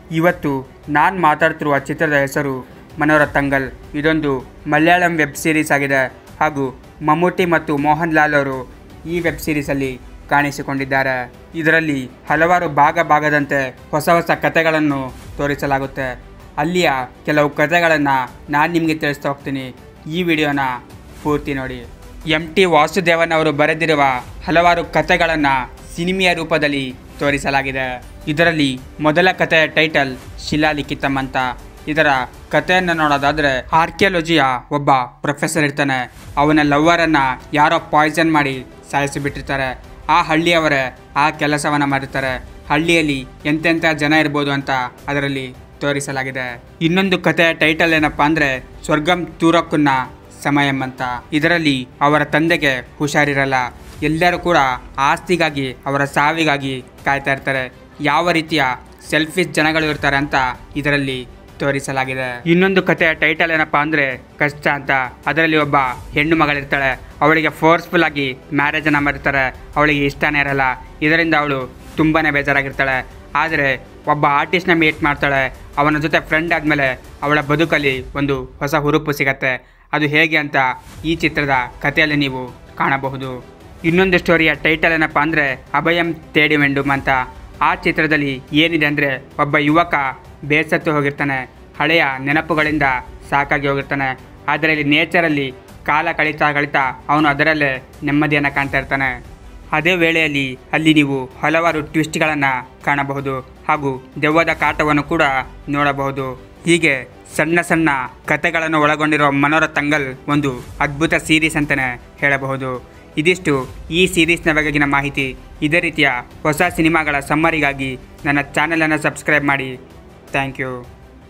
ಇವತ್ತು ನಾನು ಮಾತಾಡ್ತಿರುವ ಚಿತ್ರದ ಹೆಸರು ಮನೋರತಂಗಲ್. ಇದೊಂದು ಮಲಯಾಳಂ ವೆಬ್ ಸೀರೀಸ್ ಆಗಿದೆ ಹಾಗೂ ಮಮ್ಮೂಟಿ ಮತ್ತು ಮೋಹನ್ ಲಾಲ್ ಅವರು ಈ ವೆಬ್ ಸೀರೀಸಲ್ಲಿ ಕಾಣಿಸಿಕೊಂಡಿದ್ದಾರೆ. ಇದರಲ್ಲಿ ಹಲವಾರು ಭಾಗದಂತೆ ಹೊಸ ಕಥೆಗಳನ್ನು ತೋರಿಸಲಾಗುತ್ತೆ. ಅಲ್ಲಿಯ ಕೆಲವು ಕಥೆಗಳನ್ನು ನಾನು ನಿಮಗೆ ತಿಳಿಸ್ತಾ ಹೋಗ್ತೀನಿ. ಈ ವಿಡಿಯೋನ ಪೂರ್ತಿ ನೋಡಿ. MT ವಾಸುದೇವನ್ ಅವರು ಬರೆದಿರುವ ಹಲವಾರು ಕಥೆಗಳನ್ನು ಸಿನಿಮೆಯ ರೂಪದಲ್ಲಿ ತೋರಿಸಲಾಗಿದೆ. ಇದರಲ್ಲಿ ಮೊದಲ ಕಥೆಯ ಟೈಟಲ್ ಶಿಲಾಲಿಖಿತಂ ಅಂತ. ಇದರ ಕಥೆಯನ್ನು ನೋಡೋದಾದರೆ, ಆರ್ಕಿಯಾಲಜಿಯ ಒಬ್ಬ ಪ್ರೊಫೆಸರ್ ಇರ್ತಾನೆ. ಅವನ ಲವ್ವರನ್ನು ಯಾರೋ ಪಾಯ್ಸನ್ ಮಾಡಿ ಸಾಯಿಸಿಬಿಟ್ಟಿರ್ತಾರೆ. ಆ ಹಳ್ಳಿಯವರೇ ಆ ಕೆಲಸವನ್ನು ಮಾಡಿರ್ತಾರೆ. ಹಳ್ಳಿಯಲ್ಲಿ ಎಂತೆಂಥ ಜನ ಇರ್ಬೋದು ಅಂತ ಅದರಲ್ಲಿ ತೋರಿಸಲಾಗಿದೆ. ಇನ್ನೊಂದು ಕಥೆಯ ಟೈಟಲ್ ಏನಪ್ಪ ಅಂದರೆ ಸ್ವರ್ಗಂ ತೂರಕ್ಕುನ್ನ ಸಮಯಂ ಅಂತ. ಇದರಲ್ಲಿ ಅವರ ತಂದೆಗೆ ಹುಷಾರಿರಲ್ಲ. ಎಲ್ಲರೂ ಕೂಡ ಆಸ್ತಿಗಾಗಿ, ಅವರ ಸಾವಿಗಾಗಿ ಕಾಯ್ತಾ ಇರ್ತಾರೆ. ಯಾವ ರೀತಿಯ ಸೆಲ್ಫಿಶ್ ಜನಗಳು ಇರ್ತಾರೆ ಅಂತ ಇದರಲ್ಲಿ ತೋರಿಸಲಾಗಿದೆ. ಇನ್ನೊಂದು ಕಥೆಯ ಟೈಟಲ್ ಏನಪ್ಪ ಅಂದರೆ ಕಷ್ಟ ಅಂತ. ಅದರಲ್ಲಿ ಒಬ್ಬ ಹೆಣ್ಣು ಮಗಳಿರ್ತಾಳೆ. ಅವಳಿಗೆ ಫೋರ್ಸ್ಫುಲ್ ಆಗಿ ಮ್ಯಾರೇಜನ್ನು ಮಾಡಿರ್ತಾರೆ. ಅವಳಿಗೆ ಇಷ್ಟನೇ ಇರಲ್ಲ. ಇದರಿಂದ ಅವಳು ತುಂಬಾ ಬೇಜಾರಾಗಿರ್ತಾಳೆ. ಆದರೆ ಒಬ್ಬ ಆರ್ಟಿಸ್ಟ್ನ ಮೀಟ್ ಮಾಡ್ತಾಳೆ. ಅವನ ಜೊತೆ ಫ್ರೆಂಡ್ ಆದಮೇಲೆ ಅವಳ ಬದುಕಲ್ಲಿ ಒಂದು ಹೊಸ ಹುರುಪು ಸಿಗತ್ತೆ. ಅದು ಹೇಗೆ ಅಂತ ಈ ಚಿತ್ರದ ಕಥೆಯಲ್ಲಿ ನೀವು ಕಾಣಬಹುದು. ಇನ್ನೊಂದು ಸ್ಟೋರಿಯ ಟೈಟಲ್ ಏನಪ್ಪ ಅಂದರೆ ಅಭಯಂ ತೇಡಿ ವೆಂಡುಮ್ ಅಂತ. ಆ ಚಿತ್ರದಲ್ಲಿ ಏನಿದೆ ಅಂದರೆ, ಒಬ್ಬ ಯುವಕ ಬೇಸತ್ತು ಹೋಗಿರ್ತಾನೆ. ಹಳೆಯ ನೆನಪುಗಳಿಂದ ಸಾಕಾಗಿ ಹೋಗಿರ್ತಾನೆ. ಆದರೆ ಇಲ್ಲಿ ನೇಚರಲ್ಲಿ ಕಾಲ ಕಳೀತಾ ಅವನು ಅದರಲ್ಲೇ ನೆಮ್ಮದಿಯನ್ನು ಕಾಣ್ತಾ ಇರ್ತಾನೆ. ಅದೇ ವೇಳೆಯಲ್ಲಿ ಅಲ್ಲಿ ನೀವು ಹಲವಾರು ಟ್ವಿಸ್ಟ್ಗಳನ್ನು ಕಾಣಬಹುದು ಹಾಗೂ ದೆವ್ವದ ಕಾಟವನ್ನು ಕೂಡ ನೋಡಬಹುದು. ಹೀಗೆ ಸಣ್ಣ ಕಥೆಗಳನ್ನು ಒಳಗೊಂಡಿರುವ ಮನೋರತಂಗಲ್ ಒಂದು ಅದ್ಭುತ ಸೀರೀಸ್ ಅಂತಲೇ ಹೇಳಬಹುದು. ಇದಿಷ್ಟು ಈ ಸೀರೀಸ್ನ ಬಗೆಗಿನ ಮಾಹಿತಿ. ಇದೇ ರೀತಿಯ ಹೊಸ ಸಿನಿಮಾಗಳ ಸಮ್ಮರಿಗಾಗಿ ನನ್ನ ಚಾನಲನ್ನು ಸಬ್ಸ್ಕ್ರೈಬ್ ಮಾಡಿ. Thank you.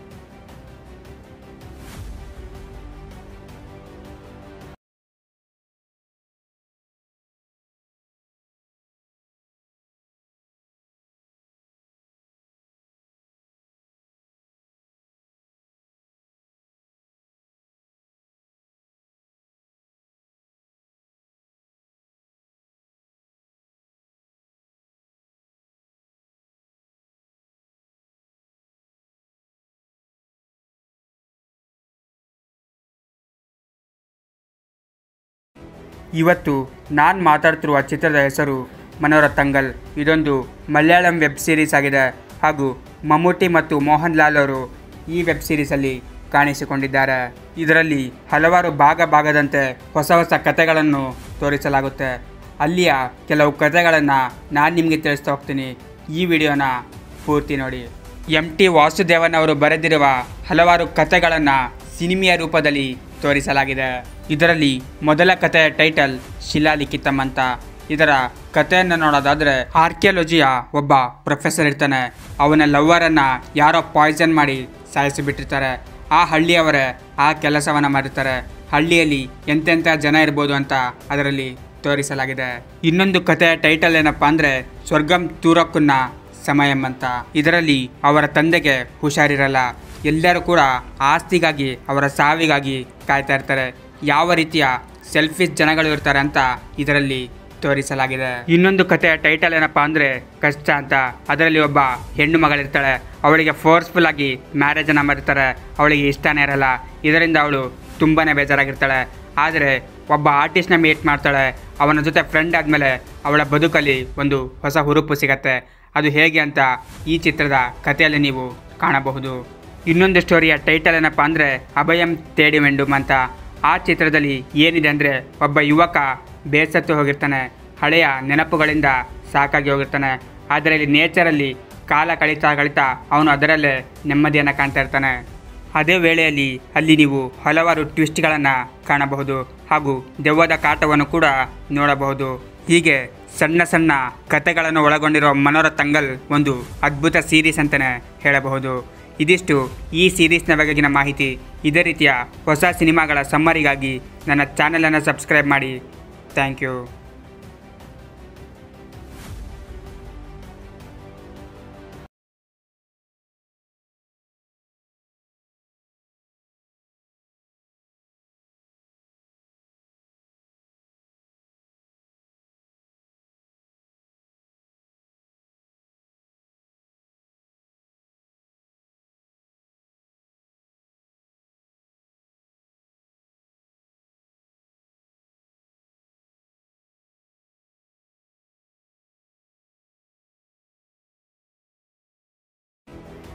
ಇವತ್ತು ನಾನು ಮಾತಾಡ್ತಿರುವ ಚಿತ್ರದ ಹೆಸರು ಮನೋರತಂಗಲ್. ಇದೊಂದು ಮಲಯಾಳಂ ವೆಬ್ ಸೀರೀಸ್ ಆಗಿದೆ ಹಾಗೂ ಮಮ್ಮೂಟಿ ಮತ್ತು ಮೋಹನ್ ಲಾಲ್ ಅವರು ಈ ವೆಬ್ ಸೀರೀಸಲ್ಲಿ ಕಾಣಿಸಿಕೊಂಡಿದ್ದಾರೆ. ಇದರಲ್ಲಿ ಹಲವಾರು ಭಾಗದಂತೆ ಹೊಸ ಕಥೆಗಳನ್ನು ತೋರಿಸಲಾಗುತ್ತೆ. ಅಲ್ಲಿಯ ಕೆಲವು ಕಥೆಗಳನ್ನು ನಾನು ನಿಮಗೆ ತಿಳಿಸ್ತಾ ಹೋಗ್ತೀನಿ. ಈ ವಿಡಿಯೋನ ಪೂರ್ತಿ ನೋಡಿ. MT ವಾಸುದೇವನ್ ಅವರು ಬರೆದಿರುವ ಹಲವಾರು ಕಥೆಗಳನ್ನು ಸಿನಿಮೆಯ ರೂಪದಲ್ಲಿ ತೋರಿಸಲಾಗಿದೆ. ಇದರಲ್ಲಿ ಮೊದಲ ಕಥೆಯ ಟೈಟಲ್ ಶಿಲಾಲಿಖಿತಂ ಅಂತ. ಇದರ ಕಥೆಯನ್ನು ನೋಡೋದಾದರೆ, ಆರ್ಕಿಯಾಲಜಿಯ ಒಬ್ಬ ಪ್ರೊಫೆಸರ್ ಇರ್ತಾನೆ. ಅವನ ಲವ್ವರನ್ನು ಯಾರೋ ಪಾಯ್ಸನ್ ಮಾಡಿ ಸಾಯಿಸಿಬಿಟ್ಟಿರ್ತಾರೆ. ಆ ಹಳ್ಳಿಯವರೇ ಆ ಕೆಲಸವನ್ನು ಮಾಡಿರ್ತಾರೆ. ಹಳ್ಳಿಯಲ್ಲಿ ಎಂತೆಂಥ ಜನ ಇರ್ಬೋದು ಅಂತ ಅದರಲ್ಲಿ ತೋರಿಸಲಾಗಿದೆ. ಇನ್ನೊಂದು ಕಥೆಯ ಟೈಟಲ್ ಏನಪ್ಪ ಅಂದರೆ ಸ್ವರ್ಗಂ ತೂರಕ್ಕುನ್ನ ಸಮಯಂ ಅಂತ. ಇದರಲ್ಲಿ ಅವರ ತಂದೆಗೆ ಹುಷಾರಿರಲ್ಲ. ಎಲ್ಲರೂ ಕೂಡ ಆಸ್ತಿಗಾಗಿ, ಅವರ ಸಾವಿಗಾಗಿ ಕಾಯ್ತಾ ಇರ್ತಾರೆ. ಯಾವ ರೀತಿಯ ಸೆಲ್ಫಿಶ್ ಜನಗಳು ಇರ್ತಾರೆ ಅಂತ ಇದರಲ್ಲಿ ತೋರಿಸಲಾಗಿದೆ. ಇನ್ನೊಂದು ಕಥೆಯ ಟೈಟಲ್ ಏನಪ್ಪ ಅಂದರೆ ಕಷ್ಟ ಅಂತ. ಅದರಲ್ಲಿ ಒಬ್ಬ ಹೆಣ್ಣು ಮಗಳಿರ್ತಾಳೆ. ಅವಳಿಗೆ ಫೋರ್ಸ್ಫುಲ್ ಆಗಿ ಮ್ಯಾರೇಜನ್ನು ಮಾಡಿರ್ತಾರೆ. ಅವಳಿಗೆ ಇಷ್ಟನೇ ಇರಲ್ಲ. ಇದರಿಂದ ಅವಳು ತುಂಬಾ ಬೇಜಾರಾಗಿರ್ತಾಳೆ. ಆದರೆ ಒಬ್ಬ ಆರ್ಟಿಸ್ಟ್ನ ಮೀಟ್ ಮಾಡ್ತಾಳೆ. ಅವನ ಜೊತೆ ಫ್ರೆಂಡ್ ಆದಮೇಲೆ ಅವಳ ಬದುಕಲ್ಲಿ ಒಂದು ಹೊಸ ಹುರುಪು ಸಿಗತ್ತೆ. ಅದು ಹೇಗೆ ಅಂತ ಈ ಚಿತ್ರದ ಕಥೆಯಲ್ಲಿ ನೀವು ಕಾಣಬಹುದು. ಇನ್ನೊಂದು ಸ್ಟೋರಿಯ ಟೈಟಲ್ ಏನಪ್ಪ ಅಂದರೆ ಅಭಯಂ ತೇಡಿ ವೆಂಡುಮ್ ಅಂತ. ಆ ಚಿತ್ರದಲ್ಲಿ ಏನಿದೆ ಅಂದರೆ, ಒಬ್ಬ ಯುವಕ ಬೇಸತ್ತು ಹೋಗಿರ್ತಾನೆ. ಹಳೆಯ ನೆನಪುಗಳಿಂದ ಸಾಕಾಗಿ ಹೋಗಿರ್ತಾನೆ. ಆದರೆ ಇಲ್ಲಿ ನೇಚರಲ್ಲಿ ಕಾಲ ಕಳೀತಾ ಅವನು ಅದರಲ್ಲೇ ನೆಮ್ಮದಿಯನ್ನು ಕಾಣ್ತಾ ಇರ್ತಾನೆ. ಅದೇ ವೇಳೆಯಲ್ಲಿ ಅಲ್ಲಿ ನೀವು ಹಲವಾರು ಟ್ವಿಸ್ಟ್ಗಳನ್ನು ಕಾಣಬಹುದು ಹಾಗೂ ದೆವ್ವದ ಕಾಟವನ್ನು ಕೂಡ ನೋಡಬಹುದು. ಹೀಗೆ ಸಣ್ಣ ಕಥೆಗಳನ್ನು ಒಳಗೊಂಡಿರುವ ಮನೋರತಂಗಲ್ ಒಂದು ಅದ್ಭುತ ಸೀರೀಸ್ ಅಂತಲೇ ಹೇಳಬಹುದು. ಇದಿಷ್ಟು ಈ ಸೀರೀಸ್ನ ಬಗೆಗಿನ ಮಾಹಿತಿ. ಇದೇ ರೀತಿಯ ಹೊಸ ಸಿನಿಮಾಗಳ ಸಮ್ಮರಿಗಾಗಿ ನನ್ನ ಚಾನಲನ್ನು ಸಬ್ಸ್ಕ್ರೈಬ್ ಮಾಡಿ. Thank you.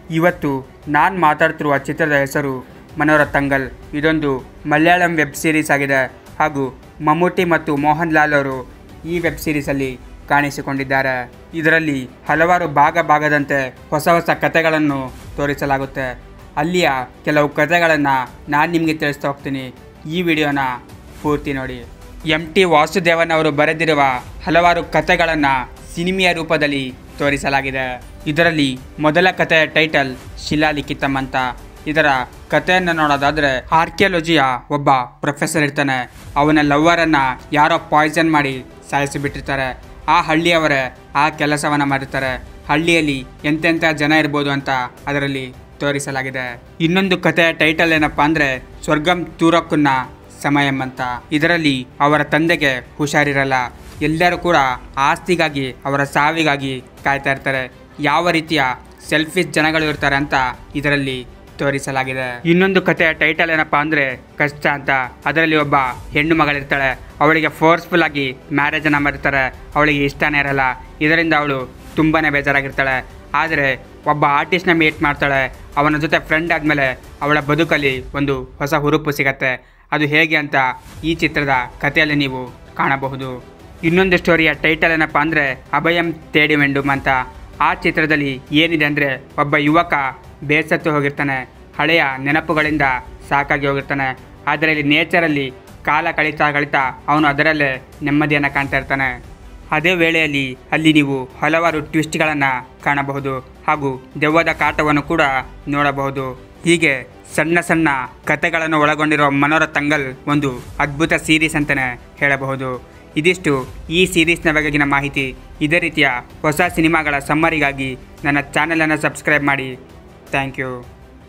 ಇವತ್ತು ನಾನು ಮಾತಾಡ್ತಿರುವ ಚಿತ್ರದ ಹೆಸರು ಮನೋರತಂಗಲ್. ಇದೊಂದು ಮಲಯಾಳಂ ವೆಬ್ ಸೀರೀಸ್ ಆಗಿದೆ ಹಾಗೂ ಮಮ್ಮೂಟಿ ಮತ್ತು ಮೋಹನ್ ಲಾಲ್ ಅವರು ಈ ವೆಬ್ ಸೀರೀಸಲ್ಲಿ ಕಾಣಿಸಿಕೊಂಡಿದ್ದಾರೆ. ಇದರಲ್ಲಿ ಹಲವಾರು ಭಾಗದಂತೆ ಹೊಸ ಹೊಸ ಕಥೆಗಳನ್ನು ತೋರಿಸಲಾಗುತ್ತೆ. ಅಲ್ಲಿಯ ಕೆಲವು ಕಥೆಗಳನ್ನು ನಾನು ನಿಮಗೆ ತಿಳಿಸ್ತಾ ಹೋಗ್ತೀನಿ. ಈ ವಿಡಿಯೋನ ಪೂರ್ತಿ ನೋಡಿ. MT ವಾಸುದೇವನ್ ಅವರು ಬರೆದಿರುವ ಹಲವಾರು ಕಥೆಗಳನ್ನು ಸಿನಿಮೆಯ ರೂಪದಲ್ಲಿ ತೋರಿಸಲಾಗಿದೆ. ಇದರಲ್ಲಿ ಮೊದಲ ಕಥೆಯ ಟೈಟಲ್ ಶಿಲಾಲಿಖಿತಂ ಅಂತ. ಇದರ ಕಥೆಯನ್ನು ನೋಡೋದಾದರೆ, ಆರ್ಕಿಯಾಲಜಿಯ ಒಬ್ಬ ಪ್ರೊಫೆಸರ್ ಇರ್ತಾನೆ. ಅವನ ಲವ್ವರನ್ನು ಯಾರೋ ಪಾಯ್ಸನ್ ಮಾಡಿ ಸಾಯಿಸಿಬಿಟ್ಟಿರ್ತಾರೆ. ಆ ಹಳ್ಳಿಯವರೇ ಆ ಕೆಲಸವನ್ನು ಮಾಡಿರ್ತಾರೆ. ಹಳ್ಳಿಯಲ್ಲಿ ಎಂತೆಂಥ ಜನ ಇರ್ಬೋದು ಅಂತ ಅದರಲ್ಲಿ ತೋರಿಸಲಾಗಿದೆ. ಇನ್ನೊಂದು ಕಥೆಯ ಟೈಟಲ್ ಏನಪ್ಪ ಅಂದರೆ ಸ್ವರ್ಗಂ ತೂರಕ್ಕುನ್ನ ಸಮಯಂ ಅಂತ. ಇದರಲ್ಲಿ ಅವರ ತಂದೆಗೆ ಹುಷಾರಿರಲ್ಲ. ಎಲ್ಲರೂ ಕೂಡ ಆಸ್ತಿಗಾಗಿ, ಅವರ ಸಾವಿಗಾಗಿ ಕಾಯ್ತಾ ಇರ್ತಾರೆ. ಯಾವ ರೀತಿಯ ಸೆಲ್ಫಿಶ್ ಜನಗಳು ಇರ್ತಾರೆ ಅಂತ ಇದರಲ್ಲಿ ತೋರಿಸಲಾಗಿದೆ. ಇನ್ನೊಂದು ಕಥೆಯ ಟೈಟಲ್ ಏನಪ್ಪ ಅಂದರೆ ಕಷ್ಟ ಅಂತ. ಅದರಲ್ಲಿ ಒಬ್ಬ ಹೆಣ್ಣು ಮಗಳಿರ್ತಾಳೆ. ಅವಳಿಗೆ ಫೋರ್ಸ್ಫುಲ್ ಆಗಿ ಮ್ಯಾರೇಜನ್ನು ಮಾಡಿರ್ತಾರೆ. ಅವಳಿಗೆ ಇಷ್ಟನೇ ಇರಲ್ಲ. ಇದರಿಂದ ಅವಳು ತುಂಬಾ ಬೇಜಾರಾಗಿರ್ತಾಳೆ. ಆದರೆ ಒಬ್ಬ ಆರ್ಟಿಸ್ಟ್ನ ಮೀಟ್ ಮಾಡ್ತಾಳೆ. ಅವನ ಜೊತೆ ಫ್ರೆಂಡ್ ಆದಮೇಲೆ ಅವಳ ಬದುಕಲ್ಲಿ ಒಂದು ಹೊಸ ಹುರುಪು ಸಿಗತ್ತೆ. ಅದು ಹೇಗೆ ಅಂತ ಈ ಚಿತ್ರದ ಕಥೆಯಲ್ಲಿ ನೀವು ಕಾಣಬಹುದು. ಇನ್ನೊಂದು ಸ್ಟೋರಿಯ ಟೈಟಲ್ ಏನಪ್ಪ ಅಂದರೆ ಅಭಯಂ ತೇಡಿ ವೆಂಡುಮ್ ಅಂತ. ಆ ಚಿತ್ರದಲ್ಲಿ ಏನಿದೆ ಅಂದರೆ, ಒಬ್ಬ ಯುವಕ ಬೇಸತ್ತು ಹೋಗಿರ್ತಾನೆ. ಹಳೆಯ ನೆನಪುಗಳಿಂದ ಸಾಕಾಗಿ ಹೋಗಿರ್ತಾನೆ. ಆದರೆ ಇಲ್ಲಿ ನೇಚರಲ್ಲಿ ಕಾಲ ಕಳೀತಾ ಅವನು ಅದರಲ್ಲೇ ನೆಮ್ಮದಿಯನ್ನು ಕಾಣ್ತಾ ಇರ್ತಾನೆ. ಅದೇ ವೇಳೆಯಲ್ಲಿ ಅಲ್ಲಿ ನೀವು ಹಲವಾರು ಟ್ವಿಸ್ಟ್ಗಳನ್ನು ಕಾಣಬಹುದು ಹಾಗೂ ದೆವ್ವದ ಕಾಟವನ್ನು ಕೂಡ ನೋಡಬಹುದು. ಹೀಗೆ ಸಣ್ಣ ಸಣ್ಣ ಕಥೆಗಳನ್ನು ಒಳಗೊಂಡಿರುವ ಮನೋರತಂಗಲ್ ಒಂದು ಅದ್ಭುತ ಸೀರೀಸ್ ಅಂತಲೇ ಹೇಳಬಹುದು. ಇದಿಷ್ಟು ಈ ಸೀರೀಸ್ನ ಬಗೆಗಿನ ಮಾಹಿತಿ. ಇದೇ ರೀತಿಯ ಹೊಸ ಸಿನಿಮಾಗಳ ಸಮ್ಮರಿಗಾಗಿ ನನ್ನ ಚಾನಲನ್ನು ಸಬ್ಸ್ಕ್ರೈಬ್ ಮಾಡಿ. Thank you.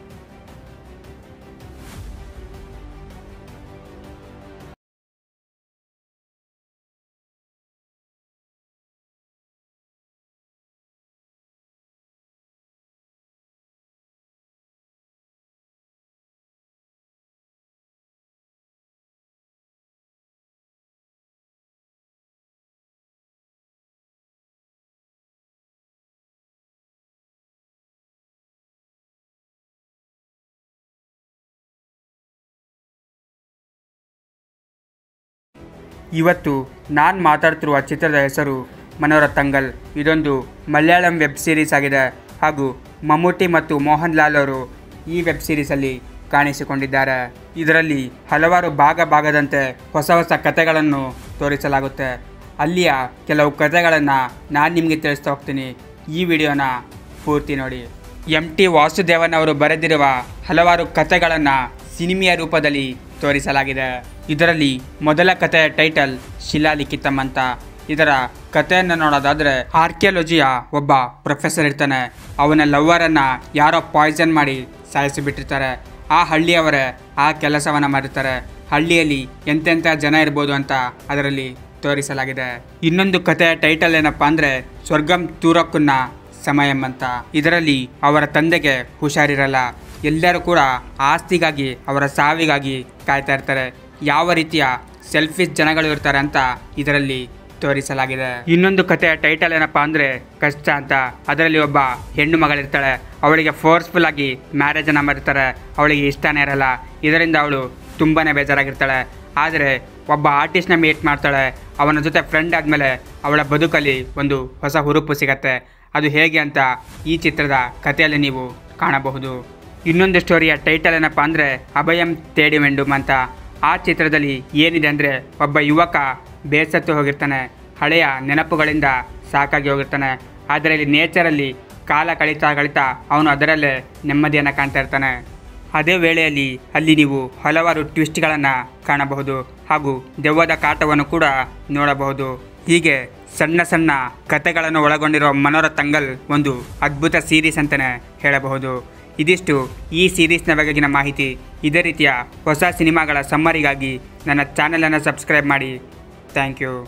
ಇವತ್ತು ನಾನು ಮಾತಾಡ್ತಿರುವ ಚಿತ್ರದ ಹೆಸರು ಮನೋರತಂಗಲ್. ಇದೊಂದು ಮಲಯಾಳಂ ವೆಬ್ ಸೀರೀಸ್ ಆಗಿದೆ ಹಾಗೂ ಮಮ್ಮೂಟಿ ಮತ್ತು ಮೋಹನ್ ಲಾಲ್ ಅವರು ಈ ವೆಬ್ ಸೀರೀಸಲ್ಲಿ ಕಾಣಿಸಿಕೊಂಡಿದ್ದಾರೆ. ಇದರಲ್ಲಿ ಹಲವಾರು ಭಾಗದಂತೆ ಹೊಸ ಹೊಸ ಕಥೆಗಳನ್ನು ತೋರಿಸಲಾಗುತ್ತೆ. ಅಲ್ಲಿಯ ಕೆಲವು ಕಥೆಗಳನ್ನು ನಾನು ನಿಮಗೆ ತಿಳಿಸ್ತಾ ಹೋಗ್ತೀನಿ. ಈ ವಿಡಿಯೋನ ಪೂರ್ತಿ ನೋಡಿ. MT ವಾಸುದೇವನ್ ಅವರು ಬರೆದಿರುವ ಹಲವಾರು ಕಥೆಗಳನ್ನು ಸಿನಿಮೆಯ ರೂಪದಲ್ಲಿ ತೋರಿಸಲಾಗಿದೆ. ಇದರಲ್ಲಿ ಮೊದಲ ಕಥೆಯ ಟೈಟಲ್ ಶಿಲಾಲಿಖಿತಂ ಅಂತ. ಇದರ ಕಥೆಯನ್ನು ನೋಡೋದಾದರೆ, ಆರ್ಕಿಯಾಲಜಿಯ ಒಬ್ಬ ಪ್ರೊಫೆಸರ್ ಇರ್ತಾನೆ. ಅವನ ಲವ್ವರನ್ನು ಯಾರೋ ಪಾಯ್ಸನ್ ಮಾಡಿ ಸಾಯಿಸಿಬಿಟ್ಟಿರ್ತಾರೆ. ಆ ಹಳ್ಳಿಯವರೇ ಆ ಕೆಲಸವನ್ನು ಮಾಡಿರ್ತಾರೆ. ಹಳ್ಳಿಯಲ್ಲಿ ಎಂತೆಂಥ ಜನ ಇರ್ಬೋದು ಅಂತ ಅದರಲ್ಲಿ ತೋರಿಸಲಾಗಿದೆ. ಇನ್ನೊಂದು ಕಥೆಯ ಟೈಟಲ್ ಏನಪ್ಪ ಅಂದರೆ ಸ್ವರ್ಗಂ ತೂರಕ್ಕುನ್ನ ಸಮಯಂ ಅಂತ. ಇದರಲ್ಲಿ ಅವರ ತಂದೆಗೆ ಹುಷಾರಿರಲ್ಲ. ಎಲ್ಲರೂ ಕೂಡ ಆಸ್ತಿಗಾಗಿ, ಅವರ ಸಾವಿಗಾಗಿ ಕಾಯ್ತಾ ಇರ್ತಾರೆ. ಯಾವ ರೀತಿಯ ಸೆಲ್ಫಿಶ್ ಜನಗಳು ಇರ್ತಾರೆ ಅಂತ ಇದರಲ್ಲಿ ತೋರಿಸಲಾಗಿದೆ. ಇನ್ನೊಂದು ಕಥೆಯ ಟೈಟಲ್ ಏನಪ್ಪ ಅಂದರೆ ಕಷ್ಟ ಅಂತ. ಅದರಲ್ಲಿ ಒಬ್ಬ ಹೆಣ್ಣು ಮಗಳಿರ್ತಾಳೆ. ಅವಳಿಗೆ ಫೋರ್ಸ್ಫುಲ್ ಆಗಿ ಮ್ಯಾರೇಜನ್ನು ಮಾಡಿರ್ತಾರೆ. ಅವಳಿಗೆ ಇಷ್ಟನೇ ಇರಲ್ಲ. ಇದರಿಂದ ಅವಳು ತುಂಬಾ ಬೇಜಾರಾಗಿರ್ತಾಳೆ. ಆದರೆ ಒಬ್ಬ ಆರ್ಟಿಸ್ಟ್ನ ಮೀಟ್ ಮಾಡ್ತಾಳೆ. ಅವನ ಜೊತೆ ಫ್ರೆಂಡ್ ಆದಮೇಲೆ ಅವಳ ಬದುಕಲ್ಲಿ ಒಂದು ಹೊಸ ಹುರುಪು ಸಿಗತ್ತೆ. ಅದು ಹೇಗೆ ಅಂತ ಈ ಚಿತ್ರದ ಕಥೆಯಲ್ಲಿ ನೀವು ಕಾಣಬಹುದು. ಇನ್ನೊಂದು ಸ್ಟೋರಿಯ ಟೈಟಲ್ ಏನಪ್ಪ ಅಂದರೆ ಅಭಯಂ ತೇಡಿ ವೆಂಡುಮ್ ಅಂತ. ಆ ಚಿತ್ರದಲ್ಲಿ ಏನಿದೆ ಅಂದರೆ, ಒಬ್ಬ ಯುವಕ ಬೇಸತ್ತು ಹೋಗಿರ್ತಾನೆ. ಹಳೆಯ ನೆನಪುಗಳಿಂದ ಸಾಕಾಗಿ ಹೋಗಿರ್ತಾನೆ. ಆದರೆ ಇಲ್ಲಿ ನೇಚರಲ್ಲಿ ಕಾಲ ಕಳೀತಾ ಅವನು ಅದರಲ್ಲೇ ನೆಮ್ಮದಿಯನ್ನು ಕಾಣ್ತಾ ಇರ್ತಾನೆ. ಅದೇ ವೇಳೆಯಲ್ಲಿ ಅಲ್ಲಿ ನೀವು ಹಲವಾರು ಟ್ವಿಸ್ಟ್ಗಳನ್ನು ಕಾಣಬಹುದು ಹಾಗೂ ದೆವ್ವದ ಕಾಟವನ್ನು ಕೂಡ ನೋಡಬಹುದು. ಹೀಗೆ ಸಣ್ಣ ಸಣ್ಣ ಕಥೆಗಳನ್ನು ಒಳಗೊಂಡಿರುವ ಮನೋರತಂಗಲ್ ಒಂದು ಅದ್ಭುತ ಸೀರೀಸ್ ಅಂತಲೇ ಹೇಳಬಹುದು. ಇದಿಷ್ಟು ಈ ಸೀರೀಸ್ನ ಬಗೆಗಿನ ಮಾಹಿತಿ. ಇದೇ ರೀತಿಯ ಹೊಸ ಸಿನಿಮಾಗಳ ಸಮ್ಮರಿಗಾಗಿ ನನ್ನ ಚಾನಲನ್ನು ಸಬ್ಸ್ಕ್ರೈಬ್ ಮಾಡಿ. Thank you.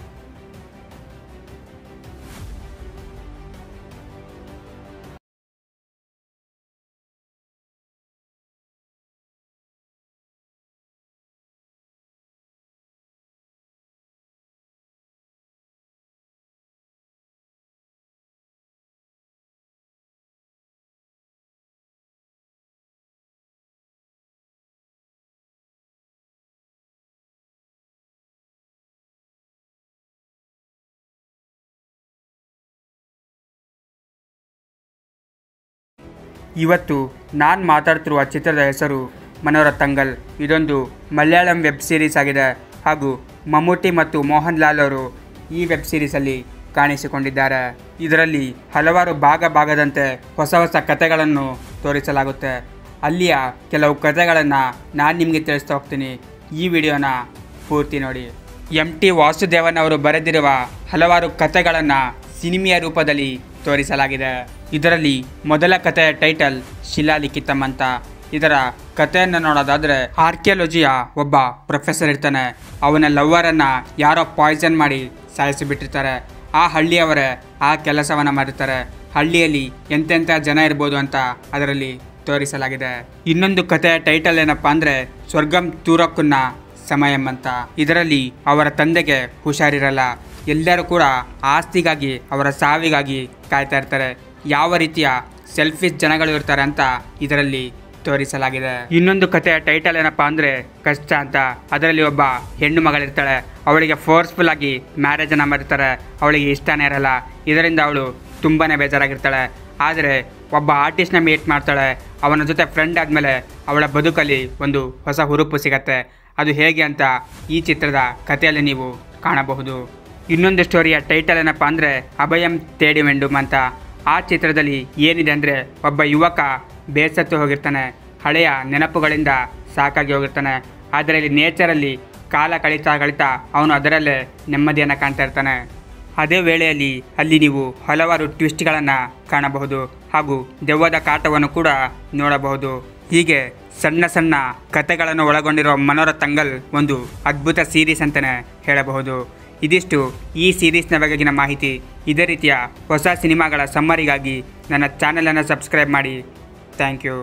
ಇವತ್ತು ನಾನು ಮಾತಾಡ್ತಿರುವ ಚಿತ್ರದ ಹೆಸರು ಮನೋರತಂಗಲ್. ಇದೊಂದು ಮಲಯಾಳಂ ವೆಬ್ ಸೀರೀಸ್ ಆಗಿದೆ ಹಾಗೂ ಮಮ್ಮೂಟಿ ಮತ್ತು ಮೋಹನ್ ಲಾಲ್ ಅವರು ಈ ವೆಬ್ ಸೀರೀಸಲ್ಲಿ ಕಾಣಿಸಿಕೊಂಡಿದ್ದಾರೆ. ಇದರಲ್ಲಿ ಹಲವಾರು ಭಾಗದಂತೆ ಹೊಸ ಕಥೆಗಳನ್ನು ತೋರಿಸಲಾಗುತ್ತೆ. ಅಲ್ಲಿಯ ಕೆಲವು ಕಥೆಗಳನ್ನು ನಾನು ನಿಮಗೆ ತಿಳಿಸ್ತಾ ಹೋಗ್ತೀನಿ. ಈ ವಿಡಿಯೋನ ಪೂರ್ತಿ ನೋಡಿ. ಟಿ ವಾಸುದೇವನ್ ಅವರು ಬರೆದಿರುವ ಹಲವಾರು ಕಥೆಗಳನ್ನು ಸಿನಿಮೆಯ ರೂಪದಲ್ಲಿ ತೋರಿಸಲಾಗಿದೆ. ಇದರಲ್ಲಿ ಮೊದಲ ಕಥೆಯ ಟೈಟಲ್ ಶಿಲಾಲಿಖಿತಂ ಅಂತ. ಇದರ ಕಥೆಯನ್ನು ನೋಡೋದಾದರೆ, ಆರ್ಕಿಯಾಲಜಿಯ ಒಬ್ಬ ಪ್ರೊಫೆಸರ್ ಇರ್ತಾನೆ. ಅವನ ಲವ್ವರನ್ನು ಯಾರೋ ಪಾಯ್ಸನ್ ಮಾಡಿ ಸಾಯಿಸಿಬಿಟ್ಟಿರ್ತಾರೆ. ಆ ಹಳ್ಳಿಯವರೇ ಆ ಕೆಲಸವನ್ನು ಮಾಡಿರ್ತಾರೆ. ಹಳ್ಳಿಯಲ್ಲಿ ಎಂತೆಂಥ ಜನ ಇರ್ಬೋದು ಅಂತ ಅದರಲ್ಲಿ ತೋರಿಸಲಾಗಿದೆ. ಇನ್ನೊಂದು ಕಥೆಯ ಟೈಟಲ್ ಏನಪ್ಪ ಅಂದರೆ ಸ್ವರ್ಗಂ ತೂರಕ್ಕುನ್ನ ಸಮಯಂ ಅಂತ. ಇದರಲ್ಲಿ ಅವರ ತಂದೆಗೆ ಹುಷಾರಿರಲ್ಲ. ಎಲ್ಲರೂ ಕೂಡ ಆಸ್ತಿಗಾಗಿ, ಅವರ ಸಾವಿಗಾಗಿ ಕಾಯ್ತಾ ಇರ್ತಾರೆ. ಯಾವ ರೀತಿಯ ಸೆಲ್ಫಿಶ್ ಜನಗಳು ಇರ್ತಾರೆ ಅಂತ ಇದರಲ್ಲಿ ತೋರಿಸಲಾಗಿದೆ. ಇನ್ನೊಂದು ಕಥೆಯ ಟೈಟಲ್ ಏನಪ್ಪಾ ಅಂದರೆ ಕಷ್ಟ ಅಂತ. ಅದರಲ್ಲಿ ಒಬ್ಬ ಹೆಣ್ಣು ಮಗಳಿರ್ತಾಳೆ. ಅವಳಿಗೆ ಫೋರ್ಸ್ಫುಲ್ ಆಗಿ ಮ್ಯಾರೇಜನ್ನು ಮಾಡಿರ್ತಾರೆ. ಅವಳಿಗೆ ಇಷ್ಟನೇ ಇರಲ್ಲ. ಇದರಿಂದ ಅವಳು ತುಂಬಾ ಬೇಜಾರಾಗಿರ್ತಾಳೆ. ಆದರೆ ಒಬ್ಬ ಆರ್ಟಿಸ್ಟ್ನ ಮೀಟ್ ಮಾಡ್ತಾಳೆ. ಅವನ ಜೊತೆ ಫ್ರೆಂಡ್ ಆದಮೇಲೆ ಅವಳ ಬದುಕಲ್ಲಿ ಒಂದು ಹೊಸ ಹುರುಪು ಸಿಗತ್ತೆ. ಅದು ಹೇಗೆ ಅಂತ ಈ ಚಿತ್ರದ ಕಥೆಯಲ್ಲಿ ನೀವು ಕಾಣಬಹುದು. ಇನ್ನೊಂದು ಸ್ಟೋರಿಯ ಟೈಟಲ್ ಏನಪ್ಪ ಅಂದರೆ ಅಭಯಂ ತೇಡಿ ವೆಂಡುಮ್ ಅಂತ. ಆ ಚಿತ್ರದಲ್ಲಿ ಏನಿದೆ ಅಂದರೆ, ಒಬ್ಬ ಯುವಕ ಬೇಸತ್ತು ಹೋಗಿರ್ತಾನೆ. ಹಳೆಯ ನೆನಪುಗಳಿಂದ ಸಾಕಾಗಿ ಹೋಗಿರ್ತಾನೆ. ಆದರೆ ಇಲ್ಲಿ ನೇಚರಲ್ಲಿ ಕಾಲ ಕಳೀತಾ ಅವನು ಅದರಲ್ಲೇ ನೆಮ್ಮದಿಯನ್ನು ಕಾಣ್ತಾ ಇರ್ತಾನೆ. ಅದೇ ವೇಳೆಯಲ್ಲಿ ಅಲ್ಲಿ ನೀವು ಹಲವಾರು ಟ್ವಿಸ್ಟ್ಗಳನ್ನು ಕಾಣಬಹುದು ಹಾಗೂ ದೆವ್ವದ ಕಾಟವನ್ನು ಕೂಡ ನೋಡಬಹುದು. ಹೀಗೆ ಸಣ್ಣ ಕಥೆಗಳನ್ನು ಒಳಗೊಂಡಿರುವ ಮನೋರತಂಗಲ್ ಒಂದು ಅದ್ಭುತ ಸೀರೀಸ್ ಅಂತಲೇ ಹೇಳಬಹುದು. ಇದಿಷ್ಟು ಈ ಸೀರೀಸ್ನ ಬಗೆಗಿನ ಮಾಹಿತಿ. ಇದೇ ರೀತಿಯ ಹೊಸ ಸಿನಿಮಾಗಳ ಸಮ್ಮರಿಗಾಗಿ ನನ್ನ ಚಾನಲನ್ನು ಸಬ್ಸ್ಕ್ರೈಬ್ ಮಾಡಿ. Thank you.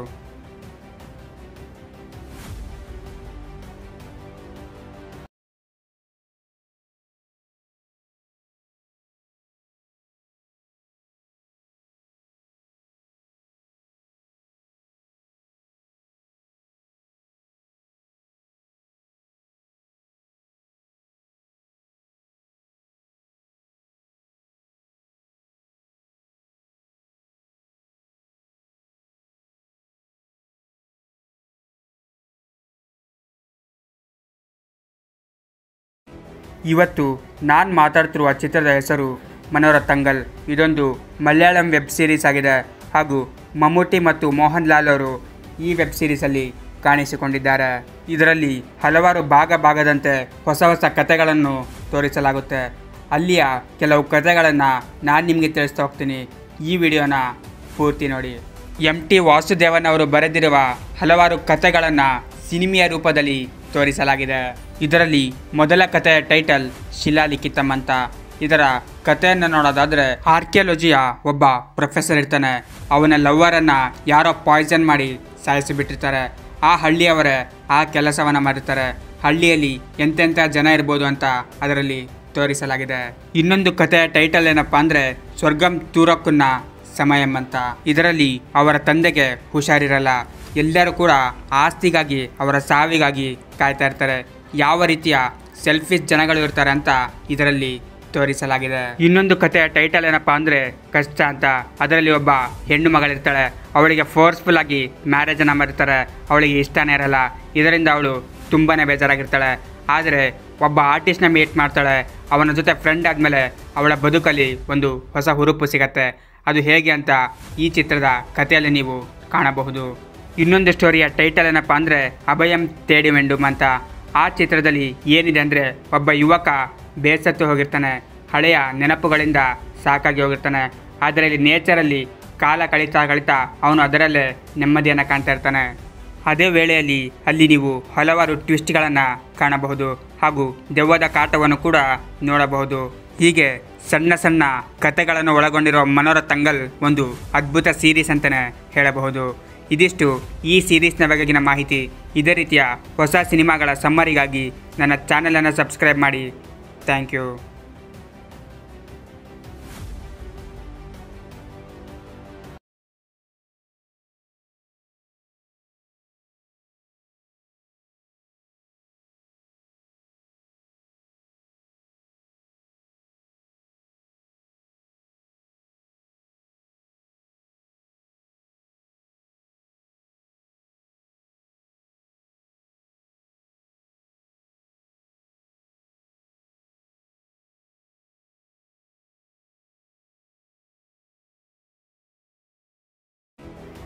ಇವತ್ತು ನಾನು ಮಾತಾಡ್ತಿರುವ ಚಿತ್ರದ ಹೆಸರು ಮನೋರತಂಗಲ್. ಇದೊಂದು ಮಲಯಾಳಂ ವೆಬ್ ಸೀರೀಸ್ ಆಗಿದೆ ಹಾಗೂ ಮಮ್ಮೂಟಿ ಮತ್ತು ಮೋಹನ್ ಲಾಲ್ ಅವರು ಈ ವೆಬ್ ಸೀರೀಸಲ್ಲಿ ಕಾಣಿಸಿಕೊಂಡಿದ್ದಾರೆ. ಇದರಲ್ಲಿ ಹಲವಾರು ಭಾಗದಂತೆ ಹೊಸ ಕಥೆಗಳನ್ನು ತೋರಿಸಲಾಗುತ್ತೆ. ಅಲ್ಲಿಯ ಕೆಲವು ಕಥೆಗಳನ್ನು ನಾನು ನಿಮಗೆ ತಿಳಿಸ್ತಾ ಹೋಗ್ತೀನಿ. ಈ ವಿಡಿಯೋನ ಪೂರ್ತಿ ನೋಡಿ. ಟಿ ವಾಸುದೇವನ್ ಅವರು ಬರೆದಿರುವ ಹಲವಾರು ಕಥೆಗಳನ್ನು ಸಿನಿಮೆಯ ರೂಪದಲ್ಲಿ ತೋರಿಸಲಾಗಿದೆ. ಇದರಲ್ಲಿ ಮೊದಲ ಕಥೆಯ ಟೈಟಲ್ ಶಿಲಾಲಿಖಿತಂ ಅಂತ. ಇದರ ಕಥೆಯನ್ನು ನೋಡೋದಾದರೆ, ಆರ್ಕಿಯಾಲಜಿಯ ಒಬ್ಬ ಪ್ರೊಫೆಸರ್ ಇರ್ತಾನೆ. ಅವನ ಲವ್ವರನ್ನು ಯಾರೋ ಪಾಯ್ಸನ್ ಮಾಡಿ ಸಾಯಿಸಿಬಿಟ್ಟಿರ್ತಾರೆ. ಆ ಹಳ್ಳಿಯವರೇ ಆ ಕೆಲಸವನ್ನು ಮಾಡಿರ್ತಾರೆ. ಹಳ್ಳಿಯಲ್ಲಿ ಎಂತೆಂಥ ಜನ ಇರ್ಬೋದು ಅಂತ ಅದರಲ್ಲಿ ತೋರಿಸಲಾಗಿದೆ. ಇನ್ನೊಂದು ಕಥೆಯ ಟೈಟಲ್ ಏನಪ್ಪ ಅಂದರೆ ಸ್ವರ್ಗಂ ತೂರಕ್ಕುನ್ನ ಸಮಯಂ ಅಂತ. ಇದರಲ್ಲಿ ಅವರ ತಂದೆಗೆ ಹುಷಾರಿರಲ್ಲ. ಎಲ್ಲರೂ ಕೂಡ ಆಸ್ತಿಗಾಗಿ, ಅವರ ಸಾವಿಗಾಗಿ ಕಾಯ್ತಾ ಇರ್ತಾರೆ. ಯಾವ ರೀತಿಯ ಸೆಲ್ಫಿಶ್ ಜನಗಳು ಇರ್ತಾರೆ ಅಂತ ಇದರಲ್ಲಿ ತೋರಿಸಲಾಗಿದೆ. ಇನ್ನೊಂದು ಕಥೆಯ ಟೈಟಲ್ ಏನಪ್ಪ ಅಂದರೆ ಕಷ್ಟ ಅಂತ. ಅದರಲ್ಲಿ ಒಬ್ಬ ಹೆಣ್ಣು ಮಗಳಿರ್ತಾಳೆ. ಅವಳಿಗೆ ಫೋರ್ಸ್ಫುಲ್ ಆಗಿ ಮ್ಯಾರೇಜನ್ನು ಮಾಡಿರ್ತಾರೆ. ಅವಳಿಗೆ ಇಷ್ಟನೇ ಇರಲ್ಲ. ಇದರಿಂದ ಅವಳು ತುಂಬಾ ಬೇಜಾರಾಗಿರ್ತಾಳೆ. ಆದರೆ ಒಬ್ಬ ಆರ್ಟಿಸ್ಟ್ನ ಮೀಟ್ ಮಾಡ್ತಾಳೆ. ಅವನ ಜೊತೆ ಫ್ರೆಂಡ್ ಆದಮೇಲೆ ಅವಳ ಬದುಕಲ್ಲಿ ಒಂದು ಹೊಸ ಹುರುಪು ಸಿಗತ್ತೆ. ಅದು ಹೇಗೆ ಅಂತ ಈ ಚಿತ್ರದ ಕಥೆಯಲ್ಲಿ ನೀವು ಕಾಣಬಹುದು. ಇನ್ನೊಂದು ಸ್ಟೋರಿಯ ಟೈಟಲ್ ಏನಪ್ಪ ಅಂದರೆ ಅಭಯಂ ತೇಡಿ ವೆಂಡುಮ್ ಅಂತ. ಆ ಚಿತ್ರದಲ್ಲಿ ಏನಿದೆ ಅಂದರೆ, ಒಬ್ಬ ಯುವಕ ಬೇಸತ್ತು ಹೋಗಿರ್ತಾನೆ. ಹಳೆಯ ನೆನಪುಗಳಿಂದ ಸಾಕಾಗಿ ಹೋಗಿರ್ತಾನೆ. ಆದರೆ ಇಲ್ಲಿ ನೇಚರಲ್ಲಿ ಕಾಲ ಕಳೀತಾ ಅವನು ಅದರಲ್ಲೇ ನೆಮ್ಮದಿಯನ್ನು ಕಾಣ್ತಾ ಇರ್ತಾನೆ. ಅದೇ ವೇಳೆಯಲ್ಲಿ ಅಲ್ಲಿ ನೀವು ಹಲವಾರು ಟ್ವಿಸ್ಟ್ಗಳನ್ನು ಕಾಣಬಹುದು ಹಾಗೂ ದೆವ್ವದ ಕಾಟವನ್ನು ಕೂಡ ನೋಡಬಹುದು. ಹೀಗೆ ಸಣ್ಣ ಕಥೆಗಳನ್ನು ಒಳಗೊಂಡಿರುವ ಮನೋರತಂಗಲ್ ಒಂದು ಅದ್ಭುತ ಸೀರೀಸ್ ಅಂತಲೇ ಹೇಳಬಹುದು. ಇದಿಷ್ಟು ಈ ಸೀರೀಸ್ನ ಬಗೆಗಿನ ಮಾಹಿತಿ. ಇದೇ ರೀತಿಯ ಹೊಸ ಸಿನಿಮಾಗಳ ಸಮ್ಮರಿಗಾಗಿ ನನ್ನ ಚಾನಲನ್ನು ಸಬ್ಸ್ಕ್ರೈಬ್ ಮಾಡಿ. Thank you.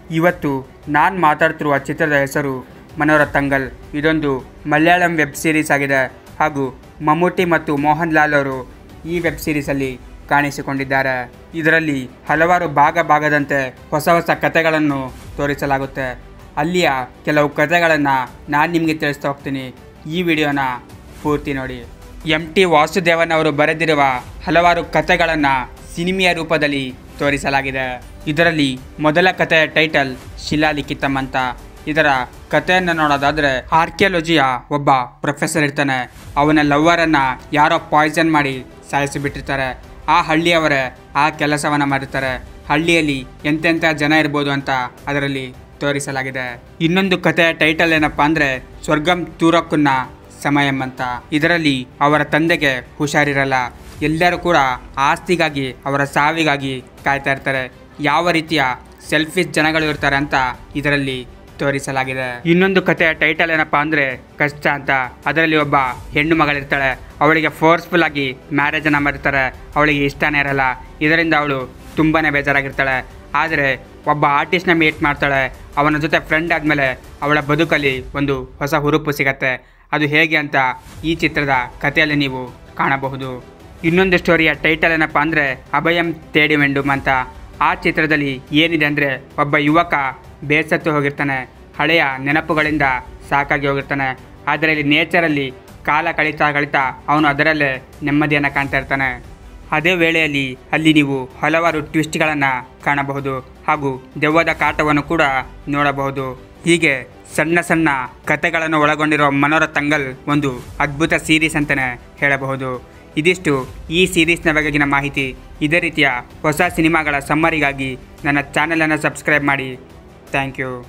ಇವತ್ತು ನಾನು ಮಾತಾಡ್ತಿರುವ ಚಿತ್ರದ ಹೆಸರು ಮನೋರತಂಗಲ್. ಇದೊಂದು ಮಲಯಾಳಂ ವೆಬ್ ಸೀರೀಸ್ ಆಗಿದೆ ಹಾಗೂ ಮಮ್ಮೂಟಿ ಮತ್ತು ಮೋಹನ್ ಲಾಲ್ ಅವರು ಈ ವೆಬ್ ಸೀರೀಸಲ್ಲಿ ಕಾಣಿಸಿಕೊಂಡಿದ್ದಾರೆ. ಇದರಲ್ಲಿ ಹಲವಾರು ಭಾಗದಂತೆ ಹೊಸ ಕಥೆಗಳನ್ನು ತೋರಿಸಲಾಗುತ್ತೆ. ಅಲ್ಲಿಯ ಕೆಲವು ಕಥೆಗಳನ್ನು ನಾನು ನಿಮಗೆ ತಿಳಿಸ್ತಾ ಹೋಗ್ತೀನಿ. ಈ ವಿಡಿಯೋನ ಪೂರ್ತಿ ನೋಡಿ. MT ವಾಸುದೇವನ್ ಅವರು ಬರೆದಿರುವ ಹಲವಾರು ಕಥೆಗಳನ್ನು ಸಿನಿಮೆಯ ರೂಪದಲ್ಲಿ ತೋರಿಸಲಾಗಿದೆ. ಇದರಲ್ಲಿ ಮೊದಲ ಕಥೆಯ ಟೈಟಲ್ ಶಿಲಾಲಿಖಿತಂ ಅಂತ. ಇದರ ಕಥೆಯನ್ನು ನೋಡೋದಾದರೆ, ಆರ್ಕಿಯಾಲಜಿಯ ಒಬ್ಬ ಪ್ರೊಫೆಸರ್ ಇರ್ತಾನೆ. ಅವನ ಲವ್ವರನ್ನು ಯಾರೋ ಪಾಯ್ಸನ್ ಮಾಡಿ ಸಾಯಿಸಿಬಿಟ್ಟಿರ್ತಾರೆ. ಆ ಹಳ್ಳಿಯವರೇ ಆ ಕೆಲಸವನ್ನು ಮಾಡಿರ್ತಾರೆ. ಹಳ್ಳಿಯಲ್ಲಿ ಎಂತೆಂಥ ಜನ ಇರ್ಬೋದು ಅಂತ ಅದರಲ್ಲಿ ತೋರಿಸಲಾಗಿದೆ. ಇನ್ನೊಂದು ಕಥೆಯ ಟೈಟಲ್ ಏನಪ್ಪ ಅಂದರೆ ಸ್ವರ್ಗಂ ತೂರಕ್ಕುನ್ನ ಸಮಯಂ ಅಂತ. ಇದರಲ್ಲಿ ಅವರ ತಂದೆಗೆ ಹುಷಾರಿರಲ್ಲ. ಎಲ್ಲರೂ ಕೂಡ ಆಸ್ತಿಗಾಗಿ, ಅವರ ಸಾವಿಗಾಗಿ ಕಾಯ್ತಾ ಇರ್ತಾರೆ. ಯಾವ ರೀತಿಯ ಸೆಲ್ಫಿಶ್ ಜನಗಳು ಇರ್ತಾರೆ ಅಂತ ಇದರಲ್ಲಿ ತೋರಿಸಲಾಗಿದೆ. ಇನ್ನೊಂದು ಕಥೆಯ ಟೈಟಲ್ ಏನಪ್ಪ ಅಂದರೆ ಕಷ್ಟ ಅಂತ. ಅದರಲ್ಲಿ ಒಬ್ಬ ಹೆಣ್ಣು ಮಗಳಿರ್ತಾಳೆ. ಅವಳಿಗೆ ಫೋರ್ಸ್ಫುಲ್ ಆಗಿ ಮ್ಯಾರೇಜನ್ನು ಮಾಡಿರ್ತಾರೆ. ಅವಳಿಗೆ ಇಷ್ಟನೇ ಇರಲ್ಲ. ಇದರಿಂದ ಅವಳು ತುಂಬಾ ಬೇಜಾರಾಗಿರ್ತಾಳೆ. ಆದರೆ ಒಬ್ಬ ಆರ್ಟಿಸ್ಟ್ನ ಮೀಟ್ ಮಾಡ್ತಾಳೆ. ಅವನ ಜೊತೆ ಫ್ರೆಂಡ್ ಆದಮೇಲೆ ಅವಳ ಬದುಕಲ್ಲಿ ಒಂದು ಹೊಸ ಹುರುಪು ಸಿಗತ್ತೆ. ಅದು ಹೇಗೆ ಅಂತ ಈ ಚಿತ್ರದ ಕಥೆಯಲ್ಲಿ ನೀವು ಕಾಣಬಹುದು. ಇನ್ನೊಂದು ಸ್ಟೋರಿಯ ಟೈಟಲ್ ಏನಪ್ಪ ಅಂದರೆ ಅಭಯಂ ತೇಡಿ ವೆಂಡುಮ್ ಅಂತ. ಆ ಚಿತ್ರದಲ್ಲಿ ಏನಿದೆ ಅಂದರೆ, ಒಬ್ಬ ಯುವಕ ಬೇಸತ್ತು ಹೋಗಿರ್ತಾನೆ. ಹಳೆಯ ನೆನಪುಗಳಿಂದ ಸಾಕಾಗಿ ಹೋಗಿರ್ತಾನೆ. ಆದರೆ ಇಲ್ಲಿ ನೇಚರಲ್ಲಿ ಕಾಲ ಕಳೀತಾ ಅವನು ಅದರಲ್ಲೇ ನೆಮ್ಮದಿಯನ್ನು ಕಾಣ್ತಾ ಇರ್ತಾನೆ. ಅದೇ ವೇಳೆಯಲ್ಲಿ ಅಲ್ಲಿ ನೀವು ಹಲವಾರು ಟ್ವಿಸ್ಟ್ಗಳನ್ನು ಕಾಣಬಹುದು ಹಾಗೂ ದೆವ್ವದ ಕಾಟವನ್ನು ಕೂಡ ನೋಡಬಹುದು. ಹೀಗೆ ಸಣ್ಣ ಕಥೆಗಳನ್ನು ಒಳಗೊಂಡಿರುವ ಮನೋರತಂಗಲ್ ಒಂದು ಅದ್ಭುತ ಸೀರೀಸ್ ಅಂತಲೇ ಹೇಳಬಹುದು. ಇದಿಷ್ಟು ಈ ಸೀರೀಸ್ನ ಬಗೆಗಿನ ಮಾಹಿತಿ. ಇದೇ ರೀತಿಯ ಹೊಸ ಸಿನಿಮಾಗಳ ಸಮ್ಮರಿಗಾಗಿ ನನ್ನ ಚಾನಲನ್ನು ಸಬ್ಸ್ಕ್ರೈಬ್ ಮಾಡಿ. Thank you.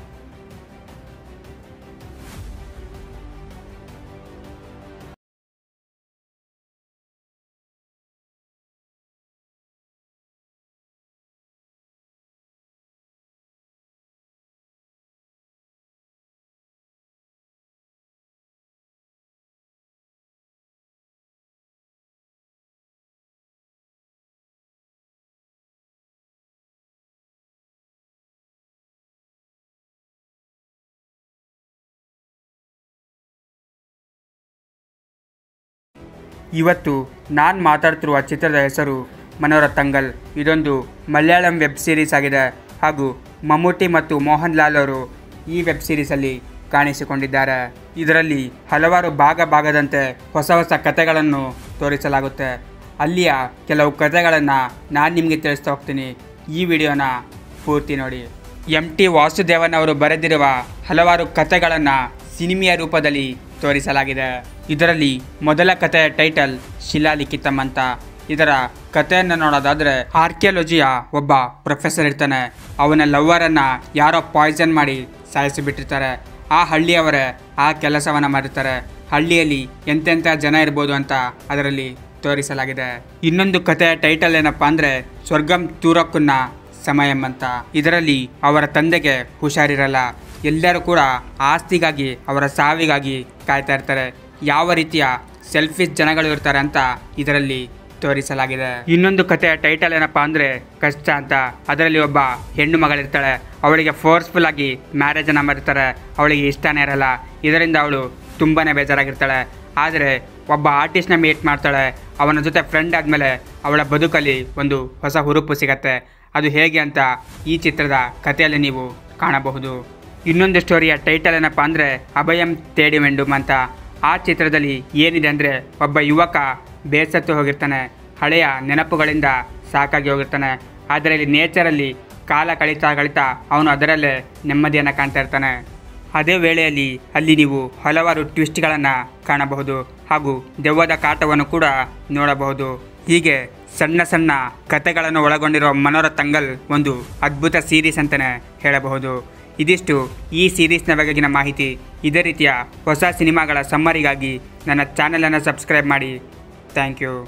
ಇವತ್ತು ನಾನು ಮಾತಾಡ್ತಿರುವ ಚಿತ್ರದ ಹೆಸರು ಮನೋರತಂಗಲ್. ಇದೊಂದು ಮಲಯಾಳಂ ವೆಬ್ ಸೀರೀಸ್ ಆಗಿದೆ ಹಾಗೂ ಮಮ್ಮೂಟಿ ಮತ್ತು ಮೋಹನ್ ಲಾಲ್ ಅವರು ಈ ವೆಬ್ ಸೀರೀಸಲ್ಲಿ ಕಾಣಿಸಿಕೊಂಡಿದ್ದಾರೆ. ಇದರಲ್ಲಿ ಹಲವಾರು ಭಾಗದಂತೆ ಹೊಸ ಕಥೆಗಳನ್ನು ತೋರಿಸಲಾಗುತ್ತೆ. ಅಲ್ಲಿಯ ಕೆಲವು ಕಥೆಗಳನ್ನು ನಾನು ನಿಮಗೆ ತಿಳಿಸ್ತಾ ಹೋಗ್ತೀನಿ. ಈ ವಿಡಿಯೋನ ಪೂರ್ತಿ ನೋಡಿ. MT ವಾಸುದೇವನ್ ಅವರು ಬರೆದಿರುವ ಹಲವಾರು ಕಥೆಗಳನ್ನು ಸಿನಿಮೆಯ ರೂಪದಲ್ಲಿ ತೋರಿಸಲಾಗಿದೆ. ಇದರಲ್ಲಿ ಮೊದಲ ಕಥೆಯ ಟೈಟಲ್ ಶಿಲಾಲಿಖಿತಂ ಅಂತ. ಇದರ ಕಥೆಯನ್ನು ನೋಡೋದಾದರೆ, ಆರ್ಕಿಯಾಲಜಿಯ ಒಬ್ಬ ಪ್ರೊಫೆಸರ್ ಇರ್ತಾನೆ. ಅವನ ಲವ್ವರನ್ನು ಯಾರೋ ಪಾಯ್ಸನ್ ಮಾಡಿ ಸಾಯಿಸಿಬಿಟ್ಟಿರ್ತಾರೆ. ಆ ಹಳ್ಳಿಯವರೇ ಆ ಕೆಲಸವನ್ನು ಮಾಡಿರ್ತಾರೆ. ಹಳ್ಳಿಯಲ್ಲಿ ಎಂತೆಂಥ ಜನ ಇರ್ಬೋದು ಅಂತ ಅದರಲ್ಲಿ ತೋರಿಸಲಾಗಿದೆ. ಇನ್ನೊಂದು ಕಥೆಯ ಟೈಟಲ್ ಏನಪ್ಪ ಅಂದರೆ ಸ್ವರ್ಗಂ ತೂರಕ್ಕುನ್ನ ಸಮಯಂ ಅಂತ. ಇದರಲ್ಲಿ ಅವರ ತಂದೆಗೆ ಹುಷಾರಿರಲ್ಲ. ಎಲ್ಲರೂ ಕೂಡ ಆಸ್ತಿಗಾಗಿ, ಅವರ ಸಾವಿಗಾಗಿ ಕಾಯ್ತಾ ಇರ್ತಾರೆ. ಯಾವ ರೀತಿಯ ಸೆಲ್ಫಿಶ್ ಜನಗಳು ಇರ್ತಾರೆ ಅಂತ ಇದರಲ್ಲಿ ತೋರಿಸಲಾಗಿದೆ. ಇನ್ನೊಂದು ಕಥೆಯ ಟೈಟಲ್ ಏನಪ್ಪ ಅಂದರೆ ಕಷ್ಟ ಅಂತ. ಅದರಲ್ಲಿ ಒಬ್ಬ ಹೆಣ್ಣು ಮಗಳಿರ್ತಾಳೆ. ಅವಳಿಗೆ ಫೋರ್ಸ್ಫುಲ್ ಆಗಿ ಮ್ಯಾರೇಜನ್ನು ಮಾಡಿರ್ತಾರೆ. ಅವಳಿಗೆ ಇಷ್ಟನೇ ಇರಲ್ಲ. ಇದರಿಂದ ಅವಳು ತುಂಬಾ ಬೇಜಾರಾಗಿರ್ತಾಳೆ. ಆದರೆ ಒಬ್ಬ ಆರ್ಟಿಸ್ಟ್ನ ಮೀಟ್ ಮಾಡ್ತಾಳೆ. ಅವನ ಜೊತೆ ಫ್ರೆಂಡ್ ಆದಮೇಲೆ ಅವಳ ಬದುಕಲ್ಲಿ ಒಂದು ಹೊಸ ಹುರುಪು ಸಿಗತ್ತೆ. ಅದು ಹೇಗೆ ಅಂತ ಈ ಚಿತ್ರದ ಕಥೆಯಲ್ಲಿ ನೀವು ಕಾಣಬಹುದು. ಇನ್ನೊಂದು ಸ್ಟೋರಿಯ ಟೈಟಲ್ ಏನಪ್ಪ ಅಂದರೆ ಅಭಯಂ ತೇಡಿ ವೆಂಡುಮ್ ಅಂತ. ಆ ಚಿತ್ರದಲ್ಲಿ ಏನಿದೆ ಅಂದರೆ, ಒಬ್ಬ ಯುವಕ ಬೇಸತ್ತು ಹೋಗಿರ್ತಾನೆ. ಹಳೆಯ ನೆನಪುಗಳಿಂದ ಸಾಕಾಗಿ ಹೋಗಿರ್ತಾನೆ. ಆದರೆ ಇಲ್ಲಿ ನೇಚರಲ್ಲಿ ಕಾಲ ಕಳೀತಾ ಅವನು ಅದರಲ್ಲೇ ನೆಮ್ಮದಿಯನ್ನು ಕಾಣ್ತಾ ಇರ್ತಾನೆ. ಅದೇ ವೇಳೆಯಲ್ಲಿ ಅಲ್ಲಿ ನೀವು ಹಲವಾರು ಟ್ವಿಸ್ಟ್ಗಳನ್ನು ಕಾಣಬಹುದು ಹಾಗೂ ದೆವ್ವದ ಕಾಟವನ್ನು ಕೂಡ ನೋಡಬಹುದು. ಹೀಗೆ ಸಣ್ಣ ಕಥೆಗಳನ್ನು ಒಳಗೊಂಡಿರುವ ಮನೋರತಂಗಲ್ ಒಂದು ಅದ್ಭುತ ಸೀರೀಸ್ ಅಂತಲೇ ಹೇಳಬಹುದು. ಇದಿಷ್ಟು ಈ ಸೀರೀಸ್ನ ಬಗೆಗಿನ ಮಾಹಿತಿ. ಇದೇ ರೀತಿಯ ಹೊಸ ಸಿನಿಮಾಗಳ ಸಮ್ಮರಿಗಾಗಿ ನನ್ನ ಚಾನಲನ್ನು ಸಬ್ಸ್ಕ್ರೈಬ್ ಮಾಡಿ. Thank you.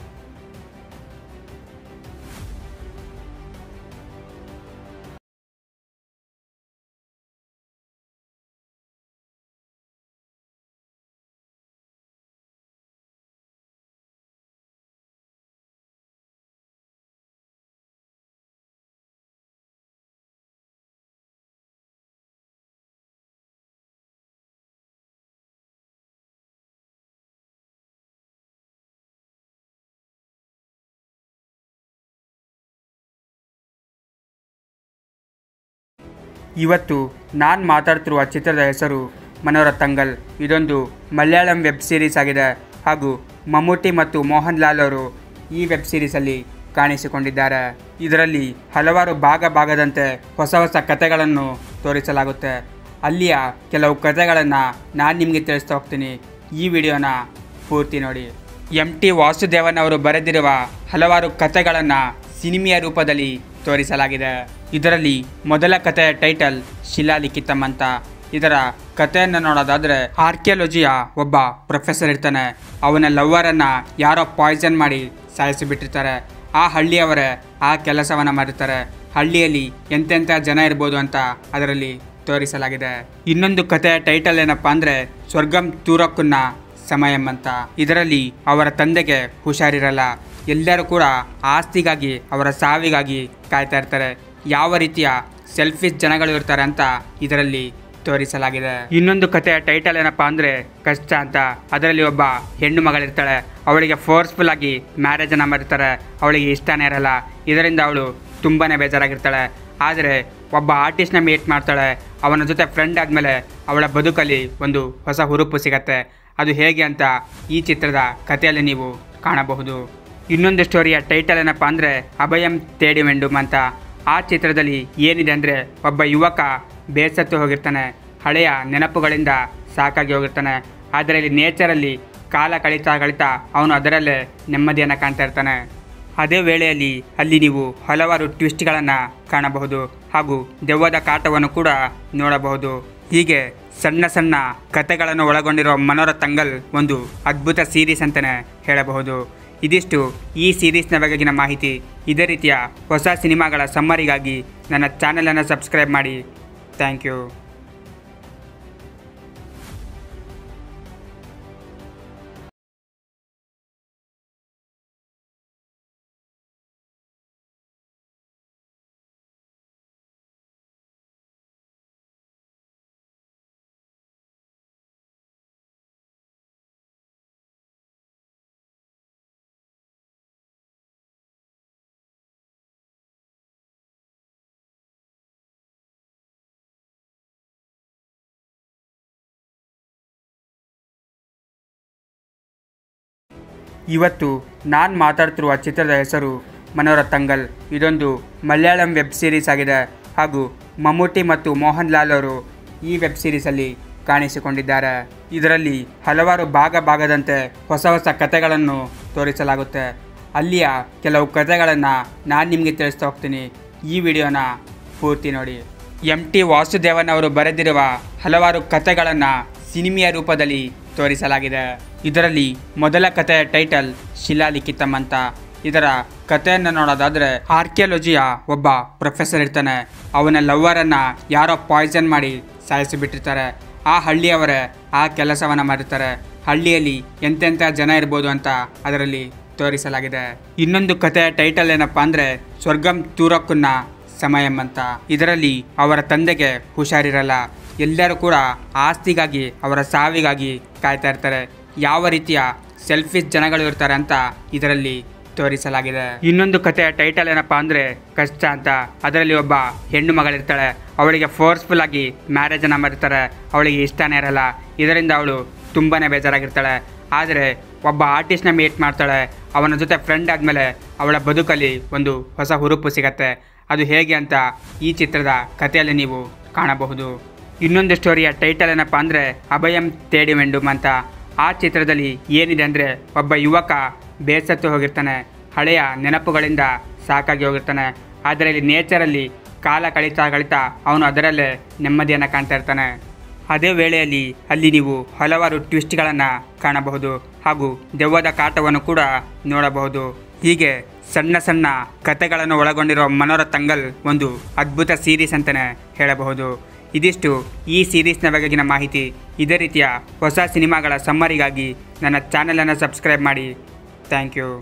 ಇವತ್ತು ನಾನು ಮಾತಾಡ್ತಿರುವ ಚಿತ್ರದ ಹೆಸರು ಮನೋರತಂಗಲ್. ಇದೊಂದು ಮಲಯಾಳಂ ವೆಬ್ ಸೀರೀಸ್ ಆಗಿದೆ ಹಾಗೂ ಮಮ್ಮೂಟಿ ಮತ್ತು ಮೋಹನ್ ಲಾಲ್ ಅವರು ಈ ವೆಬ್ ಸೀರೀಸಲ್ಲಿ ಕಾಣಿಸಿಕೊಂಡಿದ್ದಾರೆ. ಇದರಲ್ಲಿ ಹಲವಾರು ಭಾಗದಂತೆ ಹೊಸ ಹೊಸ ಕಥೆಗಳನ್ನು ತೋರಿಸಲಾಗುತ್ತೆ. ಅಲ್ಲಿಯ ಕೆಲವು ಕಥೆಗಳನ್ನು ನಾನು ನಿಮಗೆ ತಿಳಿಸ್ತಾ ಹೋಗ್ತೀನಿ. ಈ ವಿಡಿಯೋನ ಪೂರ್ತಿ ನೋಡಿ. MT ವಾಸುದೇವನ್ ಅವರು ಬರೆದಿರುವ ಹಲವಾರು ಕಥೆಗಳನ್ನು ಸಿನಿಮೆಯ ರೂಪದಲ್ಲಿ ತೋರಿಸಲಾಗಿದೆ. ಇದರಲ್ಲಿ ಮೊದಲ ಕಥೆಯ ಟೈಟಲ್ ಶಿಲಾಲಿಖಿತಂ ಅಂತ. ಇದರ ಕಥೆಯನ್ನು ನೋಡೋದಾದರೆ, ಆರ್ಕಿಯಾಲಜಿಯ ಒಬ್ಬ ಪ್ರೊಫೆಸರ್ ಇರ್ತಾನೆ. ಅವನ ಲವ್ವರನ್ನು ಯಾರೋ ಪಾಯ್ಸನ್ ಮಾಡಿ ಸಾಯಿಸಿಬಿಟ್ಟಿರ್ತಾರೆ. ಆ ಹಳ್ಳಿಯವರೇ ಆ ಕೆಲಸವನ್ನು ಮಾಡಿರ್ತಾರೆ. ಹಳ್ಳಿಯಲ್ಲಿ ಎಂತೆಂಥ ಜನ ಇರ್ಬೋದು ಅಂತ ಅದರಲ್ಲಿ ತೋರಿಸಲಾಗಿದೆ. ಇನ್ನೊಂದು ಕಥೆಯ ಟೈಟಲ್ ಏನಪ್ಪ ಅಂದರೆ ಸ್ವರ್ಗಂ ತೂರಕ್ಕುನ್ನ ಸಮಯಂ ಅಂತ. ಇದರಲ್ಲಿ ಅವರ ತಂದೆಗೆ ಹುಷಾರಿರಲ್ಲ. ಎಲ್ಲರೂ ಕೂಡ ಆಸ್ತಿಗಾಗಿ, ಅವರ ಸಾವಿಗಾಗಿ ಕಾಯ್ತಾ ಇರ್ತಾರೆ. ಯಾವ ರೀತಿಯ ಸೆಲ್ಫಿಶ್ ಜನಗಳು ಇರ್ತಾರೆ ಅಂತ ಇದರಲ್ಲಿ ತೋರಿಸಲಾಗಿದೆ. ಇನ್ನೊಂದು ಕಥೆಯ ಟೈಟಲ್ ಏನಪ್ಪ ಅಂದರೆ ಕಷ್ಟ ಅಂತ. ಅದರಲ್ಲಿ ಒಬ್ಬ ಹೆಣ್ಣು ಮಗಳಿರ್ತಾಳೆ. ಅವಳಿಗೆ ಫೋರ್ಸ್ಫುಲ್ ಆಗಿ ಮ್ಯಾರೇಜನ್ನು ಮಾಡಿರ್ತಾರೆ. ಅವಳಿಗೆ ಇಷ್ಟನೇ ಇರಲ್ಲ. ಇದರಿಂದ ಅವಳು ತುಂಬಾ ಬೇಜಾರಾಗಿರ್ತಾಳೆ. ಆದರೆ ಒಬ್ಬ ಆರ್ಟಿಸ್ಟ್ನ ಮೀಟ್ ಮಾಡ್ತಾಳೆ. ಅವನ ಜೊತೆ ಫ್ರೆಂಡ್ ಆದಮೇಲೆ ಅವಳ ಬದುಕಲ್ಲಿ ಒಂದು ಹೊಸ ಹುರುಪು ಸಿಗತ್ತೆ. ಅದು ಹೇಗೆ ಅಂತ ಈ ಚಿತ್ರದ ಕಥೆಯಲ್ಲಿ ನೀವು ಕಾಣಬಹುದು. ಇನ್ನೊಂದು ಸ್ಟೋರಿಯ ಟೈಟಲ್ ಏನಪ್ಪ ಅಂದರೆ ಅಭಯಂ ತೇಡಿ ವೆಂಡುಮ್ ಅಂತ. ಆ ಚಿತ್ರದಲ್ಲಿ ಏನಿದೆ ಅಂದರೆ, ಒಬ್ಬ ಯುವಕ ಬೇಸತ್ತು ಹೋಗಿರ್ತಾನೆ. ಹಳೆಯ ನೆನಪುಗಳಿಂದ ಸಾಕಾಗಿ ಹೋಗಿರ್ತಾನೆ. ಆದರೆ ಇಲ್ಲಿ ನೇಚರಲ್ಲಿ ಕಾಲ ಕಳೀತಾ ಅವನು ಅದರಲ್ಲೇ ನೆಮ್ಮದಿಯನ್ನು ಕಾಣ್ತಾ ಇರ್ತಾನೆ. ಅದೇ ವೇಳೆಯಲ್ಲಿ ಅಲ್ಲಿ ನೀವು ಹಲವಾರು ಟ್ವಿಸ್ಟ್ಗಳನ್ನು ಕಾಣಬಹುದು ಹಾಗೂ ದೆವ್ವದ ಕಾಟವನ್ನು ಕೂಡ ನೋಡಬಹುದು. ಹೀಗೆ ಸಣ್ಣ ಸಣ್ಣ ಕಥೆಗಳನ್ನು ಒಳಗೊಂಡಿರುವ ಮನೋರತಂಗಲ್ ಒಂದು ಅದ್ಭುತ ಸೀರೀಸ್ ಅಂತಲೇ ಹೇಳಬಹುದು. ಇದಿಷ್ಟು ಈ ಸೀರೀಸ್ನ ಬಗೆಗಿನ ಮಾಹಿತಿ. ಇದೇ ರೀತಿಯ ಹೊಸ ಸಿನಿಮಾಗಳ ಸಮ್ಮರಿಗಾಗಿ ನನ್ನ ಚಾನಲನ್ನು ಸಬ್ಸ್ಕ್ರೈಬ್ ಮಾಡಿ. Thank you. ಇವತ್ತು ನಾನು ಮಾತಾಡ್ತಿರುವ ಚಿತ್ರದ ಹೆಸರು ಮನೋರತಂಗಲ್. ಇದೊಂದು ಮಲಯಾಳಂ ವೆಬ್ ಸೀರೀಸ್ ಆಗಿದೆ ಹಾಗೂ ಮಮ್ಮೂಟಿ ಮತ್ತು ಮೋಹನ್ ಲಾಲ್ ಅವರು ಈ ವೆಬ್ ಸೀರೀಸಲ್ಲಿ ಕಾಣಿಸಿಕೊಂಡಿದ್ದಾರೆ. ಇದರಲ್ಲಿ ಹಲವಾರು ಭಾಗದಂತೆ ಹೊಸ ಹೊಸ ಕಥೆಗಳನ್ನು ತೋರಿಸಲಾಗುತ್ತೆ. ಅಲ್ಲಿಯ ಕೆಲವು ಕಥೆಗಳನ್ನು ನಾನು ನಿಮಗೆ ತಿಳಿಸ್ತಾ ಹೋಗ್ತೀನಿ. ಈ ವಿಡಿಯೋನ ಪೂರ್ತಿ ನೋಡಿ. MT ವಾಸುದೇವನ್ ಅವರು ಬರೆದಿರುವ ಹಲವಾರು ಕಥೆಗಳನ್ನು ಸಿನಿಮೆಯ ರೂಪದಲ್ಲಿ ತೋರಿಸಲಾಗಿದೆ. ಇದರಲ್ಲಿ ಮೊದಲ ಕಥೆಯ ಟೈಟಲ್ ಶಿಲಾಲಿಖಿತಂ ಅಂತ. ಇದರ ಕಥೆಯನ್ನು ನೋಡೋದಾದರೆ, ಆರ್ಕಿಯಾಲಜಿಯ ಒಬ್ಬ ಪ್ರೊಫೆಸರ್ ಇರ್ತಾನೆ. ಅವನ ಲವ್ವರನ್ನು ಯಾರೋ ಪಾಯ್ಸನ್ ಮಾಡಿ ಸಾಯಿಸಿಬಿಟ್ಟಿರ್ತಾರೆ. ಆ ಹಳ್ಳಿಯವರೇ ಆ ಕೆಲಸವನ್ನು ಮಾಡಿರ್ತಾರೆ. ಹಳ್ಳಿಯಲ್ಲಿ ಎಂತೆಂಥ ಜನ ಇರ್ಬೋದು ಅಂತ ಅದರಲ್ಲಿ ತೋರಿಸಲಾಗಿದೆ. ಇನ್ನೊಂದು ಕಥೆಯ ಟೈಟಲ್ ಏನಪ್ಪ ಅಂದರೆ ಸ್ವರ್ಗಂ ತೂರಕ್ಕುನ್ನ ಸಮಯಂ ಅಂತ. ಇದರಲ್ಲಿ ಅವರ ತಂದೆಗೆ ಹುಷಾರಿರಲ್ಲ. ಎಲ್ಲರೂ ಕೂಡ ಆಸ್ತಿಗಾಗಿ, ಅವರ ಸಾವಿಗಾಗಿ ಕಾಯ್ತಾ ಇರ್ತಾರೆ. ಯಾವ ರೀತಿಯ ಸೆಲ್ಫಿಶ್ ಜನಗಳು ಇರ್ತಾರೆ ಅಂತ ಇದರಲ್ಲಿ ತೋರಿಸಲಾಗಿದೆ. ಇನ್ನೊಂದು ಕಥೆಯ ಟೈಟಲ್ ಏನಪ್ಪ ಅಂದರೆ ಕಷ್ಟ ಅಂತ. ಅದರಲ್ಲಿ ಒಬ್ಬ ಹೆಣ್ಣು ಮಗಳಿರ್ತಾಳೆ. ಅವಳಿಗೆ ಫೋರ್ಸ್ಫುಲ್ ಆಗಿ ಮ್ಯಾರೇಜನ್ನು ಮಾಡಿರ್ತಾರೆ. ಅವಳಿಗೆ ಇಷ್ಟನೇ ಇರಲ್ಲ. ಇದರಿಂದ ಅವಳು ತುಂಬಾ ಬೇಜಾರಾಗಿರ್ತಾಳೆ. ಆದರೆ ಒಬ್ಬ ಆರ್ಟಿಸ್ಟ್ನ ಮೀಟ್ ಮಾಡ್ತಾಳೆ. ಅವನ ಜೊತೆ ಫ್ರೆಂಡ್ ಆದಮೇಲೆ ಅವಳ ಬದುಕಲ್ಲಿ ಒಂದು ಹೊಸ ಹುರುಪು ಸಿಗತ್ತೆ. ಅದು ಹೇಗೆ ಅಂತ ಈ ಚಿತ್ರದ ಕಥೆಯಲ್ಲಿ ನೀವು ಕಾಣಬಹುದು. ಇನ್ನೊಂದು ಸ್ಟೋರಿಯ ಟೈಟಲ್ ಏನಪ್ಪ ಅಂದರೆ ಅಭಯಂ ತೇಡಿ ವೆಂಡುಮ್ ಅಂತ. ಆ ಚಿತ್ರದಲ್ಲಿ ಏನಿದೆ ಅಂದರೆ, ಒಬ್ಬ ಯುವಕ ಬೇಸತ್ತು ಹೋಗಿರ್ತಾನೆ. ಹಳೆಯ ನೆನಪುಗಳಿಂದ ಸಾಕಾಗಿ ಹೋಗಿರ್ತಾನೆ. ಆದರೆ ಇಲ್ಲಿ ನೇಚರಲ್ಲಿ ಕಾಲ ಕಳೀತಾ ಅವನು ಅದರಲ್ಲೇ ನೆಮ್ಮದಿಯನ್ನು ಕಾಣ್ತಾ ಇರ್ತಾನೆ. ಅದೇ ವೇಳೆಯಲ್ಲಿ ಅಲ್ಲಿ ನೀವು ಹಲವಾರು ಟ್ವಿಸ್ಟ್ಗಳನ್ನು ಕಾಣಬಹುದು ಹಾಗೂ ದೆವ್ವದ ಕಾಟವನ್ನು ಕೂಡ ನೋಡಬಹುದು. ಹೀಗೆ ಸಣ್ಣ ಸಣ್ಣ ಕಥೆಗಳನ್ನು ಒಳಗೊಂಡಿರುವ ಮನೋರತಂಗಲ್ ಒಂದು ಅದ್ಭುತ ಸೀರೀಸ್ ಅಂತಲೇ ಹೇಳಬಹುದು. ಇದಿಷ್ಟು ಈ ಸೀರೀಸ್ನ ಬಗೆಗಿನ ಮಾಹಿತಿ. ಇದೇ ರೀತಿಯ ಹೊಸ ಸಿನಿಮಾಗಳ ಸಮ್ಮರಿಗಾಗಿ ನನ್ನ ಚಾನಲನ್ನು ಸಬ್ಸ್ಕ್ರೈಬ್ ಮಾಡಿ. Thank you.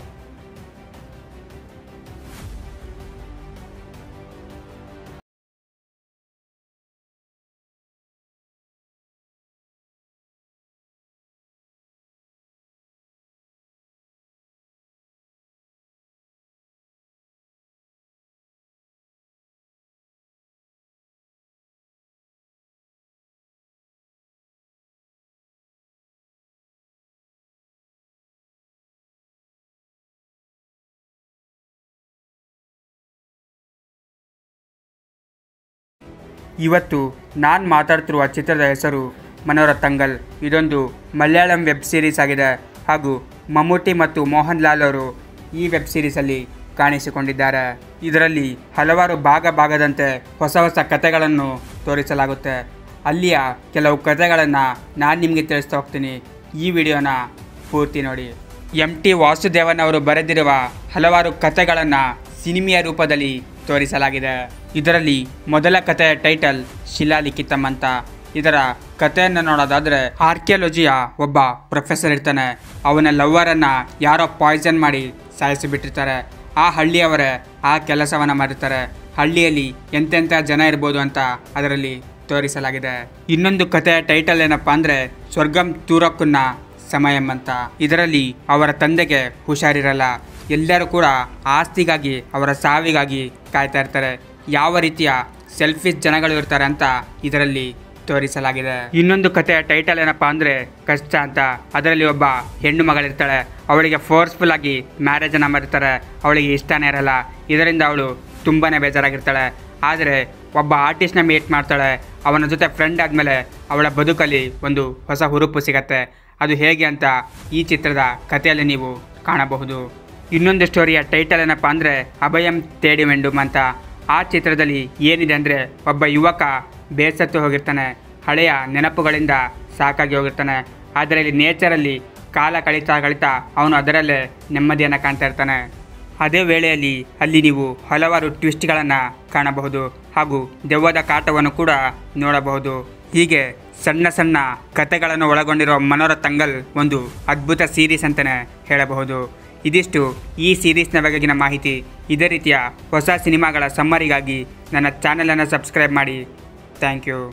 ಇವತ್ತು ನಾನು ಮಾತಾಡ್ತಿರುವ ಚಿತ್ರದ ಹೆಸರು ಮನೋರತಂಗಲ್. ಇದೊಂದು ಮಲಯಾಳಂ ವೆಬ್ ಸೀರೀಸ್ ಆಗಿದೆ ಹಾಗೂ ಮಮ್ಮೂಟಿ ಮತ್ತು ಮೋಹನ್ ಲಾಲ್ ಅವರು ಈ ವೆಬ್ ಸೀರೀಸಲ್ಲಿ ಕಾಣಿಸಿಕೊಂಡಿದ್ದಾರೆ. ಇದರಲ್ಲಿ ಹಲವಾರು ಭಾಗದಂತೆ ಹೊಸ ಕಥೆಗಳನ್ನು ತೋರಿಸಲಾಗುತ್ತೆ. ಅಲ್ಲಿಯ ಕೆಲವು ಕಥೆಗಳನ್ನು ನಾನು ನಿಮಗೆ ತಿಳಿಸ್ತಾ ಹೋಗ್ತೀನಿ. ಈ ವಿಡಿಯೋನ ಪೂರ್ತಿ ನೋಡಿ. MT ವಾಸುದೇವನ್ ಅವರು ಬರೆದಿರುವ ಹಲವಾರು ಕಥೆಗಳನ್ನು ಸಿನಿಮೆಯ ರೂಪದಲ್ಲಿ ತೋರಿಸಲಾಗಿದೆ. ಇದರಲ್ಲಿ ಮೊದಲ ಕಥೆಯ ಟೈಟಲ್ ಶಿಲಾಲಿಖಿತಂ ಅಂತ. ಇದರ ಕಥೆಯನ್ನು ನೋಡೋದಾದರೆ, ಆರ್ಕಿಯಾಲಜಿಯ ಒಬ್ಬ ಪ್ರೊಫೆಸರ್ ಇರ್ತಾನೆ. ಅವನ ಲವ್ವರನ್ನು ಯಾರೋ ಪಾಯ್ಸನ್ ಮಾಡಿ ಸಾಯಿಸಿಬಿಟ್ಟಿರ್ತಾರೆ. ಆ ಹಳ್ಳಿಯವರೇ ಆ ಕೆಲಸವನ್ನು ಮಾಡಿರ್ತಾರೆ. ಹಳ್ಳಿಯಲ್ಲಿ ಎಂತೆಂಥ ಜನ ಇರ್ಬೋದು ಅಂತ ಅದರಲ್ಲಿ ತೋರಿಸಲಾಗಿದೆ. ಇನ್ನೊಂದು ಕಥೆಯ ಟೈಟಲ್ ಏನಪ್ಪ ಅಂದರೆ ಸ್ವರ್ಗಂ ತೂರಕ್ಕುನ್ನ ಸಮಯಂ ಅಂತ. ಇದರಲ್ಲಿ ಅವರ ತಂದೆಗೆ ಹುಷಾರಿರಲ್ಲ. ಎಲ್ಲರೂ ಕೂಡ ಆಸ್ತಿಗಾಗಿ, ಅವರ ಸಾವಿಗಾಗಿ ಕಾಯ್ತಾ ಇರ್ತಾರೆ. ಯಾವ ರೀತಿಯ ಸೆಲ್ಫಿಶ್ ಜನಗಳು ಇರ್ತಾರೆ ಅಂತ ಇದರಲ್ಲಿ ತೋರಿಸಲಾಗಿದೆ. ಇನ್ನೊಂದು ಕಥೆಯ ಟೈಟಲ್ ಏನಪ್ಪ ಅಂದರೆ ಕಷ್ಟ ಅಂತ. ಅದರಲ್ಲಿ ಒಬ್ಬ ಹೆಣ್ಣು ಮಗಳಿರ್ತಾಳೆ. ಅವಳಿಗೆ ಫೋರ್ಸ್ಫುಲ್ ಆಗಿ ಮ್ಯಾರೇಜನ್ನು ಮಾಡಿರ್ತಾರೆ. ಅವಳಿಗೆ ಇಷ್ಟನೇ ಇರಲ್ಲ. ಇದರಿಂದ ಅವಳು ತುಂಬಾ ಬೇಜಾರಾಗಿರ್ತಾಳೆ. ಆದರೆ ಒಬ್ಬ ಆರ್ಟಿಸ್ಟ್ನ ಮೀಟ್ ಮಾಡ್ತಾಳೆ. ಅವನ ಜೊತೆ ಫ್ರೆಂಡ್ ಆದಮೇಲೆ ಅವಳ ಬದುಕಲ್ಲಿ ಒಂದು ಹೊಸ ಹುರುಪು ಸಿಗತ್ತೆ. ಅದು ಹೇಗೆ ಅಂತ ಈ ಚಿತ್ರದ ಕಥೆಯಲ್ಲಿ ನೀವು ಕಾಣಬಹುದು. ಇನ್ನೊಂದು ಸ್ಟೋರಿಯ ಟೈಟಲ್ ಏನಪ್ಪ ಅಂದರೆ ಅಭಯಂ ತೇಡಿ ವೆಂಡುಮ್ ಅಂತ. ಆ ಚಿತ್ರದಲ್ಲಿ ಏನಿದೆ ಅಂದರೆ, ಒಬ್ಬ ಯುವಕ ಬೇಸತ್ತು ಹೋಗಿರ್ತಾನೆ. ಹಳೆಯ ನೆನಪುಗಳಿಂದ ಸಾಕಾಗಿ ಹೋಗಿರ್ತಾನೆ. ಆದರೆ ಇಲ್ಲಿ ನೇಚರಲ್ಲಿ ಕಾಲ ಕಳೀತಾ ಅವನು ಅದರಲ್ಲೇ ನೆಮ್ಮದಿಯನ್ನು ಕಾಣ್ತಾ ಇರ್ತಾನೆ. ಅದೇ ವೇಳೆಯಲ್ಲಿ ಅಲ್ಲಿ ನೀವು ಹಲವಾರು ಟ್ವಿಸ್ಟ್ಗಳನ್ನು ಕಾಣಬಹುದು ಹಾಗೂ ದೆವ್ವದ ಕಾಟವನ್ನು ಕೂಡ ನೋಡಬಹುದು. ಹೀಗೆ ಸಣ್ಣ ಕಥೆಗಳನ್ನು ಒಳಗೊಂಡಿರುವ ಮನೋರತಂಗಲ್ ಒಂದು ಅದ್ಭುತ ಸೀರೀಸ್ ಅಂತಲೇ ಹೇಳಬಹುದು. ಇದಿಷ್ಟು ಈ ಸೀರೀಸ್ನ ಬಗೆಗಿನ ಮಾಹಿತಿ. ಇದೇ ರೀತಿಯ ಹೊಸ ಸಿನಿಮಾಗಳ ಸಮ್ಮರಿಗಾಗಿ ನನ್ನ ಚಾನಲನ್ನು ಸಬ್ಸ್ಕ್ರೈಬ್ ಮಾಡಿ. Thank you.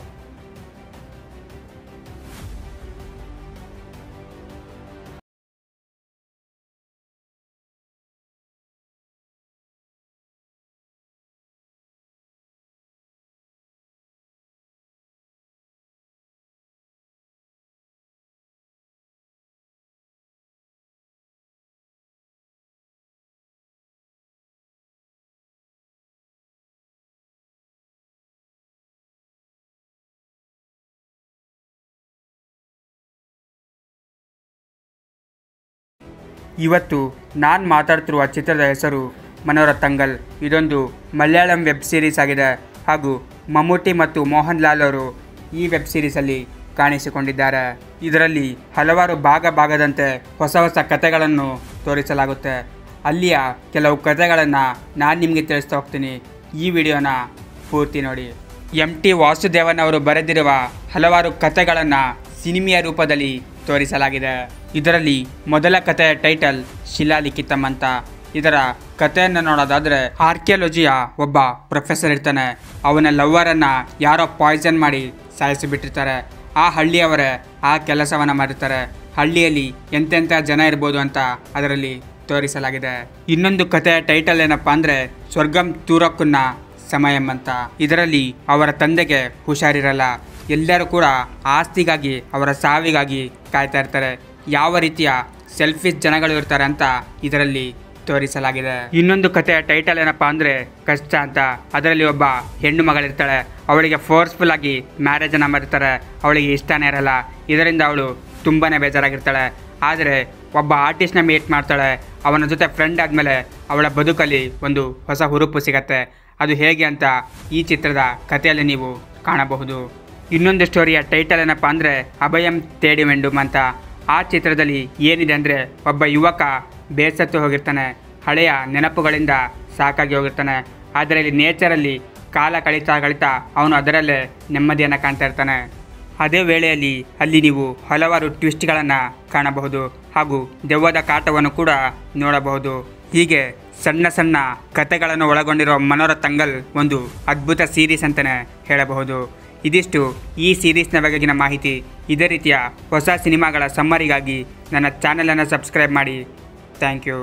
ಇವತ್ತು ನಾನು ಮಾತಾಡ್ತಿರುವ ಚಿತ್ರದ ಹೆಸರು ಮನೋರತಂಗಲ್. ಇದೊಂದು ಮಲಯಾಳಂ ವೆಬ್ ಸೀರೀಸ್ ಆಗಿದೆ ಹಾಗೂ ಮಮ್ಮೂಟಿ ಮತ್ತು ಮೋಹನ್ ಲಾಲ್ ಅವರು ಈ ವೆಬ್ ಸೀರೀಸಲ್ಲಿ ಕಾಣಿಸಿಕೊಂಡಿದ್ದಾರೆ. ಇದರಲ್ಲಿ ಹಲವಾರು ಭಾಗದಂತೆ ಹೊಸ ಕಥೆಗಳನ್ನು ತೋರಿಸಲಾಗುತ್ತೆ. ಅಲ್ಲಿಯ ಕೆಲವು ಕಥೆಗಳನ್ನು ನಾನು ನಿಮಗೆ ತಿಳಿಸ್ತಾ ಹೋಗ್ತೀನಿ. ಈ ವಿಡಿಯೋನ ಪೂರ್ತಿ ನೋಡಿ. MT ವಾಸುದೇವನ್ ಅವರು ಬರೆದಿರುವ ಹಲವಾರು ಕಥೆಗಳನ್ನು ಸಿನಿಮೆಯ ರೂಪದಲ್ಲಿ ತೋರಿಸಲಾಗಿದೆ. ಇದರಲ್ಲಿ ಮೊದಲ ಕಥೆಯ ಟೈಟಲ್ ಶಿಲಾಲಿಖಿತಂ ಅಂತ. ಇದರ ಕಥೆಯನ್ನು ನೋಡೋದಾದರೆ, ಆರ್ಕಿಯಾಲಜಿಯ ಒಬ್ಬ ಪ್ರೊಫೆಸರ್ ಇರ್ತಾನೆ. ಅವನ ಲವ್ವರನ್ನು ಯಾರೋ ಪಾಯ್ಸನ್ ಮಾಡಿ ಸಾಯಿಸಿಬಿಟ್ಟಿರ್ತಾರೆ. ಆ ಹಳ್ಳಿಯವರೇ ಆ ಕೆಲಸವನ್ನು ಮಾಡಿರ್ತಾರೆ. ಹಳ್ಳಿಯಲ್ಲಿ ಎಂತೆಂಥ ಜನ ಇರ್ಬೋದು ಅಂತ ಅದರಲ್ಲಿ ತೋರಿಸಲಾಗಿದೆ. ಇನ್ನೊಂದು ಕಥೆಯ ಟೈಟಲ್ ಏನಪ್ಪ ಅಂದರೆ ಸ್ವರ್ಗಂ ತೂರಕ್ಕುನ್ನ ಸಮಯಂ ಅಂತ. ಇದರಲ್ಲಿ ಅವರ ತಂದೆಗೆ ಹುಷಾರಿರಲ್ಲ. ಎಲ್ಲರೂ ಕೂಡ ಆಸ್ತಿಗಾಗಿ, ಅವರ ಸಾವಿಗಾಗಿ ಕಾಯ್ತಾ ಇರ್ತಾರೆ. ಯಾವ ರೀತಿಯ ಸೆಲ್ಫಿಶ್ ಜನಗಳು ಇರ್ತಾರೆ ಅಂತ ಇದರಲ್ಲಿ ತೋರಿಸಲಾಗಿದೆ. ಇನ್ನೊಂದು ಕಥೆಯ ಟೈಟಲ್ ಏನಪ್ಪ ಅಂದರೆ ಕಷ್ಟ ಅಂತ. ಅದರಲ್ಲಿ ಒಬ್ಬ ಹೆಣ್ಣು ಮಗಳಿರ್ತಾಳೆ. ಅವಳಿಗೆ ಫೋರ್ಸ್ಫುಲ್ ಆಗಿ ಮ್ಯಾರೇಜನ್ನು ಮಾಡಿರ್ತಾರೆ. ಅವಳಿಗೆ ಇಷ್ಟನೇ ಇರಲ್ಲ. ಇದರಿಂದ ಅವಳು ತುಂಬಾ ಬೇಜಾರಾಗಿರ್ತಾಳೆ. ಆದರೆ ಒಬ್ಬ ಆರ್ಟಿಸ್ಟ್ನ ಮೀಟ್ ಮಾಡ್ತಾಳೆ. ಅವನ ಜೊತೆ ಫ್ರೆಂಡ್ ಆದಮೇಲೆ ಅವಳ ಬದುಕಲ್ಲಿ ಒಂದು ಹೊಸ ಹುರುಪು ಸಿಗತ್ತೆ. ಅದು ಹೇಗೆ ಅಂತ ಈ ಚಿತ್ರದ ಕಥೆಯಲ್ಲಿ ನೀವು ಕಾಣಬಹುದು. ಇನ್ನೊಂದು ಸ್ಟೋರಿಯ ಟೈಟಲ್ ಏನಪ್ಪ ಅಂದರೆ ಅಭಯಂ ತೇಡಿ ವೆಂಡುಮ್ ಅಂತ. ಆ ಚಿತ್ರದಲ್ಲಿ ಏನಿದೆ ಅಂದರೆ, ಒಬ್ಬ ಯುವಕ ಬೇಸತ್ತು ಹೋಗಿರ್ತಾನೆ. ಹಳೆಯ ನೆನಪುಗಳಿಂದ ಸಾಕಾಗಿ ಹೋಗಿರ್ತಾನೆ. ಆದರೆ ಇಲ್ಲಿ ನೇಚರಲ್ಲಿ ಕಾಲ ಕಳೀತಾ ಅವನು ಅದರಲ್ಲೇ ನೆಮ್ಮದಿಯನ್ನು ಕಾಣ್ತಾ ಇರ್ತಾನೆ. ಅದೇ ವೇಳೆಯಲ್ಲಿ ಅಲ್ಲಿ ನೀವು ಹಲವಾರು ಟ್ವಿಸ್ಟ್ಗಳನ್ನು ಕಾಣಬಹುದು ಹಾಗೂ ದೆವ್ವದ ಕಾಟವನ್ನು ಕೂಡ ನೋಡಬಹುದು. ಹೀಗೆ ಸಣ್ಣ ಕಥೆಗಳನ್ನು ಒಳಗೊಂಡಿರುವ ಮನೋರತಂಗಲ್ ಒಂದು ಅದ್ಭುತ ಸೀರೀಸ್ ಅಂತಲೇ ಹೇಳಬಹುದು. ಇದಿಷ್ಟು ಈ ಸೀರೀಸ್ನ ಬಗೆಗಿನ ಮಾಹಿತಿ. ಇದೇ ರೀತಿಯ ಹೊಸ ಸಿನಿಮಾಗಳ ಸಮ್ಮರಿಗಾಗಿ ನನ್ನ ಚಾನಲನ್ನು ಸಬ್ಸ್ಕ್ರೈಬ್ ಮಾಡಿ. Thank you.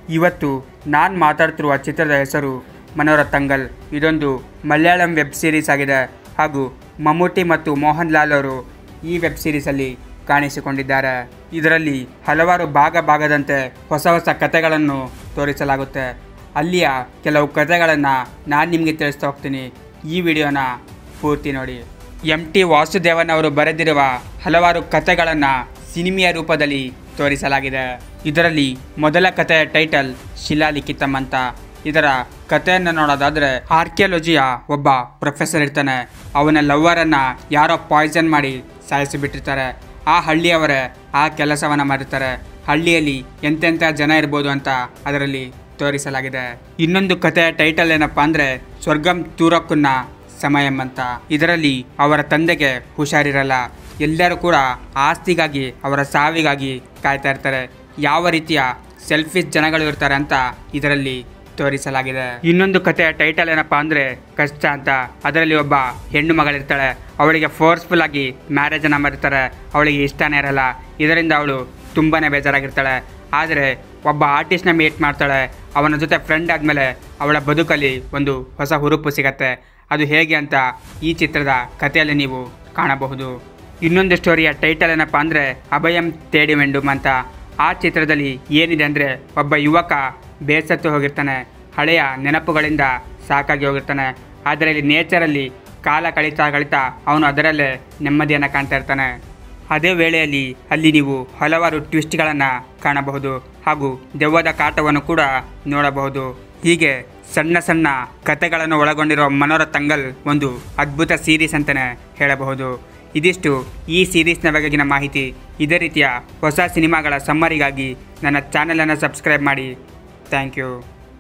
ಇವತ್ತು ನಾನು ಮಾತಾಡ್ತಿರುವ ಚಿತ್ರದ ಹೆಸರು ಮನೋರತಂಗಲ್. ಇದೊಂದು ಮಲಯಾಳಂ ವೆಬ್ ಸೀರೀಸ್ ಆಗಿದೆ ಹಾಗೂ ಮಮ್ಮೂಟಿ ಮತ್ತು ಮೋಹನ್ ಲಾಲ್ ಅವರು ಈ ವೆಬ್ ಸೀರೀಸಲ್ಲಿ ಕಾಣಿಸಿಕೊಂಡಿದ್ದಾರೆ. ಇದರಲ್ಲಿ ಹಲವಾರು ಭಾಗದಂತೆ ಹೊಸ ಕಥೆಗಳನ್ನು ತೋರಿಸಲಾಗುತ್ತೆ. ಅಲ್ಲಿಯ ಕೆಲವು ಕಥೆಗಳನ್ನು ನಾನು ನಿಮಗೆ ತಿಳಿಸ್ತಾ ಹೋಗ್ತೀನಿ. ಈ ವಿಡಿಯೋನ ಪೂರ್ತಿ ನೋಡಿ. MT ವಾಸುದೇವನ್ ಅವರು ಬರೆದಿರುವ ಹಲವಾರು ಕಥೆಗಳನ್ನು ಸಿನಿಮೆಯ ರೂಪದಲ್ಲಿ ತೋರಿಸಲಾಗಿದೆ. ಇದರಲ್ಲಿ ಮೊದಲ ಕಥೆಯ ಟೈಟಲ್ ಶಿಲಾಲಿಖಿತಂ ಅಂತ. ಇದರ ಕಥೆಯನ್ನು ನೋಡೋದಾದರೆ, ಆರ್ಕಿಯಾಲಜಿಯ ಒಬ್ಬ ಪ್ರೊಫೆಸರ್ ಇರ್ತಾನೆ. ಅವನ ಲವ್ವರನ್ನು ಯಾರೋ ಪಾಯ್ಸನ್ ಮಾಡಿ ಸಾಯಿಸಿಬಿಟ್ಟಿರ್ತಾರೆ. ಆ ಹಳ್ಳಿಯವರೇ ಆ ಕೆಲಸವನ್ನು ಮಾಡಿರ್ತಾರೆ. ಹಳ್ಳಿಯಲ್ಲಿ ಎಂತೆಂಥ ಜನ ಇರ್ಬೋದು ಅಂತ ಅದರಲ್ಲಿ ತೋರಿಸಲಾಗಿದೆ. ಇನ್ನೊಂದು ಕಥೆಯ ಟೈಟಲ್ ಏನಪ್ಪ ಅಂದರೆ ಸ್ವರ್ಗಂ ತೂರಕ್ಕುನ್ನ ಸಮಯಂ ಅಂತ. ಇದರಲ್ಲಿ ಅವರ ತಂದೆಗೆ ಹುಷಾರಿರಲ್ಲ. ಎಲ್ಲರೂ ಕೂಡ ಆಸ್ತಿಗಾಗಿ, ಅವರ ಸಾವಿಗಾಗಿ ಕಾಯ್ತಾ ಇರ್ತಾರೆ. ಯಾವ ರೀತಿಯ ಸೆಲ್ಫಿಶ್ ಜನಗಳು ಇರ್ತಾರೆ ಅಂತ ಇದರಲ್ಲಿ ತೋರಿಸಲಾಗಿದೆ. ಇನ್ನೊಂದು ಕಥೆಯ ಟೈಟಲ್ ಏನಪ್ಪ ಅಂದರೆ ಕಷ್ಟ ಅಂತ. ಅದರಲ್ಲಿ ಒಬ್ಬ ಹೆಣ್ಣು ಮಗಳಿರ್ತಾಳೆ. ಅವಳಿಗೆ ಫೋರ್ಸ್ಫುಲ್ ಆಗಿ ಮ್ಯಾರೇಜನ್ನು ಮಾಡಿರ್ತಾರೆ. ಅವಳಿಗೆ ಇಷ್ಟನೇ ಇರಲ್ಲ. ಇದರಿಂದ ಅವಳು ತುಂಬಾ ಬೇಜಾರಾಗಿರ್ತಾಳೆ. ಆದರೆ ಒಬ್ಬ ಆರ್ಟಿಸ್ಟ್ನ ಮೀಟ್ ಮಾಡ್ತಾಳೆ. ಅವನ ಜೊತೆ ಫ್ರೆಂಡ್ ಆದಮೇಲೆ ಅವಳ ಬದುಕಲ್ಲಿ ಒಂದು ಹೊಸ ಹುರುಪು ಸಿಗತ್ತೆ. ಅದು ಹೇಗೆ ಅಂತ ಈ ಚಿತ್ರದ ಕಥೆಯಲ್ಲಿ ನೀವು ಕಾಣಬಹುದು. ಇನ್ನೊಂದು ಸ್ಟೋರಿಯ ಟೈಟಲ್ ಏನಪ್ಪ ಅಂದರೆ ಅಭಯಂ ತೇಡಿ ವೆಂಡುಮ್ ಅಂತ. ಆ ಚಿತ್ರದಲ್ಲಿ ಏನಿದೆ ಅಂದರೆ, ಒಬ್ಬ ಯುವಕ ಬೇಸತ್ತು ಹೋಗಿರ್ತಾನೆ. ಹಳೆಯ ನೆನಪುಗಳಿಂದ ಸಾಕಾಗಿ ಹೋಗಿರ್ತಾನೆ. ಆದರೆ ಇಲ್ಲಿ ನೇಚರಲ್ಲಿ ಕಾಲ ಕಳೀತಾ ಅವನು ಅದರಲ್ಲೇ ನೆಮ್ಮದಿಯನ್ನು ಕಾಣ್ತಾ ಇರ್ತಾನೆ. ಅದೇ ವೇಳೆಯಲ್ಲಿ ಅಲ್ಲಿ ನೀವು ಹಲವಾರು ಟ್ವಿಸ್ಟ್ಗಳನ್ನು ಕಾಣಬಹುದು ಹಾಗೂ ದೆವ್ವದ ಕಾಟವನ್ನು ಕೂಡ ನೋಡಬಹುದು. ಹೀಗೆ ಸಣ್ಣ ಕಥೆಗಳನ್ನು ಒಳಗೊಂಡಿರುವ ಮನೋರತಂಗಲ್ ಒಂದು ಅದ್ಭುತ ಸೀರೀಸ್ ಅಂತಲೇ ಹೇಳಬಹುದು. ಇದಿಷ್ಟು ಈ ಸೀರೀಸ್ನ ಬಗೆಗಿನ ಮಾಹಿತಿ. ಇದೇ ರೀತಿಯ ಹೊಸ ಸಿನಿಮಾಗಳ ಸಮ್ಮರಿಗಾಗಿ ನನ್ನ ಚಾನಲನ್ನು ಸಬ್ಸ್ಕ್ರೈಬ್ ಮಾಡಿ. Thank you.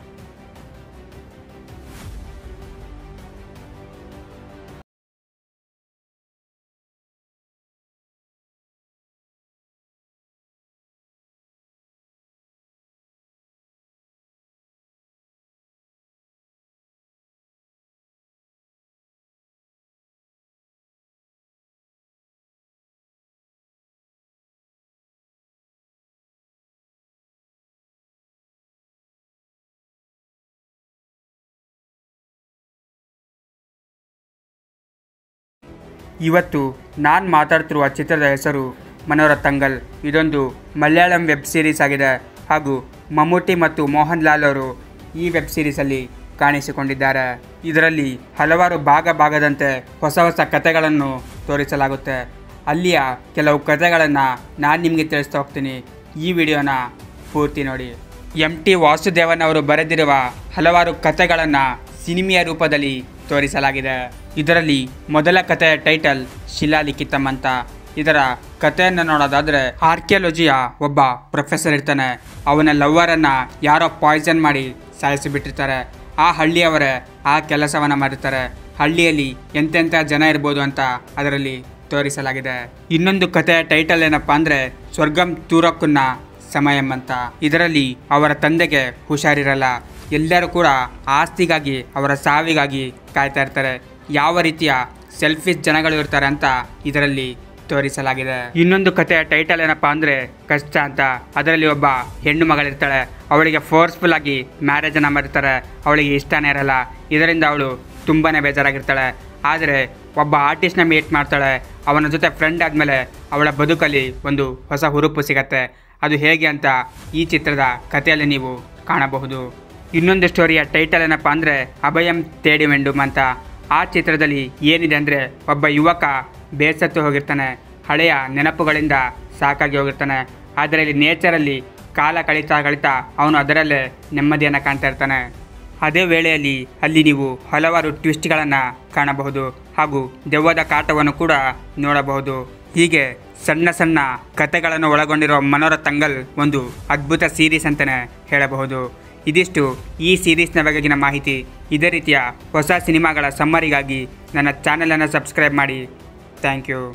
ಇವತ್ತು ನಾನು ಮಾತಾಡ್ತಿರುವ ಚಿತ್ರದ ಹೆಸರು ಮನೋರತಂಗಲ್. ಇದೊಂದು ಮಲಯಾಳಂ ವೆಬ್ ಸೀರೀಸ್ ಆಗಿದೆ ಹಾಗೂ ಮಮ್ಮೂಟಿ ಮತ್ತು ಮೋಹನ್ ಲಾಲ್ ಅವರು ಈ ವೆಬ್ ಸೀರೀಸಲ್ಲಿ ಕಾಣಿಸಿಕೊಂಡಿದ್ದಾರೆ. ಇದರಲ್ಲಿ ಹಲವಾರು ಭಾಗದಂತೆ ಹೊಸ ಕಥೆಗಳನ್ನು ತೋರಿಸಲಾಗುತ್ತೆ. ಅಲ್ಲಿಯ ಕೆಲವು ಕಥೆಗಳನ್ನು ನಾನು ನಿಮಗೆ ತಿಳಿಸ್ತಾ ಹೋಗ್ತೀನಿ. ಈ ವಿಡಿಯೋನ ಪೂರ್ತಿ ನೋಡಿ. MT ವಾಸುದೇವನ್ ಅವರು ಬರೆದಿರುವ ಹಲವಾರು ಕಥೆಗಳನ್ನು ಸಿನಿಮೆಯ ರೂಪದಲ್ಲಿ ತೋರಿಸಲಾಗಿದೆ. ಇದರಲ್ಲಿ ಮೊದಲ ಕಥೆಯ ಟೈಟಲ್ ಶಿಲಾಲಿಖಿತಂ ಅಂತ. ಇದರ ಕಥೆಯನ್ನು ನೋಡೋದಾದರೆ, ಆರ್ಕಿಯಾಲಜಿಯ ಒಬ್ಬ ಪ್ರೊಫೆಸರ್ ಇರ್ತಾನೆ. ಅವನ ಲವ್ವರನ್ನು ಯಾರೋ ಪಾಯ್ಸನ್ ಮಾಡಿ ಸಾಯಿಸಿಬಿಟ್ಟಿರ್ತಾರೆ. ಆ ಹಳ್ಳಿಯವರೇ ಆ ಕೆಲಸವನ್ನು ಮಾಡಿರ್ತಾರೆ. ಹಳ್ಳಿಯಲ್ಲಿ ಎಂತೆಂಥ ಜನ ಇರ್ಬೋದು ಅಂತ ಅದರಲ್ಲಿ ತೋರಿಸಲಾಗಿದೆ. ಇನ್ನೊಂದು ಕಥೆಯ ಟೈಟಲ್ ಏನಪ್ಪ ಅಂದರೆ ಸ್ವರ್ಗಂ ತೂರಕ್ಕುನ್ನ ಸಮಯಂ ಅಂತ. ಇದರಲ್ಲಿ ಅವರ ತಂದೆಗೆ ಹುಷಾರಿರಲ್ಲ. ಎಲ್ಲರೂ ಕೂಡ ಆಸ್ತಿಗಾಗಿ, ಅವರ ಸಾವಿಗಾಗಿ ಕಾಯ್ತಾ ಇರ್ತಾರೆ. ಯಾವ ರೀತಿಯ ಸೆಲ್ಫಿಶ್ ಜನಗಳು ಇರ್ತಾರೆ ಅಂತ ಇದರಲ್ಲಿ ತೋರಿಸಲಾಗಿದೆ. ಇನ್ನೊಂದು ಕಥೆಯ ಟೈಟಲ್ ಏನಪ್ಪ ಅಂದರೆ ಕಷ್ಟ ಅಂತ. ಅದರಲ್ಲಿ ಒಬ್ಬ ಹೆಣ್ಣು ಮಗಳಿರ್ತಾಳೆ. ಅವಳಿಗೆ ಫೋರ್ಸ್ಫುಲ್ ಆಗಿ ಮ್ಯಾರೇಜನ್ನು ಮಾಡಿರ್ತಾರೆ. ಅವಳಿಗೆ ಇಷ್ಟನೇ ಇರಲ್ಲ. ಇದರಿಂದ ಅವಳು ತುಂಬಾ ಬೇಜಾರಾಗಿರ್ತಾಳೆ. ಆದರೆ ಒಬ್ಬ ಆರ್ಟಿಸ್ಟ್ನ ಮೀಟ್ ಮಾಡ್ತಾಳೆ. ಅವನ ಜೊತೆ ಫ್ರೆಂಡ್ ಆದಮೇಲೆ ಅವಳ ಬದುಕಲ್ಲಿ ಒಂದು ಹೊಸ ಹುರುಪು ಸಿಗತ್ತೆ. ಅದು ಹೇಗೆ ಅಂತ ಈ ಚಿತ್ರದ ಕಥೆಯಲ್ಲಿ ನೀವು ಕಾಣಬಹುದು. ಇನ್ನೊಂದು ಸ್ಟೋರಿಯ ಟೈಟಲ್ ಏನಪ್ಪ ಅಂದರೆ ಅಭಯಂ ತೇಡಿ ವೆಂಡುಮ್ ಅಂತ. ಆ ಚಿತ್ರದಲ್ಲಿ ಏನಿದೆ ಅಂದರೆ, ಒಬ್ಬ ಯುವಕ ಬೇಸತ್ತು ಹೋಗಿರ್ತಾನೆ. ಹಳೆಯ ನೆನಪುಗಳಿಂದ ಸಾಕಾಗಿ ಹೋಗಿರ್ತಾನೆ. ಆದರೆ ಇಲ್ಲಿ ನೇಚರಲ್ಲಿ ಕಾಲ ಕಳೀತಾ ಅವನು ಅದರಲ್ಲೇ ನೆಮ್ಮದಿಯನ್ನು ಕಾಣ್ತಾ ಇರ್ತಾನೆ. ಅದೇ ವೇಳೆಯಲ್ಲಿ ಅಲ್ಲಿ ನೀವು ಹಲವಾರು ಟ್ವಿಸ್ಟ್ಗಳನ್ನು ಕಾಣಬಹುದು ಹಾಗೂ ದೆವ್ವದ ಕಾಟವನ್ನು ಕೂಡ ನೋಡಬಹುದು. ಹೀಗೆ ಸಣ್ಣ ಕಥೆಗಳನ್ನು ಒಳಗೊಂಡಿರುವ ಮನೋರತಂಗಲ್ ಒಂದು ಅದ್ಭುತ ಸೀರೀಸ್ ಅಂತಲೇ ಹೇಳಬಹುದು. ಇದಿಷ್ಟು ಈ ಸೀರೀಸ್ನ ಬಗೆಗಿನ ಮಾಹಿತಿ. ಇದೇ ರೀತಿಯ ಹೊಸ ಸಿನಿಮಾಗಳ ಸಮ್ಮರಿಗಾಗಿ ನನ್ನ ಚಾನಲನ್ನು ಸಬ್ಸ್ಕ್ರೈಬ್ ಮಾಡಿ. Thank you.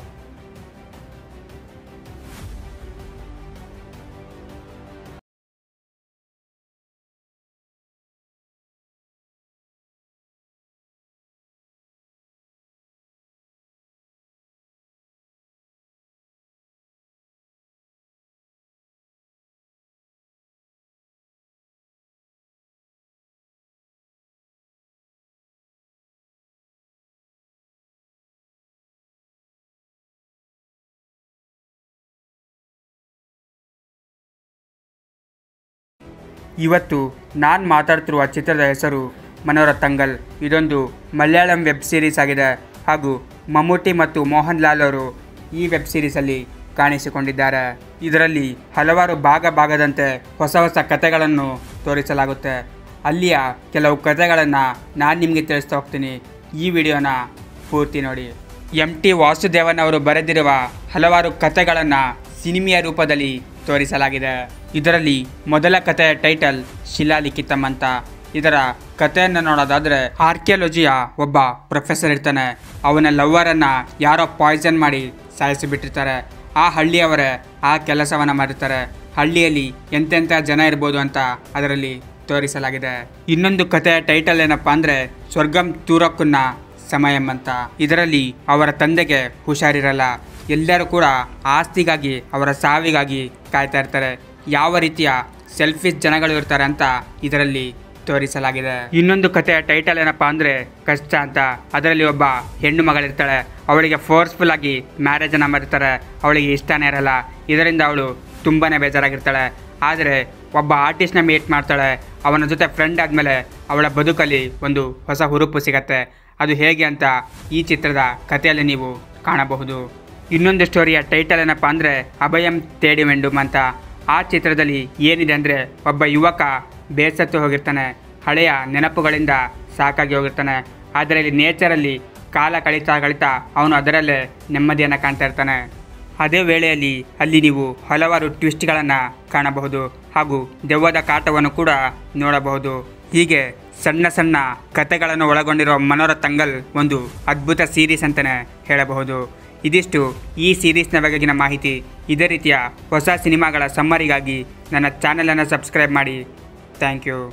ಇವತ್ತು ನಾನು ಮಾತಾಡ್ತಿರುವ ಚಿತ್ರದ ಹೆಸರು ಮನೋರತಂಗಲ್. ಇದೊಂದು ಮಲಯಾಳಂ ವೆಬ್ ಸೀರೀಸ್ ಆಗಿದೆ ಹಾಗೂ ಮಮ್ಮೂಟಿ ಮತ್ತು ಮೋಹನ್ ಲಾಲ್ ಅವರು ಈ ವೆಬ್ ಸೀರೀಸಲ್ಲಿ ಕಾಣಿಸಿಕೊಂಡಿದ್ದಾರೆ. ಇದರಲ್ಲಿ ಹಲವಾರು ಭಾಗದಂತೆ ಹೊಸ ಕಥೆಗಳನ್ನು ತೋರಿಸಲಾಗುತ್ತೆ. ಅಲ್ಲಿಯ ಕೆಲವು ಕಥೆಗಳನ್ನು ನಾನು ನಿಮಗೆ ತಿಳಿಸ್ತಾ ಹೋಗ್ತೀನಿ. ಈ ವಿಡಿಯೋನ ಪೂರ್ತಿ ನೋಡಿ. MT ವಾಸುದೇವನ್ ಅವರು ಬರೆದಿರುವ ಹಲವಾರು ಕಥೆಗಳನ್ನು ಸಿನಿಮೆಯ ರೂಪದಲ್ಲಿ ತೋರಿಸಲಾಗಿದೆ. ಇದರಲ್ಲಿ ಮೊದಲ ಕಥೆಯ ಟೈಟಲ್ ಶಿಲಾಲಿಖಿತಂ ಅಂತ. ಇದರ ಕಥೆಯನ್ನು ನೋಡೋದಾದರೆ, ಆರ್ಕಿಯಾಲಜಿಯ ಒಬ್ಬ ಪ್ರೊಫೆಸರ್ ಇರ್ತಾನೆ. ಅವನ ಲವ್ವರನ್ನು ಯಾರೋ ಪಾಯ್ಸನ್ ಮಾಡಿ ಸಾಯಿಸಿಬಿಟ್ಟಿರ್ತಾರೆ. ಆ ಹಳ್ಳಿಯವರೇ ಆ ಕೆಲಸವನ್ನು ಮಾಡಿರ್ತಾರೆ. ಹಳ್ಳಿಯಲ್ಲಿ ಎಂತೆಂಥ ಜನ ಇರ್ಬೋದು ಅಂತ ಅದರಲ್ಲಿ ತೋರಿಸಲಾಗಿದೆ. ಇನ್ನೊಂದು ಕಥೆಯ ಟೈಟಲ್ ಏನಪ್ಪ ಅಂದರೆ ಸ್ವರ್ಗಂ ತೂರಕ್ಕುನ್ನ ಸಮಯಂ ಅಂತ. ಇದರಲ್ಲಿ ಅವರ ತಂದೆಗೆ ಹುಷಾರಿರಲ್ಲ. ಎಲ್ಲರೂ ಕೂಡ ಆಸ್ತಿಗಾಗಿ, ಅವರ ಸಾವಿಗಾಗಿ ಕಾಯ್ತಾ ಇರ್ತಾರೆ. ಯಾವ ರೀತಿಯ ಸೆಲ್ಫಿಶ್ ಜನಗಳು ಇರ್ತಾರೆ ಅಂತ ಇದರಲ್ಲಿ ತೋರಿಸಲಾಗಿದೆ. ಇನ್ನೊಂದು ಕಥೆಯ ಟೈಟಲ್ ಏನಪ್ಪ ಅಂದರೆ ಕಷ್ಟ ಅಂತ. ಅದರಲ್ಲಿ ಒಬ್ಬ ಹೆಣ್ಣು ಮಗಳಿರ್ತಾಳೆ. ಅವಳಿಗೆ ಫೋರ್ಸ್ಫುಲ್ ಆಗಿ ಮ್ಯಾರೇಜನ್ನು ಮಾಡಿರ್ತಾರೆ. ಅವಳಿಗೆ ಇಷ್ಟನೇ ಇರಲ್ಲ. ಇದರಿಂದ ಅವಳು ತುಂಬಾ ಬೇಜಾರಾಗಿರ್ತಾಳೆ. ಆದರೆ ಒಬ್ಬ ಆರ್ಟಿಸ್ಟ್ನ ಮೀಟ್ ಮಾಡ್ತಾಳೆ. ಅವನ ಜೊತೆ ಫ್ರೆಂಡ್ ಆದಮೇಲೆ ಅವಳ ಬದುಕಲ್ಲಿ ಒಂದು ಹೊಸ ಹುರುಪು ಸಿಗತ್ತೆ. ಅದು ಹೇಗೆ ಅಂತ ಈ ಚಿತ್ರದ ಕಥೆಯಲ್ಲಿ ನೀವು ಕಾಣಬಹುದು. ಇನ್ನೊಂದು ಸ್ಟೋರಿಯ ಟೈಟಲ್ ಏನಪ್ಪ ಅಂದರೆ ಅಭಯಂ ತೇಡಿ ವೆಂಡುಮ್ ಅಂತ. ಆ ಚಿತ್ರದಲ್ಲಿ ಏನಿದೆ ಅಂದರೆ, ಒಬ್ಬ ಯುವಕ ಬೇಸತ್ತು ಹೋಗಿರ್ತಾನೆ. ಹಳೆಯ ನೆನಪುಗಳಿಂದ ಸಾಕಾಗಿ ಹೋಗಿರ್ತಾನೆ. ಆದರೆ ಇಲ್ಲಿ ನೇಚರಲ್ಲಿ ಕಾಲ ಕಳೀತಾ ಅವನು ಅದರಲ್ಲೇ ನೆಮ್ಮದಿಯನ್ನು ಕಾಣ್ತಾ ಇರ್ತಾನೆ. ಅದೇ ವೇಳೆಯಲ್ಲಿ ಅಲ್ಲಿ ನೀವು ಹಲವಾರು ಟ್ವಿಸ್ಟ್ಗಳನ್ನು ಕಾಣಬಹುದು ಹಾಗೂ ದೆವ್ವದ ಕಾಟವನ್ನು ಕೂಡ ನೋಡಬಹುದು. ಹೀಗೆ ಸಣ್ಣ ಕಥೆಗಳನ್ನು ಒಳಗೊಂಡಿರುವ ಮನೋರತಂಗಲ್ ಒಂದು ಅದ್ಭುತ ಸೀರೀಸ್ ಅಂತಲೇ ಹೇಳಬಹುದು. ಇದಿಷ್ಟು ಈ ಸೀರೀಸ್ನ ಬಗೆಗಿನ ಮಾಹಿತಿ. ಇದೇ ರೀತಿಯ ಹೊಸ ಸಿನಿಮಾಗಳ ಸಮ್ಮರಿಗಾಗಿ ನನ್ನ ಚಾನಲನ್ನು ಸಬ್ಸ್ಕ್ರೈಬ್ ಮಾಡಿ. Thank you.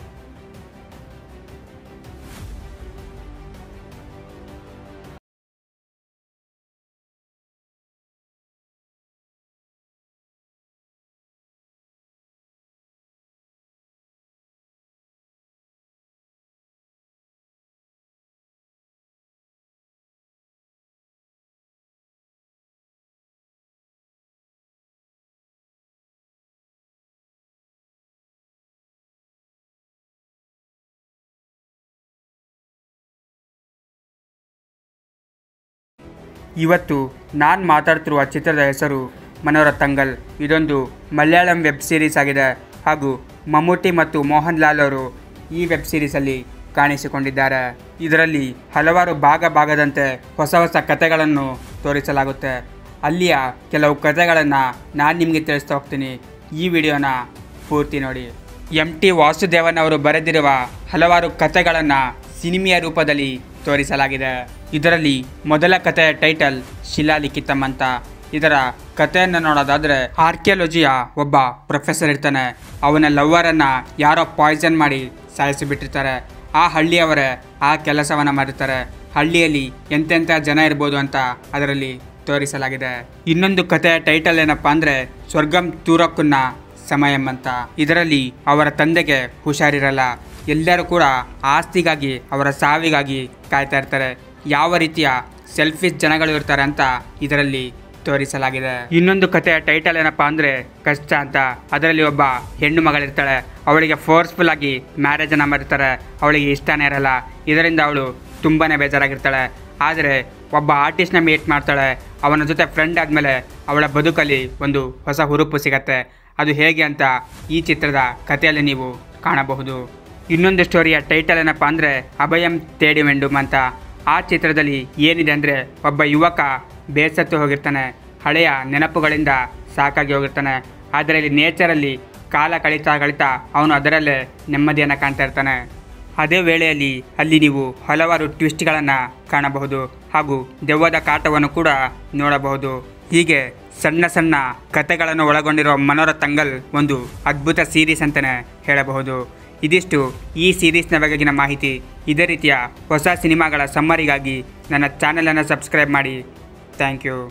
ಇವತ್ತು ನಾನು ಮಾತಾಡ್ತಿರುವ ಚಿತ್ರದ ಹೆಸರು ಮನೋರತಂಗಲ್. ಇದೊಂದು ಮಲಯಾಳಂ ವೆಬ್ ಸೀರೀಸ್ ಆಗಿದೆ ಹಾಗೂ ಮಮ್ಮೂಟಿ ಮತ್ತು ಮೋಹನ್ ಲಾಲ್ ಅವರು ಈ ವೆಬ್ ಸೀರೀಸಲ್ಲಿ ಕಾಣಿಸಿಕೊಂಡಿದ್ದಾರೆ. ಇದರಲ್ಲಿ ಹಲವಾರು ಭಾಗದಂತೆ ಹೊಸ ಕಥೆಗಳನ್ನು ತೋರಿಸಲಾಗುತ್ತೆ. ಅಲ್ಲಿಯ ಕೆಲವು ಕಥೆಗಳನ್ನು ನಾನು ನಿಮಗೆ ತಿಳಿಸ್ತಾ ಹೋಗ್ತೀನಿ. ಈ ವಿಡಿಯೋನ ಪೂರ್ತಿ ನೋಡಿ. MT ವಾಸುದೇವನ್ ಅವರು ಬರೆದಿರುವ ಹಲವಾರು ಕಥೆಗಳನ್ನು ಸಿನಿಮೆಯ ರೂಪದಲ್ಲಿ ತೋರಿಸಲಾಗಿದೆ. ಇದರಲ್ಲಿ ಮೊದಲ ಕಥೆಯ ಟೈಟಲ್ ಶಿಲಾಲಿಖಿತಂ ಅಂತ. ಇದರ ಕಥೆಯನ್ನು ನೋಡೋದಾದರೆ, ಆರ್ಕಿಯಾಲಜಿಯ ಒಬ್ಬ ಪ್ರೊಫೆಸರ್ ಇರ್ತಾನೆ. ಅವನ ಲವ್ವರನ್ನು ಯಾರೋ ಪಾಯ್ಸನ್ ಮಾಡಿ ಸಾಯಿಸಿಬಿಟ್ಟಿರ್ತಾರೆ. ಆ ಹಳ್ಳಿಯವರೇ ಆ ಕೆಲಸವನ್ನು ಮಾಡಿರ್ತಾರೆ. ಹಳ್ಳಿಯಲ್ಲಿ ಎಂತೆಂಥ ಜನ ಇರ್ಬೋದು ಅಂತ ಅದರಲ್ಲಿ ತೋರಿಸಲಾಗಿದೆ. ಇನ್ನೊಂದು ಕಥೆಯ ಟೈಟಲ್ ಏನಪ್ಪ ಅಂದರೆ ಸ್ವರ್ಗಂ ತೂರಕ್ಕುನ್ನ ಸಮಯಂ ಅಂತ. ಇದರಲ್ಲಿ ಅವರ ತಂದೆಗೆ ಹುಷಾರಿರಲ್ಲ. ಎಲ್ಲರೂ ಕೂಡ ಆಸ್ತಿಗಾಗಿ, ಅವರ ಸಾವಿಗಾಗಿ ಕಾಯ್ತಾ ಇರ್ತಾರೆ. ಯಾವ ರೀತಿಯ ಸೆಲ್ಫಿಶ್ ಜನಗಳು ಇರ್ತಾರೆ ಅಂತ ಇದರಲ್ಲಿ ತೋರಿಸಲಾಗಿದೆ. ಇನ್ನೊಂದು ಕಥೆಯ ಟೈಟಲ್ ಏನಪ್ಪ ಅಂದರೆ ಕಷ್ಟ ಅಂತ. ಅದರಲ್ಲಿ ಒಬ್ಬ ಹೆಣ್ಣು ಮಗಳಿರ್ತಾಳೆ. ಅವಳಿಗೆ ಫೋರ್ಸ್ಫುಲ್ ಆಗಿ ಮ್ಯಾರೇಜನ್ನು ಮಾಡಿರ್ತಾರೆ. ಅವಳಿಗೆ ಇಷ್ಟನೇ ಇರಲ್ಲ. ಇದರಿಂದ ಅವಳು ತುಂಬಾ ಬೇಜಾರಾಗಿರ್ತಾಳೆ. ಆದರೆ ಒಬ್ಬ ಆರ್ಟಿಸ್ಟ್ನ ಮೀಟ್ ಮಾಡ್ತಾಳೆ. ಅವನ ಜೊತೆ ಫ್ರೆಂಡ್ ಆದಮೇಲೆ ಅವಳ ಬದುಕಲ್ಲಿ ಒಂದು ಹೊಸ ಹುರುಪು ಸಿಗತ್ತೆ. ಅದು ಹೇಗೆ ಅಂತ ಈ ಚಿತ್ರದ ಕಥೆಯಲ್ಲಿ ನೀವು ಕಾಣಬಹುದು. ಇನ್ನೊಂದು ಸ್ಟೋರಿಯ ಟೈಟಲ್ ಏನಪ್ಪ ಅಂದರೆ ಅಭಯಂ ತೇಡಿ ವೆಂಡುಮ್ ಅಂತ. ಆ ಚಿತ್ರದಲ್ಲಿ ಏನಿದೆ ಅಂದರೆ, ಒಬ್ಬ ಯುವಕ ಬೇಸತ್ತು ಹೋಗಿರ್ತಾನೆ. ಹಳೆಯ ನೆನಪುಗಳಿಂದ ಸಾಕಾಗಿ ಹೋಗಿರ್ತಾನೆ. ಆದರೆ ಇಲ್ಲಿ ನೇಚರಲ್ಲಿ ಕಾಲ ಕಳೀತಾ ಅವನು ಅದರಲ್ಲೇ ನೆಮ್ಮದಿಯನ್ನು ಕಾಣ್ತಾ ಇರ್ತಾನೆ. ಅದೇ ವೇಳೆಯಲ್ಲಿ ಅಲ್ಲಿ ನೀವು ಹಲವಾರು ಟ್ವಿಸ್ಟ್ಗಳನ್ನು ಕಾಣಬಹುದು ಹಾಗೂ ದೆವ್ವದ ಕಾಟವನ್ನು ಕೂಡ ನೋಡಬಹುದು. ಹೀಗೆ ಸಣ್ಣ ಕಥೆಗಳನ್ನು ಒಳಗೊಂಡಿರುವ ಮನೋರತಂಗಲ್ ಒಂದು ಅದ್ಭುತ ಸೀರೀಸ್ ಅಂತಲೇ ಹೇಳಬಹುದು. ಇದಿಷ್ಟು ಈ ಸೀರೀಸ್ನ ಬಗೆಗಿನ ಮಾಹಿತಿ. ಇದೇ ರೀತಿಯ ಹೊಸ ಸಿನಿಮಾಗಳ ಸಮ್ಮರಿಗಾಗಿ ನನ್ನ ಚಾನಲನ್ನು ಸಬ್ಸ್ಕ್ರೈಬ್ ಮಾಡಿ. Thank you.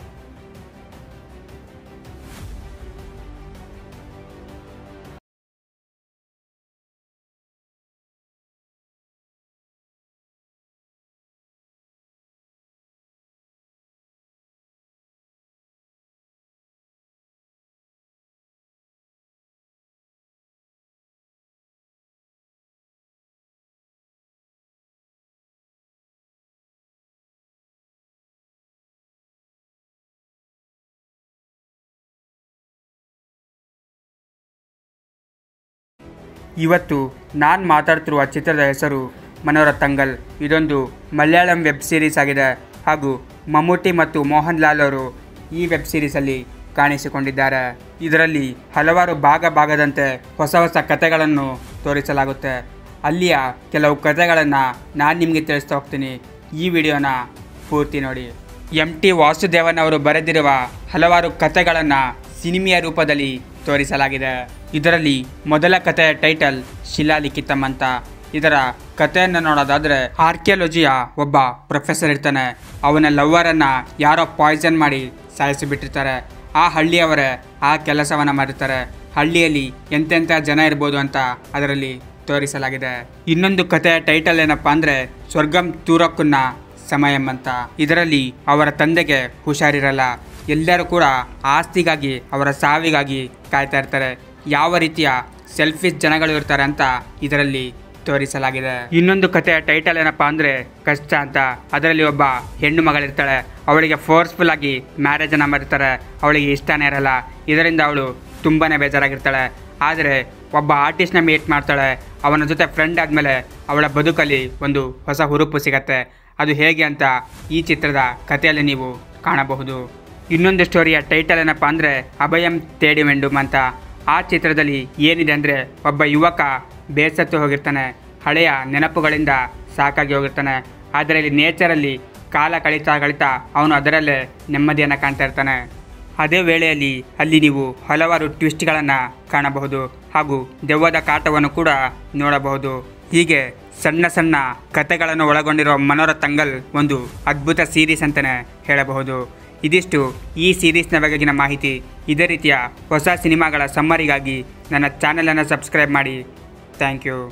ಇವತ್ತು ನಾನು ಮಾತಾಡ್ತಿರುವ ಚಿತ್ರದ ಹೆಸರು ಮನೋರತಂಗಲ್. ಇದೊಂದು ಮಲಯಾಳಂ ವೆಬ್ ಸೀರೀಸ್ ಆಗಿದೆ ಹಾಗೂ ಮಮ್ಮೂಟಿ ಮತ್ತು ಮೋಹನ್ ಲಾಲ್ ಅವರು ಈ ವೆಬ್ ಸೀರೀಸಲ್ಲಿ ಕಾಣಿಸಿಕೊಂಡಿದ್ದಾರೆ. ಇದರಲ್ಲಿ ಹಲವಾರು ಭಾಗದಂತೆ ಹೊಸ ಕಥೆಗಳನ್ನು ತೋರಿಸಲಾಗುತ್ತೆ. ಅಲ್ಲಿಯ ಕೆಲವು ಕಥೆಗಳನ್ನು ನಾನು ನಿಮಗೆ ತಿಳಿಸ್ತಾ ಹೋಗ್ತೀನಿ. ಈ ವಿಡಿಯೋನ ಪೂರ್ತಿ ನೋಡಿ. MT ವಾಸುದೇವನ್ ಅವರು ಬರೆದಿರುವ ಹಲವಾರು ಕಥೆಗಳನ್ನು ಸಿನಿಮೆಯ ರೂಪದಲ್ಲಿ ತೋರಿಸಲಾಗಿದೆ. ಇದರಲ್ಲಿ ಮೊದಲ ಕಥೆಯ ಟೈಟಲ್ ಶಿಲಾಲಿಖಿತಂ ಅಂತ. ಇದರ ಕಥೆಯನ್ನು ನೋಡೋದಾದರೆ, ಆರ್ಕಿಯಾಲಜಿಯ ಒಬ್ಬ ಪ್ರೊಫೆಸರ್ ಇರ್ತಾನೆ. ಅವನ ಲವ್ವರನ್ನು ಯಾರೋ ಪಾಯ್ಸನ್ ಮಾಡಿ ಸಾಯಿಸಿಬಿಟ್ಟಿರ್ತಾರೆ. ಆ ಹಳ್ಳಿಯವರೇ ಆ ಕೆಲಸವನ್ನು ಮಾಡಿರ್ತಾರೆ. ಹಳ್ಳಿಯಲ್ಲಿ ಎಂತೆಂಥ ಜನ ಇರ್ಬೋದು ಅಂತ ಅದರಲ್ಲಿ ತೋರಿಸಲಾಗಿದೆ. ಇನ್ನೊಂದು ಕಥೆಯ ಟೈಟಲ್ ಏನಪ್ಪ ಅಂದರೆ ಸ್ವರ್ಗಂ ತೂರಕ್ಕುನ್ನ ಸಮಯಂ ಅಂತ. ಇದರಲ್ಲಿ ಅವರ ತಂದೆಗೆ ಹುಷಾರಿರಲ್ಲ. ಎಲ್ಲರೂ ಕೂಡ ಆಸ್ತಿಗಾಗಿ, ಅವರ ಸಾವಿಗಾಗಿ ಕಾಯ್ತಾ ಇರ್ತಾರೆ. ಯಾವ ರೀತಿಯ ಸೆಲ್ಫಿಶ್ ಜನಗಳು ಇರ್ತಾರೆ ಅಂತ ಇದರಲ್ಲಿ ತೋರಿಸಲಾಗಿದೆ. ಇನ್ನೊಂದು ಕಥೆಯ ಟೈಟಲ್ ಏನಪ್ಪ ಅಂದರೆ ಕಷ್ಟ ಅಂತ. ಅದರಲ್ಲಿ ಒಬ್ಬ ಹೆಣ್ಣು ಮಗಳಿರ್ತಾಳೆ. ಅವಳಿಗೆ ಫೋರ್ಸ್ಫುಲ್ ಆಗಿ ಮ್ಯಾರೇಜನ್ನು ಮಾಡಿರ್ತಾರೆ. ಅವಳಿಗೆ ಇಷ್ಟನೇ ಇರಲ್ಲ. ಇದರಿಂದ ಅವಳು ತುಂಬಾ ಬೇಜಾರಾಗಿರ್ತಾಳೆ. ಆದರೆ ಒಬ್ಬ ಆರ್ಟಿಸ್ಟ್ನ ಮೀಟ್ ಮಾಡ್ತಾಳೆ. ಅವನ ಜೊತೆ ಫ್ರೆಂಡ್ ಆದಮೇಲೆ ಅವಳ ಬದುಕಲ್ಲಿ ಒಂದು ಹೊಸ ಹುರುಪು ಸಿಗತ್ತೆ. ಅದು ಹೇಗೆ ಅಂತ ಈ ಚಿತ್ರದ ಕಥೆಯಲ್ಲಿ ನೀವು ಕಾಣಬಹುದು. ಇನ್ನೊಂದು ಸ್ಟೋರಿಯ ಟೈಟಲ್ ಏನಪ್ಪ ಅಂದರೆ ಅಭಯಂ ತೇಡಿ ವೆಂಡುಮ್ ಅಂತ. ಆ ಚಿತ್ರದಲ್ಲಿ ಏನಿದೆ ಅಂದರೆ, ಒಬ್ಬ ಯುವಕ ಬೇಸತ್ತು ಹೋಗಿರ್ತಾನೆ. ಹಳೆಯ ನೆನಪುಗಳಿಂದ ಸಾಕಾಗಿ ಹೋಗಿರ್ತಾನೆ. ಆದರೆ ಇಲ್ಲಿ ನೇಚರಲ್ಲಿ ಕಾಲ ಕಳೀತಾ ಅವನು ಅದರಲ್ಲೇ ನೆಮ್ಮದಿಯನ್ನು ಕಾಣ್ತಾ ಇರ್ತಾನೆ. ಅದೇ ವೇಳೆಯಲ್ಲಿ ಅಲ್ಲಿ ನೀವು ಹಲವಾರು ಟ್ವಿಸ್ಟ್ಗಳನ್ನು ಕಾಣಬಹುದು ಹಾಗೂ ದೆವ್ವದ ಕಾಟವನ್ನು ಕೂಡ ನೋಡಬಹುದು. ಹೀಗೆ ಸಣ್ಣ ಕಥೆಗಳನ್ನು ಒಳಗೊಂಡಿರುವ ಮನೋರತಂಗಲ್ ಒಂದು ಅದ್ಭುತ ಸೀರೀಸ್ ಅಂತಲೇ ಹೇಳಬಹುದು. ಇದಿಷ್ಟು ಈ ಸೀರೀಸ್ನ ಬಗೆಗಿನ ಮಾಹಿತಿ. ಇದೇ ರೀತಿಯ ಹೊಸ ಸಿನಿಮಾಗಳ ಸಮ್ಮರಿಗಾಗಿ ನನ್ನ ಚಾನಲನ್ನು ಸಬ್ಸ್ಕ್ರೈಬ್ ಮಾಡಿ. Thank you.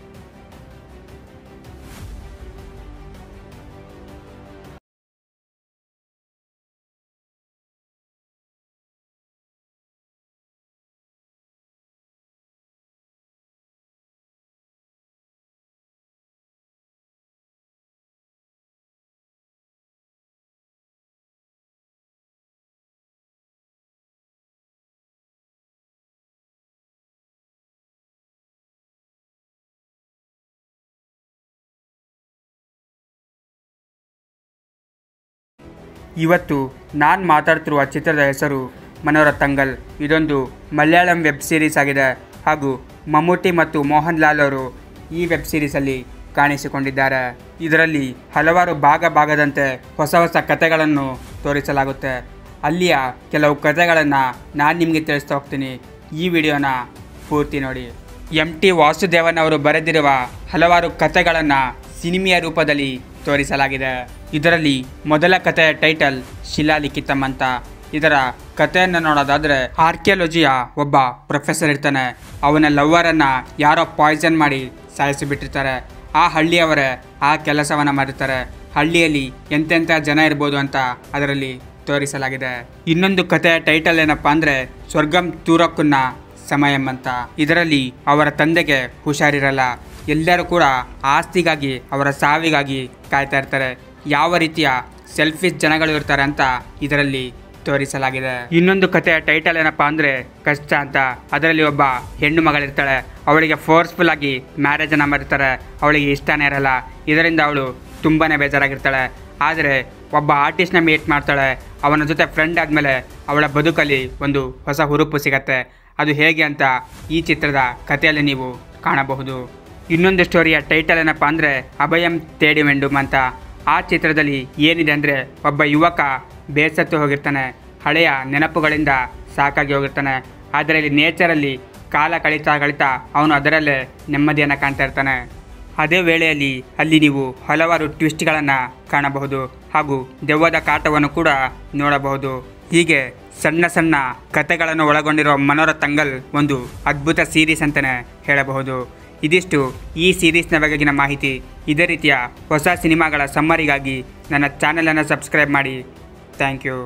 ಇವತ್ತು ನಾನು ಮಾತಾಡ್ತಿರುವ ಚಿತ್ರದ ಹೆಸರು ಮನೋರತಂಗಲ್. ಇದೊಂದು ಮಲಯಾಳಂ ವೆಬ್ ಸೀರೀಸ್ ಆಗಿದೆ ಹಾಗೂ ಮಮ್ಮೂಟಿ ಮತ್ತು ಮೋಹನ್ ಲಾಲ್ ಅವರು ಈ ವೆಬ್ ಸೀರೀಸಲ್ಲಿ ಕಾಣಿಸಿಕೊಂಡಿದ್ದಾರೆ. ಇದರಲ್ಲಿ ಹಲವಾರು ಭಾಗದಂತೆ ಹೊಸ ಕಥೆಗಳನ್ನು ತೋರಿಸಲಾಗುತ್ತೆ. ಅಲ್ಲಿಯ ಕೆಲವು ಕಥೆಗಳನ್ನು ನಾನು ನಿಮಗೆ ತಿಳಿಸ್ತಾ ಹೋಗ್ತೀನಿ. ಈ ವಿಡಿಯೋನ ಪೂರ್ತಿ ನೋಡಿ. MT ವಾಸುದೇವನ್ ಅವರು ಬರೆದಿರುವ ಹಲವಾರು ಕಥೆಗಳನ್ನು ಸಿನಿಮೆಯ ರೂಪದಲ್ಲಿ ತೋರಿಸಲಾಗಿದೆ. ಇದರಲ್ಲಿ ಮೊದಲ ಕಥೆಯ ಟೈಟಲ್ ಶಿಲಾಲಿಖಿತಂ ಅಂತ. ಇದರ ಕಥೆಯನ್ನು ನೋಡೋದಾದರೆ, ಆರ್ಕಿಯಾಲಜಿಯ ಒಬ್ಬ ಪ್ರೊಫೆಸರ್ ಇರ್ತಾನೆ. ಅವನ ಲವ್ವರನ್ನು ಯಾರೋ ಪಾಯ್ಸನ್ ಮಾಡಿ ಸಾಯಿಸಿಬಿಟ್ಟಿರ್ತಾರೆ. ಆ ಹಳ್ಳಿಯವರೇ ಆ ಕೆಲಸವನ್ನು ಮಾಡಿರ್ತಾರೆ. ಹಳ್ಳಿಯಲ್ಲಿ ಎಂತೆಂಥ ಜನ ಇರ್ಬೋದು ಅಂತ ಅದರಲ್ಲಿ ತೋರಿಸಲಾಗಿದೆ. ಇನ್ನೊಂದು ಕಥೆಯ ಟೈಟಲ್ ಏನಪ್ಪ ಅಂದರೆ ಸ್ವರ್ಗಂ ತೂರಕ್ಕುನ್ನ ಸಮಯಂ ಅಂತ. ಇದರಲ್ಲಿ ಅವರ ತಂದೆಗೆ ಹುಷಾರಿರಲ್ಲ. ಎಲ್ಲರೂ ಕೂಡ ಆಸ್ತಿಗಾಗಿ, ಅವರ ಸಾವಿಗಾಗಿ ಕಾಯ್ತಾ ಇರ್ತಾರೆ. ಯಾವ ರೀತಿಯ ಸೆಲ್ಫಿಶ್ ಜನಗಳು ಇರ್ತಾರೆ ಅಂತ ಇದರಲ್ಲಿ ತೋರಿಸಲಾಗಿದೆ. ಇನ್ನೊಂದು ಕಥೆಯ ಟೈಟಲ್ ಏನಪ್ಪ ಅಂದರೆ ಕಷ್ಟ ಅಂತ. ಅದರಲ್ಲಿ ಒಬ್ಬ ಹೆಣ್ಣು ಮಗಳಿರ್ತಾಳೆ. ಅವಳಿಗೆ ಫೋರ್ಸ್ಫುಲ್ ಆಗಿ ಮ್ಯಾರೇಜನ್ನು ಮಾಡಿರ್ತಾರೆ. ಅವಳಿಗೆ ಇಷ್ಟನೇ ಇರಲ್ಲ. ಇದರಿಂದ ಅವಳು ತುಂಬಾ ಬೇಜಾರಾಗಿರ್ತಾಳೆ. ಆದರೆ ಒಬ್ಬ ಆರ್ಟಿಸ್ಟ್ನ ಮೀಟ್ ಮಾಡ್ತಾಳೆ. ಅವನ ಜೊತೆ ಫ್ರೆಂಡ್ ಆದಮೇಲೆ ಅವಳ ಬದುಕಲ್ಲಿ ಒಂದು ಹೊಸ ಹುರುಪು ಸಿಗತ್ತೆ. ಅದು ಹೇಗೆ ಅಂತ ಈ ಚಿತ್ರದ ಕಥೆಯಲ್ಲಿ ನೀವು ಕಾಣಬಹುದು. ಇನ್ನೊಂದು ಸ್ಟೋರಿಯ ಟೈಟಲ್ ಏನಪ್ಪ ಅಂದರೆ ಅಭಯಂ ತೇಡಿ ವೆಂಡುಮ್ ಅಂತ. ಆ ಚಿತ್ರದಲ್ಲಿ ಏನಿದೆ ಅಂದರೆ, ಒಬ್ಬ ಯುವಕ ಬೇಸತ್ತು ಹೋಗಿರ್ತಾನೆ. ಹಳೆಯ ನೆನಪುಗಳಿಂದ ಸಾಕಾಗಿ ಹೋಗಿರ್ತಾನೆ. ಆದರೆ ಇಲ್ಲಿ ನೇಚರಲ್ಲಿ ಕಾಲ ಕಳೀತಾ ಅವನು ಅದರಲ್ಲೇ ನೆಮ್ಮದಿಯನ್ನು ಕಾಣ್ತಾ ಇರ್ತಾನೆ. ಅದೇ ವೇಳೆಯಲ್ಲಿ ಅಲ್ಲಿ ನೀವು ಹಲವಾರು ಟ್ವಿಸ್ಟ್ಗಳನ್ನು ಕಾಣಬಹುದು ಹಾಗೂ ದೆವ್ವದ ಕಾಟವನ್ನು ಕೂಡ ನೋಡಬಹುದು. ಹೀಗೆ ಸಣ್ಣ ಕಥೆಗಳನ್ನು ಒಳಗೊಂಡಿರುವ ಮನೋರತಂಗಲ್ ಒಂದು ಅದ್ಭುತ ಸೀರೀಸ್ ಅಂತಲೇ ಹೇಳಬಹುದು. ಇದಿಷ್ಟು ಈ ಸೀರೀಸ್ನ ಬಗೆಗಿನ ಮಾಹಿತಿ. ಇದೇ ರೀತಿಯ ಹೊಸ ಸಿನಿಮಾಗಳ ಸಮ್ಮರಿಗಾಗಿ ನನ್ನ ಚಾನಲನ್ನು ಸಬ್ಸ್ಕ್ರೈಬ್ ಮಾಡಿ. Thank you.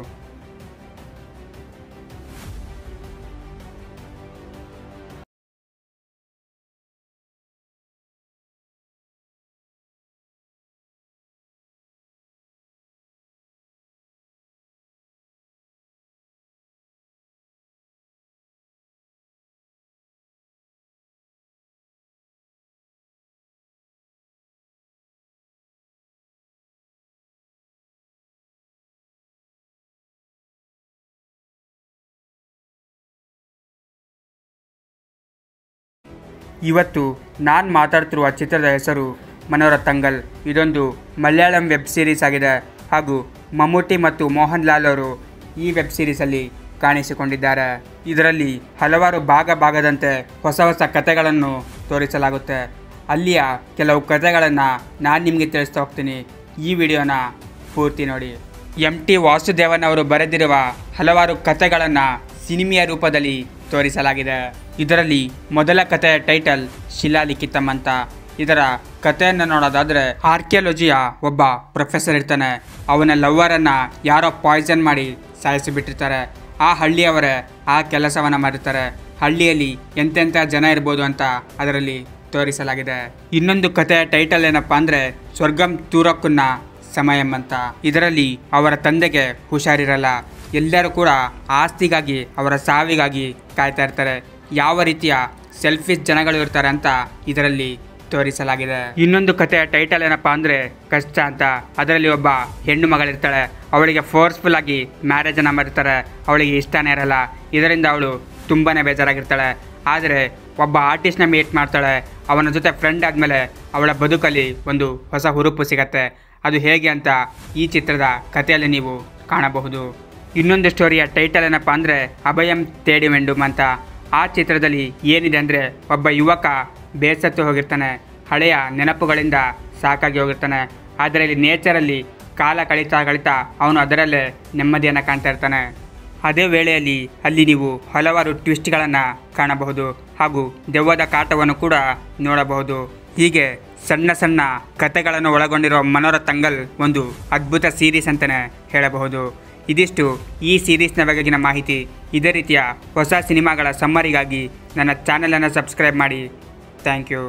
ಇವತ್ತು ನಾನು ಮಾತಾಡ್ತಿರುವ ಚಿತ್ರದ ಹೆಸರು ಮನೋರತಂಗಲ್. ಇದೊಂದು ಮಲಯಾಳಂ ವೆಬ್ ಸೀರೀಸ್ ಆಗಿದೆ ಹಾಗೂ ಮಮ್ಮೂಟಿ ಮತ್ತು ಮೋಹನ್ ಲಾಲ್ ಅವರು ಈ ವೆಬ್ ಸೀರೀಸಲ್ಲಿ ಕಾಣಿಸಿಕೊಂಡಿದ್ದಾರೆ. ಇದರಲ್ಲಿ ಹಲವಾರು ಭಾಗದಂತೆ ಹೊಸ ಕಥೆಗಳನ್ನು ತೋರಿಸಲಾಗುತ್ತೆ. ಅಲ್ಲಿಯ ಕೆಲವು ಕಥೆಗಳನ್ನು ನಾನು ನಿಮಗೆ ತಿಳಿಸ್ತಾ ಹೋಗ್ತೀನಿ. ಈ ವಿಡಿಯೋನ ಪೂರ್ತಿ ನೋಡಿ. MT ವಾಸುದೇವನ್ ಅವರು ಬರೆದಿರುವ ಹಲವಾರು ಕಥೆಗಳನ್ನು ಸಿನಿಮೆಯ ರೂಪದಲ್ಲಿ ತೋರಿಸಲಾಗಿದೆ. ಇದರಲ್ಲಿ ಮೊದಲ ಕಥೆಯ ಟೈಟಲ್ ಶಿಲಾಲಿಖಿತಂ ಅಂತ. ಇದರ ಕಥೆಯನ್ನು ನೋಡೋದಾದರೆ, ಆರ್ಕಿಯಾಲಜಿಯ ಒಬ್ಬ ಪ್ರೊಫೆಸರ್ ಇರ್ತಾನೆ. ಅವನ ಲವ್ವರನ್ನು ಯಾರೋ ಪಾಯ್ಸನ್ ಮಾಡಿ ಸಾಯಿಸಿಬಿಟ್ಟಿರ್ತಾರೆ. ಆ ಹಳ್ಳಿಯವರೇ ಆ ಕೆಲಸವನ್ನು ಮಾಡಿರ್ತಾರೆ. ಹಳ್ಳಿಯಲ್ಲಿ ಎಂತೆಂಥ ಜನ ಇರ್ಬೋದು ಅಂತ ಅದರಲ್ಲಿ ತೋರಿಸಲಾಗಿದೆ. ಇನ್ನೊಂದು ಕಥೆಯ ಟೈಟಲ್ ಏನಪ್ಪ ಅಂದರೆ ಸ್ವರ್ಗಂ ತೂರಕ್ಕುನ್ನ ಸಮಯಂ ಅಂತ. ಇದರಲ್ಲಿ ಅವರ ತಂದೆಗೆ ಹುಷಾರಿರಲ್ಲ. ಎಲ್ಲರೂ ಕೂಡ ಆಸ್ತಿಗಾಗಿ, ಅವರ ಸಾವಿಗಾಗಿ ಕಾಯ್ತಾ ಇರ್ತಾರೆ. ಯಾವ ರೀತಿಯ ಸೆಲ್ಫಿಶ್ ಜನಗಳು ಇರ್ತಾರೆ ಅಂತ ಇದರಲ್ಲಿ ತೋರಿಸಲಾಗಿದೆ. ಇನ್ನೊಂದು ಕಥೆಯ ಟೈಟಲ್ ಏನಪ್ಪ ಅಂದರೆ ಕಷ್ಟ ಅಂತ. ಅದರಲ್ಲಿ ಒಬ್ಬ ಹೆಣ್ಣು ಮಗಳಿರ್ತಾಳೆ. ಅವಳಿಗೆ ಫೋರ್ಸ್ಫುಲ್ ಆಗಿ ಮ್ಯಾರೇಜನ್ನು ಮಾಡಿರ್ತಾರೆ. ಅವಳಿಗೆ ಇಷ್ಟನೇ ಇರಲ್ಲ. ಇದರಿಂದ ಅವಳು ತುಂಬಾ ಬೇಜಾರಾಗಿರ್ತಾಳೆ. ಆದರೆ ಒಬ್ಬ ಆರ್ಟಿಸ್ಟ್ನ ಮೀಟ್ ಮಾಡ್ತಾಳೆ. ಅವನ ಜೊತೆ ಫ್ರೆಂಡ್ ಆದಮೇಲೆ ಅವಳ ಬದುಕಲ್ಲಿ ಒಂದು ಹೊಸ ಹುರುಪು ಸಿಗತ್ತೆ. ಅದು ಹೇಗೆ ಅಂತ ಈ ಚಿತ್ರದ ಕಥೆಯಲ್ಲಿ ನೀವು ಕಾಣಬಹುದು. ಇನ್ನೊಂದು ಸ್ಟೋರಿಯ ಟೈಟಲ್ ಏನಪ್ಪ ಅಂದರೆ ಅಭಯಂ ತೇಡಿ ವೆಂಡುಮ್ ಅಂತ. ಆ ಚಿತ್ರದಲ್ಲಿ ಏನಿದೆ ಅಂದರೆ, ಒಬ್ಬ ಯುವಕ ಬೇಸತ್ತು ಹೋಗಿರ್ತಾನೆ. ಹಳೆಯ ನೆನಪುಗಳಿಂದ ಸಾಕಾಗಿ ಹೋಗಿರ್ತಾನೆ. ಆದರೆ ಇಲ್ಲಿ ನೇಚರಲ್ಲಿ ಕಾಲ ಕಳೀತಾ ಅವನು ಅದರಲ್ಲೇ ನೆಮ್ಮದಿಯನ್ನು ಕಾಣ್ತಾ ಇರ್ತಾನೆ. ಅದೇ ವೇಳೆಯಲ್ಲಿ ಅಲ್ಲಿ ನೀವು ಹಲವಾರು ಟ್ವಿಸ್ಟ್ಗಳನ್ನು ಕಾಣಬಹುದು ಹಾಗೂ ದೆವ್ವದ ಕಾಟವನ್ನು ಕೂಡ ನೋಡಬಹುದು. ಹೀಗೆ ಸಣ್ಣ ಕಥೆಗಳನ್ನು ಒಳಗೊಂಡಿರುವ ಮನೋರತಂಗಲ್ ಒಂದು ಅದ್ಭುತ ಸೀರೀಸ್ ಅಂತಲೇ ಹೇಳಬಹುದು. ಇದಿಷ್ಟು ಈ ಸೀರೀಸ್ನ ಬಗೆಗಿನ ಮಾಹಿತಿ. ಇದೇ ರೀತಿಯ ಹೊಸ ಸಿನಿಮಾಗಳ ಸಮ್ಮರಿಗಾಗಿ ನನ್ನ ಚಾನಲನ್ನು ಸಬ್ಸ್ಕ್ರೈಬ್ ಮಾಡಿ. Thank you.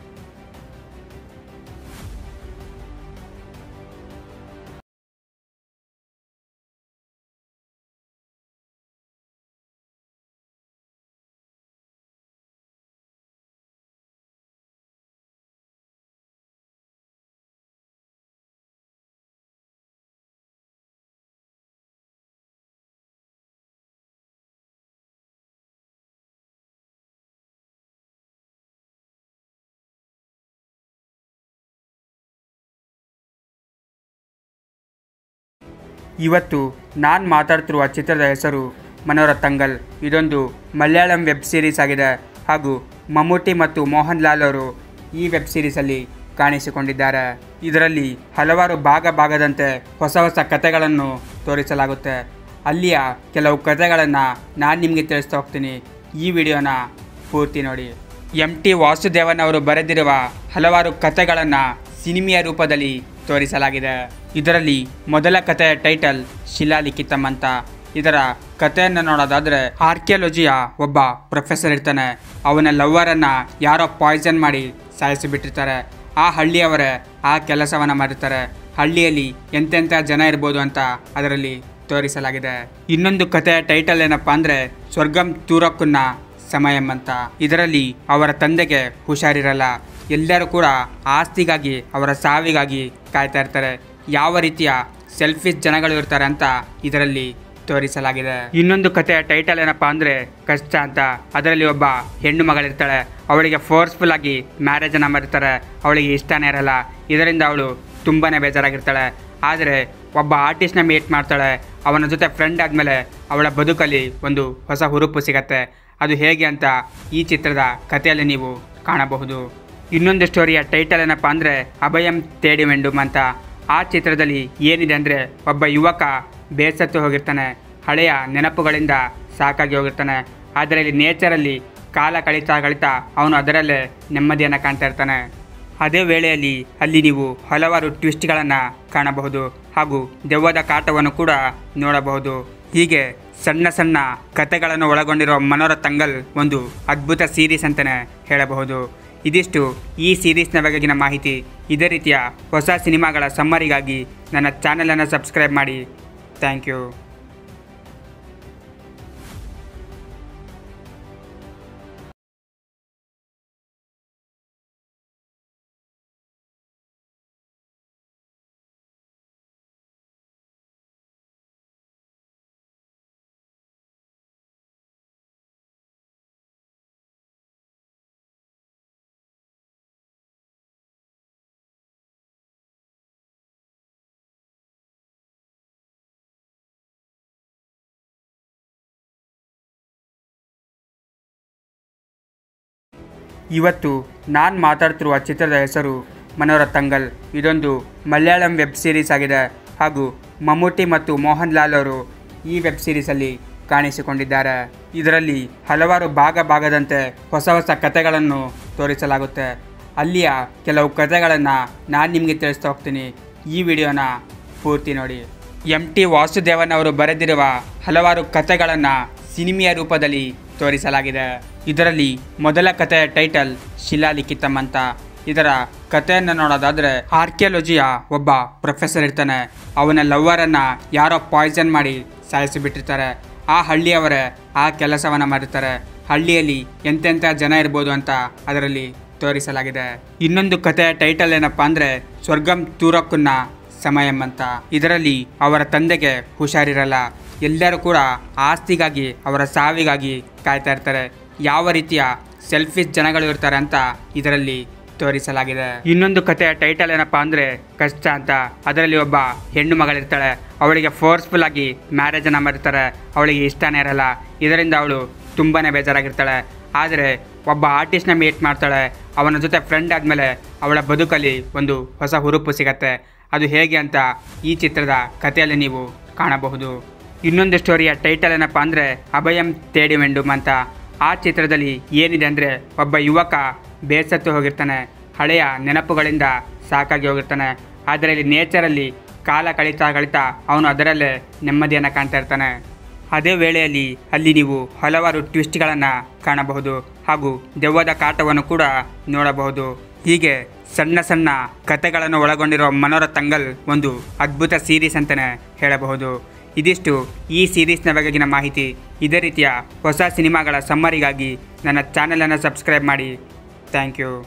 ಇವತ್ತು ನಾನು ಮಾತಾಡ್ತಿರುವ ಚಿತ್ರದ ಹೆಸರು ಮನೋರತಂಗಲ್. ಇದೊಂದು ಮಲಯಾಳಂ ವೆಬ್ ಸೀರೀಸ್ ಆಗಿದೆ ಹಾಗೂ ಮಮ್ಮೂಟಿ ಮತ್ತು ಮೋಹನ್ ಲಾಲ್ ಅವರು ಈ ವೆಬ್ ಸೀರೀಸಲ್ಲಿ ಕಾಣಿಸಿಕೊಂಡಿದ್ದಾರೆ. ಇದರಲ್ಲಿ ಹಲವಾರು ಭಾಗದಂತೆ ಹೊಸ ಕಥೆಗಳನ್ನು ತೋರಿಸಲಾಗುತ್ತೆ. ಅಲ್ಲಿಯ ಕೆಲವು ಕಥೆಗಳನ್ನು ನಾನು ನಿಮಗೆ ತಿಳಿಸ್ತಾ ಹೋಗ್ತೀನಿ. ಈ ವಿಡಿಯೋನ ಪೂರ್ತಿ ನೋಡಿ. MT ವಾಸುದೇವನ್ ಅವರು ಬರೆದಿರುವ ಹಲವಾರು ಕಥೆಗಳನ್ನು ಸಿನಿಮೆಯ ರೂಪದಲ್ಲಿ ತೋರಿಸಲಾಗಿದೆ. ಇದರಲ್ಲಿ ಮೊದಲ ಕಥೆಯ ಟೈಟಲ್ ಶಿಲಾಲಿಖಿತಂ ಅಂತ. ಇದರ ಕಥೆಯನ್ನು ನೋಡೋದಾದರೆ, ಆರ್ಕಿಯಾಲಜಿಯ ಒಬ್ಬ ಪ್ರೊಫೆಸರ್ ಇರ್ತಾನೆ. ಅವನ ಲವ್ವರನ್ನು ಯಾರೋ ಪಾಯ್ಸನ್ ಮಾಡಿ ಸಾಯಿಸಿಬಿಟ್ಟಿರ್ತಾರೆ. ಆ ಹಳ್ಳಿಯವರೇ ಆ ಕೆಲಸವನ್ನು ಮಾಡಿರ್ತಾರೆ. ಹಳ್ಳಿಯಲ್ಲಿ ಎಂತೆಂಥ ಜನ ಇರ್ಬೋದು ಅಂತ ಅದರಲ್ಲಿ ತೋರಿಸಲಾಗಿದೆ. ಇನ್ನೊಂದು ಕಥೆಯ ಟೈಟಲ್ ಏನಪ್ಪ ಅಂದರೆ ಸ್ವರ್ಗಂ ತೂರಕ್ಕುನ್ನ ಸಮಯಂ ಅಂತ. ಇದರಲ್ಲಿ ಅವರ ತಂದೆಗೆ ಹುಷಾರಿರಲ್ಲ. ಎಲ್ಲರೂ ಕೂಡ ಆಸ್ತಿಗಾಗಿ, ಅವರ ಸಾವಿಗಾಗಿ ಕಾಯ್ತಾ ಇರ್ತಾರೆ. ಯಾವ ರೀತಿಯ ಸೆಲ್ಫಿಶ್ ಜನಗಳು ಇರ್ತಾರೆ ಅಂತ ಇದರಲ್ಲಿ ತೋರಿಸಲಾಗಿದೆ. ಇನ್ನೊಂದು ಕಥೆಯ ಟೈಟಲ್ ಏನಪ್ಪ ಅಂದರೆ ಕಷ್ಟ ಅಂತ. ಅದರಲ್ಲಿ ಒಬ್ಬ ಹೆಣ್ಣು ಮಗಳಿರ್ತಾಳೆ. ಅವಳಿಗೆ ಫೋರ್ಸ್ಫುಲ್ ಆಗಿ ಮ್ಯಾರೇಜನ್ನು ಮಾಡಿರ್ತಾರೆ. ಅವಳಿಗೆ ಇಷ್ಟನೇ ಇರಲ್ಲ. ಇದರಿಂದ ಅವಳು ತುಂಬಾ ಬೇಜಾರಾಗಿರ್ತಾಳೆ. ಆದರೆ ಒಬ್ಬ ಆರ್ಟಿಸ್ಟ್ನ ಮೀಟ್ ಮಾಡ್ತಾಳೆ. ಅವನ ಜೊತೆ ಫ್ರೆಂಡ್ ಆದಮೇಲೆ ಅವಳ ಬದುಕಲ್ಲಿ ಒಂದು ಹೊಸ ಹುರುಪು ಸಿಗತ್ತೆ. ಅದು ಹೇಗೆ ಅಂತ ಈ ಚಿತ್ರದ ಕಥೆಯಲ್ಲಿ ನೀವು ಕಾಣಬಹುದು. ಇನ್ನೊಂದು ಸ್ಟೋರಿಯ ಟೈಟಲ್ ಏನಪ್ಪ ಅಂದರೆ ಅಭಯಂ ತೇಡಿ ವೆಂಡುಮ್ ಅಂತ. ಆ ಚಿತ್ರದಲ್ಲಿ ಏನಿದೆ ಅಂದರೆ, ಒಬ್ಬ ಯುವಕ ಬೇಸತ್ತು ಹೋಗಿರ್ತಾನೆ. ಹಳೆಯ ನೆನಪುಗಳಿಂದ ಸಾಕಾಗಿ ಹೋಗಿರ್ತಾನೆ. ಆದರೆ ಇಲ್ಲಿ ನೇಚರಲ್ಲಿ ಕಾಲ ಕಳೀತಾ ಅವನು ಅದರಲ್ಲೇ ನೆಮ್ಮದಿಯನ್ನು ಕಾಣ್ತಾ ಇರ್ತಾನೆ. ಅದೇ ವೇಳೆಯಲ್ಲಿ ಅಲ್ಲಿ ನೀವು ಹಲವಾರು ಟ್ವಿಸ್ಟ್ಗಳನ್ನು ಕಾಣಬಹುದು ಹಾಗೂ ದೆವ್ವದ ಕಾಟವನ್ನು ಕೂಡ ನೋಡಬಹುದು. ಹೀಗೆ ಸಣ್ಣ ಕಥೆಗಳನ್ನು ಒಳಗೊಂಡಿರುವ ಮನೋರತಂಗಲ್ ಒಂದು ಅದ್ಭುತ ಸೀರೀಸ್ ಅಂತಲೇ ಹೇಳಬಹುದು. ಇದಿಷ್ಟು ಈ ಸೀರೀಸ್ನ ಬಗೆಗಿನ ಮಾಹಿತಿ. ಇದೇ ರೀತಿಯ ಹೊಸ ಸಿನಿಮಾಗಳ ಸಮ್ಮರಿಗಾಗಿ ನನ್ನ ಚಾನಲನ್ನು ಸಬ್ಸ್ಕ್ರೈಬ್ ಮಾಡಿ. Thank you. ಇವತ್ತು ನಾನು ಮಾತಾಡ್ತಿರುವ ಚಿತ್ರದ ಹೆಸರು ಮನೋರತಂಗಲ್. ಇದೊಂದು ಮಲಯಾಳಂ ವೆಬ್ ಸೀರೀಸ್ ಆಗಿದೆ ಹಾಗೂ ಮಮ್ಮೂಟಿ ಮತ್ತು ಮೋಹನ್ ಲಾಲ್ ಅವರು ಈ ವೆಬ್ ಸೀರೀಸಲ್ಲಿ ಕಾಣಿಸಿಕೊಂಡಿದ್ದಾರೆ. ಇದರಲ್ಲಿ ಹಲವಾರು ಭಾಗದಂತೆ ಹೊಸ ಕಥೆಗಳನ್ನು ತೋರಿಸಲಾಗುತ್ತೆ. ಅಲ್ಲಿಯ ಕೆಲವು ಕಥೆಗಳನ್ನು ನಾನು ನಿಮಗೆ ತಿಳಿಸ್ತಾ ಹೋಗ್ತೀನಿ. ಈ ವಿಡಿಯೋನ ಪೂರ್ತಿ ನೋಡಿ. MT ವಾಸುದೇವನ್ ಅವರು ಬರೆದಿರುವ ಹಲವಾರು ಕಥೆಗಳನ್ನು ಸಿನಿಮೆಯ ರೂಪದಲ್ಲಿ ತೋರಿಸಲಾಗಿದೆ. ಇದರಲ್ಲಿ ಮೊದಲ ಕಥೆಯ ಟೈಟಲ್ ಶಿಲಾಲಿಖಿತಂ ಅಂತ. ಇದರ ಕಥೆಯನ್ನು ನೋಡೋದಾದರೆ, ಆರ್ಕಿಯಾಲಜಿಯ ಒಬ್ಬ ಪ್ರೊಫೆಸರ್ ಇರ್ತಾನೆ. ಅವನ ಲವ್ವರನ್ನು ಯಾರೋ ಪಾಯ್ಸನ್ ಮಾಡಿ ಸಾಯಿಸಿಬಿಟ್ಟಿರ್ತಾರೆ. ಆ ಹಳ್ಳಿಯವರೇ ಆ ಕೆಲಸವನ್ನು ಮಾಡಿರ್ತಾರೆ. ಹಳ್ಳಿಯಲ್ಲಿ ಎಂತೆಂಥ ಜನ ಇರ್ಬೋದು ಅಂತ ಅದರಲ್ಲಿ ತೋರಿಸಲಾಗಿದೆ. ಇನ್ನೊಂದು ಕಥೆಯ ಟೈಟಲ್ ಏನಪ್ಪ ಅಂದರೆ ಸ್ವರ್ಗಂ ತೂರಕ್ಕುನ್ನ ಸಮಯಂ ಅಂತ. ಇದರಲ್ಲಿ ಅವರ ತಂದೆಗೆ ಹುಷಾರಿರಲ್ಲ. ಎಲ್ಲರೂ ಕೂಡ ಆಸ್ತಿಗಾಗಿ, ಅವರ ಸಾವಿಗಾಗಿ ಕಾಯ್ತಾ ಇರ್ತಾರೆ. ಯಾವ ರೀತಿಯ ಸೆಲ್ಫಿಶ್ ಜನಗಳು ಇರ್ತಾರೆ ಅಂತ ಇದರಲ್ಲಿ ತೋರಿಸಲಾಗಿದೆ. ಇನ್ನೊಂದು ಕಥೆಯ ಟೈಟಲ್ ಏನಪ್ಪ ಅಂದರೆ ಕಷ್ಟ ಅಂತ. ಅದರಲ್ಲಿ ಒಬ್ಬ ಹೆಣ್ಣು ಮಗಳಿರ್ತಾಳೆ. ಅವಳಿಗೆ ಫೋರ್ಸ್ಫುಲ್ ಆಗಿ ಮ್ಯಾರೇಜನ್ನು ಮಾಡಿರ್ತಾರೆ. ಅವಳಿಗೆ ಇಷ್ಟನೇ ಇರಲ್ಲ. ಇದರಿಂದ ಅವಳು ತುಂಬಾ ಬೇಜಾರಾಗಿರ್ತಾಳೆ. ಆದರೆ ಒಬ್ಬ ಆರ್ಟಿಸ್ಟ್ನ ಮೀಟ್ ಮಾಡ್ತಾಳೆ. ಅವನ ಜೊತೆ ಫ್ರೆಂಡ್ ಆದಮೇಲೆ ಅವಳ ಬದುಕಲ್ಲಿ ಒಂದು ಹೊಸ ಹುರುಪು ಸಿಗತ್ತೆ. ಅದು ಹೇಗೆ ಅಂತ ಈ ಚಿತ್ರದ ಕಥೆಯಲ್ಲಿ ನೀವು ಕಾಣಬಹುದು. ಇನ್ನೊಂದು ಸ್ಟೋರಿಯ ಟೈಟಲ್ ಏನಪ್ಪ ಅಂದರೆ ಅಭಯಂ ತೇಡಿ ವೆಂಡುಮ್ ಅಂತ. ಆ ಚಿತ್ರದಲ್ಲಿ ಏನಿದೆ ಅಂದರೆ, ಒಬ್ಬ ಯುವಕ ಬೇಸತ್ತು ಹೋಗಿರ್ತಾನೆ. ಹಳೆಯ ನೆನಪುಗಳಿಂದ ಸಾಕಾಗಿ ಹೋಗಿರ್ತಾನೆ. ಆದರೆ ಇಲ್ಲಿ ನೇಚರಲ್ಲಿ ಕಾಲ ಕಳೀತಾ ಅವನು ಅದರಲ್ಲೇ ನೆಮ್ಮದಿಯನ್ನು ಕಾಣ್ತಾ ಇರ್ತಾನೆ. ಅದೇ ವೇಳೆಯಲ್ಲಿ ಅಲ್ಲಿ ನೀವು ಹಲವಾರು ಟ್ವಿಸ್ಟ್ಗಳನ್ನು ಕಾಣಬಹುದು ಹಾಗೂ ದೆವ್ವದ ಕಾಟವನ್ನು ಕೂಡ ನೋಡಬಹುದು. ಹೀಗೆ ಸಣ್ಣ ಕಥೆಗಳನ್ನು ಒಳಗೊಂಡಿರುವ ಮನೋರತಂಗಲ್ ಒಂದು ಅದ್ಭುತ ಸೀರೀಸ್ ಅಂತಲೇ ಹೇಳಬಹುದು. ಇದಿಷ್ಟು ಈ ಸೀರೀಸ್ನ ಬಗೆಗಿನ ಮಾಹಿತಿ. ಇದೇ ರೀತಿಯ ಹೊಸ ಸಿನಿಮಾಗಳ ಸಮ್ಮರಿಗಾಗಿ ನನ್ನ ಚಾನಲನ್ನು ಸಬ್ಸ್ಕ್ರೈಬ್ ಮಾಡಿ. Thank you.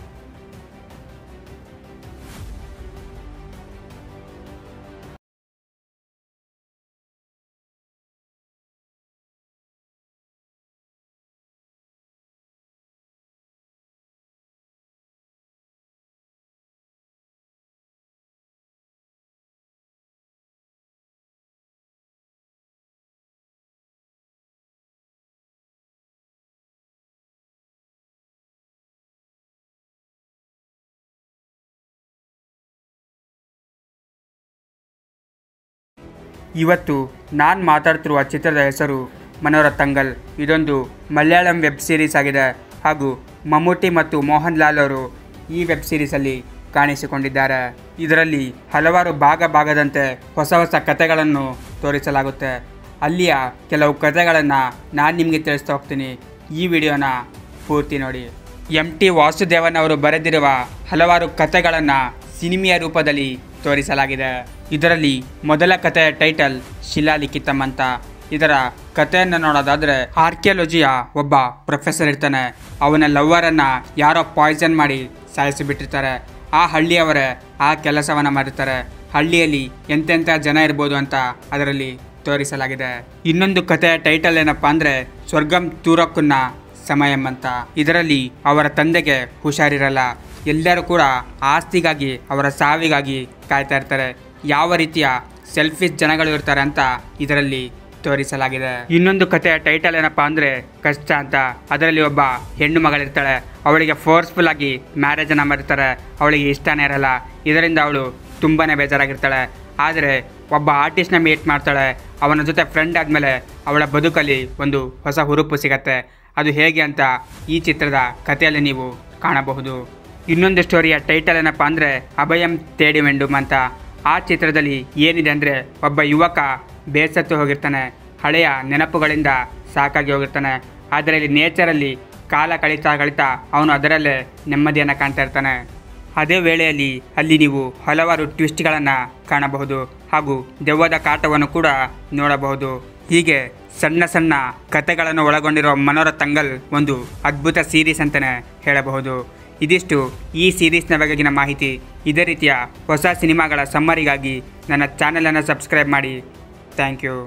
ಇವತ್ತು ನಾನು ಮಾತಾಡ್ತಿರುವ ಚಿತ್ರದ ಹೆಸರು ಮನೋರತಂಗಲ್. ಇದೊಂದು ಮಲಯಾಳಂ ವೆಬ್ ಸೀರೀಸ್ ಆಗಿದೆ ಹಾಗೂ ಮಮ್ಮೂಟಿ ಮತ್ತು ಮೋಹನ್ ಲಾಲ್ ಅವರು ಈ ವೆಬ್ ಸೀರೀಸಲ್ಲಿ ಕಾಣಿಸಿಕೊಂಡಿದ್ದಾರೆ. ಇದರಲ್ಲಿ ಹಲವಾರು ಭಾಗದಂತೆ ಹೊಸ ಕಥೆಗಳನ್ನು ತೋರಿಸಲಾಗುತ್ತೆ. ಅಲ್ಲಿಯ ಕೆಲವು ಕಥೆಗಳನ್ನು ನಾನು ನಿಮಗೆ ತಿಳಿಸ್ತಾ ಹೋಗ್ತೀನಿ. ಈ ವಿಡಿಯೋನ ಪೂರ್ತಿ ನೋಡಿ. MT ವಾಸುದೇವನ್ ಅವರು ಬರೆದಿರುವ ಹಲವಾರು ಕಥೆಗಳನ್ನು ಸಿನಿಮೆಯ ರೂಪದಲ್ಲಿ ತೋರಿಸಲಾಗಿದೆ. ಇದರಲ್ಲಿ ಮೊದಲ ಕಥೆಯ ಟೈಟಲ್ ಶಿಲಾಲಿಖಿತಂ ಅಂತ. ಇದರ ಕಥೆಯನ್ನು ನೋಡೋದಾದರೆ, ಆರ್ಕಿಯಾಲಜಿಯ ಒಬ್ಬ ಪ್ರೊಫೆಸರ್ ಇರ್ತಾನೆ. ಅವನ ಲವ್ವರನ್ನು ಯಾರೋ ಪಾಯ್ಸನ್ ಮಾಡಿ ಸಾಯಿಸಿಬಿಟ್ಟಿರ್ತಾರೆ. ಆ ಹಳ್ಳಿಯವರೇ ಆ ಕೆಲಸವನ್ನು ಮಾಡಿರ್ತಾರೆ. ಹಳ್ಳಿಯಲ್ಲಿ ಎಂತೆಂಥ ಜನ ಇರ್ಬೋದು ಅಂತ ಅದರಲ್ಲಿ ತೋರಿಸಲಾಗಿದೆ. ಇನ್ನೊಂದು ಕಥೆಯ ಟೈಟಲ್ ಏನಪ್ಪ ಅಂದರೆ ಸ್ವರ್ಗಂ ತೂರಕ್ಕುನ್ನ ಸಮಯಂ ಅಂತ. ಇದರಲ್ಲಿ ಅವರ ತಂದೆಗೆ ಹುಷಾರಿರಲ್ಲ. ಎಲ್ಲರೂ ಕೂಡ ಆಸ್ತಿಗಾಗಿ, ಅವರ ಸಾವಿಗಾಗಿ ಕಾಯ್ತಾ ಇರ್ತಾರೆ. ಯಾವ ರೀತಿಯ ಸೆಲ್ಫಿಶ್ ಜನಗಳು ಇರ್ತಾರೆ ಅಂತ ಇದರಲ್ಲಿ ತೋರಿಸಲಾಗಿದೆ. ಇನ್ನೊಂದು ಕಥೆಯ ಟೈಟಲ್ ಏನಪ್ಪ ಅಂದರೆ ಕಷ್ಟ ಅಂತ. ಅದರಲ್ಲಿ ಒಬ್ಬ ಹೆಣ್ಣು ಮಗಳಿರ್ತಾಳೆ. ಅವಳಿಗೆ ಫೋರ್ಸ್ಫುಲ್ ಆಗಿ ಮ್ಯಾರೇಜನ್ನು ಮಾಡಿರ್ತಾರೆ. ಅವಳಿಗೆ ಇಷ್ಟನೇ ಇರಲ್ಲ. ಇದರಿಂದ ಅವಳು ತುಂಬಾ ಬೇಜಾರಾಗಿರ್ತಾಳೆ. ಆದರೆ ಒಬ್ಬ ಆರ್ಟಿಸ್ಟ್ನ ಮೀಟ್ ಮಾಡ್ತಾಳೆ. ಅವನ ಜೊತೆ ಫ್ರೆಂಡ್ ಆದಮೇಲೆ ಅವಳ ಬದುಕಲ್ಲಿ ಒಂದು ಹೊಸ ಹುರುಪು ಸಿಗತ್ತೆ. ಅದು ಹೇಗೆ ಅಂತ ಈ ಚಿತ್ರದ ಕಥೆಯಲ್ಲಿ ನೀವು ಕಾಣಬಹುದು. ಇನ್ನೊಂದು ಸ್ಟೋರಿಯ ಟೈಟಲ್ ಏನಪ್ಪ ಅಂದರೆ ಅಭಯಂ ತೇಡಿ ವೆಂಡುಮ್ ಅಂತ. ಆ ಚಿತ್ರದಲ್ಲಿ ಏನಿದೆ ಅಂದರೆ, ಒಬ್ಬ ಯುವಕ ಬೇಸತ್ತು ಹೋಗಿರ್ತಾನೆ. ಹಳೆಯ ನೆನಪುಗಳಿಂದ ಸಾಕಾಗಿ ಹೋಗಿರ್ತಾನೆ. ಆದರೆ ಇಲ್ಲಿ ನೇಚರಲ್ಲಿ ಕಾಲ ಕಳೀತಾ ಅವನು ಅದರಲ್ಲೇ ನೆಮ್ಮದಿಯನ್ನು ಕಾಣ್ತಾ ಇರ್ತಾನೆ. ಅದೇ ವೇಳೆಯಲ್ಲಿ ಅಲ್ಲಿ ನೀವು ಹಲವಾರು ಟ್ವಿಸ್ಟ್ಗಳನ್ನು ಕಾಣಬಹುದು ಹಾಗೂ ದೆವ್ವದ ಕಾಟವನ್ನು ಕೂಡ ನೋಡಬಹುದು. ಹೀಗೆ ಸಣ್ಣ ಕಥೆಗಳನ್ನು ಒಳಗೊಂಡಿರುವ ಮನೋರತಂಗಲ್ ಒಂದು ಅದ್ಭುತ ಸೀರೀಸ್ ಅಂತಲೇ ಹೇಳಬಹುದು. ಇದಿಷ್ಟು ಈ ಸೀರೀಸ್ನ ಬಗೆಗಿನ ಮಾಹಿತಿ. ಇದೇ ರೀತಿಯ ಹೊಸ ಸಿನಿಮಾಗಳ ಸಮ್ಮರಿಗಾಗಿ ನನ್ನ ಚಾನಲನ್ನು ಸಬ್ಸ್ಕ್ರೈಬ್ ಮಾಡಿ. Thank you.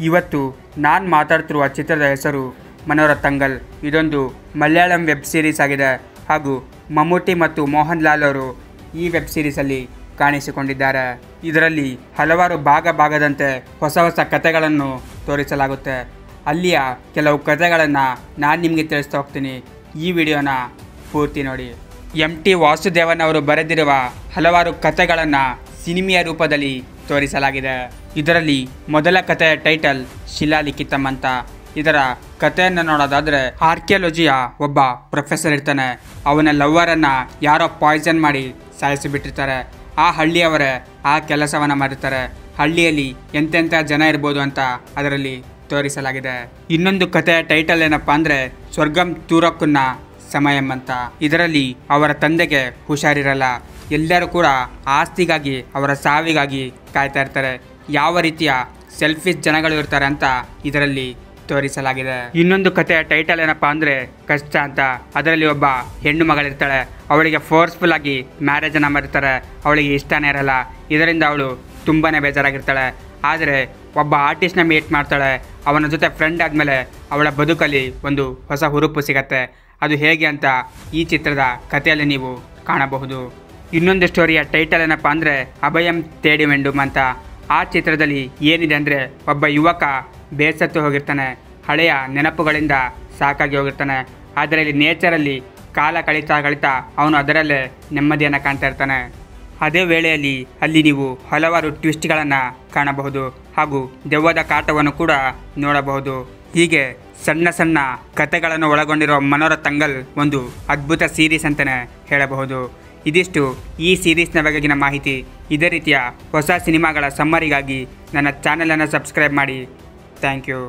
ಇವತ್ತು ನಾನು ಮಾತಾಡ್ತಿರುವ ಚಿತ್ರದ ಹೆಸರು ಮನೋರತಂಗಲ್. ಇದೊಂದು ಮಲಯಾಳಂ ವೆಬ್ ಸೀರೀಸ್ ಆಗಿದೆ ಹಾಗೂ ಮಮ್ಮೂಟಿ ಮತ್ತು ಮೋಹನ್ ಲಾಲ್ ಅವರು ಈ ವೆಬ್ ಸೀರೀಸಲ್ಲಿ ಕಾಣಿಸಿಕೊಂಡಿದ್ದಾರೆ. ಇದರಲ್ಲಿ ಹಲವಾರು ಭಾಗದಂತೆ ಹೊಸ ಹೊಸ ಕಥೆಗಳನ್ನು ತೋರಿಸಲಾಗುತ್ತೆ. ಅಲ್ಲಿಯ ಕೆಲವು ಕಥೆಗಳನ್ನು ನಾನು ನಿಮಗೆ ತಿಳಿಸ್ತಾ ಹೋಗ್ತೀನಿ. ಈ ವಿಡಿಯೋನ ಪೂರ್ತಿ ನೋಡಿ. MT ವಾಸುದೇವನ್ ಅವರು ಬರೆದಿರುವ ಹಲವಾರು ಕಥೆಗಳನ್ನು ಸಿನಿಮೆಯ ರೂಪದಲ್ಲಿ ತೋರಿಸಲಾಗಿದೆ. ಇದರಲ್ಲಿ ಮೊದಲ ಕಥೆಯ ಟೈಟಲ್ ಶಿಲಾಲಿಖಿತಂ ಅಂತ. ಇದರ ಕಥೆಯನ್ನು ನೋಡೋದಾದರೆ, ಆರ್ಕಿಯಾಲಜಿಯ ಒಬ್ಬ ಪ್ರೊಫೆಸರ್ ಇರ್ತಾನೆ. ಅವನ ಲವ್ವರನ್ನು ಯಾರೋ ಪಾಯ್ಸನ್ ಮಾಡಿ ಸಾಯಿಸಿಬಿಟ್ಟಿರ್ತಾರೆ. ಆ ಹಳ್ಳಿಯವರೇ ಆ ಕೆಲಸವನ್ನು ಮಾಡಿರ್ತಾರೆ. ಹಳ್ಳಿಯಲ್ಲಿ ಎಂತೆಂಥ ಜನ ಇರ್ಬೋದು ಅಂತ ಅದರಲ್ಲಿ ತೋರಿಸಲಾಗಿದೆ. ಇನ್ನೊಂದು ಕಥೆಯ ಟೈಟಲ್ ಏನಪ್ಪ ಅಂದರೆ ಸ್ವರ್ಗಂ ತೂರಕ್ಕುನ್ನ ಸಮಯಂ ಅಂತ. ಇದರಲ್ಲಿ ಅವರ ತಂದೆಗೆ ಹುಷಾರಿರಲ್ಲ. ಎಲ್ಲರೂ ಕೂಡ ಆಸ್ತಿಗಾಗಿ, ಅವರ ಸಾವಿಗಾಗಿ ಕಾಯ್ತಾ ಇರ್ತಾರೆ. ಯಾವ ರೀತಿಯ ಸೆಲ್ಫಿಶ್ ಜನಗಳು ಇರ್ತಾರೆ ಅಂತ ಇದರಲ್ಲಿ ತೋರಿಸಲಾಗಿದೆ. ಇನ್ನೊಂದು ಕಥೆಯ ಟೈಟಲ್ ಏನಪ್ಪ ಅಂದರೆ ಕಷ್ಟ ಅಂತ. ಅದರಲ್ಲಿ ಒಬ್ಬ ಹೆಣ್ಣು ಮಗಳಿರ್ತಾಳೆ. ಅವಳಿಗೆ ಫೋರ್ಸ್ಫುಲ್ ಆಗಿ ಮ್ಯಾರೇಜನ್ನು ಮಾಡಿರ್ತಾರೆ. ಅವಳಿಗೆ ಇಷ್ಟನೇ ಇರಲ್ಲ. ಇದರಿಂದ ಅವಳು ತುಂಬಾ ಬೇಜಾರಾಗಿರ್ತಾಳೆ. ಆದರೆ ಒಬ್ಬ ಆರ್ಟಿಸ್ಟ್ನ ಮೀಟ್ ಮಾಡ್ತಾಳೆ. ಅವನ ಜೊತೆ ಫ್ರೆಂಡ್ ಆದಮೇಲೆ ಅವಳ ಬದುಕಲ್ಲಿ ಒಂದು ಹೊಸ ಹುರುಪು ಸಿಗತ್ತೆ. ಅದು ಹೇಗೆ ಅಂತ ಈ ಚಿತ್ರದ ಕಥೆಯಲ್ಲಿ ನೀವು ಕಾಣಬಹುದು. ಇನ್ನೊಂದು ಸ್ಟೋರಿಯ ಟೈಟಲ್ ಏನಪ್ಪ ಅಂದರೆ ಅಭಯಂ ತೇಡಿ ವೆಂಡುಮ್ ಅಂತ. ಆ ಚಿತ್ರದಲ್ಲಿ ಏನಿದೆ ಅಂದರೆ, ಒಬ್ಬ ಯುವಕ ಬೇಸತ್ತು ಹೋಗಿರ್ತಾನೆ. ಹಳೆಯ ನೆನಪುಗಳಿಂದ ಸಾಕಾಗಿ ಹೋಗಿರ್ತಾನೆ. ಆದರೆ ಇಲ್ಲಿ ನೇಚರಲ್ಲಿ ಕಾಲ ಕಳೀತಾ ಅವನು ಅದರಲ್ಲೇ ನೆಮ್ಮದಿಯನ್ನು ಕಾಣ್ತಾ ಇರ್ತಾನೆ. ಅದೇ ವೇಳೆಯಲ್ಲಿ ಅಲ್ಲಿ ನೀವು ಹಲವಾರು ಟ್ವಿಸ್ಟ್ಗಳನ್ನು ಕಾಣಬಹುದು ಹಾಗೂ ದೆವ್ವದ ಕಾಟವನ್ನು ಕೂಡ ನೋಡಬಹುದು. ಹೀಗೆ ಸಣ್ಣ ಸಣ್ಣ ಕಥೆಗಳನ್ನು ಒಳಗೊಂಡಿರುವ ಮನೋರತಂಗಲ್ ಒಂದು ಅದ್ಭುತ ಸೀರೀಸ್ ಅಂತಲೇ ಹೇಳಬಹುದು. ಇದಿಷ್ಟು ಈ ಸೀರೀಸ್ನ ಬಗೆಗಿನ ಮಾಹಿತಿ. ಇದೇ ರೀತಿಯ ಹೊಸ ಸಿನಿಮಾಗಳ ಸಮ್ಮರಿಗಾಗಿ ನನ್ನ ಚಾನಲನ್ನು ಸಬ್ಸ್ಕ್ರೈಬ್ ಮಾಡಿ. Thank you.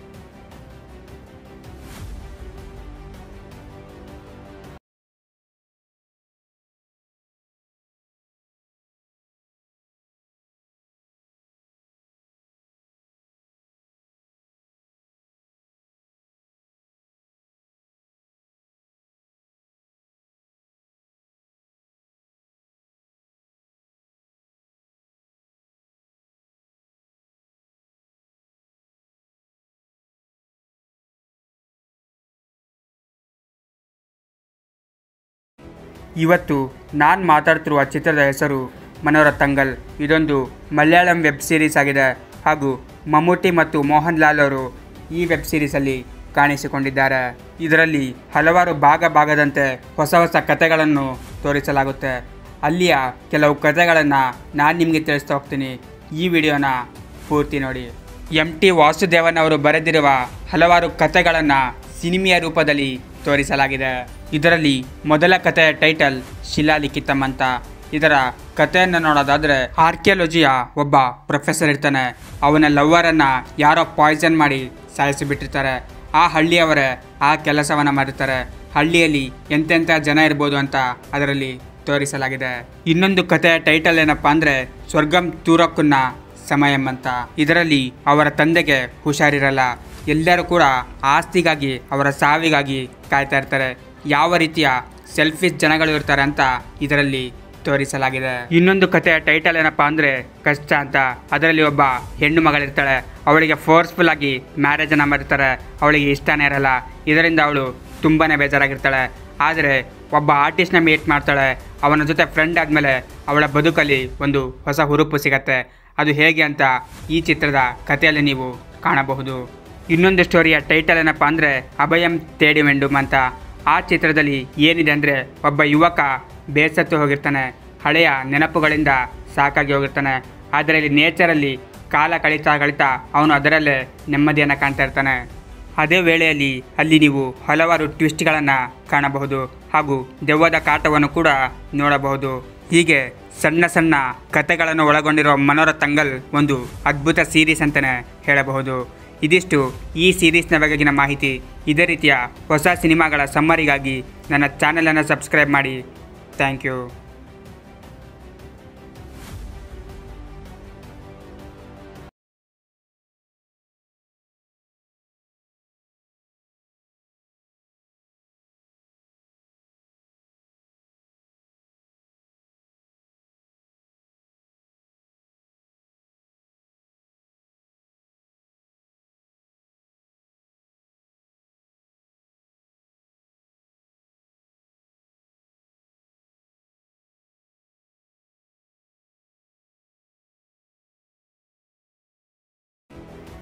ಇವತ್ತು ನಾನು ಮಾತಾಡ್ತಿರುವ ಚಿತ್ರದ ಹೆಸರು ಮನೋರತಂಗಲ್. ಇದೊಂದು ಮಲಯಾಳಂ ವೆಬ್ ಸೀರೀಸ್ ಆಗಿದೆ ಹಾಗೂ ಮಮ್ಮೂಟಿ ಮತ್ತು ಮೋಹನ್ ಲಾಲ್ ಅವರು ಈ ವೆಬ್ ಸೀರೀಸಲ್ಲಿ ಕಾಣಿಸಿಕೊಂಡಿದ್ದಾರೆ. ಇದರಲ್ಲಿ ಹಲವಾರು ಭಾಗದಂತೆ ಹೊಸ ಹೊಸ ಕಥೆಗಳನ್ನು ತೋರಿಸಲಾಗುತ್ತೆ. ಅಲ್ಲಿಯ ಕೆಲವು ಕಥೆಗಳನ್ನು ನಾನು ನಿಮಗೆ ತಿಳಿಸ್ತಾ ಹೋಗ್ತೀನಿ. ಈ ವಿಡಿಯೋನ ಪೂರ್ತಿ ನೋಡಿ. MT ವಾಸುದೇವನ್ ಅವರು ಬರೆದಿರುವ ಹಲವಾರು ಕಥೆಗಳನ್ನು ಸಿನಿಮೆಯ ರೂಪದಲ್ಲಿ ತೋರಿಸಲಾಗಿದೆ. ಇದರಲ್ಲಿ ಮೊದಲ ಕಥೆಯ ಟೈಟಲ್ ಶಿಲಾಲಿಖಿತಂ ಅಂತ. ಇದರ ಕಥೆಯನ್ನು ನೋಡೋದಾದರೆ, ಆರ್ಕಿಯಾಲಜಿಯ ಒಬ್ಬ ಪ್ರೊಫೆಸರ್ ಇರ್ತಾನೆ. ಅವನ ಲವ್ವರನ್ನು ಯಾರೋ ಪಾಯ್ಸನ್ ಮಾಡಿ ಸಾಯಿಸಿಬಿಟ್ಟಿರ್ತಾರೆ. ಆ ಹಳ್ಳಿಯವರೇ ಆ ಕೆಲಸವನ್ನು ಮಾಡಿರ್ತಾರೆ. ಹಳ್ಳಿಯಲ್ಲಿ ಎಂತೆಂಥ ಜನ ಇರ್ಬೋದು ಅಂತ ಅದರಲ್ಲಿ ತೋರಿಸಲಾಗಿದೆ. ಇನ್ನೊಂದು ಕಥೆಯ ಟೈಟಲ್ ಏನಪ್ಪ ಅಂದರೆ ಸ್ವರ್ಗಂ ತೂರಕ್ಕುನ್ನ ಸಮಯಂ ಅಂತ. ಇದರಲ್ಲಿ ಅವರ ತಂದೆಗೆ ಹುಷಾರಿರಲ್ಲ. ಎಲ್ಲರೂ ಕೂಡ ಆಸ್ತಿಗಾಗಿ, ಅವರ ಸಾವಿಗಾಗಿ ಕಾಯ್ತಾ ಇರ್ತಾರೆ. ಯಾವ ರೀತಿಯ ಸೆಲ್ಫಿಶ್ ಜನಗಳು ಇರ್ತಾರೆ ಅಂತ ಇದರಲ್ಲಿ ತೋರಿಸಲಾಗಿದೆ. ಇನ್ನೊಂದು ಕಥೆಯ ಟೈಟಲ್ ಏನಪ್ಪ ಅಂದರೆ ಕಷ್ಟ ಅಂತ. ಅದರಲ್ಲಿ ಒಬ್ಬ ಹೆಣ್ಣು ಮಗಳಿರ್ತಾಳೆ. ಅವಳಿಗೆ ಫೋರ್ಸ್ಫುಲ್ ಆಗಿ ಮ್ಯಾರೇಜನ್ನು ಮಾಡಿರ್ತಾರೆ. ಅವಳಿಗೆ ಇಷ್ಟನೇ ಇರಲ್ಲ. ಇದರಿಂದ ಅವಳು ತುಂಬಾ ಬೇಜಾರಾಗಿರ್ತಾಳೆ. ಆದರೆ ಒಬ್ಬ ಆರ್ಟಿಸ್ಟ್ನ ಮೀಟ್ ಮಾಡ್ತಾಳೆ. ಅವನ ಜೊತೆ ಫ್ರೆಂಡ್ ಆದಮೇಲೆ ಅವಳ ಬದುಕಲ್ಲಿ ಒಂದು ಹೊಸ ಹುರುಪು ಸಿಗತ್ತೆ. ಅದು ಹೇಗೆ ಅಂತ ಈ ಚಿತ್ರದ ಕಥೆಯಲ್ಲಿ ನೀವು ಕಾಣಬಹುದು. ಇನ್ನೊಂದು ಸ್ಟೋರಿಯ ಟೈಟಲ್ ಏನಪ್ಪ ಅಂದರೆ ಅಭಯಂ ತೇಡಿ ವೆಂಡುಮ್ ಅಂತ. ಆ ಚಿತ್ರದಲ್ಲಿ ಏನಿದೆ ಅಂದರೆ, ಒಬ್ಬ ಯುವಕ ಬೇಸತ್ತು ಹೋಗಿರ್ತಾನೆ. ಹಳೆಯ ನೆನಪುಗಳಿಂದ ಸಾಕಾಗಿ ಹೋಗಿರ್ತಾನೆ. ಆದರೆ ಇಲ್ಲಿ ನೇಚರಲ್ಲಿ ಕಾಲ ಕಳೀತಾ ಅವನು ಅದರಲ್ಲೇ ನೆಮ್ಮದಿಯನ್ನು ಕಾಣ್ತಾ ಇರ್ತಾನೆ. ಅದೇ ವೇಳೆಯಲ್ಲಿ ಅಲ್ಲಿ ನೀವು ಹಲವಾರು ಟ್ವಿಸ್ಟ್ಗಳನ್ನು ಕಾಣಬಹುದು ಹಾಗೂ ದೆವ್ವದ ಕಾಟವನ್ನು ಕೂಡ ನೋಡಬಹುದು. ಹೀಗೆ ಸಣ್ಣ ಸಣ್ಣ ಕಥೆಗಳನ್ನು ಒಳಗೊಂಡಿರುವ ಮನೋರತಂಗಲ್ ಒಂದು ಅದ್ಭುತ ಸೀರೀಸ್ ಅಂತಲೇ ಹೇಳಬಹುದು. ಇದಿಷ್ಟು ಈ ಸೀರೀಸ್ನ ಬಗೆಗಿನ ಮಾಹಿತಿ. ಇದೇ ರೀತಿಯ ಹೊಸ ಸಿನಿಮಾಗಳ ಸಮ್ಮರಿಗಾಗಿ ನನ್ನ ಚಾನಲನ್ನು ಸಬ್ಸ್ಕ್ರೈಬ್ ಮಾಡಿ. Thank you.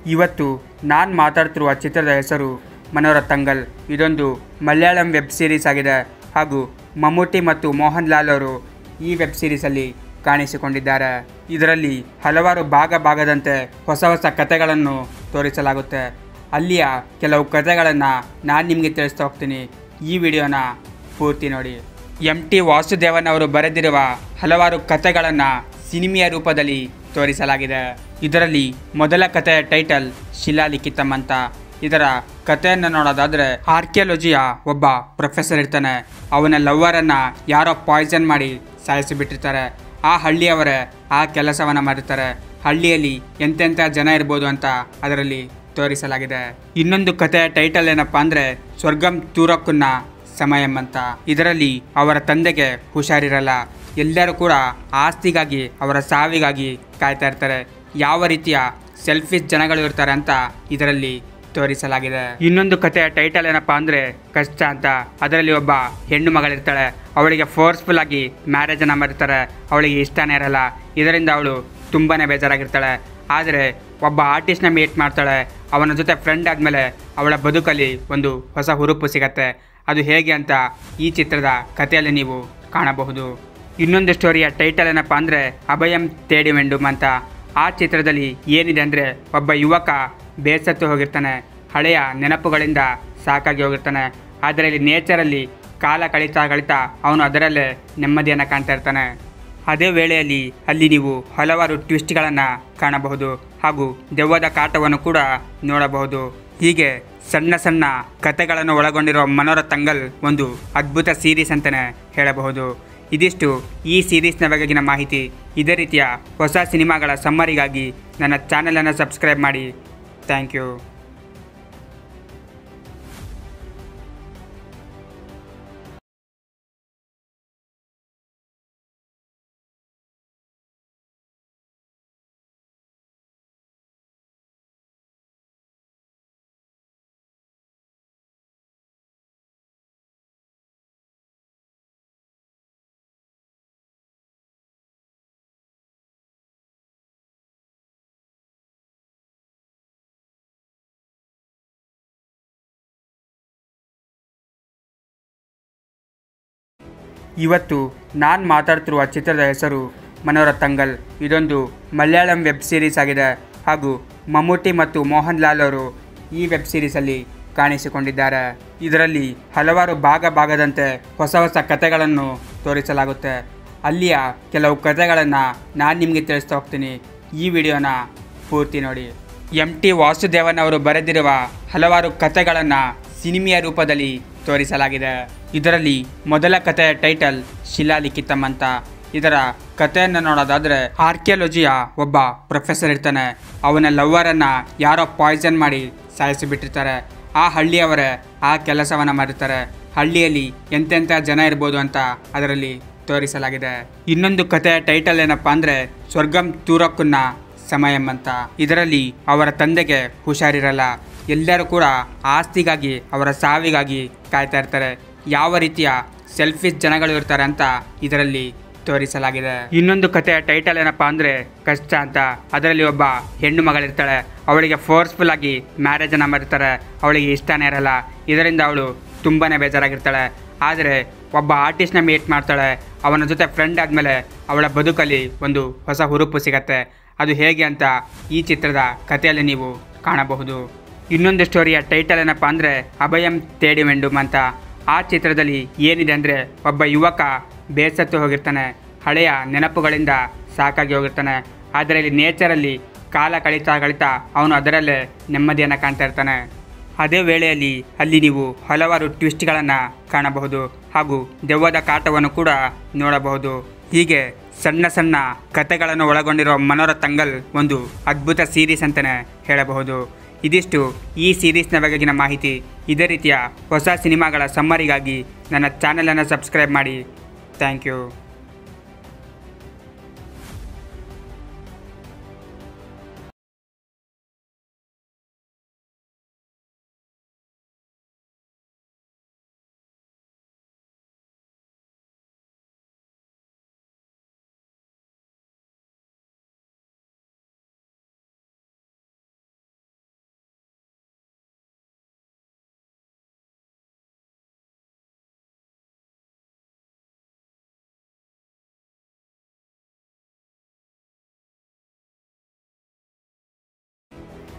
ಇವತ್ತು ನಾನು ಮಾತಾಡ್ತಿರುವ ಚಿತ್ರದ ಹೆಸರು ಮನೋರತಂಗಲ್. ಇದೊಂದು ಮಲಯಾಳಂ ವೆಬ್ ಸೀರೀಸ್ ಆಗಿದೆ ಹಾಗೂ ಮಮ್ಮೂಟಿ ಮತ್ತು ಮೋಹನ್ ಲಾಲ್ ಅವರು ಈ ವೆಬ್ ಸೀರೀಸಲ್ಲಿ ಕಾಣಿಸಿಕೊಂಡಿದ್ದಾರೆ. ಇದರಲ್ಲಿ ಹಲವಾರು ಭಾಗದಂತೆ ಹೊಸ ಕಥೆಗಳನ್ನು ತೋರಿಸಲಾಗುತ್ತೆ. ಅಲ್ಲಿಯ ಕೆಲವು ಕಥೆಗಳನ್ನು ನಾನು ನಿಮಗೆ ತಿಳಿಸ್ತಾ ಹೋಗ್ತೀನಿ. ಈ ವಿಡಿಯೋನ ಪೂರ್ತಿ ನೋಡಿ. MT ವಾಸುದೇವನ್ ಅವರು ಬರೆದಿರುವ ಹಲವಾರು ಕಥೆಗಳನ್ನು ಸಿನಿಮೆಯ ರೂಪದಲ್ಲಿ ತೋರಿಸಲಾಗಿದೆ. ಇದರಲ್ಲಿ ಮೊದಲ ಕಥೆಯ ಟೈಟಲ್ ಶಿಲಾಲಿಖಿತಂ ಅಂತ. ಇದರ ಕಥೆಯನ್ನು ನೋಡೋದಾದರೆ, ಆರ್ಕಿಯಾಲಜಿಯ ಒಬ್ಬ ಪ್ರೊಫೆಸರ್ ಇರ್ತಾನೆ. ಅವನ ಲವ್ವರನ್ನು ಯಾರೋ ಪಾಯ್ಸನ್ ಮಾಡಿ ಸಾಯಿಸಿಬಿಟ್ಟಿರ್ತಾರೆ. ಆ ಹಳ್ಳಿಯವರೇ ಆ ಕೆಲಸವನ್ನು ಮಾಡಿರ್ತಾರೆ. ಹಳ್ಳಿಯಲ್ಲಿ ಎಂತೆಂಥ ಜನ ಇರ್ಬೋದು ಅಂತ ಅದರಲ್ಲಿ ತೋರಿಸಲಾಗಿದೆ. ಇನ್ನೊಂದು ಕಥೆಯ ಟೈಟಲ್ ಏನಪ್ಪ ಅಂದರೆ ಸ್ವರ್ಗಂ ತೂರಕ್ಕುನ್ನ ಸಮಯಂ ಅಂತ. ಇದರಲ್ಲಿ ಅವರ ತಂದೆಗೆ ಹುಷಾರಿರಲ್ಲ. ಎಲ್ಲರೂ ಕೂಡ ಆಸ್ತಿಗಾಗಿ, ಅವರ ಸಾವಿಗಾಗಿ ಕಾಯ್ತಾ ಇರ್ತಾರೆ. ಯಾವ ರೀತಿಯ ಸೆಲ್ಫಿಶ್ ಜನಗಳು ಇರ್ತಾರೆ ಅಂತ ಇದರಲ್ಲಿ ತೋರಿಸಲಾಗಿದೆ. ಇನ್ನೊಂದು ಕಥೆಯ ಟೈಟಲ್ ಏನಪ್ಪ ಅಂದರೆ ಕಷ್ಟ ಅಂತ. ಅದರಲ್ಲಿ ಒಬ್ಬ ಹೆಣ್ಣು ಮಗಳಿರ್ತಾಳೆ. ಅವಳಿಗೆ ಫೋರ್ಸ್ಫುಲ್ ಆಗಿ ಮ್ಯಾರೇಜನ್ನು ಮಾಡಿರ್ತಾರೆ. ಅವಳಿಗೆ ಇಷ್ಟನೇ ಇರಲ್ಲ. ಇದರಿಂದ ಅವಳು ತುಂಬಾ ಬೇಜಾರಾಗಿರ್ತಾಳೆ. ಆದರೆ ಒಬ್ಬ ಆರ್ಟಿಸ್ಟ್ನ ಮೀಟ್ ಮಾಡ್ತಾಳೆ. ಅವನ ಜೊತೆ ಫ್ರೆಂಡ್ ಆದಮೇಲೆ ಅವಳ ಬದುಕಲ್ಲಿ ಒಂದು ಹೊಸ ಹುರುಪು ಸಿಗತ್ತೆ. ಅದು ಹೇಗೆ ಅಂತ ಈ ಚಿತ್ರದ ಕಥೆಯಲ್ಲಿ ನೀವು ಕಾಣಬಹುದು. ಇನ್ನೊಂದು ಸ್ಟೋರಿಯ ಟೈಟಲ್ ಏನಪ್ಪ ಅಂದರೆ ಅಭಯಂ ತೇಡಿ ವೆಂಡುಮ್ ಅಂತ. ಆ ಚಿತ್ರದಲ್ಲಿ ಏನಿದೆ ಅಂದರೆ, ಒಬ್ಬ ಯುವಕ ಬೇಸತ್ತು ಹೋಗಿರ್ತಾನೆ. ಹಳೆಯ ನೆನಪುಗಳಿಂದ ಸಾಕಾಗಿ ಹೋಗಿರ್ತಾನೆ. ಆದರೆ ಇಲ್ಲಿ ನೇಚರಲ್ಲಿ ಕಾಲ ಕಳೀತಾ ಅವನು ಅದರಲ್ಲೇ ನೆಮ್ಮದಿಯನ್ನು ಕಾಣ್ತಾ ಇರ್ತಾನೆ. ಅದೇ ವೇಳೆಯಲ್ಲಿ ಅಲ್ಲಿ ನೀವು ಹಲವಾರು ಟ್ವಿಸ್ಟ್ಗಳನ್ನು ಕಾಣಬಹುದು ಹಾಗೂ ದೆವ್ವದ ಕಾಟವನ್ನು ಕೂಡ ನೋಡಬಹುದು. ಹೀಗೆ ಸಣ್ಣ ಕಥೆಗಳನ್ನು ಒಳಗೊಂಡಿರುವ ಮನೋರತಂಗಲ್ ಒಂದು ಅದ್ಭುತ ಸೀರೀಸ್ ಅಂತಲೇ ಹೇಳಬಹುದು. ಇದಿಷ್ಟು ಈ ಸೀರೀಸ್ನ ಬಗೆಗಿನ ಮಾಹಿತಿ. ಇದೇ ರೀತಿಯ ಹೊಸ ಸಿನಿಮಾಗಳ ಸಮ್ಮರಿಗಾಗಿ ನನ್ನ ಚಾನಲನ್ನು ಸಬ್ಸ್ಕ್ರೈಬ್ ಮಾಡಿ. Thank you. ಇವತ್ತು ನಾನು ಮಾತಾಡ್ತಿರುವ ಚಿತ್ರದ ಹೆಸರು ಮನೋರತಂಗಲ್. ಇದೊಂದು ಮಲಯಾಳಂ ವೆಬ್ ಸೀರೀಸ್ ಆಗಿದೆ ಹಾಗೂ ಮಮ್ಮೂಟಿ ಮತ್ತು ಮೋಹನ್ ಲಾಲ್ ಅವರು ಈ ವೆಬ್ ಸೀರೀಸಲ್ಲಿ ಕಾಣಿಸಿಕೊಂಡಿದ್ದಾರೆ. ಇದರಲ್ಲಿ ಹಲವಾರು ಭಾಗದಂತೆ ಹೊಸ ಕಥೆಗಳನ್ನು ತೋರಿಸಲಾಗುತ್ತೆ. ಅಲ್ಲಿಯ ಕೆಲವು ಕಥೆಗಳನ್ನು ನಾನು ನಿಮಗೆ ತಿಳಿಸ್ತಾ ಹೋಗ್ತೀನಿ. ಈ ವಿಡಿಯೋನ ಪೂರ್ತಿ ನೋಡಿ. MT ವಾಸುದೇವನ್ ಅವರು ಬರೆದಿರುವ ಹಲವಾರು ಕಥೆಗಳನ್ನು ಸಿನಿಮೆಯ ರೂಪದಲ್ಲಿ ತೋರಿಸಲಾಗಿದೆ. ಇದರಲ್ಲಿ ಮೊದಲ ಕಥೆಯ ಟೈಟಲ್ ಶಿಲಾಲಿಖಿತಂ ಅಂತ. ಇದರ ಕಥೆಯನ್ನು ನೋಡೋದಾದರೆ, ಆರ್ಕಿಯಾಲಜಿಯ ಒಬ್ಬ ಪ್ರೊಫೆಸರ್ ಇರ್ತಾನೆ. ಅವನ ಲವ್ವರನ್ನು ಯಾರೋ ಪಾಯ್ಸನ್ ಮಾಡಿ ಸಾಯಿಸಿಬಿಟ್ಟಿರ್ತಾರೆ. ಆ ಹಳ್ಳಿಯವರೇ ಆ ಕೆಲಸವನ್ನು ಮಾಡಿರ್ತಾರೆ. ಹಳ್ಳಿಯಲ್ಲಿ ಎಂತೆಂಥ ಜನ ಇರ್ಬೋದು ಅಂತ ಅದರಲ್ಲಿ ತೋರಿಸಲಾಗಿದೆ. ಇನ್ನೊಂದು ಕಥೆಯ ಟೈಟಲ್ ಏನಪ್ಪ ಅಂದರೆ ಸ್ವರ್ಗಂ ತೂರಕ್ಕುನ್ನ ಸಮಯಂ ಅಂತ. ಇದರಲ್ಲಿ ಅವರ ತಂದೆಗೆ ಹುಷಾರಿರಲ್ಲ. ಎಲ್ಲರೂ ಕೂಡ ಆಸ್ತಿಗಾಗಿ, ಅವರ ಸಾವಿಗಾಗಿ ಕಾಯ್ತಾ ಇರ್ತಾರೆ. ಯಾವ ರೀತಿಯ ಸೆಲ್ಫಿಶ್ ಜನಗಳು ಇರ್ತಾರೆ ಅಂತ ಇದರಲ್ಲಿ ತೋರಿಸಲಾಗಿದೆ. ಇನ್ನೊಂದು ಕಥೆಯ ಟೈಟಲ್ ಏನಪ್ಪ ಅಂದರೆ ಕಷ್ಟ ಅಂತ. ಅದರಲ್ಲಿ ಒಬ್ಬ ಹೆಣ್ಣು ಮಗಳಿರ್ತಾಳೆ. ಅವಳಿಗೆ ಫೋರ್ಸ್ಫುಲ್ ಆಗಿ ಮ್ಯಾರೇಜನ್ನು ಮಾಡಿರ್ತಾರೆ. ಅವಳಿಗೆ ಇಷ್ಟನೇ ಇರಲ್ಲ. ಇದರಿಂದ ಅವಳು ತುಂಬಾ ಬೇಜಾರಾಗಿರ್ತಾಳೆ. ಆದರೆ ಒಬ್ಬ ಆರ್ಟಿಸ್ಟ್ನ ಮೀಟ್ ಮಾಡ್ತಾಳೆ. ಅವನ ಜೊತೆ ಫ್ರೆಂಡ್ ಆದಮೇಲೆ ಅವಳ ಬದುಕಲ್ಲಿ ಒಂದು ಹೊಸ ಹುರುಪು ಸಿಗತ್ತೆ. ಅದು ಹೇಗೆ ಅಂತ ಈ ಚಿತ್ರದ ಕಥೆಯಲ್ಲಿ ನೀವು ಕಾಣಬಹುದು. ಇನ್ನೊಂದು ಸ್ಟೋರಿಯ ಟೈಟಲ್ ಏನಪ್ಪ ಅಂದರೆ ಅಭಯಂ ತೇಡಿ ವೆಂಡುಮ್ ಅಂತ. ಆ ಚಿತ್ರದಲ್ಲಿ ಏನಿದೆ ಅಂದರೆ, ಒಬ್ಬ ಯುವಕ ಬೇಸತ್ತು ಹೋಗಿರ್ತಾನೆ. ಹಳೆಯ ನೆನಪುಗಳಿಂದ ಸಾಕಾಗಿ ಹೋಗಿರ್ತಾನೆ. ಆದರೆ ಇಲ್ಲಿ ನೇಚರಲ್ಲಿ ಕಾಲ ಕಳೀತಾ ಅವನು ಅದರಲ್ಲೇ ನೆಮ್ಮದಿಯನ್ನು ಕಾಣ್ತಾ ಇರ್ತಾನೆ. ಅದೇ ವೇಳೆಯಲ್ಲಿ ಅಲ್ಲಿ ನೀವು ಹಲವಾರು ಟ್ವಿಸ್ಟ್ಗಳನ್ನು ಕಾಣಬಹುದು ಹಾಗೂ ದೆವ್ವದ ಕಾಟವನ್ನು ಕೂಡ ನೋಡಬಹುದು. ಹೀಗೆ ಸಣ್ಣ ಕಥೆಗಳನ್ನು ಒಳಗೊಂಡಿರುವ ಮನೋರತಂಗಲ್ ಒಂದು ಅದ್ಭುತ ಸೀರೀಸ್ ಅಂತಲೇ ಹೇಳಬಹುದು. ಇದಿಷ್ಟು ಈ ಸೀರೀಸ್ನ ಬಗೆಗಿನ ಮಾಹಿತಿ. ಇದೇ ರೀತಿಯ ಹೊಸ ಸಿನಿಮಾಗಳ ಸಮ್ಮರಿಗಾಗಿ ನನ್ನ ಚಾನಲನ್ನು ಸಬ್ಸ್ಕ್ರೈಬ್ ಮಾಡಿ. Thank you.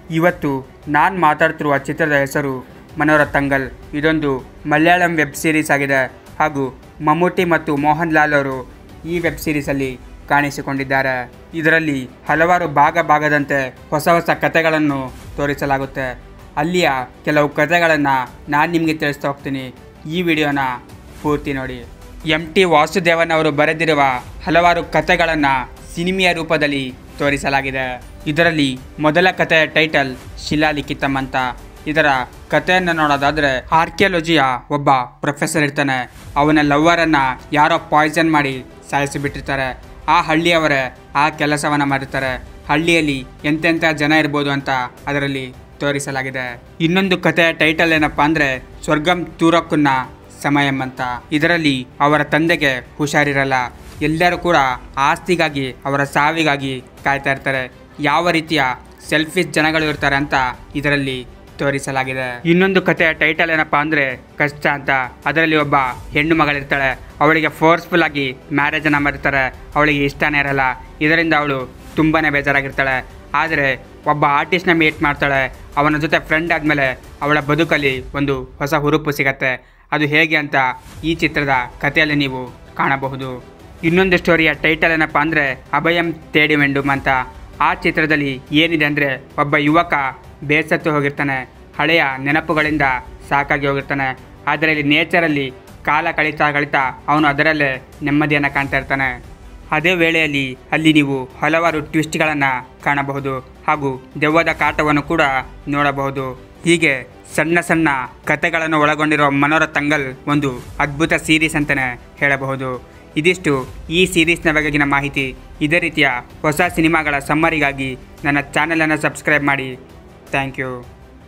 ಇವತ್ತು ನಾನು ಮಾತಾಡ್ತಿರುವ ಚಿತ್ರದ ಹೆಸರು ಮನೋರತಂಗಲ್. ಇದೊಂದು ಮಲಯಾಳಂ ವೆಬ್ ಸೀರೀಸ್ ಆಗಿದೆ ಹಾಗೂ ಮಮ್ಮೂಟಿ ಮತ್ತು ಮೋಹನ್ ಲಾಲ್ ಅವರು ಈ ವೆಬ್ ಸೀರೀಸಲ್ಲಿ ಕಾಣಿಸಿಕೊಂಡಿದ್ದಾರೆ. ಇದರಲ್ಲಿ ಹಲವಾರು ಭಾಗದಂತೆ ಹೊಸ ಹೊಸ ಕಥೆಗಳನ್ನು ತೋರಿಸಲಾಗುತ್ತೆ. ಅಲ್ಲಿಯ ಕೆಲವು ಕಥೆಗಳನ್ನು ನಾನು ನಿಮಗೆ ತಿಳಿಸ್ತಾ ಹೋಗ್ತೀನಿ. ಈ ವಿಡಿಯೋನ ಪೂರ್ತಿ ನೋಡಿ. MT ವಾಸುದೇವನ್ ಅವರು ಬರೆದಿರುವ ಹಲವಾರು ಕಥೆಗಳನ್ನು ಸಿನಿಮೆಯ ರೂಪದಲ್ಲಿ ತೋರಿಸಲಾಗಿದೆ. ಇದರಲ್ಲಿ ಮೊದಲ ಕಥೆಯ ಟೈಟಲ್ ಶಿಲಾಲಿಖಿತಂ ಅಂತ. ಇದರ ಕಥೆಯನ್ನು ನೋಡೋದಾದರೆ, ಆರ್ಕಿಯಾಲಜಿಯ ಒಬ್ಬ ಪ್ರೊಫೆಸರ್ ಇರ್ತಾನೆ. ಅವನ ಲವ್ವರನ್ನು ಯಾರೋ ಪಾಯ್ಸನ್ ಮಾಡಿ ಸಾಯಿಸಿಬಿಟ್ಟಿರ್ತಾರೆ. ಆ ಹಳ್ಳಿಯವರೇ ಆ ಕೆಲಸವನ್ನು ಮಾಡಿರ್ತಾರೆ. ಹಳ್ಳಿಯಲ್ಲಿ ಎಂತೆಂಥ ಜನ ಇರ್ಬೋದು ಅಂತ ಅದರಲ್ಲಿ ತೋರಿಸಲಾಗಿದೆ. ಇನ್ನೊಂದು ಕಥೆಯ ಟೈಟಲ್ ಏನಪ್ಪ ಅಂದರೆ ಸ್ವರ್ಗಂ ತೂರಕ್ಕುನ್ನ ಸಮಯಂ ಅಂತ. ಇದರಲ್ಲಿ ಅವರ ತಂದೆಗೆ ಹುಷಾರಿರಲ್ಲ. ಎಲ್ಲರೂ ಕೂಡ ಆಸ್ತಿಗಾಗಿ, ಅವರ ಸಾವಿಗಾಗಿ ಕಾಯ್ತಾ ಇರ್ತಾರೆ. ಯಾವ ರೀತಿಯ ಸೆಲ್ಫಿಶ್ ಜನಗಳು ಇರ್ತಾರೆ ಅಂತ ಇದರಲ್ಲಿ ತೋರಿಸಲಾಗಿದೆ. ಇನ್ನೊಂದು ಕಥೆಯ ಟೈಟಲ್ ಏನಪ್ಪ ಅಂದರೆ ಕಷ್ಟ ಅಂತ. ಅದರಲ್ಲಿ ಒಬ್ಬ ಹೆಣ್ಣು ಮಗಳಿರ್ತಾಳೆ. ಅವಳಿಗೆ ಫೋರ್ಸ್ಫುಲ್ ಆಗಿ ಮ್ಯಾರೇಜನ್ನು ಮಾಡಿರ್ತಾರೆ. ಅವಳಿಗೆ ಇಷ್ಟನೇ ಇರಲ್ಲ. ಇದರಿಂದ ಅವಳು ತುಂಬಾ ಬೇಜಾರಾಗಿರ್ತಾಳೆ. ಆದರೆ ಒಬ್ಬ ಆರ್ಟಿಸ್ಟ್ನ ಮೀಟ್ ಮಾಡ್ತಾಳೆ. ಅವನ ಜೊತೆ ಫ್ರೆಂಡ್ ಆದಮೇಲೆ ಅವಳ ಬದುಕಲ್ಲಿ ಒಂದು ಹೊಸ ಹುರುಪು ಸಿಗತ್ತೆ. ಅದು ಹೇಗೆ ಅಂತ ಈ ಚಿತ್ರದ ಕಥೆಯಲ್ಲಿ ನೀವು ಕಾಣಬಹುದು. ಇನ್ನೊಂದು ಸ್ಟೋರಿಯ ಟೈಟಲ್ ಏನಪ್ಪ ಅಂದರೆ ಅಭಯಂ ತೇಡಿ ವೆಂಡುಮ್ ಅಂತ. ಆ ಚಿತ್ರದಲ್ಲಿ ಏನಿದೆ ಅಂದರೆ, ಒಬ್ಬ ಯುವಕ ಬೇಸತ್ತು ಹೋಗಿರ್ತಾನೆ. ಹಳೆಯ ನೆನಪುಗಳಿಂದ ಸಾಕಾಗಿ ಹೋಗಿರ್ತಾನೆ. ಆದರೆ ಇಲ್ಲಿ ನೇಚರಲ್ಲಿ ಕಾಲ ಕಳೀತಾ ಅವನು ಅದರಲ್ಲೇ ನೆಮ್ಮದಿಯನ್ನು ಕಾಣ್ತಾ ಇರ್ತಾನೆ. ಅದೇ ವೇಳೆಯಲ್ಲಿ ಅಲ್ಲಿ ನೀವು ಹಲವಾರು ಟ್ವಿಸ್ಟ್ಗಳನ್ನು ಕಾಣಬಹುದು ಹಾಗೂ ದೆವ್ವದ ಕಾಟವನ್ನು ಕೂಡ ನೋಡಬಹುದು. ಹೀಗೆ ಸಣ್ಣ ಸಣ್ಣ ಕಥೆಗಳನ್ನು ಒಳಗೊಂಡಿರುವ ಮನೋರತಂಗಲ್ ಒಂದು ಅದ್ಭುತ ಸೀರೀಸ್ ಅಂತಲೇ ಹೇಳಬಹುದು. ಇದಿಷ್ಟು ಈ ಸೀರೀಸ್ನ ಬಗೆಗಿನ ಮಾಹಿತಿ. ಇದೇ ರೀತಿಯ ಹೊಸ ಸಿನಿಮಾಗಳ ಸಮ್ಮರಿಗಾಗಿ ನನ್ನ ಚಾನಲನ್ನು ಸಬ್ಸ್ಕ್ರೈಬ್ ಮಾಡಿ. Thank you.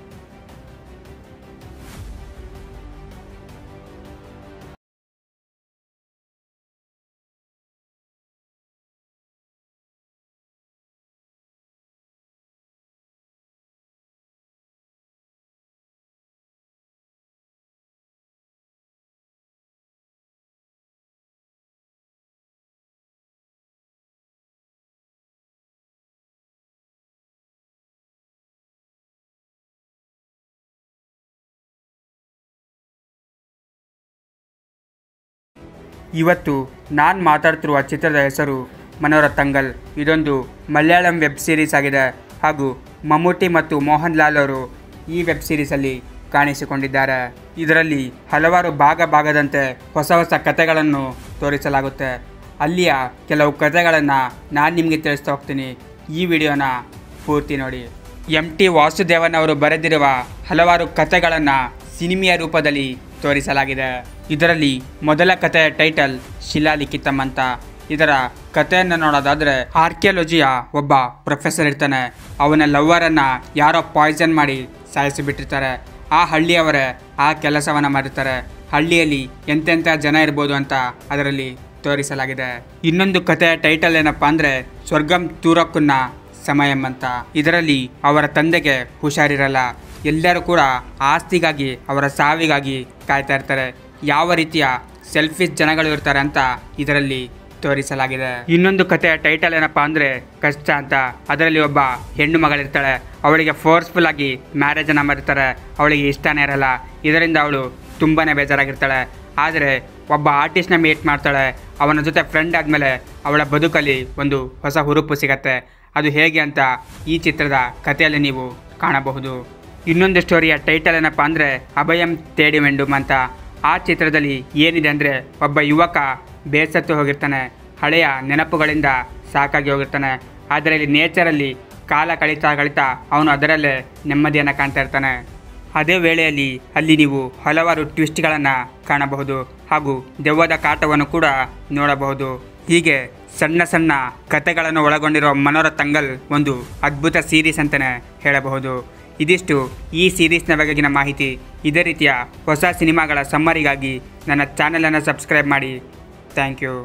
ಇವತ್ತು ನಾನು ಮಾತಾಡ್ತಿರುವ ಚಿತ್ರದ ಹೆಸರು ಮನೋರತಂಗಲ್. ಇದೊಂದು ಮಲಯಾಳಂ ವೆಬ್ ಸೀರೀಸ್ ಆಗಿದೆ ಹಾಗೂ ಮಮ್ಮೂಟಿ ಮತ್ತು ಮೋಹನ್ ಲಾಲ್ ಅವರು ಈ ವೆಬ್ ಸೀರೀಸಲ್ಲಿ ಕಾಣಿಸಿಕೊಂಡಿದ್ದಾರೆ. ಇದರಲ್ಲಿ ಹಲವಾರು ಭಾಗದಂತೆ ಹೊಸ ಹೊಸ ಕಥೆಗಳನ್ನು ತೋರಿಸಲಾಗುತ್ತೆ. ಅಲ್ಲಿಯ ಕೆಲವು ಕಥೆಗಳನ್ನು ನಾನು ನಿಮಗೆ ತಿಳಿಸ್ತಾ ಹೋಗ್ತೀನಿ. ಈ ವಿಡಿಯೋನ ಪೂರ್ತಿ ನೋಡಿ. MT ವಾಸುದೇವನ್ ಅವರು ಬರೆದಿರುವ ಹಲವಾರು ಕಥೆಗಳನ್ನು ಸಿನಿಮೆಯ ರೂಪದಲ್ಲಿ ತೋರಿಸಲಾಗಿದೆ. ಇದರಲ್ಲಿ ಮೊದಲ ಕಥೆಯ ಟೈಟಲ್ ಶಿಲಾಲಿಖಿತಂ ಅಂತ. ಇದರ ಕಥೆಯನ್ನು ನೋಡೋದಾದರೆ, ಆರ್ಕಿಯಾಲಜಿಯ ಒಬ್ಬ ಪ್ರೊಫೆಸರ್ ಇರ್ತಾನೆ. ಅವನ ಲವ್ವರನ್ನು ಯಾರೋ ಪಾಯ್ಸನ್ ಮಾಡಿ ಸಾಯಿಸಿಬಿಟ್ಟಿರ್ತಾರೆ. ಆ ಹಳ್ಳಿಯವರೇ ಆ ಕೆಲಸವನ್ನು ಮಾಡಿರ್ತಾರೆ. ಹಳ್ಳಿಯಲ್ಲಿ ಎಂತೆಂಥ ಜನ ಇರ್ಬೋದು ಅಂತ ಅದರಲ್ಲಿ ತೋರಿಸಲಾಗಿದೆ. ಇನ್ನೊಂದು ಕಥೆಯ ಟೈಟಲ್ ಏನಪ್ಪ ಅಂದರೆ ಸ್ವರ್ಗಂ ತೂರಕ್ಕುನ್ನ ಸಮಯಂ ಅಂತ. ಇದರಲ್ಲಿ ಅವರ ತಂದೆಗೆ ಹುಷಾರಿರಲ್ಲ. ಎಲ್ಲರೂ ಕೂಡ ಆಸ್ತಿಗಾಗಿ, ಅವರ ಸಾವಿಗಾಗಿ ಕಾಯ್ತಾ ಇರ್ತಾರೆ. ಯಾವ ರೀತಿಯ ಸೆಲ್ಫಿಶ್ ಜನಗಳು ಇರ್ತಾರೆ ಅಂತ ಇದರಲ್ಲಿ ತೋರಿಸಲಾಗಿದೆ. ಇನ್ನೊಂದು ಕಥೆಯ ಟೈಟಲ್ ಏನಪ್ಪ ಅಂದರೆ ಕಷ್ಟ ಅಂತ. ಅದರಲ್ಲಿ ಒಬ್ಬ ಹೆಣ್ಣು ಮಗಳಿರ್ತಾಳೆ. ಅವಳಿಗೆ ಫೋರ್ಸ್ಫುಲ್ ಆಗಿ ಮ್ಯಾರೇಜನ್ನು ಮಾಡಿರ್ತಾರೆ. ಅವಳಿಗೆ ಇಷ್ಟನೇ ಇರಲ್ಲ. ಇದರಿಂದ ಅವಳು ತುಂಬಾ ಬೇಜಾರಾಗಿರ್ತಾಳೆ. ಆದರೆ ಒಬ್ಬ ಆರ್ಟಿಸ್ಟ್ನ ಮೀಟ್ ಮಾಡ್ತಾಳೆ. ಅವನ ಜೊತೆ ಫ್ರೆಂಡ್ ಆದಮೇಲೆ ಅವಳ ಬದುಕಲ್ಲಿ ಒಂದು ಹೊಸ ಹುರುಪು ಸಿಗತ್ತೆ. ಅದು ಹೇಗೆ ಅಂತ ಈ ಚಿತ್ರದ ಕಥೆಯಲ್ಲಿ ನೀವು ಕಾಣಬಹುದು. ಇನ್ನೊಂದು ಸ್ಟೋರಿಯ ಟೈಟಲ್ ಏನಪ್ಪ ಅಂದರೆ ಅಭಯಂ ತೇಡಿ ವೆಂಡುಮ್ ಅಂತ. ಆ ಚಿತ್ರದಲ್ಲಿ ಏನಿದೆ ಅಂದರೆ, ಒಬ್ಬ ಯುವಕ ಬೇಸತ್ತು ಹೋಗಿರ್ತಾನೆ. ಹಳೆಯ ನೆನಪುಗಳಿಂದ ಸಾಕಾಗಿ ಹೋಗಿರ್ತಾನೆ. ಆದರೆ ಇಲ್ಲಿ ನೇಚರಲ್ಲಿ ಕಾಲ ಕಳೀತಾ ಅವನು ಅದರಲ್ಲೇ ನೆಮ್ಮದಿಯನ್ನು ಕಾಣ್ತಾ ಇರ್ತಾನೆ. ಅದೇ ವೇಳೆಯಲ್ಲಿ ಅಲ್ಲಿ ನೀವು ಹಲವಾರು ಟ್ವಿಸ್ಟ್ಗಳನ್ನು ಕಾಣಬಹುದು ಹಾಗೂ ದೆವ್ವದ ಕಾಟವನ್ನು ಕೂಡ ನೋಡಬಹುದು. ಹೀಗೆ ಸಣ್ಣ ಸಣ್ಣ ಕಥೆಗಳನ್ನು ಒಳಗೊಂಡಿರುವ ಮನೋರತಂಗಲ್ ಒಂದು ಅದ್ಭುತ ಸೀರೀಸ್ ಅಂತಲೇ ಹೇಳಬಹುದು. ಇದಿಷ್ಟು ಈ ಸೀರೀಸ್ನ ಬಗೆಗಿನ ಮಾಹಿತಿ. ಇದೇ ರೀತಿಯ ಹೊಸ ಸಿನಿಮಾಗಳ ಸಮ್ಮರಿಗಾಗಿ ನನ್ನ ಚಾನಲನ್ನು ಸಬ್ಸ್ಕ್ರೈಬ್ ಮಾಡಿ. Thank you.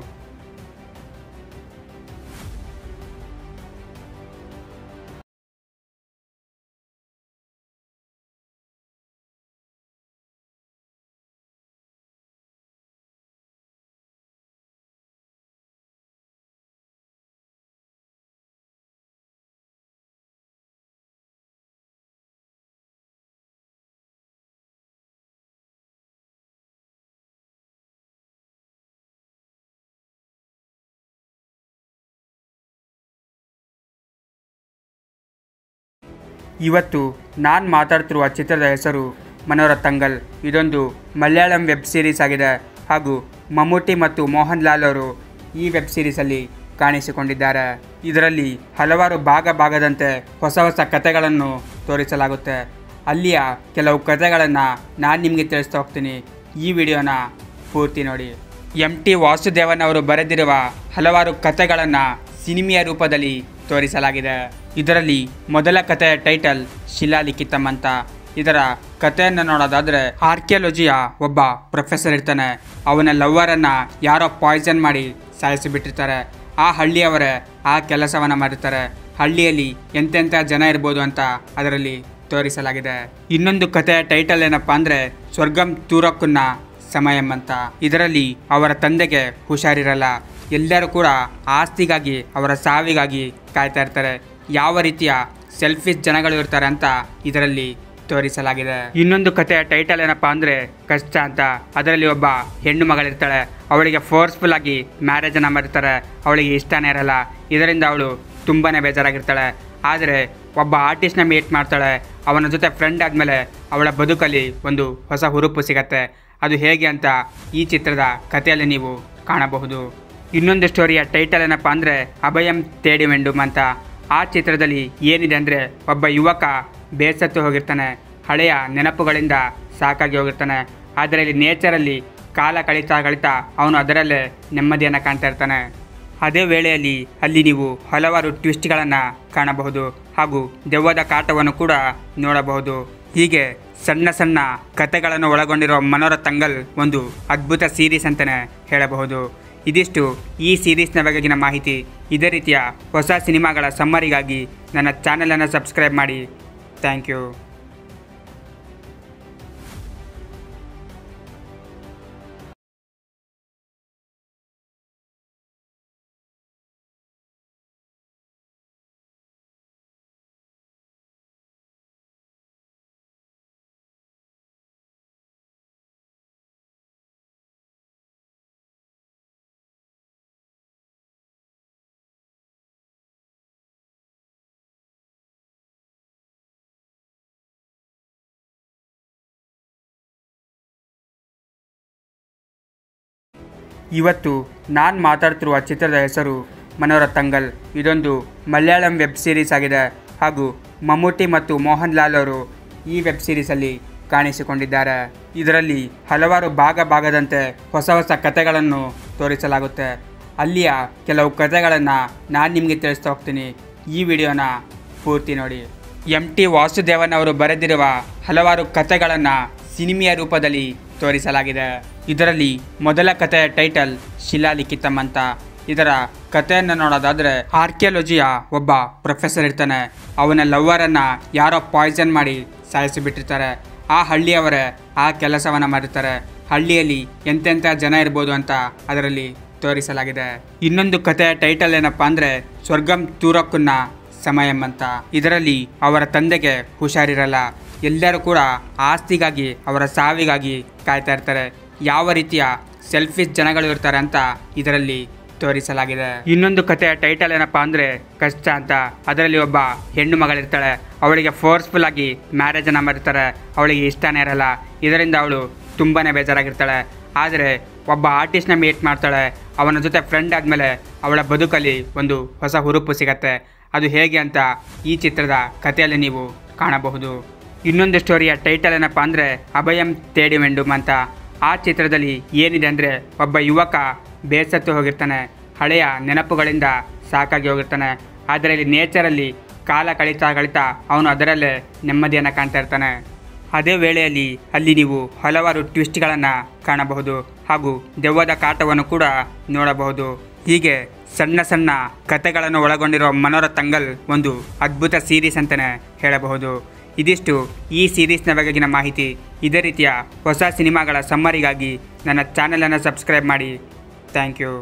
ಇವತ್ತು ನಾನು ಮಾತಾಡ್ತಿರುವ ಚಿತ್ರದ ಹೆಸರು ಮನೋರತಂಗಲ್. ಇದೊಂದು ಮಲಯಾಳಂ ವೆಬ್ ಸೀರೀಸ್ ಆಗಿದೆ ಹಾಗೂ ಮಮ್ಮೂಟಿ ಮತ್ತು ಮೋಹನ್ ಲಾಲ್ ಅವರು ಈ ವೆಬ್ ಸೀರೀಸಲ್ಲಿ ಕಾಣಿಸಿಕೊಂಡಿದ್ದಾರೆ. ಇದರಲ್ಲಿ ಹಲವಾರು ಭಾಗದಂತೆ ಹೊಸ ಹೊಸ ಕಥೆಗಳನ್ನು ತೋರಿಸಲಾಗುತ್ತೆ. ಅಲ್ಲಿಯ ಕೆಲವು ಕಥೆಗಳನ್ನು ನಾನು ನಿಮಗೆ ತಿಳಿಸ್ತಾ ಹೋಗ್ತೀನಿ. ಈ ವಿಡಿಯೋನ ಪೂರ್ತಿ ನೋಡಿ. MT ವಾಸುದೇವನ್ ಅವರು ಬರೆದಿರುವ ಹಲವಾರು ಕಥೆಗಳನ್ನು ಸಿನಿಮೆಯ ರೂಪದಲ್ಲಿ ತೋರಿಸಲಾಗಿದೆ. ಇದರಲ್ಲಿ ಮೊದಲ ಕಥೆಯ ಟೈಟಲ್ ಶಿಲಾಲಿಖಿತಂ ಅಂತ. ಇದರ ಕಥೆಯನ್ನು ನೋಡೋದಾದರೆ, ಆರ್ಕಿಯಾಲಜಿಯ ಒಬ್ಬ ಪ್ರೊಫೆಸರ್ ಇರ್ತಾನೆ. ಅವನ ಲವ್ವರನ್ನು ಯಾರೋ ಪಾಯ್ಸನ್ ಮಾಡಿ ಸಾಯಿಸಿಬಿಟ್ಟಿರ್ತಾರೆ. ಆ ಹಳ್ಳಿಯವರೇ ಆ ಕೆಲಸವನ್ನು ಮಾಡಿರ್ತಾರೆ. ಹಳ್ಳಿಯಲ್ಲಿ ಎಂತೆಂಥ ಜನ ಇರ್ಬೋದು ಅಂತ ಅದರಲ್ಲಿ ತೋರಿಸಲಾಗಿದೆ. ಇನ್ನೊಂದು ಕಥೆಯ ಟೈಟಲ್ ಏನಪ್ಪ ಅಂದರೆ ಸ್ವರ್ಗಂ ತೂರಕ್ಕುನ್ನ ಸಮಯಂ ಅಂತ. ಇದರಲ್ಲಿ ಅವರ ತಂದೆಗೆ ಹುಷಾರಿರಲ್ಲ. ಎಲ್ಲರೂ ಕೂಡ ಆಸ್ತಿಗಾಗಿ, ಅವರ ಸಾವಿಗಾಗಿ ಕಾಯ್ತಾ ಇರ್ತಾರೆ. ಯಾವ ರೀತಿಯ ಸೆಲ್ಫಿಶ್ ಜನಗಳು ಇರ್ತಾರೆ ಅಂತ ಇದರಲ್ಲಿ ತೋರಿಸಲಾಗಿದೆ. ಇನ್ನೊಂದು ಕಥೆಯ ಟೈಟಲ್ ಏನಪ್ಪ ಅಂದರೆ ಕಷ್ಟ ಅಂತ. ಅದರಲ್ಲಿ ಒಬ್ಬ ಹೆಣ್ಣು ಮಗಳಿರ್ತಾಳೆ. ಅವಳಿಗೆ ಫೋರ್ಸ್ಫುಲ್ ಆಗಿ ಮ್ಯಾರೇಜನ್ನು ಮಾಡಿರ್ತಾರೆ. ಅವಳಿಗೆ ಇಷ್ಟನೇ ಇರಲ್ಲ. ಇದರಿಂದ ಅವಳು ತುಂಬಾ ಬೇಜಾರಾಗಿರ್ತಾಳೆ. ಆದರೆ ಒಬ್ಬ ಆರ್ಟಿಸ್ಟ್ನ ಮೀಟ್ ಮಾಡ್ತಾಳೆ. ಅವನ ಜೊತೆ ಫ್ರೆಂಡ್ ಆದಮೇಲೆ ಅವಳ ಬದುಕಲ್ಲಿ ಒಂದು ಹೊಸ ಹುರುಪು ಸಿಗತ್ತೆ. ಅದು ಹೇಗೆ ಅಂತ ಈ ಚಿತ್ರದ ಕಥೆಯಲ್ಲಿ ನೀವು ಕಾಣಬಹುದು. ಇನ್ನೊಂದು ಸ್ಟೋರಿಯ ಟೈಟಲ್ ಏನಪ್ಪ ಅಂದರೆ ಅಭಯಂ ತೇಡಿ ವೆಂಡುಮ್ ಅಂತ. ಆ ಚಿತ್ರದಲ್ಲಿ ಏನಿದೆ ಅಂದರೆ, ಒಬ್ಬ ಯುವಕ ಬೇಸತ್ತು ಹೋಗಿರ್ತಾನೆ. ಹಳೆಯ ನೆನಪುಗಳಿಂದ ಸಾಕಾಗಿ ಹೋಗಿರ್ತಾನೆ. ಆದರೆ ಇಲ್ಲಿ ನೇಚರಲ್ಲಿ ಕಾಲ ಕಳೀತಾ ಅವನು ಅದರಲ್ಲೇ ನೆಮ್ಮದಿಯನ್ನು ಕಾಣ್ತಾ ಇರ್ತಾನೆ. ಅದೇ ವೇಳೆಯಲ್ಲಿ ಅಲ್ಲಿ ನೀವು ಹಲವಾರು ಟ್ವಿಸ್ಟ್ಗಳನ್ನು ಕಾಣಬಹುದು ಹಾಗೂ ದೆವ್ವದ ಕಾಟವನ್ನು ಕೂಡ ನೋಡಬಹುದು. ಹೀಗೆ ಸಣ್ಣ ಸಣ್ಣ ಕಥೆಗಳನ್ನು ಒಳಗೊಂಡಿರುವ ಮನೋರತಂಗಲ್ ಒಂದು ಅದ್ಭುತ ಸೀರೀಸ್ ಅಂತಲೇ ಹೇಳಬಹುದು. ಇದಿಷ್ಟು ಈ ಸೀರೀಸ್ನ ಬಗೆಗಿನ ಮಾಹಿತಿ. ಇದೇ ರೀತಿಯ ಹೊಸ ಸಿನಿಮಾಗಳ ಸಮ್ಮರಿಗಾಗಿ ನನ್ನ ಚಾನಲನ್ನು ಸಬ್ಸ್ಕ್ರೈಬ್ ಮಾಡಿ. Thank you. ಇವತ್ತು ನಾನು ಮಾತಾಡ್ತಿರುವ ಚಿತ್ರದ ಹೆಸರು ಮನೋರತಂಗಲ್. ಇದೊಂದು ಮಲಯಾಳಂ ವೆಬ್ ಸೀರೀಸ್ ಆಗಿದೆ ಹಾಗೂ ಮಮ್ಮೂಟಿ ಮತ್ತು ಮೋಹನ್ ಲಾಲ್ ಅವರು ಈ ವೆಬ್ ಸೀರೀಸಲ್ಲಿ ಕಾಣಿಸಿಕೊಂಡಿದ್ದಾರೆ. ಇದರಲ್ಲಿ ಹಲವಾರು ಭಾಗದಂತೆ ಹೊಸ ಹೊಸ ಕಥೆಗಳನ್ನು ತೋರಿಸಲಾಗುತ್ತೆ. ಅಲ್ಲಿಯ ಕೆಲವು ಕಥೆಗಳನ್ನು ನಾನು ನಿಮಗೆ ತಿಳಿಸ್ತಾ ಹೋಗ್ತೀನಿ. ಈ ವಿಡಿಯೋನ ಪೂರ್ತಿ ನೋಡಿ. MT ವಾಸುದೇವನ್ ಅವರು ಬರೆದಿರುವ ಹಲವಾರು ಕಥೆಗಳನ್ನು ಸಿನಿಮೆಯ ರೂಪದಲ್ಲಿ ತೋರಿಸಲಾಗಿದೆ. ಇದರಲ್ಲಿ ಮೊದಲ ಕಥೆಯ ಟೈಟಲ್ ಶಿಲಾಲಿಖಿತಂ ಅಂತ. ಇದರ ಕಥೆಯನ್ನು ನೋಡೋದಾದರೆ, ಆರ್ಕಿಯಾಲಜಿಯ ಒಬ್ಬ ಪ್ರೊಫೆಸರ್ ಇರ್ತಾನೆ. ಅವನ ಲವ್ವರನ್ನು ಯಾರೋ ಪಾಯ್ಸನ್ ಮಾಡಿ ಸಾಯಿಸಿಬಿಟ್ಟಿರ್ತಾರೆ. ಆ ಹಳ್ಳಿಯವರೇ ಆ ಕೆಲಸವನ್ನು ಮಾಡಿರ್ತಾರೆ. ಹಳ್ಳಿಯಲ್ಲಿ ಎಂತೆಂಥ ಜನ ಇರ್ಬೋದು ಅಂತ ಅದರಲ್ಲಿ ತೋರಿಸಲಾಗಿದೆ. ಇನ್ನೊಂದು ಕಥೆಯ ಟೈಟಲ್ ಏನಪ್ಪ ಅಂದರೆ ಸ್ವರ್ಗಂ ತೂರಕ್ಕುನ್ನ ಸಮಯಂ ಅಂತ. ಇದರಲ್ಲಿ ಅವರ ತಂದೆಗೆ ಹುಷಾರಿರಲ್ಲ. ಎಲ್ಲರೂ ಕೂಡ ಆಸ್ತಿಗಾಗಿ, ಅವರ ಸಾವಿಗಾಗಿ ಕಾಯ್ತಾ ಇರ್ತಾರೆ. ಯಾವ ರೀತಿಯ ಸೆಲ್ಫಿಶ್ ಜನಗಳು ಇರ್ತಾರೆ ಅಂತ ಇದರಲ್ಲಿ ತೋರಿಸಲಾಗಿದೆ. ಇನ್ನೊಂದು ಕಥೆಯ ಟೈಟಲ್ ಏನಪ್ಪ ಅಂದರೆ ಕಷ್ಟ ಅಂತ. ಅದರಲ್ಲಿ ಒಬ್ಬ ಹೆಣ್ಣು ಮಗಳಿರ್ತಾಳೆ. ಅವಳಿಗೆ ಫೋರ್ಸ್ಫುಲ್ ಆಗಿ ಮ್ಯಾರೇಜನ್ನು ಮಾಡಿರ್ತಾರೆ. ಅವಳಿಗೆ ಇಷ್ಟನೇ ಇರಲ್ಲ. ಇದರಿಂದ ಅವಳು ತುಂಬಾ ಬೇಜಾರಾಗಿರ್ತಾಳೆ. ಆದರೆ ಒಬ್ಬ ಆರ್ಟಿಸ್ಟ್ನ ಮೀಟ್ ಮಾಡ್ತಾಳೆ. ಅವನ ಜೊತೆ ಫ್ರೆಂಡ್ ಆದಮೇಲೆ ಅವಳ ಬದುಕಲ್ಲಿ ಒಂದು ಹೊಸ ಹುರುಪು ಸಿಗತ್ತೆ. ಅದು ಹೇಗೆ ಅಂತ ಈ ಚಿತ್ರದ ಕಥೆಯಲ್ಲಿ ನೀವು ಕಾಣಬಹುದು. ಇನ್ನೊಂದು ಸ್ಟೋರಿಯ ಟೈಟಲ್ ಏನಪ್ಪ ಅಂದರೆ ಅಭಯಂ ತೇಡಿ ವೆಂಡುಮ್ ಅಂತ. ಆ ಚಿತ್ರದಲ್ಲಿ ಏನಿದೆ ಅಂದರೆ, ಒಬ್ಬ ಯುವಕ ಬೇಸತ್ತು ಹೋಗಿರ್ತಾನೆ. ಹಳೆಯ ನೆನಪುಗಳಿಂದ ಸಾಕಾಗಿ ಹೋಗಿರ್ತಾನೆ. ಆದರೆ ಇಲ್ಲಿ ನೇಚರಲ್ಲಿ ಕಾಲ ಕಳೀತಾ ಅವನು ಅದರಲ್ಲೇ ನೆಮ್ಮದಿಯನ್ನು ಕಾಣ್ತಾ ಇರ್ತಾನೆ. ಅದೇ ವೇಳೆಯಲ್ಲಿ ಅಲ್ಲಿ ನೀವು ಹಲವಾರು ಟ್ವಿಸ್ಟ್ಗಳನ್ನು ಕಾಣಬಹುದು ಹಾಗೂ ದೆವ್ವದ ಕಾಟವನ್ನು ಕೂಡ ನೋಡಬಹುದು. ಹೀಗೆ ಸಣ್ಣ ಸಣ್ಣ ಕಥೆಗಳನ್ನು ಒಳಗೊಂಡಿರುವ ಮನೋರತಂಗಲ್ ಒಂದು ಅದ್ಭುತ ಸೀರೀಸ್ ಅಂತಲೇ ಹೇಳಬಹುದು. ಇದಿಷ್ಟು ಈ ಸೀರೀಸ್ನ ಬಗೆಗಿನ ಮಾಹಿತಿ. ಇದೇ ರೀತಿಯ ಹೊಸ ಸಿನಿಮಾಗಳ ಸಮ್ಮರಿಗಾಗಿ ನನ್ನ ಚಾನಲನ್ನು ಸಬ್ಸ್ಕ್ರೈಬ್ ಮಾಡಿ. Thank you.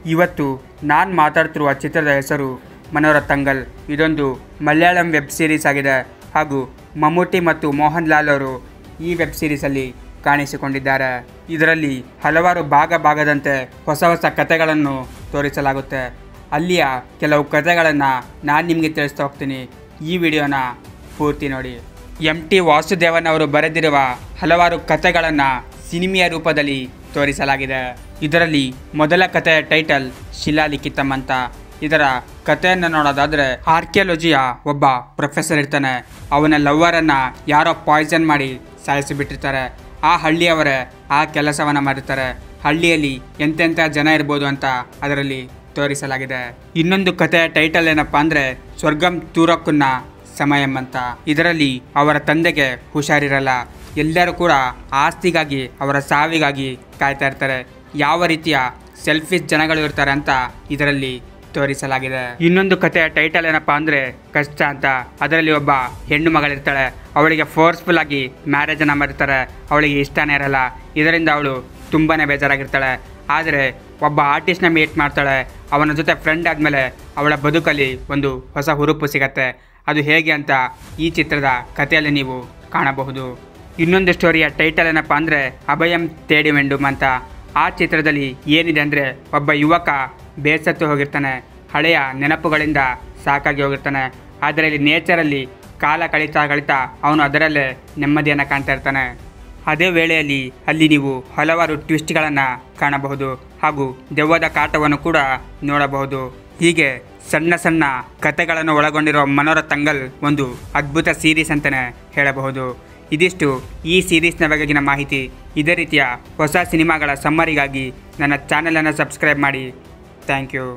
ಇವತ್ತು ನಾನು ಮಾತಾಡ್ತಿರುವ ಚಿತ್ರದ ಹೆಸರು ಮನೋರತಂಗಲ್. ಇದೊಂದು ಮಲಯಾಳಂ ವೆಬ್ ಸೀರೀಸ್ ಆಗಿದೆ ಹಾಗೂ ಮಮ್ಮೂಟಿ ಮತ್ತು ಮೋಹನ್ ಲಾಲ್ ಅವರು ಈ ವೆಬ್ ಸೀರೀಸಲ್ಲಿ ಕಾಣಿಸಿಕೊಂಡಿದ್ದಾರೆ. ಇದರಲ್ಲಿ ಹಲವಾರು ಭಾಗದಂತೆ ಹೊಸ ಕಥೆಗಳನ್ನು ತೋರಿಸಲಾಗುತ್ತೆ. ಅಲ್ಲಿಯ ಕೆಲವು ಕಥೆಗಳನ್ನು ನಾನು ನಿಮಗೆ ತಿಳಿಸ್ತಾ ಹೋಗ್ತೀನಿ. ಈ ವಿಡಿಯೋನ ಪೂರ್ತಿ ನೋಡಿ. ಟಿ ವಾಸುದೇವನ್ ಅವರು ಬರೆದಿರುವ ಹಲವಾರು ಕಥೆಗಳನ್ನು ಸಿನಿಮೆಯ ರೂಪದಲ್ಲಿ ತೋರಿಸಲಾಗಿದೆ. ಇದರಲ್ಲಿ ಮೊದಲ ಕಥೆಯ ಟೈಟಲ್ ಶಿಲಾಲಿಖಿತಂ ಅಂತ. ಇದರ ಕಥೆಯನ್ನು ನೋಡೋದಾದರೆ, ಆರ್ಕಿಯಾಲಜಿಯ ಒಬ್ಬ ಪ್ರೊಫೆಸರ್ ಇರ್ತಾನೆ. ಅವನ ಲವ್ವರನ್ನು ಯಾರೋ ಪಾಯ್ಸನ್ ಮಾಡಿ ಸಾಯಿಸಿಬಿಟ್ಟಿರ್ತಾರೆ. ಆ ಹಳ್ಳಿಯವರೇ ಆ ಕೆಲಸವನ್ನು ಮಾಡಿರ್ತಾರೆ. ಹಳ್ಳಿಯಲ್ಲಿ ಎಂತೆಂಥ ಜನ ಇರ್ಬೋದು ಅಂತ ಅದರಲ್ಲಿ ತೋರಿಸಲಾಗಿದೆ. ಇನ್ನೊಂದು ಕಥೆಯ ಟೈಟಲ್ ಏನಪ್ಪ ಅಂದರೆ ಸ್ವರ್ಗಂ ತೂರಕ್ಕುನ್ನ ಸಮಯಂ ಅಂತ. ಇದರಲ್ಲಿ ಅವರ ತಂದೆಗೆ ಹುಷಾರಿರಲ್ಲ. ಎಲ್ಲರೂ ಕೂಡ ಆಸ್ತಿಗಾಗಿ, ಅವರ ಸಾವಿಗಾಗಿ ಕಾಯ್ತಾ ಇರ್ತಾರೆ. ಯಾವ ರೀತಿಯ ಸೆಲ್ಫಿಶ್ ಜನಗಳು ಇರ್ತಾರೆ ಅಂತ ಇದರಲ್ಲಿ ತೋರಿಸಲಾಗಿದೆ. ಇನ್ನೊಂದು ಕಥೆಯ ಟೈಟಲ್ ಏನಪ್ಪ ಅಂದರೆ ಕಷ್ಟ ಅಂತ. ಅದರಲ್ಲಿ ಒಬ್ಬ ಹೆಣ್ಣು ಮಗಳಿರ್ತಾಳೆ. ಅವಳಿಗೆ ಫೋರ್ಸ್ಫುಲ್ ಆಗಿ ಮ್ಯಾರೇಜನ್ನು ಮಾಡಿರ್ತಾರೆ. ಅವಳಿಗೆ ಇಷ್ಟನೇ ಇರಲ್ಲ. ಇದರಿಂದ ಅವಳು ತುಂಬಾ ಬೇಜಾರಾಗಿರ್ತಾಳೆ. ಆದರೆ ಒಬ್ಬ ಆರ್ಟಿಸ್ಟ್ನ ಮೀಟ್ ಮಾಡ್ತಾಳೆ. ಅವನ ಜೊತೆ ಫ್ರೆಂಡ್ ಆದಮೇಲೆ ಅವಳ ಬದುಕಲ್ಲಿ ಒಂದು ಹೊಸ ಹುರುಪು ಸಿಗತ್ತೆ. ಅದು ಹೇಗೆ ಅಂತ ಈ ಚಿತ್ರದ ಕಥೆಯಲ್ಲಿ ನೀವು ಕಾಣಬಹುದು. ಇನ್ನೊಂದು ಸ್ಟೋರಿಯ ಟೈಟಲ್ ಏನಪ್ಪ ಅಂದರೆ ಅಭಯಂ ತೇಡಿ ವೆಂಡುಮ್ ಅಂತ. ಆ ಚಿತ್ರದಲ್ಲಿ ಏನಿದೆ ಅಂದರೆ, ಒಬ್ಬ ಯುವಕ ಬೇಸತ್ತು ಹೋಗಿರ್ತಾನೆ. ಹಳೆಯ ನೆನಪುಗಳಿಂದ ಸಾಕಾಗಿ ಹೋಗಿರ್ತಾನೆ. ಆದರೆ ಇಲ್ಲಿ ನೇಚರಲ್ಲಿ ಕಾಲ ಕಳೀತಾ ಅವನು ಅದರಲ್ಲೇ ನೆಮ್ಮದಿಯನ್ನು ಕಾಣ್ತಾ ಇರ್ತಾನೆ. ಅದೇ ವೇಳೆಯಲ್ಲಿ ಅಲ್ಲಿ ನೀವು ಹಲವಾರು ಟ್ವಿಸ್ಟ್ಗಳನ್ನು ಕಾಣಬಹುದು ಹಾಗೂ ದೆವ್ವದ ಕಾಟವನ್ನು ಕೂಡ ನೋಡಬಹುದು. ಹೀಗೆ ಸಣ್ಣ ಕಥೆಗಳನ್ನು ಒಳಗೊಂಡಿರುವ ಮನೋರತಂಗಲ್ ಒಂದು ಅದ್ಭುತ ಸೀರೀಸ್ ಅಂತಲೇ ಹೇಳಬಹುದು. ಇದಿಷ್ಟು ಈ ಸೀರೀಸ್ನ ಬಗೆಗಿನ ಮಾಹಿತಿ. ಇದೇ ರೀತಿಯ ಹೊಸ ಸಿನಿಮಾಗಳ ಸಮ್ಮರಿಗಾಗಿ ನನ್ನ ಚಾನಲನ್ನು ಸಬ್ಸ್ಕ್ರೈಬ್ ಮಾಡಿ. Thank you.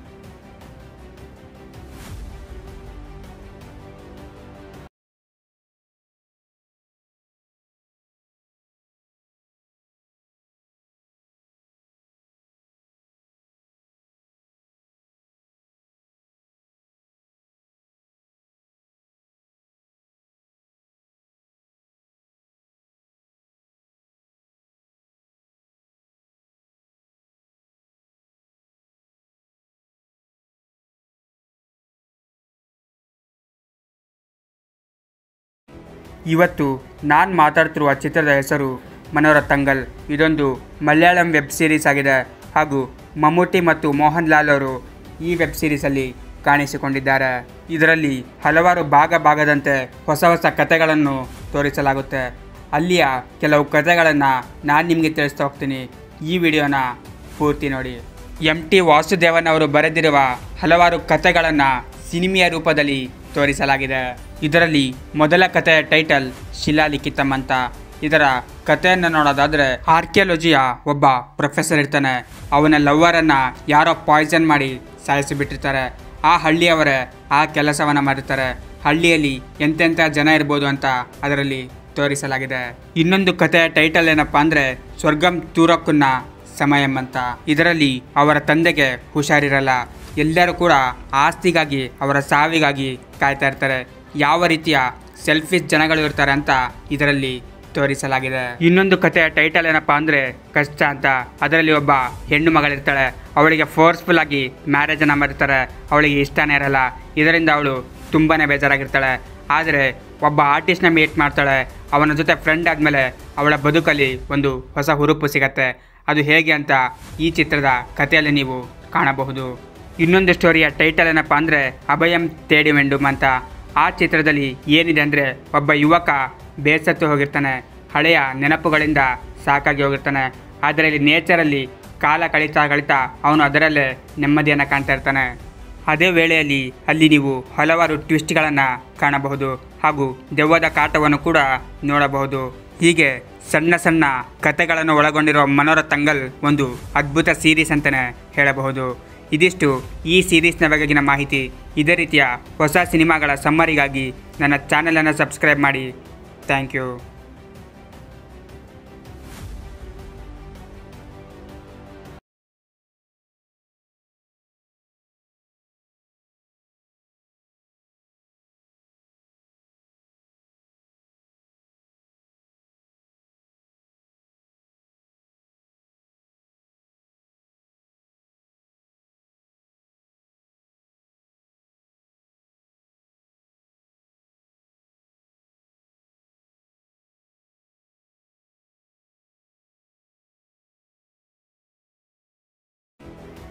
ಇವತ್ತು ನಾನು ಮಾತಾಡ್ತಿರುವ ಚಿತ್ರದ ಹೆಸರು ಮನೋರತಂಗಲ್. ಇದೊಂದು ಮಲಯಾಳಂ ವೆಬ್ ಸೀರೀಸ್ ಆಗಿದೆ ಹಾಗೂ ಮಮ್ಮೂಟಿ ಮತ್ತು ಮೋಹನ್ ಲಾಲ್ ಅವರು ಈ ವೆಬ್ ಸೀರೀಸಲ್ಲಿ ಕಾಣಿಸಿಕೊಂಡಿದ್ದಾರೆ. ಇದರಲ್ಲಿ ಹಲವಾರು ಭಾಗದಂತೆ ಹೊಸ ಕಥೆಗಳನ್ನು ತೋರಿಸಲಾಗುತ್ತೆ. ಅಲ್ಲಿಯ ಕೆಲವು ಕಥೆಗಳನ್ನು ನಾನು ನಿಮಗೆ ತಿಳಿಸ್ತಾ ಹೋಗ್ತೀನಿ. ಈ ವಿಡಿಯೋನ ಪೂರ್ತಿ ನೋಡಿ. ಟಿ ವಾಸುದೇವನ್ ಅವರು ಬರೆದಿರುವ ಹಲವಾರು ಕಥೆಗಳನ್ನು ಸಿನಿಮೆಯ ರೂಪದಲ್ಲಿ ತೋರಿಸಲಾಗಿದೆ. ಇದರಲ್ಲಿ ಮೊದಲ ಕಥೆಯ ಟೈಟಲ್ ಶಿಲಾಲಿಖಿತಂ ಅಂತ. ಇದರ ಕಥೆಯನ್ನು ನೋಡೋದಾದರೆ, ಆರ್ಕಿಯಾಲಜಿಯ ಒಬ್ಬ ಪ್ರೊಫೆಸರ್ ಇರ್ತಾನೆ. ಅವನ ಲವ್ವರನ್ನು ಯಾರೋ ಪಾಯ್ಸನ್ ಮಾಡಿ ಸಾಯಿಸಿಬಿಟ್ಟಿರ್ತಾರೆ. ಆ ಹಳ್ಳಿಯವರೇ ಆ ಕೆಲಸವನ್ನು ಮಾಡಿರ್ತಾರೆ. ಹಳ್ಳಿಯಲ್ಲಿ ಎಂತೆಂಥ ಜನ ಇರ್ಬೋದು ಅಂತ ಅದರಲ್ಲಿ ತೋರಿಸಲಾಗಿದೆ. ಇನ್ನೊಂದು ಕಥೆಯ ಟೈಟಲ್ ಏನಪ್ಪ ಅಂದರೆ ಸ್ವರ್ಗಂ ತೂರಕ್ಕುನ್ನ ಸಮಯಂ ಅಂತ. ಇದರಲ್ಲಿ ಅವರ ತಂದೆಗೆ ಹುಷಾರಿರಲ್ಲ. ಎಲ್ಲರೂ ಕೂಡ ಆಸ್ತಿಗಾಗಿ, ಅವರ ಸಾವಿಗಾಗಿ ಕಾಯ್ತಾ ಇರ್ತಾರೆ. ಯಾವ ರೀತಿಯ ಸೆಲ್ಫಿಶ್ ಜನಗಳು ಇರ್ತಾರೆ ಅಂತ ಇದರಲ್ಲಿ ತೋರಿಸಲಾಗಿದೆ. ಇನ್ನೊಂದು ಕಥೆಯ ಟೈಟಲ್ ಏನಪ್ಪ ಅಂದರೆ ಕಷ್ಟ ಅಂತ. ಅದರಲ್ಲಿ ಒಬ್ಬ ಹೆಣ್ಣು ಮಗಳಿರ್ತಾಳೆ. ಅವಳಿಗೆ ಫೋರ್ಸ್ಫುಲ್ ಆಗಿ ಮ್ಯಾರೇಜನ್ನು ಮಾಡಿರ್ತಾರೆ. ಅವಳಿಗೆ ಇಷ್ಟನೇ ಇರಲ್ಲ. ಇದರಿಂದ ಅವಳು ತುಂಬಾ ಬೇಜಾರಾಗಿರ್ತಾಳೆ. ಆದರೆ ಒಬ್ಬ ಆರ್ಟಿಸ್ಟ್ನ ಮೀಟ್ ಮಾಡ್ತಾಳೆ. ಅವನ ಜೊತೆ ಫ್ರೆಂಡ್ ಆದಮೇಲೆ ಅವಳ ಬದುಕಲ್ಲಿ ಒಂದು ಹೊಸ ಹುರುಪು ಸಿಗತ್ತೆ. ಅದು ಹೇಗೆ ಅಂತ ಈ ಚಿತ್ರದ ಕಥೆಯಲ್ಲಿ ನೀವು ಕಾಣಬಹುದು. ಇನ್ನೊಂದು ಸ್ಟೋರಿಯ ಟೈಟಲ್ ಏನಪ್ಪ ಅಂದರೆ ಅಭಯಂ ತೇಡಿ ವೆಂಡುಮ್ ಅಂತ. ಆ ಚಿತ್ರದಲ್ಲಿ ಏನಿದೆ ಅಂದರೆ, ಒಬ್ಬ ಯುವಕ ಬೇಸತ್ತು ಹೋಗಿರ್ತಾನೆ. ಹಳೆಯ ನೆನಪುಗಳಿಂದ ಸಾಕಾಗಿ ಹೋಗಿರ್ತಾನೆ. ಆದರೆ ಇಲ್ಲಿ ನೇಚರಲ್ಲಿ ಕಾಲ ಕಳೀತಾ ಅವನು ಅದರಲ್ಲೇ ನೆಮ್ಮದಿಯನ್ನು ಕಾಣ್ತಾ ಇರ್ತಾನೆ. ಅದೇ ವೇಳೆಯಲ್ಲಿ ಅಲ್ಲಿ ನೀವು ಹಲವಾರು ಟ್ವಿಸ್ಟ್ಗಳನ್ನು ಕಾಣಬಹುದು ಹಾಗೂ ದೆವ್ವದ ಕಾಟವನ್ನು ಕೂಡ ನೋಡಬಹುದು. ಹೀಗೆ ಸಣ್ಣ ಕಥೆಗಳನ್ನು ಒಳಗೊಂಡಿರುವ ಮನೋರತಂಗಲ್ ಒಂದು ಅದ್ಭುತ ಸೀರೀಸ್ ಅಂತಲೇ ಹೇಳಬಹುದು. ಇದಿಷ್ಟು ಈ ಸೀರೀಸ್ನ ಬಗೆಗಿನ ಮಾಹಿತಿ. ಇದೇ ರೀತಿಯ ಹೊಸ ಸಿನಿಮಾಗಳ ಸಮ್ಮರಿಗಾಗಿ ನನ್ನ ಚಾನಲನ್ನು ಸಬ್ಸ್ಕ್ರೈಬ್ ಮಾಡಿ. Thank you.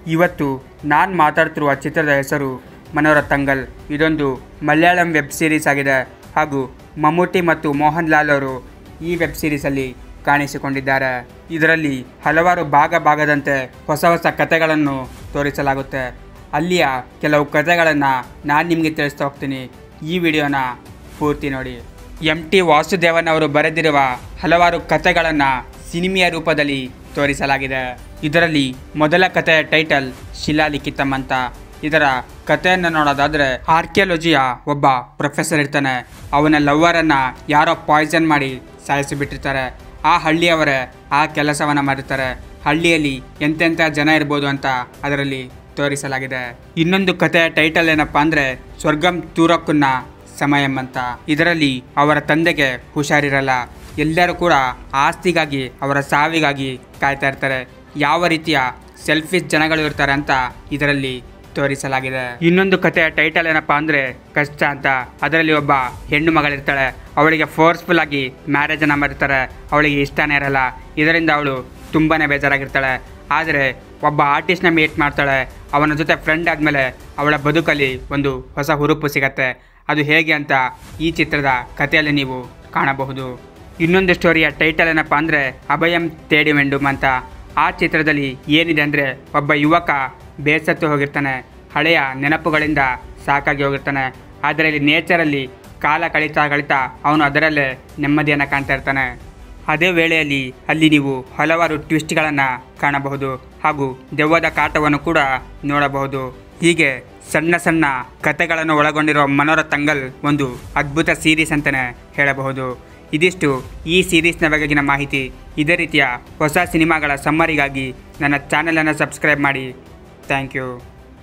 ಇವತ್ತು ನಾನು ಮಾತಾಡ್ತಿರುವ ಚಿತ್ರದ ಹೆಸರು ಮನೋರತಂಗಲ್. ಇದೊಂದು ಮಲಯಾಳಂ ವೆಬ್ ಸೀರೀಸ್ ಆಗಿದೆ ಹಾಗೂ ಮಮ್ಮೂಟಿ ಮತ್ತು ಮೋಹನ್ ಲಾಲ್ ಅವರು ಈ ವೆಬ್ ಸೀರೀಸಲ್ಲಿ ಕಾಣಿಸಿಕೊಂಡಿದ್ದಾರೆ. ಇದರಲ್ಲಿ ಹಲವಾರು ಭಾಗದಂತೆ ಹೊಸ ಹೊಸ ಕಥೆಗಳನ್ನು ತೋರಿಸಲಾಗುತ್ತೆ. ಅಲ್ಲಿಯ ಕೆಲವು ಕಥೆಗಳನ್ನು ನಾನು ನಿಮಗೆ ತಿಳಿಸ್ತಾ ಹೋಗ್ತೀನಿ. ಈ ವಿಡಿಯೋನ ಪೂರ್ತಿ ನೋಡಿ. MT ವಾಸುದೇವನ್ ಅವರು ಬರೆದಿರುವ ಹಲವಾರು ಕಥೆಗಳನ್ನು ಸಿನಿಮೆಯ ರೂಪದಲ್ಲಿ ತೋರಿಸಲಾಗಿದೆ. ಇದರಲ್ಲಿ ಮೊದಲ ಕಥೆಯ ಟೈಟಲ್ ಶಿಲಾಲಿಖಿತಂ ಅಂತ. ಇದರ ಕಥೆಯನ್ನು ನೋಡೋದಾದರೆ, ಆರ್ಕಿಯಾಲಜಿಯ ಒಬ್ಬ ಪ್ರೊಫೆಸರ್ ಇರ್ತಾನೆ. ಅವನ ಲವ್ವರನ್ನು ಯಾರೋ ಪಾಯ್ಸನ್ ಮಾಡಿ ಸಾಯಿಸಿಬಿಟ್ಟಿರ್ತಾರೆ. ಆ ಹಳ್ಳಿಯವರೇ ಆ ಕೆಲಸವನ್ನು ಮಾಡಿರ್ತಾರೆ. ಹಳ್ಳಿಯಲ್ಲಿ ಎಂತೆಂಥ ಜನ ಇರ್ಬೋದು ಅಂತ ಅದರಲ್ಲಿ ತೋರಿಸಲಾಗಿದೆ. ಇನ್ನೊಂದು ಕಥೆಯ ಟೈಟಲ್ ಏನಪ್ಪ ಅಂದರೆ ಸ್ವರ್ಗಂ ತೂರಕ್ಕುನ್ನ ಸಮಯಂ ಅಂತ. ಇದರಲ್ಲಿ ಅವರ ತಂದೆಗೆ ಹುಷಾರಿರಲ್ಲ. ಎಲ್ಲರೂ ಕೂಡ ಆಸ್ತಿಗಾಗಿ, ಅವರ ಸಾವಿಗಾಗಿ ಕಾಯ್ತಾ ಇರ್ತಾರೆ. ಯಾವ ರೀತಿಯ ಸೆಲ್ಫಿಶ್ ಜನಗಳು ಇರ್ತಾರೆ ಅಂತ ಇದರಲ್ಲಿ ತೋರಿಸಲಾಗಿದೆ. ಇನ್ನೊಂದು ಕಥೆಯ ಟೈಟಲ್ ಏನಪ್ಪ ಅಂದರೆ ಕಷ್ಟ ಅಂತ. ಅದರಲ್ಲಿ ಒಬ್ಬ ಹೆಣ್ಣು ಮಗಳಿರ್ತಾಳೆ. ಅವಳಿಗೆ ಫೋರ್ಸ್ಫುಲ್ ಆಗಿ ಮ್ಯಾರೇಜನ್ನು ಮಾಡಿರ್ತಾರೆ. ಅವಳಿಗೆ ಇಷ್ಟನೇ ಇರಲ್ಲ. ಇದರಿಂದ ಅವಳು ತುಂಬಾ ಬೇಜಾರಾಗಿರ್ತಾಳೆ. ಆದರೆ ಒಬ್ಬ ಆರ್ಟಿಸ್ಟ್ನ ಮೀಟ್ ಮಾಡ್ತಾಳೆ. ಅವನ ಜೊತೆ ಫ್ರೆಂಡ್ ಆದಮೇಲೆ ಅವಳ ಬದುಕಲ್ಲಿ ಒಂದು ಹೊಸ ಹುರುಪು ಸಿಗತ್ತೆ. ಅದು ಹೇಗೆ ಅಂತ ಈ ಚಿತ್ರದ ಕಥೆಯಲ್ಲಿ ನೀವು ಕಾಣಬಹುದು. ಇನ್ನೊಂದು ಸ್ಟೋರಿಯ ಟೈಟಲ್ ಏನಪ್ಪ ಅಂದರೆ ಅಭಯಂ ತೇಡಿ ವೆಂಡುಮ್ ಅಂತ. ಆ ಚಿತ್ರದಲ್ಲಿ ಏನಿದೆ ಅಂದರೆ, ಒಬ್ಬ ಯುವಕ ಬೇಸತ್ತು ಹೋಗಿರ್ತಾನೆ. ಹಳೆಯ ನೆನಪುಗಳಿಂದ ಸಾಕಾಗಿ ಹೋಗಿರ್ತಾನೆ. ಆದರೆ ಇಲ್ಲಿ ನೇಚರಲ್ಲಿ ಕಾಲ ಕಳೀತಾ ಅವನು ಅದರಲ್ಲೇ ನೆಮ್ಮದಿಯನ್ನು ಕಾಣ್ತಾ ಇರ್ತಾನೆ. ಅದೇ ವೇಳೆಯಲ್ಲಿ ಅಲ್ಲಿ ನೀವು ಹಲವಾರು ಟ್ವಿಸ್ಟ್ಗಳನ್ನು ಕಾಣಬಹುದು ಹಾಗೂ ದೆವ್ವದ ಕಾಟವನ್ನು ಕೂಡ ನೋಡಬಹುದು. ಹೀಗೆ ಸಣ್ಣ ಸಣ್ಣ ಕಥೆಗಳನ್ನು ಒಳಗೊಂಡಿರುವ ಮನೋರತಂಗಲ್ ಒಂದು ಅದ್ಭುತ ಸೀರೀಸ್ ಅಂತಲೇ ಹೇಳಬಹುದು. ಇದಿಷ್ಟು ಈ ಸೀರೀಸ್ನ ಬಗೆಗಿನ ಮಾಹಿತಿ. ಇದೇ ರೀತಿಯ ಹೊಸ ಸಿನಿಮಾಗಳ ಸಮ್ಮರಿಗಾಗಿ ನನ್ನ ಚಾನಲನ್ನು ಸಬ್ಸ್ಕ್ರೈಬ್ ಮಾಡಿ. Thank you.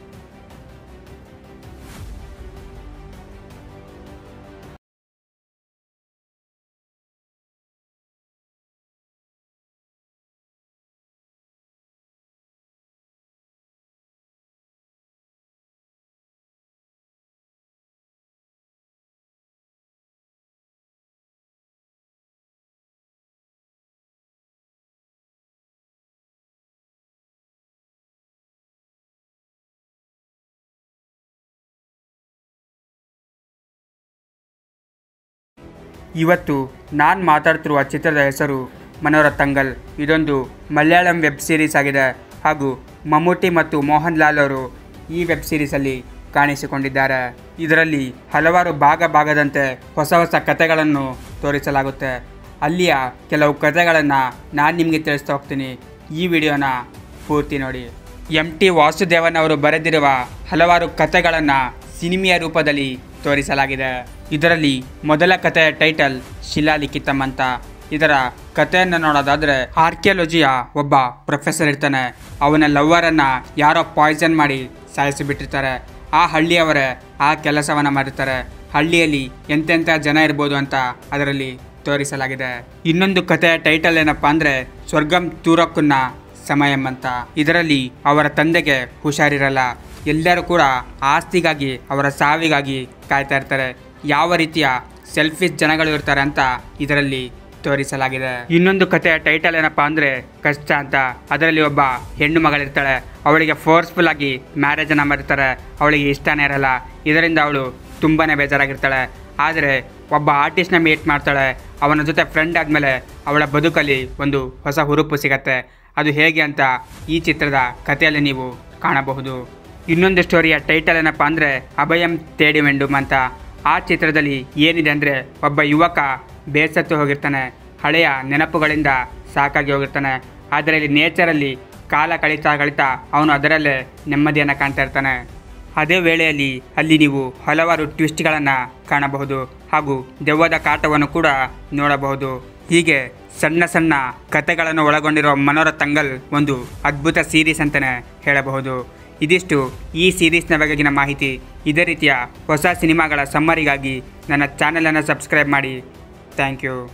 ಇವತ್ತು ನಾನು ಮಾತಾಡ್ತಿರುವ ಚಿತ್ರದ ಹೆಸರು ಮನೋರತಂಗಲ್. ಇದೊಂದು ಮಲಯಾಳಂ ವೆಬ್ ಸೀರೀಸ್ ಆಗಿದೆ ಹಾಗೂ ಮಮ್ಮೂಟಿ ಮತ್ತು ಮೋಹನ್ ಲಾಲ್ ಅವರು ಈ ವೆಬ್ ಸೀರೀಸಲ್ಲಿ ಕಾಣಿಸಿಕೊಂಡಿದ್ದಾರೆ. ಇದರಲ್ಲಿ ಹಲವಾರು ಭಾಗದಂತೆ ಹೊಸ ಹೊಸ ಕಥೆಗಳನ್ನು ತೋರಿಸಲಾಗುತ್ತೆ. ಅಲ್ಲಿಯ ಕೆಲವು ಕಥೆಗಳನ್ನು ನಾನು ನಿಮಗೆ ತಿಳಿಸ್ತಾ ಹೋಗ್ತೀನಿ. ಈ ವಿಡಿಯೋನ ಪೂರ್ತಿ ನೋಡಿ. MT ವಾಸುದೇವನ್ ಅವರು ಬರೆದಿರುವ ಹಲವಾರು ಕಥೆಗಳನ್ನು ಸಿನಿಮೆಯ ರೂಪದಲ್ಲಿ ತೋರಿಸಲಾಗಿದೆ. ಇದರಲ್ಲಿ ಮೊದಲ ಕಥೆಯ ಟೈಟಲ್ ಶಿಲಾಲಿಖಿತಂ ಅಂತ. ಇದರ ಕಥೆಯನ್ನು ನೋಡೋದಾದರೆ, ಆರ್ಕಿಯಾಲಜಿಯ ಒಬ್ಬ ಪ್ರೊಫೆಸರ್ ಇರ್ತಾನೆ. ಅವನ ಲವ್ವರನ್ನು ಯಾರೋ ಪಾಯ್ಸನ್ ಮಾಡಿ ಸಾಯಿಸಿಬಿಟ್ಟಿರ್ತಾರೆ. ಆ ಹಳ್ಳಿಯವರೇ ಆ ಕೆಲಸವನ್ನು ಮಾಡಿರ್ತಾರೆ. ಹಳ್ಳಿಯಲ್ಲಿ ಎಂತೆಂಥ ಜನ ಇರ್ಬೋದು ಅಂತ ಅದರಲ್ಲಿ ತೋರಿಸಲಾಗಿದೆ. ಇನ್ನೊಂದು ಕಥೆಯ ಟೈಟಲ್ ಏನಪ್ಪ ಅಂದರೆ ಸ್ವರ್ಗಂ ತೂರಕ್ಕುನ್ನ ಸಮಯಂ ಅಂತ. ಇದರಲ್ಲಿ ಅವರ ತಂದೆಗೆ ಹುಷಾರಿರಲ್ಲ. ಎಲ್ಲರೂ ಕೂಡ ಆಸ್ತಿಗಾಗಿ, ಅವರ ಸಾವಿಗಾಗಿ ಕಾಯ್ತಾ ಇರ್ತಾರೆ. ಯಾವ ರೀತಿಯ ಸೆಲ್ಫಿಶ್ ಜನಗಳು ಇರ್ತಾರೆ ಅಂತ ಇದರಲ್ಲಿ ತೋರಿಸಲಾಗಿದೆ. ಇನ್ನೊಂದು ಕಥೆಯ ಟೈಟಲ್ ಏನಪ್ಪ ಅಂದರೆ ಕಷ್ಟ ಅಂತ. ಅದರಲ್ಲಿ ಒಬ್ಬ ಹೆಣ್ಣು ಮಗಳಿರ್ತಾಳೆ. ಅವಳಿಗೆ ಫೋರ್ಸ್ಫುಲ್ ಆಗಿ ಮ್ಯಾರೇಜನ್ನು ಮಾಡಿರ್ತಾರೆ. ಅವಳಿಗೆ ಇಷ್ಟನೇ ಇರಲ್ಲ. ಇದರಿಂದ ಅವಳು ತುಂಬಾ ಬೇಜಾರಾಗಿರ್ತಾಳೆ. ಆದರೆ ಒಬ್ಬ ಆರ್ಟಿಸ್ಟ್ನ ಮೀಟ್ ಮಾಡ್ತಾಳೆ. ಅವನ ಜೊತೆ ಫ್ರೆಂಡ್ ಆದಮೇಲೆ ಅವಳ ಬದುಕಲ್ಲಿ ಒಂದು ಹೊಸ ಹುರುಪು ಸಿಗತ್ತೆ. ಅದು ಹೇಗೆ ಅಂತ ಈ ಚಿತ್ರದ ಕಥೆಯಲ್ಲಿ ನೀವು ಕಾಣಬಹುದು. ಇನ್ನೊಂದು ಸ್ಟೋರಿಯ ಟೈಟಲ್ ಏನಪ್ಪ ಅಂದರೆ ಅಭಯಂ ತೇಡಿ ವೆಂಡುಮ್ ಅಂತ. ಆ ಚಿತ್ರದಲ್ಲಿ ಏನಿದೆ ಅಂದರೆ, ಒಬ್ಬ ಯುವಕ ಬೇಸತ್ತು ಹೋಗಿರ್ತಾನೆ. ಹಳೆಯ ನೆನಪುಗಳಿಂದ ಸಾಕಾಗಿ ಹೋಗಿರ್ತಾನೆ. ಆದರೆ ಇಲ್ಲಿ ನೇಚರಲ್ಲಿ ಕಾಲ ಕಳೀತಾ ಅವನು ಅದರಲ್ಲೇ ನೆಮ್ಮದಿಯನ್ನು ಕಾಣ್ತಾ ಇರ್ತಾನೆ. ಅದೇ ವೇಳೆಯಲ್ಲಿ ಅಲ್ಲಿ ನೀವು ಹಲವಾರು ಟ್ವಿಸ್ಟ್ಗಳನ್ನು ಕಾಣಬಹುದು ಹಾಗೂ ದೆವ್ವದ ಕಾಟವನ್ನು ಕೂಡ ನೋಡಬಹುದು. ಹೀಗೆ ಸಣ್ಣ ಸಣ್ಣ ಕಥೆಗಳನ್ನು ಒಳಗೊಂಡಿರುವ ಮನೋರತಂಗಲ್ ಒಂದು ಅದ್ಭುತ ಸೀರೀಸ್ ಅಂತಲೇ ಹೇಳಬಹುದು. ಇದಿಷ್ಟು ಈ ಸೀರೀಸ್ನ ಬಗೆಗಿನ ಮಾಹಿತಿ. ಇದೇ ರೀತಿಯ ಹೊಸ ಸಿನಿಮಾಗಳ ಸಮ್ಮರಿಗಾಗಿ ನನ್ನ ಚಾನಲನ್ನು ಸಬ್ಸ್ಕ್ರೈಬ್ ಮಾಡಿ. Thank you.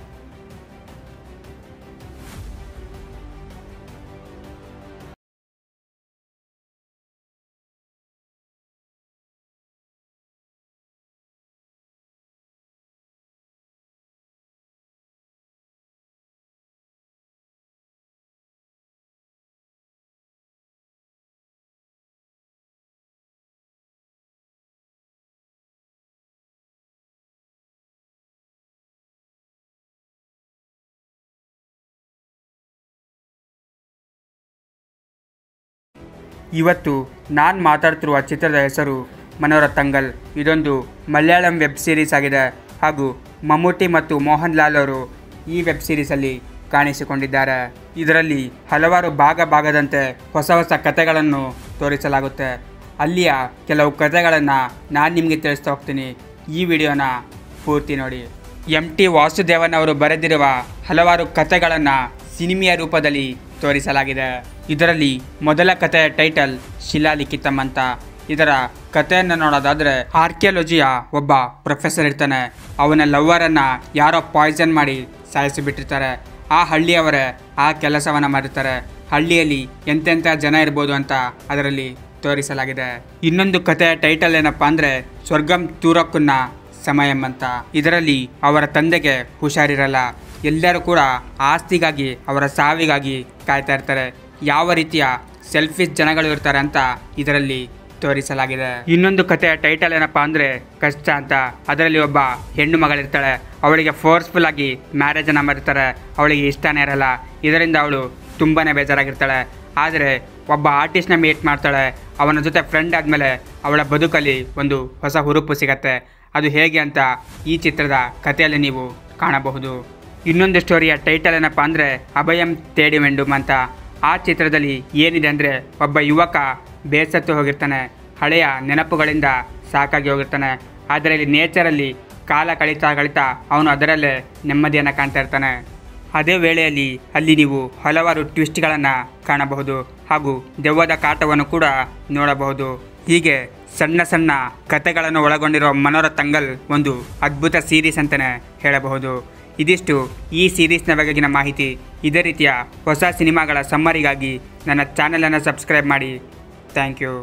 ಇವತ್ತು ನಾನು ಮಾತಾಡ್ತಿರುವ ಚಿತ್ರದ ಹೆಸರು ಮನೋರತಂಗಲ್. ಇದೊಂದು ಮಲಯಾಳಂ ವೆಬ್ ಸೀರೀಸ್ ಆಗಿದೆ ಹಾಗೂ ಮಮ್ಮೂಟಿ ಮತ್ತು ಮೋಹನ್ ಲಾಲ್ ಅವರು ಈ ವೆಬ್ ಸೀರೀಸಲ್ಲಿ ಕಾಣಿಸಿಕೊಂಡಿದ್ದಾರೆ. ಇದರಲ್ಲಿ ಹಲವಾರು ಭಾಗದಂತೆ ಹೊಸ ಹೊಸ ಕಥೆಗಳನ್ನು ತೋರಿಸಲಾಗುತ್ತೆ. ಅಲ್ಲಿಯ ಕೆಲವು ಕಥೆಗಳನ್ನು ನಾನು ನಿಮಗೆ ತಿಳಿಸ್ತಾ ಹೋಗ್ತೀನಿ. ಈ ವಿಡಿಯೋನ ಪೂರ್ತಿ ನೋಡಿ. MT ವಾಸುದೇವನ್ ಅವರು ಬರೆದಿರುವ ಹಲವಾರು ಕಥೆಗಳನ್ನು ಸಿನಿಮೆಯ ರೂಪದಲ್ಲಿ ತೋರಿಸಲಾಗಿದೆ. ಇದರಲ್ಲಿ ಮೊದಲ ಕಥೆಯ ಟೈಟಲ್ ಶಿಲಾಲಿಖಿತಂ ಅಂತ. ಇದರ ಕಥೆಯನ್ನು ನೋಡೋದಾದರೆ, ಆರ್ಕಿಯಾಲಜಿಯ ಒಬ್ಬ ಪ್ರೊಫೆಸರ್ ಇರ್ತಾನೆ. ಅವನ ಲವ್ವರನ್ನು ಯಾರೋ ಪಾಯ್ಸನ್ ಮಾಡಿ ಸಾಯಿಸಿಬಿಟ್ಟಿರ್ತಾರೆ. ಆ ಹಳ್ಳಿಯವರೇ ಆ ಕೆಲಸವನ್ನು ಮಾಡಿರ್ತಾರೆ. ಹಳ್ಳಿಯಲ್ಲಿ ಎಂತೆಂಥ ಜನ ಇರ್ಬೋದು ಅಂತ ಅದರಲ್ಲಿ ತೋರಿಸಲಾಗಿದೆ. ಇನ್ನೊಂದು ಕಥೆಯ ಟೈಟಲ್ ಏನಪ್ಪ ಅಂದರೆ ಸ್ವರ್ಗಂ ತೂರಕ್ಕುನ್ನ ಸಮಯಂ ಅಂತ. ಇದರಲ್ಲಿ ಅವರ ತಂದೆಗೆ ಹುಷಾರಿರಲ್ಲ. ಎಲ್ಲರೂ ಕೂಡ ಆಸ್ತಿಗಾಗಿ, ಅವರ ಸಾವಿಗಾಗಿ ಕಾಯ್ತಾ ಇರ್ತಾರೆ. ಯಾವ ರೀತಿಯ ಸೆಲ್ಫಿಶ್ ಜನಗಳು ಇರ್ತಾರೆ ಅಂತ ಇದರಲ್ಲಿ ತೋರಿಸಲಾಗಿದೆ. ಇನ್ನೊಂದು ಕಥೆಯ ಟೈಟಲ್ ಏನಪ್ಪ ಅಂದರೆ ಕಷ್ಟ ಅಂತ. ಅದರಲ್ಲಿ ಒಬ್ಬ ಹೆಣ್ಣು ಮಗಳಿರ್ತಾಳೆ. ಅವಳಿಗೆ ಫೋರ್ಸ್ಫುಲ್ ಆಗಿ ಮ್ಯಾರೇಜನ್ನು ಮಾಡಿರ್ತಾರೆ. ಅವಳಿಗೆ ಇಷ್ಟನೇ ಇರಲ್ಲ. ಇದರಿಂದ ಅವಳು ತುಂಬಾ ಬೇಜಾರಾಗಿರ್ತಾಳೆ. ಆದರೆ ಒಬ್ಬ ಆರ್ಟಿಸ್ಟ್ನ ಮೀಟ್ ಮಾಡ್ತಾಳೆ. ಅವನ ಜೊತೆ ಫ್ರೆಂಡ್ ಆದಮೇಲೆ ಅವಳ ಬದುಕಲ್ಲಿ ಒಂದು ಹೊಸ ಹುರುಪು ಸಿಗತ್ತೆ. ಅದು ಹೇಗೆ ಅಂತ ಈ ಚಿತ್ರದ ಕಥೆಯಲ್ಲಿ ನೀವು ಕಾಣಬಹುದು. ಇನ್ನೊಂದು ಸ್ಟೋರಿಯ ಟೈಟಲ್ ಏನಪ್ಪ ಅಂದರೆ ಅಭಯಂ ತೇಡಿ ವೆಂಡುಮ್ ಅಂತ. ಆ ಚಿತ್ರದಲ್ಲಿ ಏನಿದೆ ಅಂದರೆ, ಒಬ್ಬ ಯುವಕ ಬೇಸತ್ತು ಹೋಗಿರ್ತಾನೆ. ಹಳೆಯ ನೆನಪುಗಳಿಂದ ಸಾಕಾಗಿ ಹೋಗಿರ್ತಾನೆ. ಆದರೆ ಇಲ್ಲಿ ನೇಚರಲ್ಲಿ ಕಾಲ ಕಳೀತಾ ಅವನು ಅದರಲ್ಲೇ ನೆಮ್ಮದಿಯನ್ನು ಕಾಣ್ತಾ ಇರ್ತಾನೆ. ಅದೇ ವೇಳೆಯಲ್ಲಿ ಅಲ್ಲಿ ನೀವು ಹಲವಾರು ಟ್ವಿಸ್ಟ್ಗಳನ್ನು ಕಾಣಬಹುದು ಹಾಗೂ ದೆವ್ವದ ಕಾಟವನ್ನು ಕೂಡ ನೋಡಬಹುದು. ಹೀಗೆ ಸಣ್ಣ ಸಣ್ಣ ಕಥೆಗಳನ್ನು ಒಳಗೊಂಡಿರುವ ಮನೋರತಂಗಲ್ ಒಂದು ಅದ್ಭುತ ಸೀರೀಸ್ ಅಂತಲೇ ಹೇಳಬಹುದು. ಇದಿಷ್ಟು ಈ ಸೀರೀಸ್ನ ಬಗೆಗಿನ ಮಾಹಿತಿ. ಇದೇ ರೀತಿಯ ಹೊಸ ಸಿನಿಮಾಗಳ ಸಮ್ಮರಿಗಾಗಿ ನನ್ನ ಚಾನಲನ್ನು ಸಬ್ಸ್ಕ್ರೈಬ್ ಮಾಡಿ. Thank you.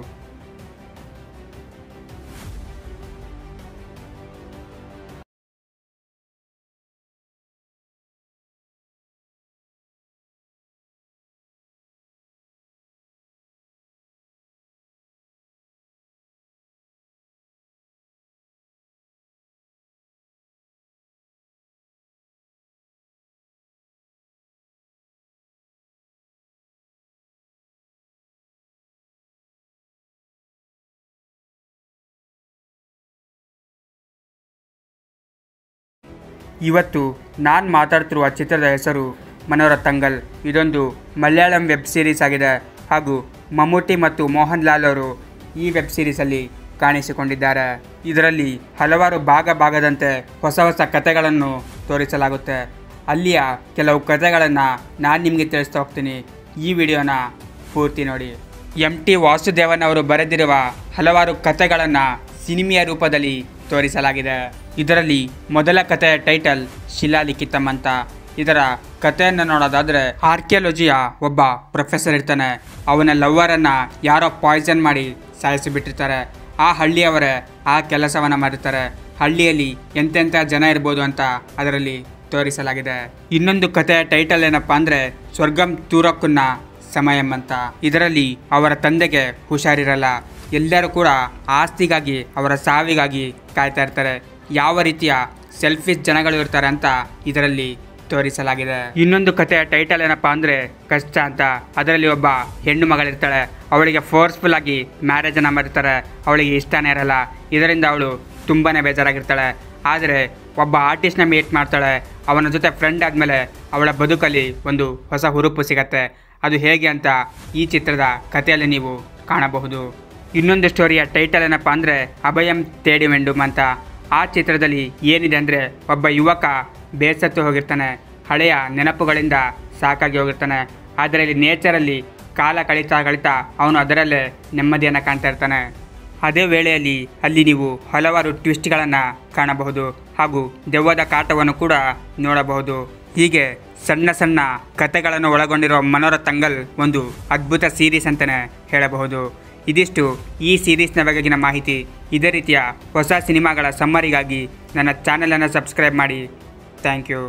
ಇವತ್ತು ನಾನು ಮಾತಾಡ್ತಿರುವ ಚಿತ್ರದ ಹೆಸರು ಮನೋರತಂಗಲ್. ಇದೊಂದು ಮಲಯಾಳಂ ವೆಬ್ ಸೀರೀಸ್ ಆಗಿದೆ ಹಾಗೂ ಮಮ್ಮೂಟಿ ಮತ್ತು ಮೋಹನ್ ಲಾಲ್ ಅವರು ಈ ವೆಬ್ ಸೀರೀಸಲ್ಲಿ ಕಾಣಿಸಿಕೊಂಡಿದ್ದಾರೆ. ಇದರಲ್ಲಿ ಹಲವಾರು ಭಾಗದಂತೆ ಹೊಸ ಹೊಸ ಕಥೆಗಳನ್ನು ತೋರಿಸಲಾಗುತ್ತೆ. ಅಲ್ಲಿಯ ಕೆಲವು ಕಥೆಗಳನ್ನು ನಾನು ನಿಮಗೆ ತಿಳಿಸ್ತಾ ಹೋಗ್ತೀನಿ. ಈ ವಿಡಿಯೋನ ಪೂರ್ತಿ ನೋಡಿ. MT ವಾಸುದೇವನ್ ಅವರು ಬರೆದಿರುವ ಹಲವಾರು ಕಥೆಗಳನ್ನು ಸಿನಿಮೆಯ ರೂಪದಲ್ಲಿ ತೋರಿಸಲಾಗಿದೆ. ಇದರಲ್ಲಿ ಮೊದಲ ಕಥೆಯ ಟೈಟಲ್ ಶಿಲಾಲಿಖಿತಂ ಅಂತ. ಇದರ ಕಥೆಯನ್ನು ನೋಡೋದಾದರೆ, ಆರ್ಕಿಯಾಲಜಿಯ ಒಬ್ಬ ಪ್ರೊಫೆಸರ್ ಇರ್ತಾನೆ. ಅವನ ಲವ್ವರನ್ನು ಯಾರೋ ಪಾಯ್ಸನ್ ಮಾಡಿ ಸಾಯಿಸಿಬಿಟ್ಟಿರ್ತಾರೆ. ಆ ಹಳ್ಳಿಯವರೇ ಆ ಕೆಲಸವನ್ನು ಮಾಡಿರ್ತಾರೆ. ಹಳ್ಳಿಯಲ್ಲಿ ಎಂತೆಂಥ ಜನ ಇರ್ಬೋದು ಅಂತ ಅದರಲ್ಲಿ ತೋರಿಸಲಾಗಿದೆ. ಇನ್ನೊಂದು ಕಥೆಯ ಟೈಟಲ್ ಏನಪ್ಪ ಅಂದರೆ ಸ್ವರ್ಗಂ ತೂರಕ್ಕುನ್ನ ಸಮಯಂ ಅಂತ. ಇದರಲ್ಲಿ ಅವರ ತಂದೆಗೆ ಹುಷಾರಿರಲ್ಲ. ಎಲ್ಲರೂ ಕೂಡ ಆಸ್ತಿಗಾಗಿ, ಅವರ ಸಾವಿಗಾಗಿ ಕಾಯ್ತಾ ಇರ್ತಾರೆ. ಯಾವ ರೀತಿಯ ಸೆಲ್ಫಿಶ್ ಜನಗಳು ಇರ್ತಾರೆ ಅಂತ ಇದರಲ್ಲಿ ತೋರಿಸಲಾಗಿದೆ. ಇನ್ನೊಂದು ಕಥೆಯ ಟೈಟಲ್ ಏನಪ್ಪ ಅಂದರೆ ಕಷ್ಟ ಅಂತ. ಅದರಲ್ಲಿ ಒಬ್ಬ ಹೆಣ್ಣು ಮಗಳಿರ್ತಾಳೆ. ಅವಳಿಗೆ ಫೋರ್ಸ್ಫುಲ್ ಆಗಿ ಮ್ಯಾರೇಜನ್ನು ಮಾಡಿರ್ತಾರೆ. ಅವಳಿಗೆ ಇಷ್ಟನೇ ಇರಲ್ಲ. ಇದರಿಂದ ಅವಳು ತುಂಬಾ ಬೇಜಾರಾಗಿರ್ತಾಳೆ. ಆದರೆ ಒಬ್ಬ ಆರ್ಟಿಸ್ಟ್ನ ಮೀಟ್ ಮಾಡ್ತಾಳೆ. ಅವನ ಜೊತೆ ಫ್ರೆಂಡ್ ಆದಮೇಲೆ ಅವಳ ಬದುಕಲ್ಲಿ ಒಂದು ಹೊಸ ಹುರುಪು ಸಿಗತ್ತೆ. ಅದು ಹೇಗೆ ಅಂತ ಈ ಚಿತ್ರದ ಕಥೆಯಲ್ಲಿ ನೀವು ಕಾಣಬಹುದು. ಇನ್ನೊಂದು ಸ್ಟೋರಿಯ ಟೈಟಲ್ ಏನಪ್ಪ ಅಂದರೆ ಅಭಯಂ ತೇಡಿ ವೆಂಡುಮ್ ಅಂತ. ಆ ಚಿತ್ರದಲ್ಲಿ ಏನಿದೆ ಅಂದರೆ, ಒಬ್ಬ ಯುವಕ ಬೇಸತ್ತು ಹೋಗಿರ್ತಾನೆ. ಹಳೆಯ ನೆನಪುಗಳಿಂದ ಸಾಕಾಗಿ ಹೋಗಿರ್ತಾನೆ. ಆದರೆ ಇಲ್ಲಿ ನೇಚರಲ್ಲಿ ಕಾಲ ಕಳೀತಾ ಅವನು ಅದರಲ್ಲೇ ನೆಮ್ಮದಿಯನ್ನು ಕಾಣ್ತಾ ಇರ್ತಾನೆ. ಅದೇ ವೇಳೆಯಲ್ಲಿ ಅಲ್ಲಿ ನೀವು ಹಲವಾರು ಟ್ವಿಸ್ಟ್ಗಳನ್ನು ಕಾಣಬಹುದು ಹಾಗೂ ದೆವ್ವದ ಕಾಟವನ್ನು ಕೂಡ ನೋಡಬಹುದು. ಹೀಗೆ ಸಣ್ಣ ಸಣ್ಣ ಕಥೆಗಳನ್ನು ಒಳಗೊಂಡಿರುವ ಮನೋರತಂಗಲ್ ಒಂದು ಅದ್ಭುತ ಸೀರೀಸ್ ಅಂತಲೇ ಹೇಳಬಹುದು. ಇದಿಷ್ಟು ಈ ಸೀರೀಸ್ನ ಬಗೆಗಿನ ಮಾಹಿತಿ. ಇದೇ ರೀತಿಯ ಹೊಸ ಸಿನಿಮಾಗಳ ಸಮ್ಮರಿಗಾಗಿ ನನ್ನ ಚಾನಲನ್ನು ಸಬ್ಸ್ಕ್ರೈಬ್ ಮಾಡಿ. Thank you.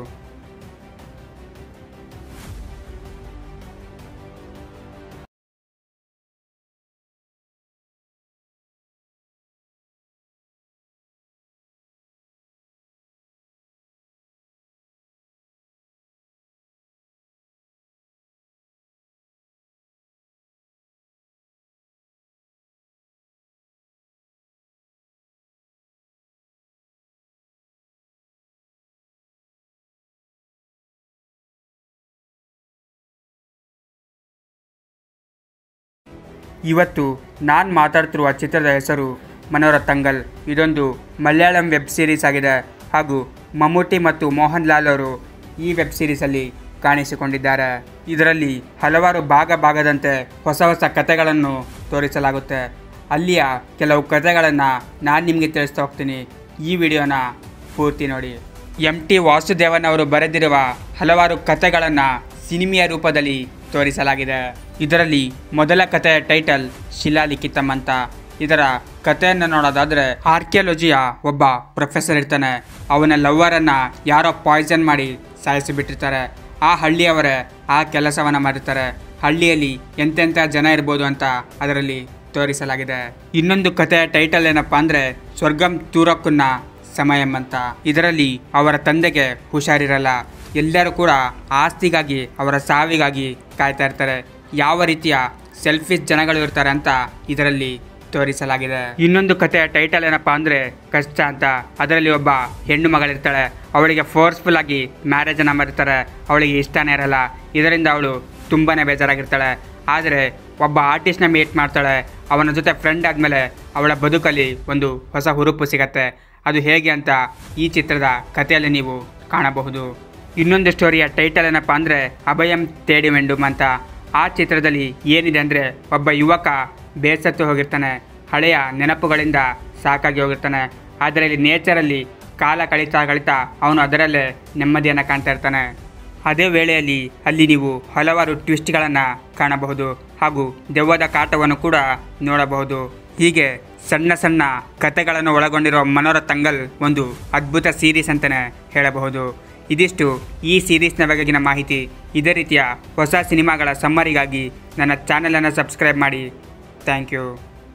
ಇವತ್ತು ನಾನು ಮಾತಾಡ್ತಿರುವ ಚಿತ್ರದ ಹೆಸರು ಮನೋರತಂಗಲ್. ಇದೊಂದು ಮಲಯಾಳಂ ವೆಬ್ ಸೀರೀಸ್ ಆಗಿದೆ ಹಾಗೂ ಮಮ್ಮೂಟಿ ಮತ್ತು ಮೋಹನ್ ಲಾಲ್ ಅವರು ಈ ವೆಬ್ ಸೀರೀಸಲ್ಲಿ ಕಾಣಿಸಿಕೊಂಡಿದ್ದಾರೆ. ಇದರಲ್ಲಿ ಹಲವಾರು ಭಾಗದಂತೆ ಹೊಸ ಕಥೆಗಳನ್ನು ತೋರಿಸಲಾಗುತ್ತೆ. ಅಲ್ಲಿಯ ಕೆಲವು ಕಥೆಗಳನ್ನು ನಾನು ನಿಮಗೆ ತಿಳಿಸ್ತಾ ಹೋಗ್ತೀನಿ. ಈ ವಿಡಿಯೋನ ಪೂರ್ತಿ ನೋಡಿ. ಟಿ ವಾಸುದೇವನ್ ಅವರು ಬರೆದಿರುವ ಹಲವಾರು ಕಥೆಗಳನ್ನು ಸಿನಿಮೆಯ ರೂಪದಲ್ಲಿ ತೋರಿಸಲಾಗಿದೆ. ಇದರಲ್ಲಿ ಮೊದಲ ಕಥೆಯ ಟೈಟಲ್ ಶಿಲಾಲಿಖಿತಂ ಅಂತ. ಇದರ ಕಥೆಯನ್ನು ನೋಡೋದಾದರೆ, ಆರ್ಕಿಯಾಲಜಿಯ ಒಬ್ಬ ಪ್ರೊಫೆಸರ್ ಇರ್ತಾನೆ. ಅವನ ಲವ್ವರನ್ನು ಯಾರೋ ಪಾಯ್ಸನ್ ಮಾಡಿ ಸಾಯಿಸಿಬಿಟ್ಟಿರ್ತಾರೆ. ಆ ಹಳ್ಳಿಯವರೇ ಆ ಕೆಲಸವನ್ನು ಮಾಡಿರ್ತಾರೆ. ಹಳ್ಳಿಯಲ್ಲಿ ಎಂತೆಂಥ ಜನ ಇರ್ಬೋದು ಅಂತ ಅದರಲ್ಲಿ ತೋರಿಸಲಾಗಿದೆ. ಇನ್ನೊಂದು ಕಥೆಯ ಟೈಟಲ್ ಏನಪ್ಪ ಅಂದರೆ ಸ್ವರ್ಗಂ ತೂರಕ್ಕುನ್ನ ಸಮಯಂ ಅಂತ. ಇದರಲ್ಲಿ ಅವರ ತಂದೆಗೆ ಹುಷಾರಿರಲ್ಲ. ಎಲ್ಲರೂ ಕೂಡ ಆಸ್ತಿಗಾಗಿ, ಅವರ ಸಾವಿಗಾಗಿ ಕಾಯ್ತಾ ಇರ್ತಾರೆ. ಯಾವ ರೀತಿಯ ಸೆಲ್ಫಿಶ್ ಜನಗಳು ಇರ್ತಾರೆ ಅಂತ ಇದರಲ್ಲಿ ತೋರಿಸಲಾಗಿದೆ. ಇನ್ನೊಂದು ಕಥೆಯ ಟೈಟಲ್ ಏನಪ್ಪ ಅಂದರೆ ಕಷ್ಟ ಅಂತ. ಅದರಲ್ಲಿ ಒಬ್ಬ ಹೆಣ್ಣು ಮಗಳಿರ್ತಾಳೆ. ಅವಳಿಗೆ ಫೋರ್ಸ್ಫುಲ್ ಆಗಿ ಮ್ಯಾರೇಜನ್ನು ಮಾಡಿರ್ತಾರೆ. ಅವಳಿಗೆ ಇಷ್ಟನೇ ಇರಲ್ಲ. ಇದರಿಂದ ಅವಳು ತುಂಬಾ ಬೇಜಾರಾಗಿರ್ತಾಳೆ. ಆದರೆ ಒಬ್ಬ ಆರ್ಟಿಸ್ಟ್ನ ಮೀಟ್ ಮಾಡ್ತಾಳೆ. ಅವನ ಜೊತೆ ಫ್ರೆಂಡ್ ಆದಮೇಲೆ ಅವಳ ಬದುಕಲ್ಲಿ ಒಂದು ಹೊಸ ಹುರುಪು ಸಿಗತ್ತೆ. ಅದು ಹೇಗೆ ಅಂತ ಈ ಚಿತ್ರದ ಕಥೆಯಲ್ಲಿ ನೀವು ಕಾಣಬಹುದು. ಇನ್ನೊಂದು ಸ್ಟೋರಿಯ ಟೈಟಲ್ ಏನಪ್ಪ ಅಂದರೆ ಅಭಯಂ ತೇಡಿ ವೆಂಡುಮ್ ಅಂತ. ಆ ಚಿತ್ರದಲ್ಲಿ ಏನಿದೆ ಅಂದರೆ, ಒಬ್ಬ ಯುವಕ ಬೇಸತ್ತು ಹೋಗಿರ್ತಾನೆ. ಹಳೆಯ ನೆನಪುಗಳಿಂದ ಸಾಕಾಗಿ ಹೋಗಿರ್ತಾನೆ. ಆದರೆ ಇಲ್ಲಿ ನೇಚರಲ್ಲಿ ಕಾಲ ಕಳೀತಾ ಅವನು ಅದರಲ್ಲೇ ನೆಮ್ಮದಿಯನ್ನು ಕಾಣ್ತಾ ಇರ್ತಾನೆ. ಅದೇ ವೇಳೆಯಲ್ಲಿ ಅಲ್ಲಿ ನೀವು ಹಲವಾರು ಟ್ವಿಸ್ಟ್ಗಳನ್ನು ಕಾಣಬಹುದು ಹಾಗೂ ದೆವ್ವದ ಕಾಟವನ್ನು ಕೂಡ ನೋಡಬಹುದು. ಹೀಗೆ ಸಣ್ಣ ಕಥೆಗಳನ್ನು ಒಳಗೊಂಡಿರುವ ಮನೋರತಂಗಲ್ ಒಂದು ಅದ್ಭುತ ಸೀರೀಸ್ ಅಂತಲೇ ಹೇಳಬಹುದು. ಇದಿಷ್ಟು ಈ ಸೀರೀಸ್ನ ಬಗೆಗಿನ ಮಾಹಿತಿ. ಇದೇ ರೀತಿಯ ಹೊಸ ಸಿನಿಮಾಗಳ ಸಮ್ಮರಿಗಾಗಿ ನನ್ನ ಚಾನಲನ್ನು ಸಬ್ಸ್ಕ್ರೈಬ್ ಮಾಡಿ. Thank you.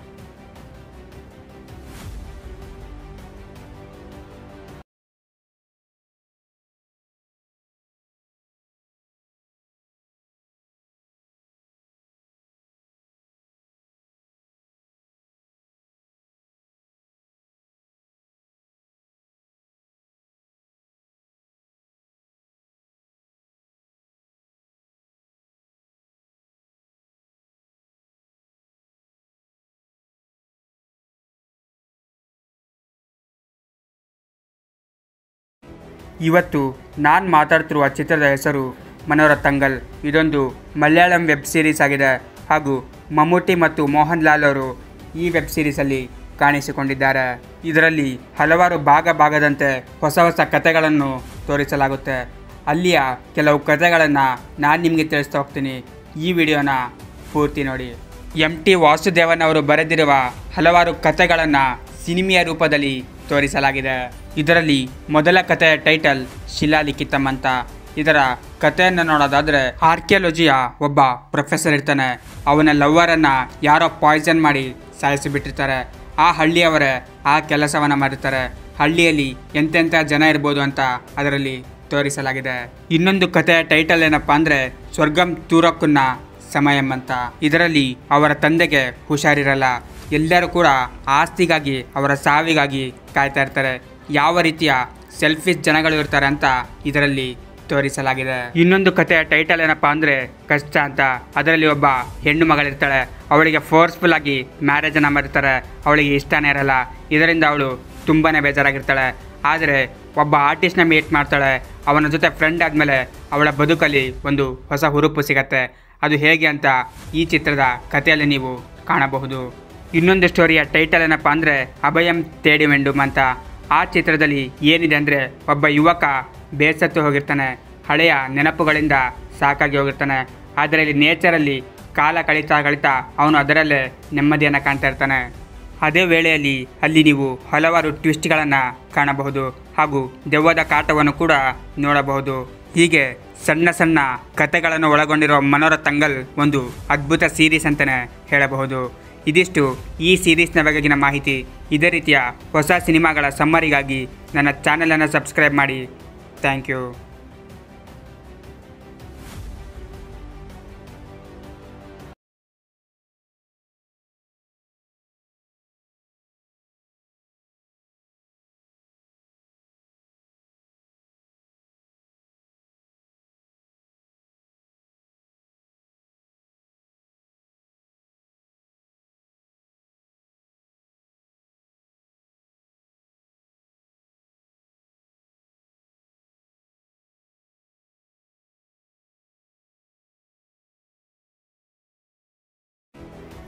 ಇವತ್ತು ನಾನು ಮಾತಾಡ್ತಿರುವ ಚಿತ್ರದ ಹೆಸರು ಮನೋರತಂಗಲ್. ಇದೊಂದು ಮಲಯಾಳಂ ವೆಬ್ ಸೀರೀಸ್ ಆಗಿದೆ ಹಾಗೂ ಮಮ್ಮೂಟಿ ಮತ್ತು ಮೋಹನ್ ಲಾಲ್ ಅವರು ಈ ವೆಬ್ ಸೀರೀಸಲ್ಲಿ ಕಾಣಿಸಿಕೊಂಡಿದ್ದಾರೆ. ಇದರಲ್ಲಿ ಹಲವಾರು ಭಾಗದಂತೆ ಹೊಸ ಕಥೆಗಳನ್ನು ತೋರಿಸಲಾಗುತ್ತೆ. ಅಲ್ಲಿಯ ಕೆಲವು ಕಥೆಗಳನ್ನು ನಾನು ನಿಮಗೆ ತಿಳಿಸ್ತಾ ಹೋಗ್ತೀನಿ. ಈ ವಿಡಿಯೋನ ಪೂರ್ತಿ ನೋಡಿ. ಟಿ ವಾಸುದೇವನ್ ಅವರು ಬರೆದಿರುವ ಹಲವಾರು ಕಥೆಗಳನ್ನು ಸಿನಿಮೆಯ ರೂಪದಲ್ಲಿ ತೋರಿಸಲಾಗಿದೆ. ಇದರಲ್ಲಿ ಮೊದಲ ಕಥೆಯ ಟೈಟಲ್ ಶಿಲಾಲಿಖಿತಂ ಅಂತ. ಇದರ ಕಥೆಯನ್ನು ನೋಡೋದಾದರೆ, ಆರ್ಕಿಯಾಲಜಿಯ ಒಬ್ಬ ಪ್ರೊಫೆಸರ್ ಇರ್ತಾನೆ. ಅವನ ಲವ್ವರನ್ನು ಯಾರೋ ಪಾಯ್ಸನ್ ಮಾಡಿ ಸಾಯಿಸಿಬಿಟ್ಟಿರ್ತಾರೆ. ಆ ಹಳ್ಳಿಯವರೇ ಆ ಕೆಲಸವನ್ನು ಮಾಡಿರ್ತಾರೆ. ಹಳ್ಳಿಯಲ್ಲಿ ಎಂತೆಂಥ ಜನ ಇರ್ಬೋದು ಅಂತ ಅದರಲ್ಲಿ ತೋರಿಸಲಾಗಿದೆ. ಇನ್ನೊಂದು ಕಥೆಯ ಟೈಟಲ್ ಏನಪ್ಪ ಅಂದರೆ ಸ್ವರ್ಗಂ ತೂರಕ್ಕುನ್ನ ಸಮಯಂ ಅಂತ. ಇದರಲ್ಲಿ ಅವರ ತಂದೆಗೆ ಹುಷಾರಿರಲ್ಲ. ಎಲ್ಲರೂ ಕೂಡ ಆಸ್ತಿಗಾಗಿ, ಅವರ ಸಾವಿಗಾಗಿ ಕಾಯ್ತಾ ಇರ್ತಾರೆ. ಯಾವ ರೀತಿಯ ಸೆಲ್ಫಿಶ್ ಜನಗಳು ಇರ್ತಾರೆ ಅಂತ ಇದರಲ್ಲಿ ತೋರಿಸಲಾಗಿದೆ. ಇನ್ನೊಂದು ಕಥೆಯ ಟೈಟಲ್ ಏನಪ್ಪ ಅಂದರೆ ಕಷ್ಟ ಅಂತ. ಅದರಲ್ಲಿ ಒಬ್ಬ ಹೆಣ್ಣು ಮಗಳಿರ್ತಾಳೆ. ಅವಳಿಗೆ ಫೋರ್ಸ್ಫುಲ್ ಆಗಿ ಮ್ಯಾರೇಜನ್ನು ಮಾಡಿರ್ತಾರೆ. ಅವಳಿಗೆ ಇಷ್ಟನೇ ಇರಲ್ಲ. ಇದರಿಂದ ಅವಳು ತುಂಬಾ ಬೇಜಾರಾಗಿರ್ತಾಳೆ. ಆದರೆ ಒಬ್ಬ ಆರ್ಟಿಸ್ಟ್ನ ಮೀಟ್ ಮಾಡ್ತಾಳೆ. ಅವನ ಜೊತೆ ಫ್ರೆಂಡ್ ಆದಮೇಲೆ ಅವಳ ಬದುಕಲ್ಲಿ ಒಂದು ಹೊಸ ಹುರುಪು ಸಿಗತ್ತೆ. ಅದು ಹೇಗೆ ಅಂತ ಈ ಚಿತ್ರದ ಕಥೆಯಲ್ಲಿ ನೀವು ಕಾಣಬಹುದು. ಇನ್ನೊಂದು ಸ್ಟೋರಿಯ ಟೈಟಲ್ ಏನಪ್ಪ ಅಂದರೆ ಅಭಯಂ ತೇಡಿ ವೆಂಡುಮ್ ಅಂತ. ಆ ಚಿತ್ರದಲ್ಲಿ ಏನಿದೆ ಅಂದರೆ, ಒಬ್ಬ ಯುವಕ ಬೇಸತ್ತು ಹೋಗಿರ್ತಾನೆ. ಹಳೆಯ ನೆನಪುಗಳಿಂದ ಸಾಕಾಗಿ ಹೋಗಿರ್ತಾನೆ. ಆದರೆ ಇಲ್ಲಿ ನೇಚರಲ್ಲಿ ಕಾಲ ಕಳೀತಾ ಅವನು ಅದರಲ್ಲೇ ನೆಮ್ಮದಿಯನ್ನು ಕಾಣ್ತಾ ಇರ್ತಾನೆ. ಅದೇ ವೇಳೆಯಲ್ಲಿ ಅಲ್ಲಿ ನೀವು ಹಲವಾರು ಟ್ವಿಸ್ಟ್ಗಳನ್ನು ಕಾಣಬಹುದು ಹಾಗೂ ದೆವ್ವದ ಕಾಟವನ್ನು ಕೂಡ ನೋಡಬಹುದು. ಹೀಗೆ ಸಣ್ಣ ಕಥೆಗಳನ್ನು ಒಳಗೊಂಡಿರುವ ಮನೋರತಂಗಲ್ ಒಂದು ಅದ್ಭುತ ಸೀರೀಸ್ ಅಂತಲೇ ಹೇಳಬಹುದು. ಇದಿಷ್ಟು ಈ ಸೀರೀಸ್ನ ಬಗೆಗಿನ ಮಾಹಿತಿ. ಇದೇ ರೀತಿಯ ಹೊಸ ಸಿನಿಮಾಗಳ ಸಮ್ಮರಿಗಾಗಿ ನನ್ನ ಚಾನಲನ್ನು ಸಬ್ಸ್ಕ್ರೈಬ್ ಮಾಡಿ. Thank you.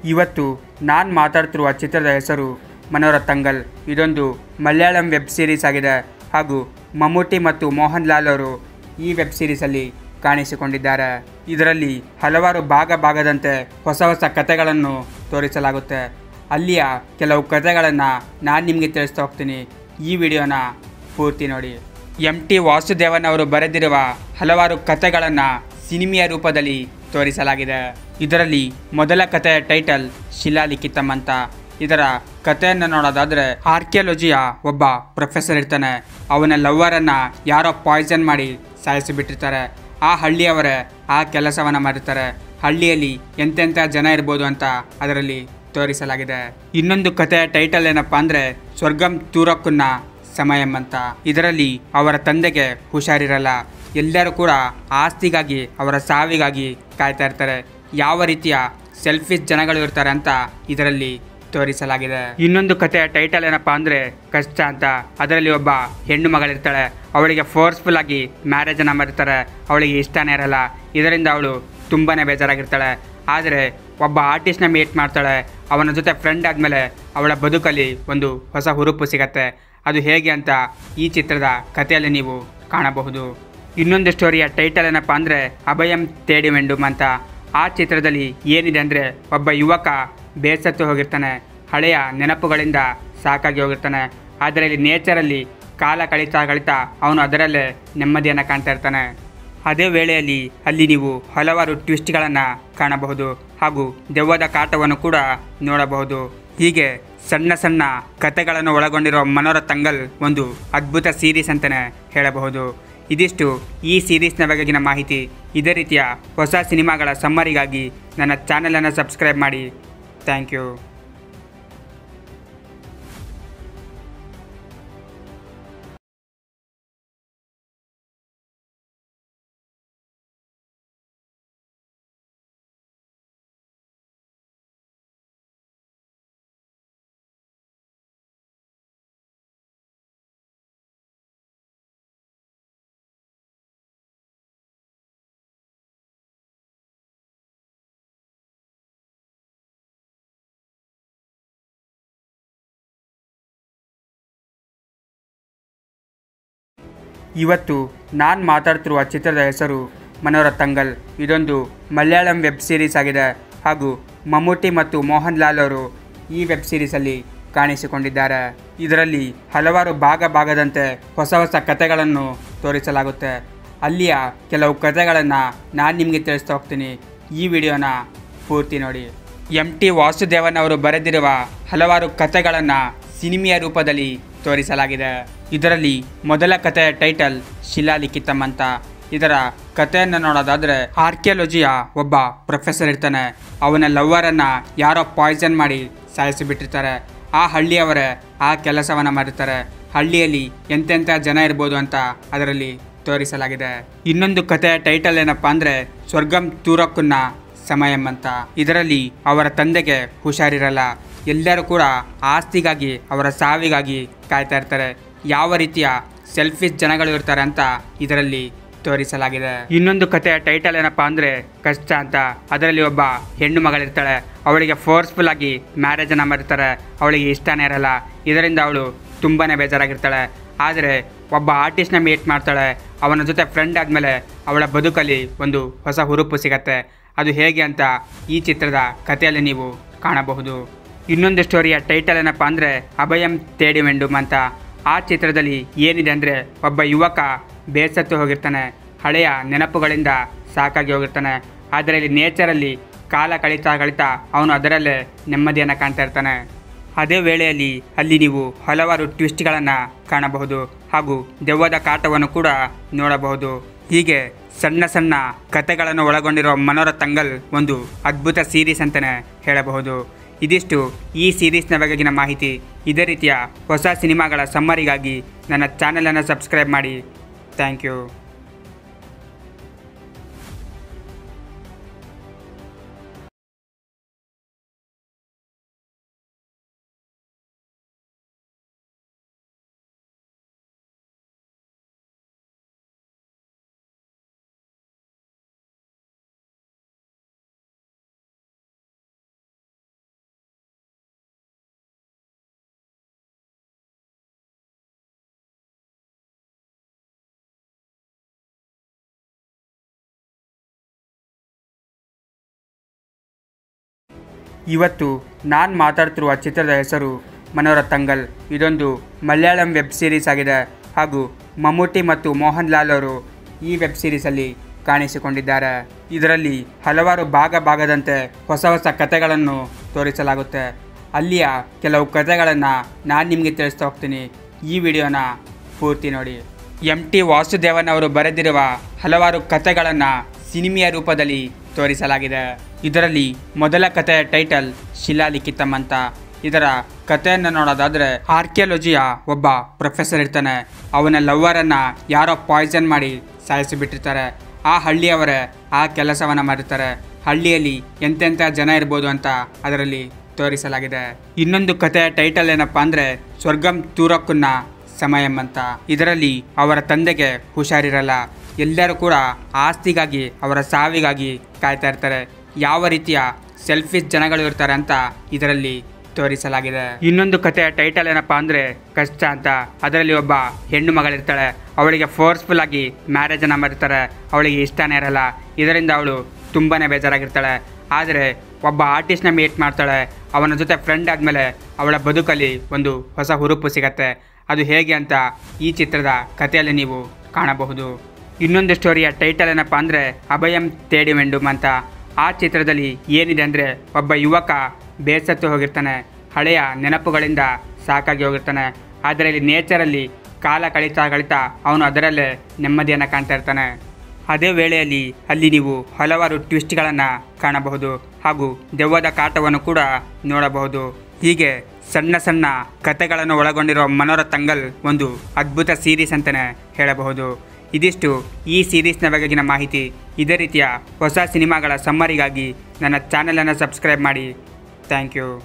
ಇವತ್ತು ನಾನು ಮಾತಾಡ್ತಿರುವ ಚಿತ್ರದ ಹೆಸರು ಮನೋರತಂಗಲ್. ಇದೊಂದು ಮಲಯಾಳಂ ವೆಬ್ ಸೀರೀಸ್ ಆಗಿದೆ ಹಾಗೂ ಮಮ್ಮೂಟಿ ಮತ್ತು ಮೋಹನ್ ಲಾಲ್ ಅವರು ಈ ವೆಬ್ ಸೀರೀಸಲ್ಲಿ ಕಾಣಿಸಿಕೊಂಡಿದ್ದಾರೆ. ಇದರಲ್ಲಿ ಹಲವಾರು ಭಾಗದಂತೆ ಹೊಸ ಕಥೆಗಳನ್ನು ತೋರಿಸಲಾಗುತ್ತೆ. ಅಲ್ಲಿಯ ಕೆಲವು ಕಥೆಗಳನ್ನು ನಾನು ನಿಮಗೆ ತಿಳಿಸ್ತಾ ಹೋಗ್ತೀನಿ. ಈ ವಿಡಿಯೋನ ಪೂರ್ತಿ ನೋಡಿ. MT ವಾಸುದೇವನ್ ಅವರು ಬರೆದಿರುವ ಹಲವಾರು ಕಥೆಗಳನ್ನು ಸಿನಿಮೆಯ ರೂಪದಲ್ಲಿ ತೋರಿಸಲಾಗಿದೆ. ಇದರಲ್ಲಿ ಮೊದಲ ಕಥೆಯ ಟೈಟಲ್ ಶಿಲಾಲಿಖಿತಂ ಅಂತ. ಇದರ ಕಥೆಯನ್ನು ನೋಡೋದಾದರೆ, ಆರ್ಕಿಯಾಲಜಿಯ ಒಬ್ಬ ಪ್ರೊಫೆಸರ್ ಇರ್ತಾನೆ. ಅವನ ಲವ್ವರನ್ನು ಯಾರೋ ಪಾಯ್ಸನ್ ಮಾಡಿ ಸಾಯಿಸಿಬಿಟ್ಟಿರ್ತಾರೆ. ಆ ಹಳ್ಳಿಯವರೇ ಆ ಕೆಲಸವನ್ನು ಮಾಡಿರ್ತಾರೆ. ಹಳ್ಳಿಯಲ್ಲಿ ಎಂತೆಂಥ ಜನ ಇರ್ಬೋದು ಅಂತ ಅದರಲ್ಲಿ ತೋರಿಸಲಾಗಿದೆ. ಇನ್ನೊಂದು ಕಥೆಯ ಟೈಟಲ್ ಏನಪ್ಪ ಅಂದರೆ ಸ್ವರ್ಗಂ ತೂರಕ್ಕುನ್ನ ಸಮಯಂ ಅಂತ. ಇದರಲ್ಲಿ ಅವರ ತಂದೆಗೆ ಹುಷಾರಿರಲ್ಲ. ಎಲ್ಲರೂ ಕೂಡ ಆಸ್ತಿಗಾಗಿ, ಅವರ ಸಾವಿಗಾಗಿ ಕಾಯ್ತಾ ಇರ್ತಾರೆ. ಯಾವ ರೀತಿಯ ಸೆಲ್ಫಿಶ್ ಜನಗಳು ಇರ್ತಾರೆ ಅಂತ ಇದರಲ್ಲಿ ತೋರಿಸಲಾಗಿದೆ. ಇನ್ನೊಂದು ಕಥೆಯ ಟೈಟಲ್ ಏನಪ್ಪ ಅಂದರೆ ಕಷ್ಟ ಅಂತ. ಅದರಲ್ಲಿ ಒಬ್ಬ ಹೆಣ್ಣು ಮಗಳಿರ್ತಾಳೆ. ಅವಳಿಗೆ ಫೋರ್ಸ್ಫುಲ್ ಆಗಿ ಮ್ಯಾರೇಜನ್ನು ಮಾಡಿರ್ತಾರೆ. ಅವಳಿಗೆ ಇಷ್ಟನೇ ಇರಲ್ಲ. ಇದರಿಂದ ಅವಳು ತುಂಬಾ ಬೇಜಾರಾಗಿರ್ತಾಳೆ. ಆದರೆ ಒಬ್ಬ ಆರ್ಟಿಸ್ಟ್ನ ಮೀಟ್ ಮಾಡ್ತಾಳೆ. ಅವನ ಜೊತೆ ಫ್ರೆಂಡ್ ಆದಮೇಲೆ ಅವಳ ಬದುಕಲ್ಲಿ ಒಂದು ಹೊಸ ಹುರುಪು ಸಿಗತ್ತೆ. ಅದು ಹೇಗೆ ಅಂತ ಈ ಚಿತ್ರದ ಕಥೆಯಲ್ಲಿ ನೀವು ಕಾಣಬಹುದು. ಇನ್ನೊಂದು ಸ್ಟೋರಿಯ ಟೈಟಲ್ ಏನಪ್ಪ ಅಂದರೆ ಅಭಯಂ ತೇಡಿ ವೆಂಡುಮ್ ಅಂತ. ಆ ಚಿತ್ರದಲ್ಲಿ ಏನಿದೆ ಅಂದರೆ, ಒಬ್ಬ ಯುವಕ ಬೇಸತ್ತು ಹೋಗಿರ್ತಾನೆ. ಹಳೆಯ ನೆನಪುಗಳಿಂದ ಸಾಕಾಗಿ ಹೋಗಿರ್ತಾನೆ. ಆದರೆ ಇಲ್ಲಿ ನೇಚರಲ್ಲಿ ಕಾಲ ಕಳೀತಾ ಅವನು ಅದರಲ್ಲೇ ನೆಮ್ಮದಿಯನ್ನು ಕಾಣ್ತಾ ಇರ್ತಾನೆ. ಅದೇ ವೇಳೆಯಲ್ಲಿ ಅಲ್ಲಿ ನೀವು ಹಲವಾರು ಟ್ವಿಸ್ಟ್ಗಳನ್ನು ಕಾಣಬಹುದು ಹಾಗೂ ದೆವ್ವದ ಕಾಟವನ್ನು ಕೂಡ ನೋಡಬಹುದು. ಹೀಗೆ ಸಣ್ಣ ಕಥೆಗಳನ್ನು ಒಳಗೊಂಡಿರುವ ಮನೋರತಂಗಲ್ ಒಂದು ಅದ್ಭುತ ಸೀರೀಸ್ ಅಂತಲೇ ಹೇಳಬಹುದು. ಇದಿಷ್ಟು ಈ ಸೀರೀಸ್ನ ಬಗೆಗಿನ ಮಾಹಿತಿ. ಇದೇ ರೀತಿಯ ಹೊಸ ಸಿನಿಮಾಗಳ ಸಮ್ಮರಿಗಾಗಿ ನನ್ನ ಚಾನಲನ್ನು ಸಬ್ಸ್ಕ್ರೈಬ್ ಮಾಡಿ. Thank you. ಇವತ್ತು ನಾನು ಮಾತಾಡ್ತಿರುವ ಚಿತ್ರದ ಹೆಸರು ಮನೋರತಂಗಲ್. ಇದೊಂದು ಮಲಯಾಳಂ ವೆಬ್ ಸೀರೀಸ್ ಆಗಿದೆ ಹಾಗೂ ಮಮ್ಮೂಟಿ ಮತ್ತು ಮೋಹನ್ ಲಾಲ್ ಅವರು ಈ ವೆಬ್ ಸೀರೀಸಲ್ಲಿ ಕಾಣಿಸಿಕೊಂಡಿದ್ದಾರೆ. ಇದರಲ್ಲಿ ಹಲವಾರು ಭಾಗದಂತೆ ಹೊಸ ಕಥೆಗಳನ್ನು ತೋರಿಸಲಾಗುತ್ತೆ. ಅಲ್ಲಿಯ ಕೆಲವು ಕಥೆಗಳನ್ನು ನಾನು ನಿಮಗೆ ತಿಳಿಸ್ತಾ ಹೋಗ್ತೀನಿ. ಈ ವಿಡಿಯೋನ ಪೂರ್ತಿ ನೋಡಿ. MT ವಾಸುದೇವನ್ ಅವರು ಬರೆದಿರುವ ಹಲವಾರು ಕಥೆಗಳನ್ನು ಸಿನಿಮೆಯ ರೂಪದಲ್ಲಿ ತೋರಿಸಲಾಗಿದೆ. ಇದರಲ್ಲಿ ಮೊದಲ ಕಥೆಯ ಟೈಟಲ್ ಶಿಲಾಲಿಖಿತಂ ಅಂತ. ಇದರ ಕಥೆಯನ್ನು ನೋಡೋದಾದರೆ, ಆರ್ಕಿಯಾಲಜಿಯ ಒಬ್ಬ ಪ್ರೊಫೆಸರ್ ಇರ್ತಾನೆ. ಅವನ ಲವ್ವರನ್ನು ಯಾರೋ ಪಾಯ್ಸನ್ ಮಾಡಿ ಸಾಯಿಸಿಬಿಟ್ಟಿರ್ತಾರೆ. ಆ ಹಳ್ಳಿಯವರೇ ಆ ಕೆಲಸವನ್ನು ಮಾಡಿರ್ತಾರೆ. ಹಳ್ಳಿಯಲ್ಲಿ ಎಂತೆಂಥ ಜನ ಇರ್ಬೋದು ಅಂತ ಅದರಲ್ಲಿ ತೋರಿಸಲಾಗಿದೆ. ಇನ್ನೊಂದು ಕಥೆಯ ಟೈಟಲ್ ಏನಪ್ಪ ಅಂದರೆ ಸ್ವರ್ಗಂ ತೂರಕ್ಕುನ್ನ ಸಮಯಂ ಅಂತ. ಇದರಲ್ಲಿ ಅವರ ತಂದೆಗೆ ಹುಷಾರಿರಲ್ಲ. ಎಲ್ಲರೂ ಕೂಡ ಆಸ್ತಿಗಾಗಿ, ಅವರ ಸಾವಿಗಾಗಿ ಕಾಯ್ತಾ ಇರ್ತಾರೆ. ಯಾವ ರೀತಿಯ ಸೆಲ್ಫಿಶ್ ಜನಗಳು ಇರ್ತಾರೆ ಅಂತ ಇದರಲ್ಲಿ ತೋರಿಸಲಾಗಿದೆ. ಇನ್ನೊಂದು ಕಥೆಯ ಟೈಟಲ್ ಏನಪ್ಪ ಅಂದರೆ ಕಷ್ಟ ಅಂತ. ಅದರಲ್ಲಿ ಒಬ್ಬ ಹೆಣ್ಣು ಮಗಳಿರ್ತಾಳೆ. ಅವಳಿಗೆ ಫೋರ್ಸ್ಫುಲ್ ಆಗಿ ಮ್ಯಾರೇಜನ್ನು ಮಾಡಿರ್ತಾರೆ. ಅವಳಿಗೆ ಇಷ್ಟನೇ ಇರಲ್ಲ. ಇದರಿಂದ ಅವಳು ತುಂಬಾ ಬೇಜಾರಾಗಿರ್ತಾಳೆ. ಆದರೆ ಒಬ್ಬ ಆರ್ಟಿಸ್ಟ್ನ ಮೀಟ್ ಮಾಡ್ತಾಳೆ. ಅವನ ಜೊತೆ ಫ್ರೆಂಡ್ ಆದಮೇಲೆ ಅವಳ ಬದುಕಲ್ಲಿ ಒಂದು ಹೊಸ ಹುರುಪು ಸಿಗತ್ತೆ. ಅದು ಹೇಗೆ ಅಂತ ಈ ಚಿತ್ರದ ಕಥೆಯಲ್ಲಿ ನೀವು ಕಾಣಬಹುದು. ಇನ್ನೊಂದು ಸ್ಟೋರಿಯ ಟೈಟಲ್ ಏನಪ್ಪ ಅಂದರೆ ಅಭಯಂ ತೇಡಿ ವೆಂಡುಮ್ ಅಂತ. ಆ ಚಿತ್ರದಲ್ಲಿ ಏನಿದೆ ಅಂದರೆ, ಒಬ್ಬ ಯುವಕ ಬೇಸತ್ತು ಹೋಗಿರ್ತಾನೆ. ಹಳೆಯ ನೆನಪುಗಳಿಂದ ಸಾಕಾಗಿ ಹೋಗಿರ್ತಾನೆ. ಆದರೆ ಇಲ್ಲಿ ನೇಚರಲ್ಲಿ ಕಾಲ ಕಳೀತಾ ಅವನು ಅದರಲ್ಲೇ ನೆಮ್ಮದಿಯನ್ನು ಕಾಣ್ತಾ ಇರ್ತಾನೆ. ಅದೇ ವೇಳೆಯಲ್ಲಿ ಅಲ್ಲಿ ನೀವು ಹಲವಾರು ಟ್ವಿಸ್ಟ್ಗಳನ್ನು ಕಾಣಬಹುದು ಹಾಗೂ ದೆವ್ವದ ಕಾಟವನ್ನು ಕೂಡ ನೋಡಬಹುದು. ಹೀಗೆ ಸಣ್ಣ ಕಥೆಗಳನ್ನು ಒಳಗೊಂಡಿರುವ ಮನೋರತಂಗಲ್ ಒಂದು ಅದ್ಭುತ ಸೀರೀಸ್ ಅಂತಲೇ ಹೇಳಬಹುದು. ಇದಿಷ್ಟು ಈ ಸೀರೀಸ್ನ ಬಗೆಗಿನ ಮಾಹಿತಿ. ಇದೇ ರೀತಿಯ ಹೊಸ ಸಿನಿಮಾಗಳ ಸಮ್ಮರಿಗಾಗಿ ನನ್ನ ಚಾನಲನ್ನು ಸಬ್ಸ್ಕ್ರೈಬ್ ಮಾಡಿ. Thank you. ಇವತ್ತು ನಾನು ಮಾತಾಡ್ತಿರುವ ಚಿತ್ರದ ಹೆಸರು ಮನೋರತಂಗಲ್. ಇದೊಂದು ಮಲಯಾಳಂ ವೆಬ್ ಸೀರೀಸ್ ಆಗಿದೆ ಹಾಗೂ ಮಮ್ಮೂಟಿ ಮತ್ತು ಮೋಹನ್ ಲಾಲ್ ಅವರು ಈ ವೆಬ್ ಸೀರೀಸಲ್ಲಿ ಕಾಣಿಸಿಕೊಂಡಿದ್ದಾರೆ. ಇದರಲ್ಲಿ ಹಲವಾರು ಭಾಗದಂತೆ ಹೊಸ ಹೊಸ ಕಥೆಗಳನ್ನು ತೋರಿಸಲಾಗುತ್ತೆ. ಅಲ್ಲಿಯ ಕೆಲವು ಕಥೆಗಳನ್ನು ನಾನು ನಿಮಗೆ ತಿಳಿಸ್ತಾ ಹೋಗ್ತೀನಿ. ಈ ವಿಡಿಯೋನ ಪೂರ್ತಿ ನೋಡಿ. MT ವಾಸುದೇವನ್ ಅವರು ಬರೆದಿರುವ ಹಲವಾರು ಕಥೆಗಳನ್ನು ಸಿನಿಮೆಯ ರೂಪದಲ್ಲಿ ತೋರಿಸಲಾಗಿದೆ. ಇದರಲ್ಲಿ ಮೊದಲ ಕಥೆಯ ಟೈಟಲ್ ಶಿಲಾಲಿಖಿತಂ ಅಂತ. ಇದರ ಕಥೆಯನ್ನು ನೋಡೋದಾದರೆ, ಆರ್ಕಿಯಾಲಜಿಯ ಒಬ್ಬ ಪ್ರೊಫೆಸರ್ ಇರ್ತಾನೆ. ಅವನ ಲವ್ವರನ್ನು ಯಾರೋ ಪಾಯ್ಸನ್ ಮಾಡಿ ಸಾಯಿಸಿಬಿಟ್ಟಿರ್ತಾರೆ. ಆ ಹಳ್ಳಿಯವರೇ ಆ ಕೆಲಸವನ್ನು ಮಾಡಿರ್ತಾರೆ. ಹಳ್ಳಿಯಲ್ಲಿ ಎಂತೆಂಥ ಜನ ಇರ್ಬೋದು ಅಂತ ಅದರಲ್ಲಿ ತೋರಿಸಲಾಗಿದೆ. ಇನ್ನೊಂದು ಕಥೆಯ ಟೈಟಲ್ ಏನಪ್ಪ ಅಂದರೆ ಸ್ವರ್ಗಂ ತೂರಕ್ಕುನ್ನ ಸಮಯಂ ಅಂತ. ಇದರಲ್ಲಿ ಅವರ ತಂದೆಗೆ ಹುಷಾರಿರಲ್ಲ. ಎಲ್ಲರೂ ಕೂಡ ಆಸ್ತಿಗಾಗಿ, ಅವರ ಸಾವಿಗಾಗಿ ಕಾಯ್ತಾ ಇರ್ತಾರೆ. ಯಾವ ರೀತಿಯ ಸೆಲ್ಫಿಶ್ ಜನಗಳು ಇರ್ತಾರೆ ಅಂತ ಇದರಲ್ಲಿ ತೋರಿಸಲಾಗಿದೆ. ಇನ್ನೊಂದು ಕಥೆಯ ಟೈಟಲ್ ಏನಪ್ಪ ಅಂದರೆ ಕಷ್ಟ ಅಂತ. ಅದರಲ್ಲಿ ಒಬ್ಬ ಹೆಣ್ಣು ಮಗಳಿರ್ತಾಳೆ. ಅವಳಿಗೆ ಫೋರ್ಸ್ಫುಲ್ ಆಗಿ ಮ್ಯಾರೇಜನ್ನು ಮಾಡಿರ್ತಾರೆ. ಅವಳಿಗೆ ಇಷ್ಟನೇ ಇರಲ್ಲ. ಇದರಿಂದ ಅವಳು ತುಂಬಾ ಬೇಜಾರಾಗಿರ್ತಾಳೆ. ಆದರೆ ಒಬ್ಬ ಆರ್ಟಿಸ್ಟ್ನ ಮೀಟ್ ಮಾಡ್ತಾಳೆ. ಅವನ ಜೊತೆ ಫ್ರೆಂಡ್ ಆದಮೇಲೆ ಅವಳ ಬದುಕಲ್ಲಿ ಒಂದು ಹೊಸ ಹುರುಪು ಸಿಗತ್ತೆ. ಅದು ಹೇಗೆ ಅಂತ ಈ ಚಿತ್ರದ ಕಥೆಯಲ್ಲಿ ನೀವು ಕಾಣಬಹುದು. ಇನ್ನೊಂದು ಸ್ಟೋರಿಯ ಟೈಟಲ್ ಏನಪ್ಪ ಅಂದರೆ ಅಭಯಂ ತೇಡಿ ವೆಂಡುಮ್ ಅಂತ. ಆ ಚಿತ್ರದಲ್ಲಿ ಏನಿದೆ ಅಂದರೆ, ಒಬ್ಬ ಯುವಕ ಬೇಸತ್ತು ಹೋಗಿರ್ತಾನೆ. ಹಳೆಯ ನೆನಪುಗಳಿಂದ ಸಾಕಾಗಿ ಹೋಗಿರ್ತಾನೆ. ಆದರೆ ಇಲ್ಲಿ ನೇಚರಲ್ಲಿ ಕಾಲ ಕಳೀತಾ ಅವನು ಅದರಲ್ಲೇ ನೆಮ್ಮದಿಯನ್ನು ಕಾಣ್ತಾ ಇರ್ತಾನೆ. ಅದೇ ವೇಳೆಯಲ್ಲಿ ಅಲ್ಲಿ ನೀವು ಹಲವಾರು ಟ್ವಿಸ್ಟ್ಗಳನ್ನು ಕಾಣಬಹುದು ಹಾಗೂ ದೆವ್ವದ ಕಾಟವನ್ನು ಕೂಡ ನೋಡಬಹುದು. ಹೀಗೆ ಸಣ್ಣ ಸಣ್ಣ ಕಥೆಗಳನ್ನು ಒಳಗೊಂಡಿರುವ ಮನೋರತಂಗಲ್ ಒಂದು ಅದ್ಭುತ ಸೀರೀಸ್ ಅಂತಲೇ ಹೇಳಬಹುದು. ಇದಿಷ್ಟು ಈ ಸೀರೀಸ್ನ ಬಗೆಗಿನ ಮಾಹಿತಿ. ಇದೇ ರೀತಿಯ ಹೊಸ ಸಿನಿಮಾಗಳ ಸಮ್ಮರಿಗಾಗಿ ನನ್ನ ಚಾನಲನ್ನು ಸಬ್ಸ್ಕ್ರೈಬ್ ಮಾಡಿ. Thank you.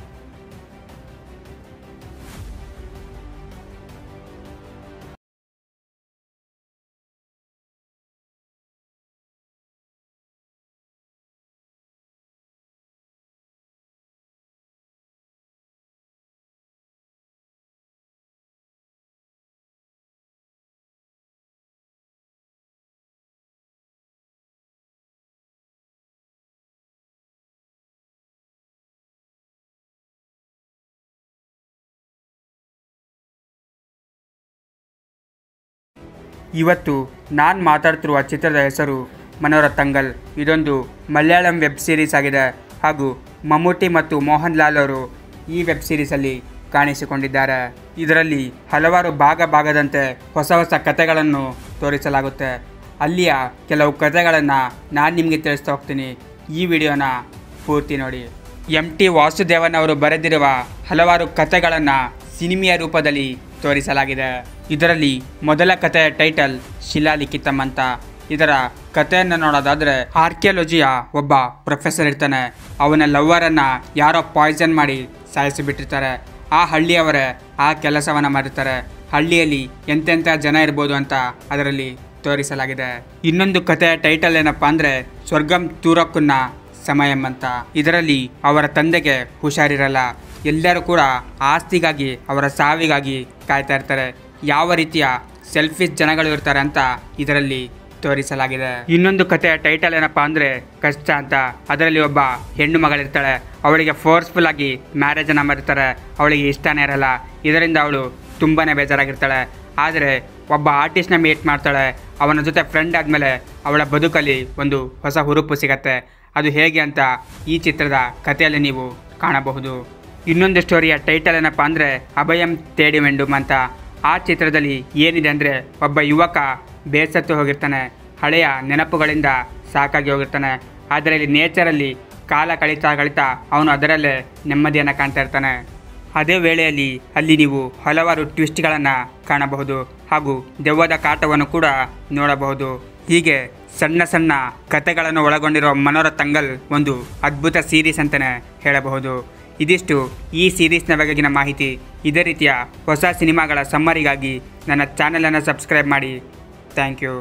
ಇವತ್ತು ನಾನು ಮಾತಾಡ್ತಿರುವ ಚಿತ್ರದ ಹೆಸರು ಮನೋರತಂಗಲ್. ಇದೊಂದು ಮಲಯಾಳಂ ವೆಬ್ ಸೀರೀಸ್ ಆಗಿದೆ ಹಾಗೂ ಮಮ್ಮೂಟಿ ಮತ್ತು ಮೋಹನ್ ಲಾಲ್ ಅವರು ಈ ವೆಬ್ ಸೀರೀಸಲ್ಲಿ ಕಾಣಿಸಿಕೊಂಡಿದ್ದಾರೆ. ಇದರಲ್ಲಿ ಹಲವಾರು ಭಾಗದಂತೆ ಹೊಸ ಹೊಸ ಕಥೆಗಳನ್ನು ತೋರಿಸಲಾಗುತ್ತೆ. ಅಲ್ಲಿಯ ಕೆಲವು ಕಥೆಗಳನ್ನು ನಾನು ನಿಮಗೆ ತಿಳಿಸ್ತಾ ಹೋಗ್ತೀನಿ. ಈ ವಿಡಿಯೋನ ಪೂರ್ತಿ ನೋಡಿ. MT ವಾಸುದೇವನ್ ಅವರು ಬರೆದಿರುವ ಹಲವಾರು ಕಥೆಗಳನ್ನು ಸಿನಿಮೆಯ ರೂಪದಲ್ಲಿ ತೋರಿಸಲಾಗಿದೆ. ಇದರಲ್ಲಿ ಮೊದಲ ಕಥೆಯ ಟೈಟಲ್ ಶಿಲಾಲಿಖಿತಂ ಅಂತ. ಇದರ ಕಥೆಯನ್ನು ನೋಡೋದಾದರೆ, ಆರ್ಕಿಯಾಲಜಿಯ ಒಬ್ಬ ಪ್ರೊಫೆಸರ್ ಇರ್ತಾನೆ. ಅವನ ಲವ್ವರನ್ನು ಯಾರೋ ಪಾಯ್ಸನ್ ಮಾಡಿ ಸಾಯಿಸಿಬಿಟ್ಟಿರ್ತಾರೆ. ಆ ಹಳ್ಳಿಯವರೇ ಆ ಕೆಲಸವನ್ನು ಮಾಡಿರ್ತಾರೆ. ಹಳ್ಳಿಯಲ್ಲಿ ಎಂತೆಂಥ ಜನ ಇರ್ಬೋದು ಅಂತ ಅದರಲ್ಲಿ ತೋರಿಸಲಾಗಿದೆ. ಇನ್ನೊಂದು ಕಥೆಯ ಟೈಟಲ್ ಏನಪ್ಪ ಅಂದರೆ ಸ್ವರ್ಗಂ ತೂರಕ್ಕುನ್ನ ಸಮಯಂ ಅಂತ. ಇದರಲ್ಲಿ ಅವರ ತಂದೆಗೆ ಹುಷಾರಿರಲ್ಲ. ಎಲ್ಲರೂ ಕೂಡ ಆಸ್ತಿಗಾಗಿ, ಅವರ ಸಾವಿಗಾಗಿ ಕಾಯ್ತಾ ಇರ್ತಾರೆ. ಯಾವ ರೀತಿಯ ಸೆಲ್ಫಿಶ್ ಜನಗಳು ಇರ್ತಾರೆ ಅಂತ ಇದರಲ್ಲಿ ತೋರಿಸಲಾಗಿದೆ. ಇನ್ನೊಂದು ಕಥೆಯ ಟೈಟಲ್ ಏನಪ್ಪ ಅಂದರೆ ಕಷ್ಟ ಅಂತ. ಅದರಲ್ಲಿ ಒಬ್ಬ ಹೆಣ್ಣು ಮಗಳಿರ್ತಾಳೆ. ಅವಳಿಗೆ ಫೋರ್ಸ್ಫುಲ್ ಆಗಿ ಮ್ಯಾರೇಜನ್ನು ಮಾಡಿರ್ತಾರೆ. ಅವಳಿಗೆ ಇಷ್ಟನೇ ಇರಲ್ಲ. ಇದರಿಂದ ಅವಳು ತುಂಬಾ ಬೇಜಾರಾಗಿರ್ತಾಳೆ. ಆದರೆ ಒಬ್ಬ ಆರ್ಟಿಸ್ಟ್ನ ಮೀಟ್ ಮಾಡ್ತಾಳೆ. ಅವನ ಜೊತೆ ಫ್ರೆಂಡ್ ಆದಮೇಲೆ ಅವಳ ಬದುಕಲ್ಲಿ ಒಂದು ಹೊಸ ಹುರುಪು ಸಿಗತ್ತೆ. ಅದು ಹೇಗೆ ಅಂತ ಈ ಚಿತ್ರದ ಕಥೆಯಲ್ಲಿ ನೀವು ಕಾಣಬಹುದು. ಇನ್ನೊಂದು ಸ್ಟೋರಿಯ ಟೈಟಲ್ ಏನಪ್ಪ ಅಂದರೆ ಅಭಯಂ ತೇಡಿ ವೆಂಡುಮ್ ಅಂತ. ಆ ಚಿತ್ರದಲ್ಲಿ ಏನಿದೆ ಅಂದರೆ, ಒಬ್ಬ ಯುವಕ ಬೇಸತ್ತು ಹೋಗಿರ್ತಾನೆ. ಹಳೆಯ ನೆನಪುಗಳಿಂದ ಸಾಕಾಗಿ ಹೋಗಿರ್ತಾನೆ. ಆದರೆ ಇಲ್ಲಿ ನೇಚರಲ್ಲಿ ಕಾಲ ಕಳೀತಾ ಅವನು ಅದರಲ್ಲೇ ನೆಮ್ಮದಿಯನ್ನು ಕಾಣ್ತಾ ಇರ್ತಾನೆ. ಅದೇ ವೇಳೆಯಲ್ಲಿ ಅಲ್ಲಿ ನೀವು ಹಲವಾರು ಟ್ವಿಸ್ಟ್ಗಳನ್ನು ಕಾಣಬಹುದು ಹಾಗೂ ದೆವ್ವದ ಕಾಟವನ್ನು ಕೂಡ ನೋಡಬಹುದು. ಹೀಗೆ ಸಣ್ಣ ಸಣ್ಣ ಕಥೆಗಳನ್ನು ಒಳಗೊಂಡಿರುವ ಮನೋರತಂಗಲ್ ಒಂದು ಅದ್ಭುತ ಸೀರೀಸ್ ಅಂತಲೇ ಹೇಳಬಹುದು. ಇದಿಷ್ಟು ಈ ಸೀರೀಸ್ನ ಬಗೆಗಿನ ಮಾಹಿತಿ. ಇದೇ ರೀತಿಯ ಹೊಸ ಸಿನಿಮಾಗಳ ಸಮ್ಮರಿಗಾಗಿ ನನ್ನ ಚಾನಲನ್ನು ಸಬ್ಸ್ಕ್ರೈಬ್ ಮಾಡಿ. Thank you.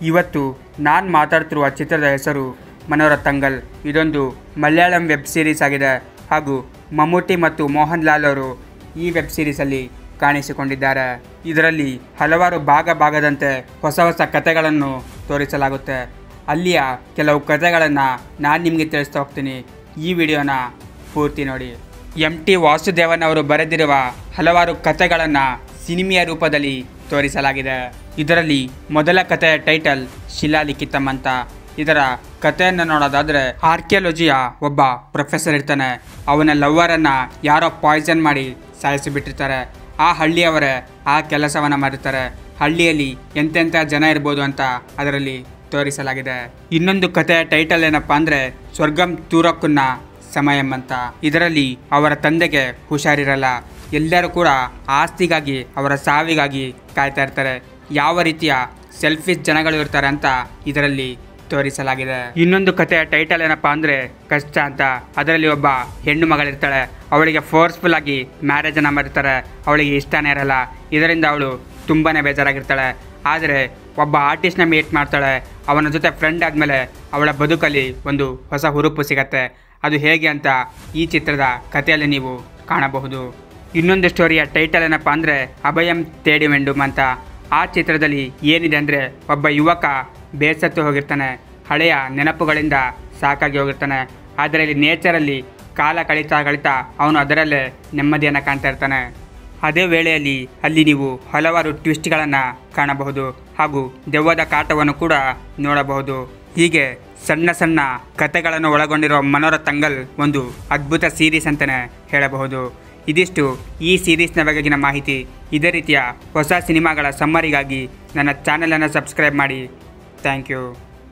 ಇವತ್ತು ನಾನು ಮಾತಾಡ್ತಿರುವ ಚಿತ್ರದ ಹೆಸರು ಮನೋರತಂಗಲ್. ಇದೊಂದು ಮಲಯಾಳಂ ವೆಬ್ ಸೀರೀಸ್ ಆಗಿದೆ ಹಾಗೂ ಮಮ್ಮೂಟಿ ಮತ್ತು ಮೋಹನ್ ಲಾಲ್ ಅವರು ಈ ವೆಬ್ ಸೀರೀಸಲ್ಲಿ ಕಾಣಿಸಿಕೊಂಡಿದ್ದಾರೆ. ಇದರಲ್ಲಿ ಹಲವಾರು ಭಾಗದಂತೆ ಹೊಸ ಕಥೆಗಳನ್ನು ತೋರಿಸಲಾಗುತ್ತೆ. ಅಲ್ಲಿಯ ಕೆಲವು ಕಥೆಗಳನ್ನು ನಾನು ನಿಮಗೆ ತಿಳಿಸ್ತಾ ಹೋಗ್ತೀನಿ. ಈ ವಿಡಿಯೋನ ಪೂರ್ತಿ ನೋಡಿ. ಟಿ ವಾಸುದೇವನ್ ಅವರು ಬರೆದಿರುವ ಹಲವಾರು ಕಥೆಗಳನ್ನು ಸಿನಿಮೆಯ ರೂಪದಲ್ಲಿ ತೋರಿಸಲಾಗಿದೆ. ಇದರಲ್ಲಿ ಮೊದಲ ಕಥೆಯ ಟೈಟಲ್ ಶಿಲಾಲಿಖಿತಂ ಅಂತ. ಇದರ ಕಥೆಯನ್ನು ನೋಡೋದಾದರೆ, ಆರ್ಕಿಯಾಲಜಿಯ ಒಬ್ಬ ಪ್ರೊಫೆಸರ್ ಇರ್ತಾನೆ. ಅವನ ಲವ್ವರನ್ನು ಯಾರೋ ಪಾಯ್ಸನ್ ಮಾಡಿ ಸಾಯಿಸಿಬಿಟ್ಟಿರ್ತಾರೆ. ಆ ಹಳ್ಳಿಯವರೇ ಆ ಕೆಲಸವನ್ನು ಮಾಡಿರ್ತಾರೆ. ಹಳ್ಳಿಯಲ್ಲಿ ಎಂತೆಂಥ ಜನ ಇರ್ಬೋದು ಅಂತ ಅದರಲ್ಲಿ ತೋರಿಸಲಾಗಿದೆ. ಇನ್ನೊಂದು ಕಥೆಯ ಟೈಟಲ್ ಏನಪ್ಪ ಅಂದರೆ ಸ್ವರ್ಗಂ ತೂರಕ್ಕುನ್ನ ಸಮಯಂ ಅಂತ. ಇದರಲ್ಲಿ ಅವರ ತಂದೆಗೆ ಹುಷಾರಿರಲ್ಲ. ಎಲ್ಲರೂ ಕೂಡ ಆಸ್ತಿಗಾಗಿ, ಅವರ ಸಾವಿಗಾಗಿ ಕಾಯ್ತಾ ಇರ್ತಾರೆ. ಯಾವ ರೀತಿಯ ಸೆಲ್ಫಿಶ್ ಜನಗಳು ಇರ್ತಾರೆ ಅಂತ ಇದರಲ್ಲಿ ತೋರಿಸಲಾಗಿದೆ. ಇನ್ನೊಂದು ಕಥೆಯ ಟೈಟಲ್ ಏನಪ್ಪ ಅಂದರೆ ಕಷ್ಟ ಅಂತ. ಅದರಲ್ಲಿ ಒಬ್ಬ ಹೆಣ್ಣು ಮಗಳಿರ್ತಾಳೆ. ಅವಳಿಗೆ ಫೋರ್ಸ್ಫುಲ್ ಆಗಿ ಮ್ಯಾರೇಜನ್ನು ಮಾಡಿರ್ತಾರೆ. ಅವಳಿಗೆ ಇಷ್ಟನೇ ಇರಲ್ಲ. ಇದರಿಂದ ಅವಳು ತುಂಬಾ ಬೇಜಾರಾಗಿರ್ತಾಳೆ. ಆದರೆ ಒಬ್ಬ ಆರ್ಟಿಸ್ಟ್ನ ಮೀಟ್ ಮಾಡ್ತಾಳೆ. ಅವನ ಜೊತೆ ಫ್ರೆಂಡ್ ಆದಮೇಲೆ ಅವಳ ಬದುಕಲ್ಲಿ ಒಂದು ಹೊಸ ಹುರುಪು ಸಿಗತ್ತೆ. ಅದು ಹೇಗೆ ಅಂತ ಈ ಚಿತ್ರದ ಕಥೆಯಲ್ಲಿ ನೀವು ಕಾಣಬಹುದು. ಇನ್ನೊಂದು ಸ್ಟೋರಿಯ ಟೈಟಲ್ ಏನಪ್ಪ ಅಂದರೆ ಅಭಯಂ ತೇಡಿ ವೆಂಡುಮ್ ಅಂತ. ಆ ಚಿತ್ರದಲ್ಲಿ ಏನಿದೆ ಅಂದರೆ, ಒಬ್ಬ ಯುವಕ ಬೇಸತ್ತು ಹೋಗಿರ್ತಾನೆ. ಹಳೆಯ ನೆನಪುಗಳಿಂದ ಸಾಕಾಗಿ ಹೋಗಿರ್ತಾನೆ. ಆದರೆ ಇಲ್ಲಿ ನೇಚರಲ್ಲಿ ಕಾಲ ಕಳೀತಾ ಅವನು ಅದರಲ್ಲೇ ನೆಮ್ಮದಿಯನ್ನು ಕಾಣ್ತಾ ಇರ್ತಾನೆ. ಅದೇ ವೇಳೆಯಲ್ಲಿ ಅಲ್ಲಿ ನೀವು ಹಲವಾರು ಟ್ವಿಸ್ಟ್ಗಳನ್ನು ಕಾಣಬಹುದು ಹಾಗೂ ದೆವ್ವದ ಕಾಟವನ್ನು ಕೂಡ ನೋಡಬಹುದು. ಹೀಗೆ ಸಣ್ಣ ಕಥೆಗಳನ್ನು ಒಳಗೊಂಡಿರುವ ಮನೋರತಂಗಲ್ ಒಂದು ಅದ್ಭುತ ಸೀರೀಸ್ ಅಂತಲೇ ಹೇಳಬಹುದು. ಇದಿಷ್ಟು ಈ ಸೀರೀಸ್ನ ಬಗೆಗಿನ ಮಾಹಿತಿ. ಇದೇ ರೀತಿಯ ಹೊಸ ಸಿನಿಮಾಗಳ ಸಮ್ಮರಿಗಾಗಿ ನನ್ನ ಚಾನಲನ್ನು ಸಬ್ಸ್ಕ್ರೈಬ್ ಮಾಡಿ. Thank you.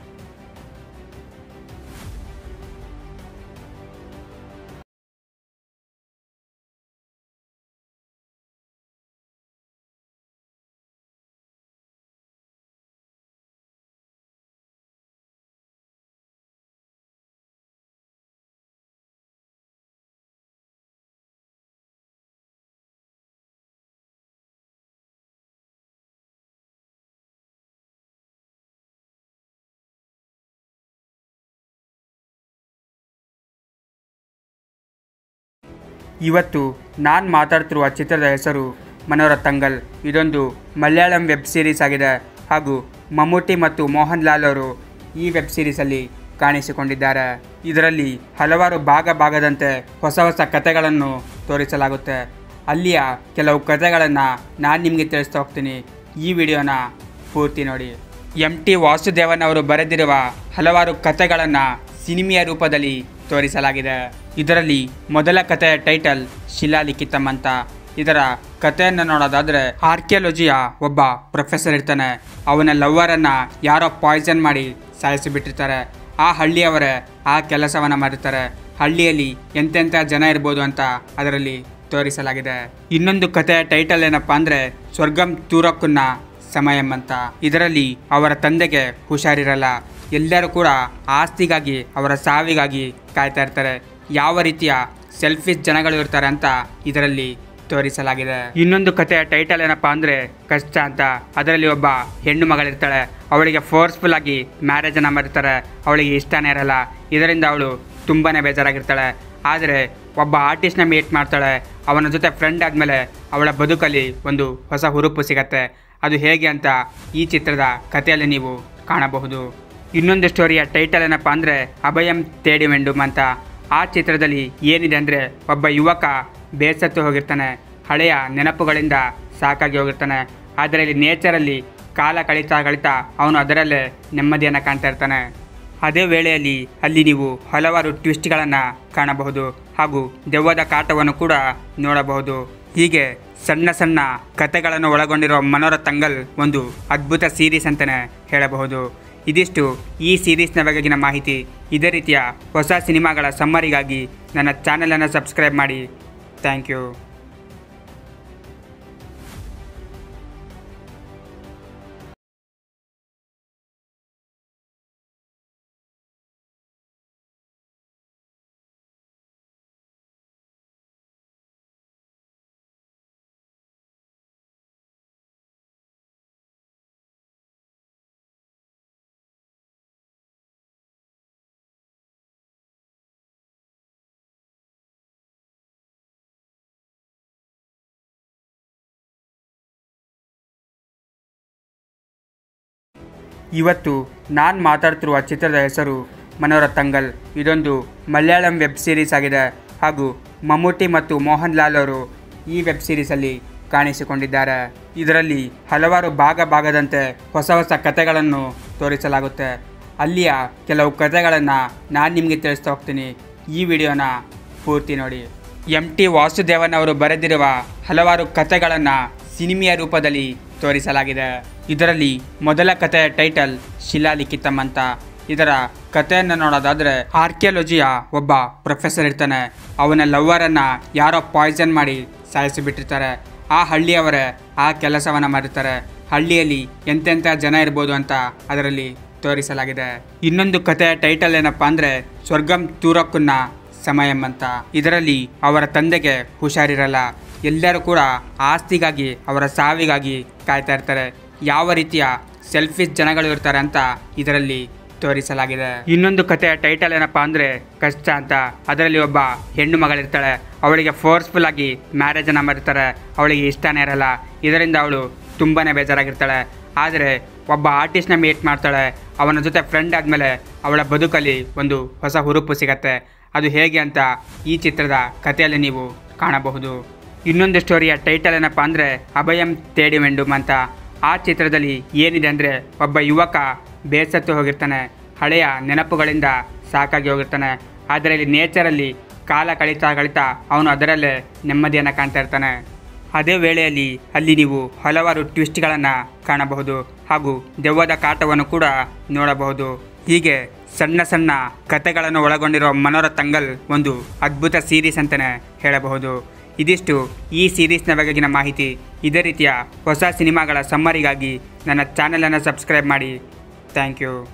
ಇವತ್ತು ನಾನು ಮಾತಾಡ್ತಿರುವ ಚಿತ್ರದ ಹೆಸರು ಮನೋರತಂಗಲ್. ಇದೊಂದು ಮಲಯಾಳಂ ವೆಬ್ ಸೀರೀಸ್ ಆಗಿದೆ ಹಾಗೂ ಮಮ್ಮೂಟಿ ಮತ್ತು ಮೋಹನ್ ಲಾಲ್ ಅವರು ಈ ವೆಬ್ ಸೀರೀಸಲ್ಲಿ ಕಾಣಿಸಿಕೊಂಡಿದ್ದಾರೆ. ಇದರಲ್ಲಿ ಹಲವಾರು ಭಾಗದಂತೆ ಹೊಸ ಕಥೆಗಳನ್ನು ತೋರಿಸಲಾಗುತ್ತೆ. ಅಲ್ಲಿಯ ಕೆಲವು ಕಥೆಗಳನ್ನು ನಾನು ನಿಮಗೆ ತಿಳಿಸ್ತಾ ಹೋಗ್ತೀನಿ. ಈ ವಿಡಿಯೋನ ಪೂರ್ತಿ ನೋಡಿ. ಟಿ ವಾಸುದೇವನ್ ಅವರು ಬರೆದಿರುವ ಹಲವಾರು ಕಥೆಗಳನ್ನು ಸಿನಿಮೆಯ ರೂಪದಲ್ಲಿ ತೋರಿಸಲಾಗಿದೆ. ಇದರಲ್ಲಿ ಮೊದಲ ಕಥೆಯ ಟೈಟಲ್ ಶಿಲಾಲಿಖಿತಂ ಅಂತ. ಇದರ ಕಥೆಯನ್ನು ನೋಡೋದಾದರೆ, ಆರ್ಕಿಯಾಲಜಿಯ ಒಬ್ಬ ಪ್ರೊಫೆಸರ್ ಇರ್ತಾನೆ. ಅವನ ಲವ್ವರನ್ನು ಯಾರೋ ಪಾಯ್ಸನ್ ಮಾಡಿ ಸಾಯಿಸಿಬಿಟ್ಟಿರ್ತಾರೆ. ಆ ಹಳ್ಳಿಯವರೇ ಆ ಕೆಲಸವನ್ನು ಮಾಡಿರ್ತಾರೆ. ಹಳ್ಳಿಯಲ್ಲಿ ಎಂತೆಂಥ ಜನ ಇರ್ಬೋದು ಅಂತ ಅದರಲ್ಲಿ ತೋರಿಸಲಾಗಿದೆ. ಇನ್ನೊಂದು ಕಥೆಯ ಟೈಟಲ್ ಏನಪ್ಪ ಅಂದರೆ ಸ್ವರ್ಗಂ ತೂರಕ್ಕುನ್ನ ಸಮಯಂ ಅಂತ. ಇದರಲ್ಲಿ ಅವರ ತಂದೆಗೆ ಹುಷಾರಿರಲ್ಲ. ಎಲ್ಲರೂ ಕೂಡ ಆಸ್ತಿಗಾಗಿ, ಅವರ ಸಾವಿಗಾಗಿ ಕಾಯ್ತಾ ಇರ್ತಾರೆ. ಯಾವ ರೀತಿಯ ಸೆಲ್ಫಿಶ್ ಜನಗಳು ಇರ್ತಾರೆ ಅಂತ ಇದರಲ್ಲಿ ತೋರಿಸಲಾಗಿದೆ. ಇನ್ನೊಂದು ಕಥೆಯ ಟೈಟಲ್ ಏನಪ್ಪ ಅಂದರೆ ಕಷ್ಟ ಅಂತ. ಅದರಲ್ಲಿ ಒಬ್ಬ ಹೆಣ್ಣು ಮಗಳಿರ್ತಾಳೆ. ಅವಳಿಗೆ ಫೋರ್ಸ್ಫುಲ್ ಆಗಿ ಮ್ಯಾರೇಜನ್ನು ಮಾಡಿರ್ತಾರೆ. ಅವಳಿಗೆ ಇಷ್ಟನೇ ಇರಲ್ಲ. ಇದರಿಂದ ಅವಳು ತುಂಬಾ ಬೇಜಾರಾಗಿರ್ತಾಳೆ. ಆದರೆ ಒಬ್ಬ ಆರ್ಟಿಸ್ಟ್ನ ಮೀಟ್ ಮಾಡ್ತಾಳೆ. ಅವನ ಜೊತೆ ಫ್ರೆಂಡ್ ಆದಮೇಲೆ ಅವಳ ಬದುಕಲ್ಲಿ ಒಂದು ಹೊಸ ಹುರುಪು ಸಿಗತ್ತೆ. ಅದು ಹೇಗೆ ಅಂತ ಈ ಚಿತ್ರದ ಕಥೆಯಲ್ಲಿ ನೀವು ಕಾಣಬಹುದು. ಇನ್ನೊಂದು ಸ್ಟೋರಿಯ ಟೈಟಲ್ ಏನಪ್ಪ ಅಂದರೆ ಅಭಯಂ ತೇಡಿ ವೆಂಡುಮ್ ಅಂತ. ಆ ಚಿತ್ರದಲ್ಲಿ ಏನಿದೆ ಅಂದರೆ, ಒಬ್ಬ ಯುವಕ ಬೇಸತ್ತು ಹೋಗಿರ್ತಾನೆ. ಹಳೆಯ ನೆನಪುಗಳಿಂದ ಸಾಕಾಗಿ ಹೋಗಿರ್ತಾನೆ. ಆದರೆ ಇಲ್ಲಿ ನೇಚರಲ್ಲಿ ಕಾಲ ಕಳೀತಾ ಅವನು ಅದರಲ್ಲೇ ನೆಮ್ಮದಿಯನ್ನು ಕಾಣ್ತಾ ಇರ್ತಾನೆ. ಅದೇ ವೇಳೆಯಲ್ಲಿ ಅಲ್ಲಿ ನೀವು ಹಲವಾರು ಟ್ವಿಸ್ಟ್ಗಳನ್ನು ಕಾಣಬಹುದು ಹಾಗೂ ದೆವ್ವದ ಕಾಟವನ್ನು ಕೂಡ ನೋಡಬಹುದು. ಹೀಗೆ ಸಣ್ಣ ಕಥೆಗಳನ್ನು ಒಳಗೊಂಡಿರುವ ಮನೋರತಂಗಲ್ ಒಂದು ಅದ್ಭುತ ಸೀರೀಸ್ ಅಂತಲೇ ಹೇಳಬಹುದು. ಇದಿಷ್ಟು ಈ ಸೀರೀಸ್ನ ಬಗೆಗಿನ ಮಾಹಿತಿ. ಇದೇ ರೀತಿಯ ಹೊಸ ಸಿನಿಮಾಗಳ ಸಮ್ಮರಿಗಾಗಿ ನನ್ನ ಚಾನಲನ್ನು ಸಬ್ಸ್ಕ್ರೈಬ್ ಮಾಡಿ. Thank you. ಇವತ್ತು ನಾನು ಮಾತಾಡ್ತಿರುವ ಚಿತ್ರದ ಹೆಸರು ಮನೋರತಂಗಲ್. ಇದೊಂದು ಮಲಯಾಳಂ ವೆಬ್ ಸೀರೀಸ್ ಆಗಿದೆ ಹಾಗೂ ಮಮ್ಮೂಟಿ ಮತ್ತು ಮೋಹನ್ ಲಾಲ್ ಅವರು ಈ ವೆಬ್ ಸೀರೀಸಲ್ಲಿ ಕಾಣಿಸಿಕೊಂಡಿದ್ದಾರೆ. ಇದರಲ್ಲಿ ಹಲವಾರು ಭಾಗದಂತೆ ಹೊಸ ಕಥೆಗಳನ್ನು ತೋರಿಸಲಾಗುತ್ತೆ. ಅಲ್ಲಿಯ ಕೆಲವು ಕಥೆಗಳನ್ನು ನಾನು ನಿಮಗೆ ತಿಳಿಸ್ತಾ ಹೋಗ್ತೀನಿ. ಈ ವಿಡಿಯೋನ ಪೂರ್ತಿ ನೋಡಿ. MT ವಾಸುದೇವನ್ ಅವರು ಬರೆದಿರುವ ಹಲವಾರು ಕಥೆಗಳನ್ನು ಸಿನಿಮೆಯ ರೂಪದಲ್ಲಿ ತೋರಿಸಲಾಗಿದೆ. ಇದರಲ್ಲಿ ಮೊದಲ ಕಥೆಯ ಟೈಟಲ್ ಶಿಲಾಲಿಖಿತಂ ಅಂತ. ಇದರ ಕಥೆಯನ್ನು ನೋಡೋದಾದರೆ, ಆರ್ಕಿಯಾಲಜಿಯ ಒಬ್ಬ ಪ್ರೊಫೆಸರ್ ಇರ್ತಾನೆ. ಅವನ ಲವ್ವರನ್ನು ಯಾರೋ ಪಾಯ್ಸನ್ ಮಾಡಿ ಸಾಯಿಸಿಬಿಟ್ಟಿರ್ತಾರೆ. ಆ ಹಳ್ಳಿಯವರೇ ಆ ಕೆಲಸವನ್ನು ಮಾಡಿರ್ತಾರೆ. ಹಳ್ಳಿಯಲ್ಲಿ ಎಂತೆಂಥ ಜನ ಇರ್ಬೋದು ಅಂತ ಅದರಲ್ಲಿ ತೋರಿಸಲಾಗಿದೆ. ಇನ್ನೊಂದು ಕಥೆಯ ಟೈಟಲ್ ಏನಪ್ಪ ಅಂದರೆ ಸ್ವರ್ಗಂ ತೂರಕ್ಕುನ್ನ ಸಮಯಂ ಅಂತ. ಇದರಲ್ಲಿ ಅವರ ತಂದೆಗೆ ಹುಷಾರಿರಲ್ಲ. ಎಲ್ಲರೂ ಕೂಡ ಆಸ್ತಿಗಾಗಿ, ಅವರ ಸಾವಿಗಾಗಿ ಕಾಯ್ತಾ ಇರ್ತಾರೆ. ಯಾವ ರೀತಿಯ ಸೆಲ್ಫಿಶ್ ಜನಗಳು ಇರ್ತಾರೆ ಅಂತ ಇದರಲ್ಲಿ ತೋರಿಸಲಾಗಿದೆ. ಇನ್ನೊಂದು ಕಥೆಯ ಟೈಟಲ್ ಏನಪ್ಪ ಅಂದರೆ ಕಷ್ಟ ಅಂತ. ಅದರಲ್ಲಿ ಒಬ್ಬ ಹೆಣ್ಣು ಮಗಳಿರ್ತಾಳೆ. ಅವಳಿಗೆ ಫೋರ್ಸ್ಫುಲ್ ಆಗಿ ಮ್ಯಾರೇಜನ್ನು ಮಾಡಿರ್ತಾರೆ. ಅವಳಿಗೆ ಇಷ್ಟನೇ ಇರಲ್ಲ. ಇದರಿಂದ ಅವಳು ತುಂಬಾ ಬೇಜಾರಾಗಿರ್ತಾಳೆ. ಆದರೆ ಒಬ್ಬ ಆರ್ಟಿಸ್ಟ್ನ ಮೀಟ್ ಮಾಡ್ತಾಳೆ. ಅವನ ಜೊತೆ ಫ್ರೆಂಡ್ ಆದಮೇಲೆ ಅವಳ ಬದುಕಲ್ಲಿ ಒಂದು ಹೊಸ ಹುರುಪು ಸಿಗತ್ತೆ. ಅದು ಹೇಗೆ ಅಂತ ಈ ಚಿತ್ರದ ಕಥೆಯಲ್ಲಿ ನೀವು ಕಾಣಬಹುದು. ಇನ್ನೊಂದು ಸ್ಟೋರಿಯ ಟೈಟಲ್ ಏನಪ್ಪ ಅಂದರೆ ಅಭಯಂ ತೇಡಿ ವೆಂಡುಮ್ ಅಂತ. ಆ ಚಿತ್ರದಲ್ಲಿ ಏನಿದೆ ಅಂದರೆ, ಒಬ್ಬ ಯುವಕ ಬೇಸತ್ತು ಹೋಗಿರ್ತಾನೆ. ಹಳೆಯ ನೆನಪುಗಳಿಂದ ಸಾಕಾಗಿ ಹೋಗಿರ್ತಾನೆ. ಆದರೆ ಇಲ್ಲಿ ನೇಚರಲ್ಲಿ ಕಾಲ ಕಳೀತಾ ಅವನು ಅದರಲ್ಲೇ ನೆಮ್ಮದಿಯನ್ನು ಕಾಣ್ತಾ ಇರ್ತಾನೆ. ಅದೇ ವೇಳೆಯಲ್ಲಿ ಅಲ್ಲಿ ನೀವು ಹಲವಾರು ಟ್ವಿಸ್ಟ್ಗಳನ್ನು ಕಾಣಬಹುದು ಹಾಗೂ ದೆವ್ವದ ಕಾಟವನ್ನು ಕೂಡ ನೋಡಬಹುದು. ಹೀಗೆ ಸಣ್ಣ ಕಥೆಗಳನ್ನು ಒಳಗೊಂಡಿರುವ ಮನೋರತಂಗಲ್ ಒಂದು ಅದ್ಭುತ ಸೀರೀಸ್ ಅಂತಲೇ ಹೇಳಬಹುದು. ಇದಿಷ್ಟು ಈ ಸೀರೀಸ್ನ ಬಗೆಗಿನ ಮಾಹಿತಿ. ಇದೇ ರೀತಿಯ ಹೊಸ ಸಿನಿಮಾಗಳ ಸಮ್ಮರಿಗಾಗಿ ನನ್ನ ಚಾನಲನ್ನು ಸಬ್ಸ್ಕ್ರೈಬ್ ಮಾಡಿ. Thank you.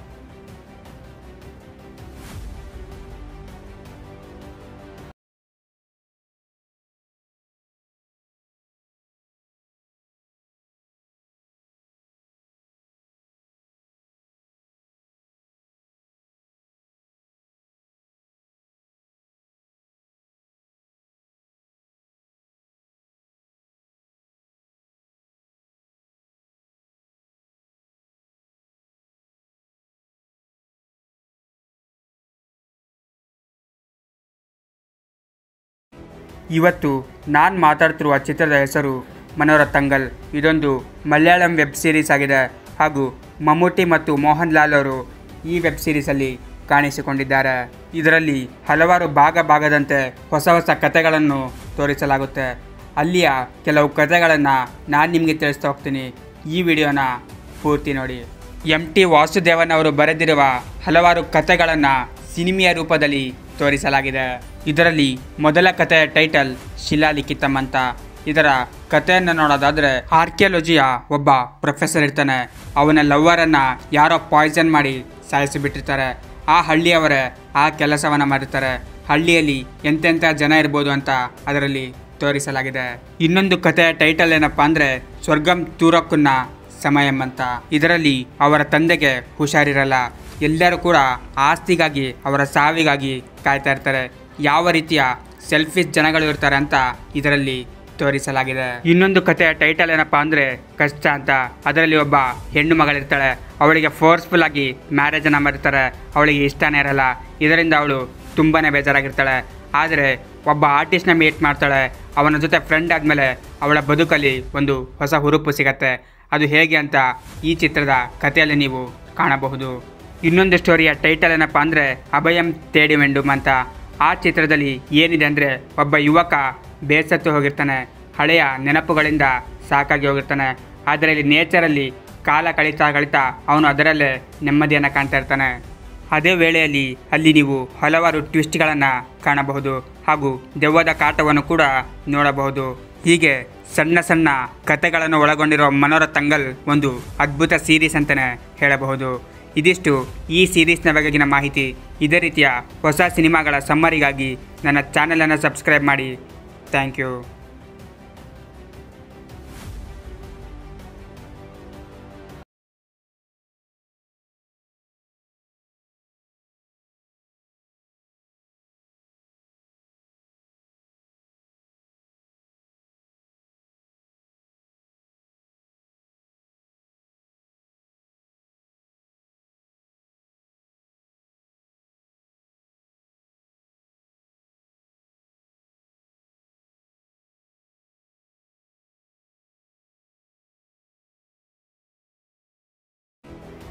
ಇವತ್ತು ನಾನು ಮಾತಾಡ್ತಿರುವ ಚಿತ್ರದ ಹೆಸರು ಮನೋರತಂಗಲ್. ಇದೊಂದು ಮಲಯಾಳಂ ವೆಬ್ ಸೀರೀಸ್ ಆಗಿದೆ ಹಾಗೂ ಮಮ್ಮೂಟಿ ಮತ್ತು ಮೋಹನ್ ಲಾಲ್ ಅವರು ಈ ವೆಬ್ ಸೀರೀಸಲ್ಲಿ ಕಾಣಿಸಿಕೊಂಡಿದ್ದಾರೆ. ಇದರಲ್ಲಿ ಹಲವಾರು ಭಾಗದಂತೆ ಹೊಸ ಕಥೆಗಳನ್ನು ತೋರಿಸಲಾಗುತ್ತೆ. ಅಲ್ಲಿಯ ಕೆಲವು ಕಥೆಗಳನ್ನು ನಾನು ನಿಮಗೆ ತಿಳಿಸ್ತಾ ಹೋಗ್ತೀನಿ. ಈ ವಿಡಿಯೋನ ಪೂರ್ತಿ ನೋಡಿ. MT ವಾಸುದೇವನ್ ಅವರು ಬರೆದಿರುವ ಹಲವಾರು ಕಥೆಗಳನ್ನು ಸಿನಿಮೆಯ ರೂಪದಲ್ಲಿ ತೋರಿಸಲಾಗಿದೆ. ಇದರಲ್ಲಿ ಮೊದಲ ಕಥೆಯ ಟೈಟಲ್ ಶಿಲಾಲಿಖಿತಂ ಅಂತ. ಇದರ ಕಥೆಯನ್ನು ನೋಡೋದಾದರೆ, ಆರ್ಕಿಯಾಲಜಿಯ ಒಬ್ಬ ಪ್ರೊಫೆಸರ್ ಇರ್ತಾನೆ. ಅವನ ಲವ್ವರನ್ನು ಯಾರೋ ಪಾಯ್ಸನ್ ಮಾಡಿ ಸಾಯಿಸಿಬಿಟ್ಟಿರ್ತಾರೆ. ಆ ಹಳ್ಳಿಯವರೇ ಆ ಕೆಲಸವನ್ನು ಮಾಡಿರ್ತಾರೆ. ಹಳ್ಳಿಯಲ್ಲಿ ಎಂತೆಂಥ ಜನ ಇರ್ಬೋದು ಅಂತ ಅದರಲ್ಲಿ ತೋರಿಸಲಾಗಿದೆ. ಇನ್ನೊಂದು ಕಥೆಯ ಟೈಟಲ್ ಏನಪ್ಪ ಅಂದರೆ ಸ್ವರ್ಗಂ ತೂರಕ್ಕುನ್ನ ಸಮಯಂ ಅಂತ. ಇದರಲ್ಲಿ ಅವರ ತಂದೆಗೆ ಹುಷಾರಿರಲ್ಲ. ಎಲ್ಲರೂ ಕೂಡ ಆಸ್ತಿಗಾಗಿ, ಅವರ ಸಾವಿಗಾಗಿ ಕಾಯ್ತಾ ಇರ್ತಾರೆ. ಯಾವ ರೀತಿಯ ಸೆಲ್ಫಿಶ್ ಜನಗಳು ಇರ್ತಾರೆ ಅಂತ ಇದರಲ್ಲಿ ತೋರಿಸಲಾಗಿದೆ. ಇನ್ನೊಂದು ಕಥೆಯ ಟೈಟಲ್ ಏನಪ್ಪ ಅಂದರೆ ಕಷ್ಟ ಅಂತ. ಅದರಲ್ಲಿ ಒಬ್ಬ ಹೆಣ್ಣು ಮಗಳಿರ್ತಾಳೆ. ಅವಳಿಗೆ ಫೋರ್ಸ್ಫುಲ್ ಆಗಿ ಮ್ಯಾರೇಜನ್ನು ಮಾಡಿರ್ತಾರೆ. ಅವಳಿಗೆ ಇಷ್ಟನೇ ಇರಲ್ಲ. ಇದರಿಂದ ಅವಳು ತುಂಬಾ ಬೇಜಾರಾಗಿರ್ತಾಳೆ. ಆದರೆ ಒಬ್ಬ ಆರ್ಟಿಸ್ಟ್ನ ಮೀಟ್ ಮಾಡ್ತಾಳೆ. ಅವನ ಜೊತೆ ಫ್ರೆಂಡ್ ಆದಮೇಲೆ ಅವಳ ಬದುಕಲ್ಲಿ ಒಂದು ಹೊಸ ಹುರುಪು ಸಿಗತ್ತೆ. ಅದು ಹೇಗೆ ಅಂತ ಈ ಚಿತ್ರದ ಕಥೆಯಲ್ಲಿ ನೀವು ಕಾಣಬಹುದು. ಇನ್ನೊಂದು ಸ್ಟೋರಿಯ ಟೈಟಲ್ ಏನಪ್ಪ ಅಂದರೆ ಅಭಯಂ ತೇಡಿ ವೆಂಡುಮ್ ಅಂತ. ಆ ಚಿತ್ರದಲ್ಲಿ ಏನಿದೆ ಅಂದರೆ, ಒಬ್ಬ ಯುವಕ ಬೇಸತ್ತು ಹೋಗಿರ್ತಾನೆ. ಹಳೆಯ ನೆನಪುಗಳಿಂದ ಸಾಕಾಗಿ ಹೋಗಿರ್ತಾನೆ. ಆದರೆ ಇಲ್ಲಿ ನೇಚರಲ್ಲಿ ಕಾಲ ಕಳೀತಾ ಅವನು ಅದರಲ್ಲೇ ನೆಮ್ಮದಿಯನ್ನು ಕಾಣ್ತಾ ಇರ್ತಾನೆ. ಅದೇ ವೇಳೆಯಲ್ಲಿ ಅಲ್ಲಿ ನೀವು ಹಲವಾರು ಟ್ವಿಸ್ಟ್ಗಳನ್ನು ಕಾಣಬಹುದು ಹಾಗೂ ದೆವ್ವದ ಕಾಟವನ್ನು ಕೂಡ ನೋಡಬಹುದು. ಹೀಗೆ ಸಣ್ಣ ಕಥೆಗಳನ್ನು ಒಳಗೊಂಡಿರುವ ಮನೋರತಂಗಲ್ ಒಂದು ಅದ್ಭುತ ಸೀರೀಸ್ ಅಂತಲೇ ಹೇಳಬಹುದು. ಇದಿಷ್ಟು ಈ ಸೀರೀಸ್ನ ಬಗೆಗಿನ ಮಾಹಿತಿ. ಇದೇ ರೀತಿಯ ಹೊಸ ಸಿನಿಮಾಗಳ ಸಮ್ಮರಿಗಾಗಿ ನನ್ನ ಚಾನಲನ್ನು ಸಬ್ಸ್ಕ್ರೈಬ್ ಮಾಡಿ. Thank you.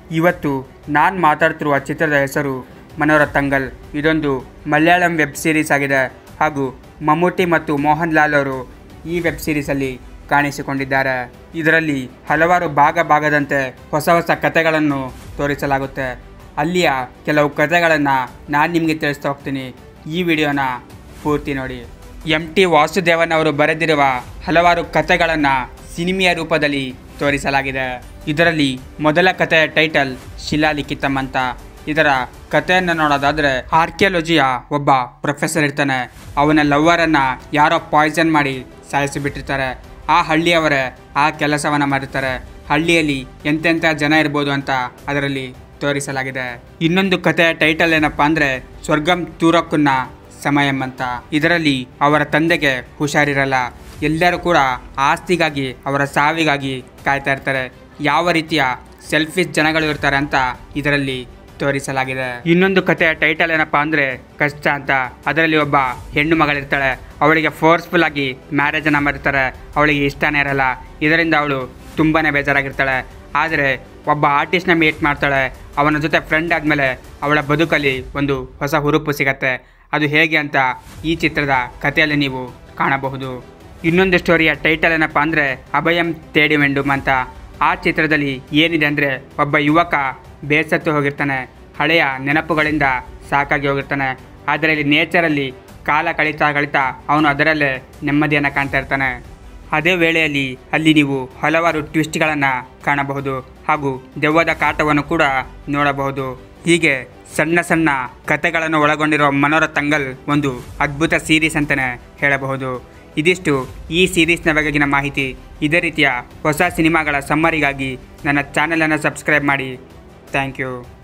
ಇವತ್ತು ನಾನು ಮಾತಾಡ್ತಿರುವ ಚಿತ್ರದ ಹೆಸರು ಮನೋರತಂಗಲ್. ಇದೊಂದು ಮಲಯಾಳಂ ವೆಬ್ ಸೀರೀಸ್ ಆಗಿದೆ ಹಾಗೂ ಮಮ್ಮೂಟಿ ಮತ್ತು ಮೋಹನ್ ಲಾಲ್ ಅವರು ಈ ವೆಬ್ ಸೀರೀಸಲ್ಲಿ ಕಾಣಿಸಿಕೊಂಡಿದ್ದಾರೆ. ಇದರಲ್ಲಿ ಹಲವಾರು ಭಾಗದಂತೆ ಹೊಸ ಕಥೆಗಳನ್ನು ತೋರಿಸಲಾಗುತ್ತೆ. ಅಲ್ಲಿಯ ಕೆಲವು ಕಥೆಗಳನ್ನು ನಾನು ನಿಮಗೆ ತಿಳಿಸ್ತಾ ಹೋಗ್ತೀನಿ. ಈ ವಿಡಿಯೋನ ಪೂರ್ತಿ ನೋಡಿ. MT ವಾಸುದೇವನ್ ಅವರು ಬರೆದಿರುವ ಹಲವಾರು ಕಥೆಗಳನ್ನು ಸಿನಿಮೆಯ ರೂಪದಲ್ಲಿ ತೋರಿಸಲಾಗಿದೆ. ಇದರಲ್ಲಿ ಮೊದಲ ಕಥೆಯ ಟೈಟಲ್ ಶಿಲಾಲಿಖಿತಂ ಅಂತ. ಇದರ ಕಥೆಯನ್ನು ನೋಡೋದಾದರೆ, ಆರ್ಕಿಯಾಲಜಿಯ ಒಬ್ಬ ಪ್ರೊಫೆಸರ್ ಇರ್ತಾನೆ. ಅವನ ಲವ್ವರನ್ನು ಯಾರೋ ಪಾಯ್ಸನ್ ಮಾಡಿ ಸಾಯಿಸಿಬಿಟ್ಟಿರ್ತಾರೆ. ಆ ಹಳ್ಳಿಯವರೇ ಆ ಕೆಲಸವನ್ನು ಮಾಡಿರ್ತಾರೆ. ಹಳ್ಳಿಯಲ್ಲಿ ಎಂತೆಂಥ ಜನ ಇರ್ಬೋದು ಅಂತ ಅದರಲ್ಲಿ ತೋರಿಸಲಾಗಿದೆ. ಇನ್ನೊಂದು ಕಥೆಯ ಟೈಟಲ್ ಏನಪ್ಪ ಅಂದರೆ ಸ್ವರ್ಗಂ ತೂರಕ್ಕುನ್ನ ಸಮಯಂ ಅಂತ. ಇದರಲ್ಲಿ ಅವರ ತಂದೆಗೆ ಹುಷಾರಿರಲ್ಲ. ಎಲ್ಲರೂ ಕೂಡ ಆಸ್ತಿಗಾಗಿ, ಅವರ ಸಾವಿಗಾಗಿ ಕಾಯ್ತಾ ಇರ್ತಾರೆ. ಯಾವ ರೀತಿಯ ಸೆಲ್ಫಿಶ್ ಜನಗಳು ಇರ್ತಾರೆ ಅಂತ ಇದರಲ್ಲಿ ತೋರಿಸಲಾಗಿದೆ. ಇನ್ನೊಂದು ಕಥೆಯ ಟೈಟಲ್ ಏನಪ್ಪ ಅಂದರೆ ಕಷ್ಟ ಅಂತ. ಅದರಲ್ಲಿ ಒಬ್ಬ ಹೆಣ್ಣು ಮಗಳಿರ್ತಾಳೆ. ಅವಳಿಗೆ ಫೋರ್ಸ್ಫುಲ್ ಆಗಿ ಮ್ಯಾರೇಜನ್ನು ಮಾಡಿರ್ತಾರೆ. ಅವಳಿಗೆ ಇಷ್ಟನೇ ಇರಲ್ಲ. ಇದರಿಂದ ಅವಳು ತುಂಬಾ ಬೇಜಾರಾಗಿರ್ತಾಳೆ. ಆದರೆ ಒಬ್ಬ ಆರ್ಟಿಸ್ಟ್ನ ಮೀಟ್ ಮಾಡ್ತಾಳೆ. ಅವನ ಜೊತೆ ಫ್ರೆಂಡ್ ಆದಮೇಲೆ ಅವಳ ಬದುಕಲ್ಲಿ ಒಂದು ಹೊಸ ಹುರುಪು ಸಿಗತ್ತೆ. ಅದು ಹೇಗೆ ಅಂತ ಈ ಚಿತ್ರದ ಕಥೆಯಲ್ಲಿ ನೀವು ಕಾಣಬಹುದು. ಇನ್ನೊಂದು ಸ್ಟೋರಿಯ ಟೈಟಲ್ ಏನಪ್ಪ ಅಂದರೆ ಅಭಯಂ ತೇಡಿ ವೆಂಡುಮ್ ಅಂತ. ಆ ಚಿತ್ರದಲ್ಲಿ ಏನಿದೆ ಅಂದರೆ, ಒಬ್ಬ ಯುವಕ ಬೇಸತ್ತು ಹೋಗಿರ್ತಾನೆ. ಹಳೆಯ ನೆನಪುಗಳಿಂದ ಸಾಕಾಗಿ ಹೋಗಿರ್ತಾನೆ. ಆದರೆ ಇಲ್ಲಿ ನೇಚರಲ್ಲಿ ಕಾಲ ಕಳೀತಾ ಅವನು ಅದರಲ್ಲೇ ನೆಮ್ಮದಿಯನ್ನು ಕಾಣ್ತಾ ಇರ್ತಾನೆ. ಅದೇ ವೇಳೆಯಲ್ಲಿ ಅಲ್ಲಿ ನೀವು ಹಲವಾರು ಟ್ವಿಸ್ಟ್ಗಳನ್ನು ಕಾಣಬಹುದು ಹಾಗೂ ದೆವ್ವದ ಕಾಟವನ್ನು ಕೂಡ ನೋಡಬಹುದು. ಹೀಗೆ ಸಣ್ಣ ಕಥೆಗಳನ್ನು ಒಳಗೊಂಡಿರುವ ಮನೋರತಂಗಲ್ ಒಂದು ಅದ್ಭುತ ಸೀರೀಸ್ ಅಂತಲೇ ಹೇಳಬಹುದು. ಇದಿಷ್ಟು ಈ ಸೀರೀಸ್ನ ಬಗೆಗಿನ ಮಾಹಿತಿ. ಇದೇ ರೀತಿಯ ಹೊಸ ಸಿನಿಮಾಗಳ ಸಮ್ಮರಿಗಾಗಿ ನನ್ನ ಚಾನಲನ್ನು ಸಬ್ಸ್ಕ್ರೈಬ್ ಮಾಡಿ. Thank you.